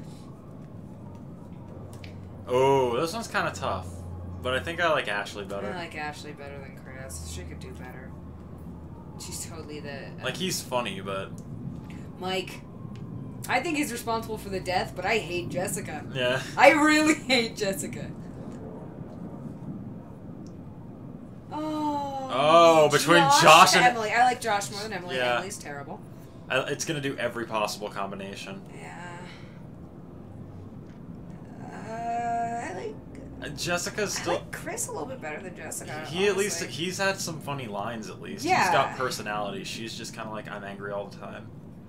[SPEAKER 2] Oh, this one's kind of tough. But I think I like Ashley better.
[SPEAKER 1] I like Ashley better than Chris. She could do better. She's totally the...
[SPEAKER 2] Like, he's funny, but...
[SPEAKER 1] Mike. I think he's responsible for the death, but I hate Jessica.
[SPEAKER 2] Yeah.
[SPEAKER 1] I really hate Jessica.
[SPEAKER 2] Oh, between Josh and
[SPEAKER 1] Emily. I like Josh more than Emily.
[SPEAKER 2] Yeah.
[SPEAKER 1] Emily's terrible.
[SPEAKER 2] It's gonna do every possible combination.
[SPEAKER 1] Yeah. I like...
[SPEAKER 2] Jessica's still...
[SPEAKER 1] I like Chris a little bit better than Jessica.
[SPEAKER 2] He at least... He's had some funny lines, at least.
[SPEAKER 1] Yeah.
[SPEAKER 2] He's got personality. She's just kind of like, I'm angry all the time.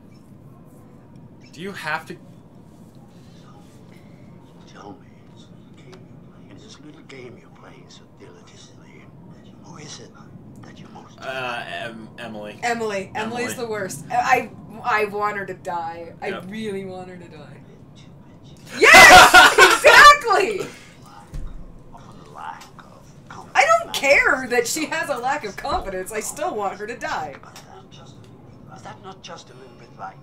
[SPEAKER 2] Do you have to...
[SPEAKER 6] Tell me, in this little game you're playing so diligently, who is it that you most...
[SPEAKER 2] Emily.
[SPEAKER 1] Emily's the worst. I want her to die. I
[SPEAKER 2] Yep.
[SPEAKER 1] really want her to die. Yes! Exactly! I don't care that she has a lack of confidence. I still want her to die.
[SPEAKER 6] Is that not just a little bit like...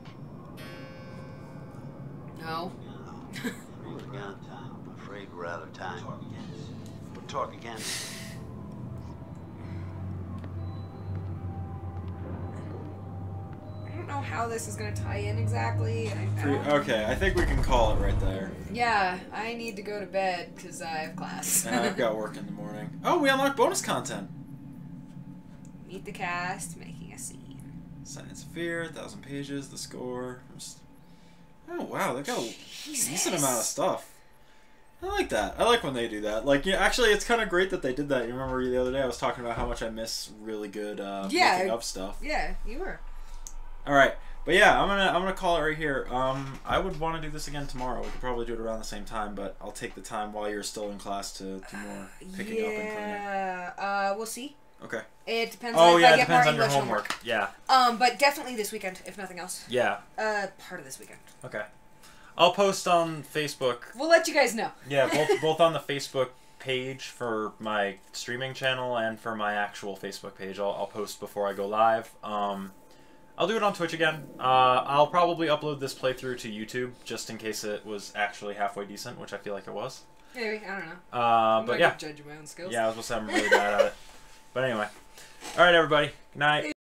[SPEAKER 1] No.
[SPEAKER 6] Again, I'm afraid we're out of time. We'll talk again.
[SPEAKER 1] I don't know how this is going to tie in exactly.
[SPEAKER 2] Okay, I think we can call it right there.
[SPEAKER 1] Yeah, I need to go to bed because I have class.
[SPEAKER 2] And I've got work in the morning. Oh, we unlocked bonus content.
[SPEAKER 1] Meet the cast, making a scene.
[SPEAKER 2] Science of Fear, 1,000 pages, the score. Oh, wow, they've got a decent amount of stuff. I like that. I like when they do that. Like, yeah, actually, it's kind of great that they did that. You remember the other day I was talking about how much I miss really good making of stuff.
[SPEAKER 1] Yeah, you were.
[SPEAKER 2] All right, but yeah, I'm gonna call it right here. I would want to do this again tomorrow. We could probably do it around the same time, but I'll take the time while you're still in class to do more picking up and cleaning.
[SPEAKER 1] Yeah, we'll see.
[SPEAKER 2] Okay.
[SPEAKER 1] It depends on if I
[SPEAKER 2] it
[SPEAKER 1] get
[SPEAKER 2] depends
[SPEAKER 1] more
[SPEAKER 2] on your
[SPEAKER 1] English
[SPEAKER 2] homework. Yeah.
[SPEAKER 1] But definitely this weekend, if nothing else.
[SPEAKER 2] Yeah.
[SPEAKER 1] Part of this weekend.
[SPEAKER 2] Okay. I'll post on Facebook.
[SPEAKER 1] We'll let you guys know.
[SPEAKER 2] Yeah, both on the Facebook page for my streaming channel and for my actual Facebook page. I'll post before I go live. I'll do it on Twitch again. I'll probably upload this playthrough to YouTube just in case it was actually halfway decent, which I feel like it was.
[SPEAKER 1] Maybe, I don't know.
[SPEAKER 2] But yeah.
[SPEAKER 1] Judge my own skills.
[SPEAKER 2] Yeah, I was gonna say I'm really bad at it. But anyway. Alright, everybody. Good night.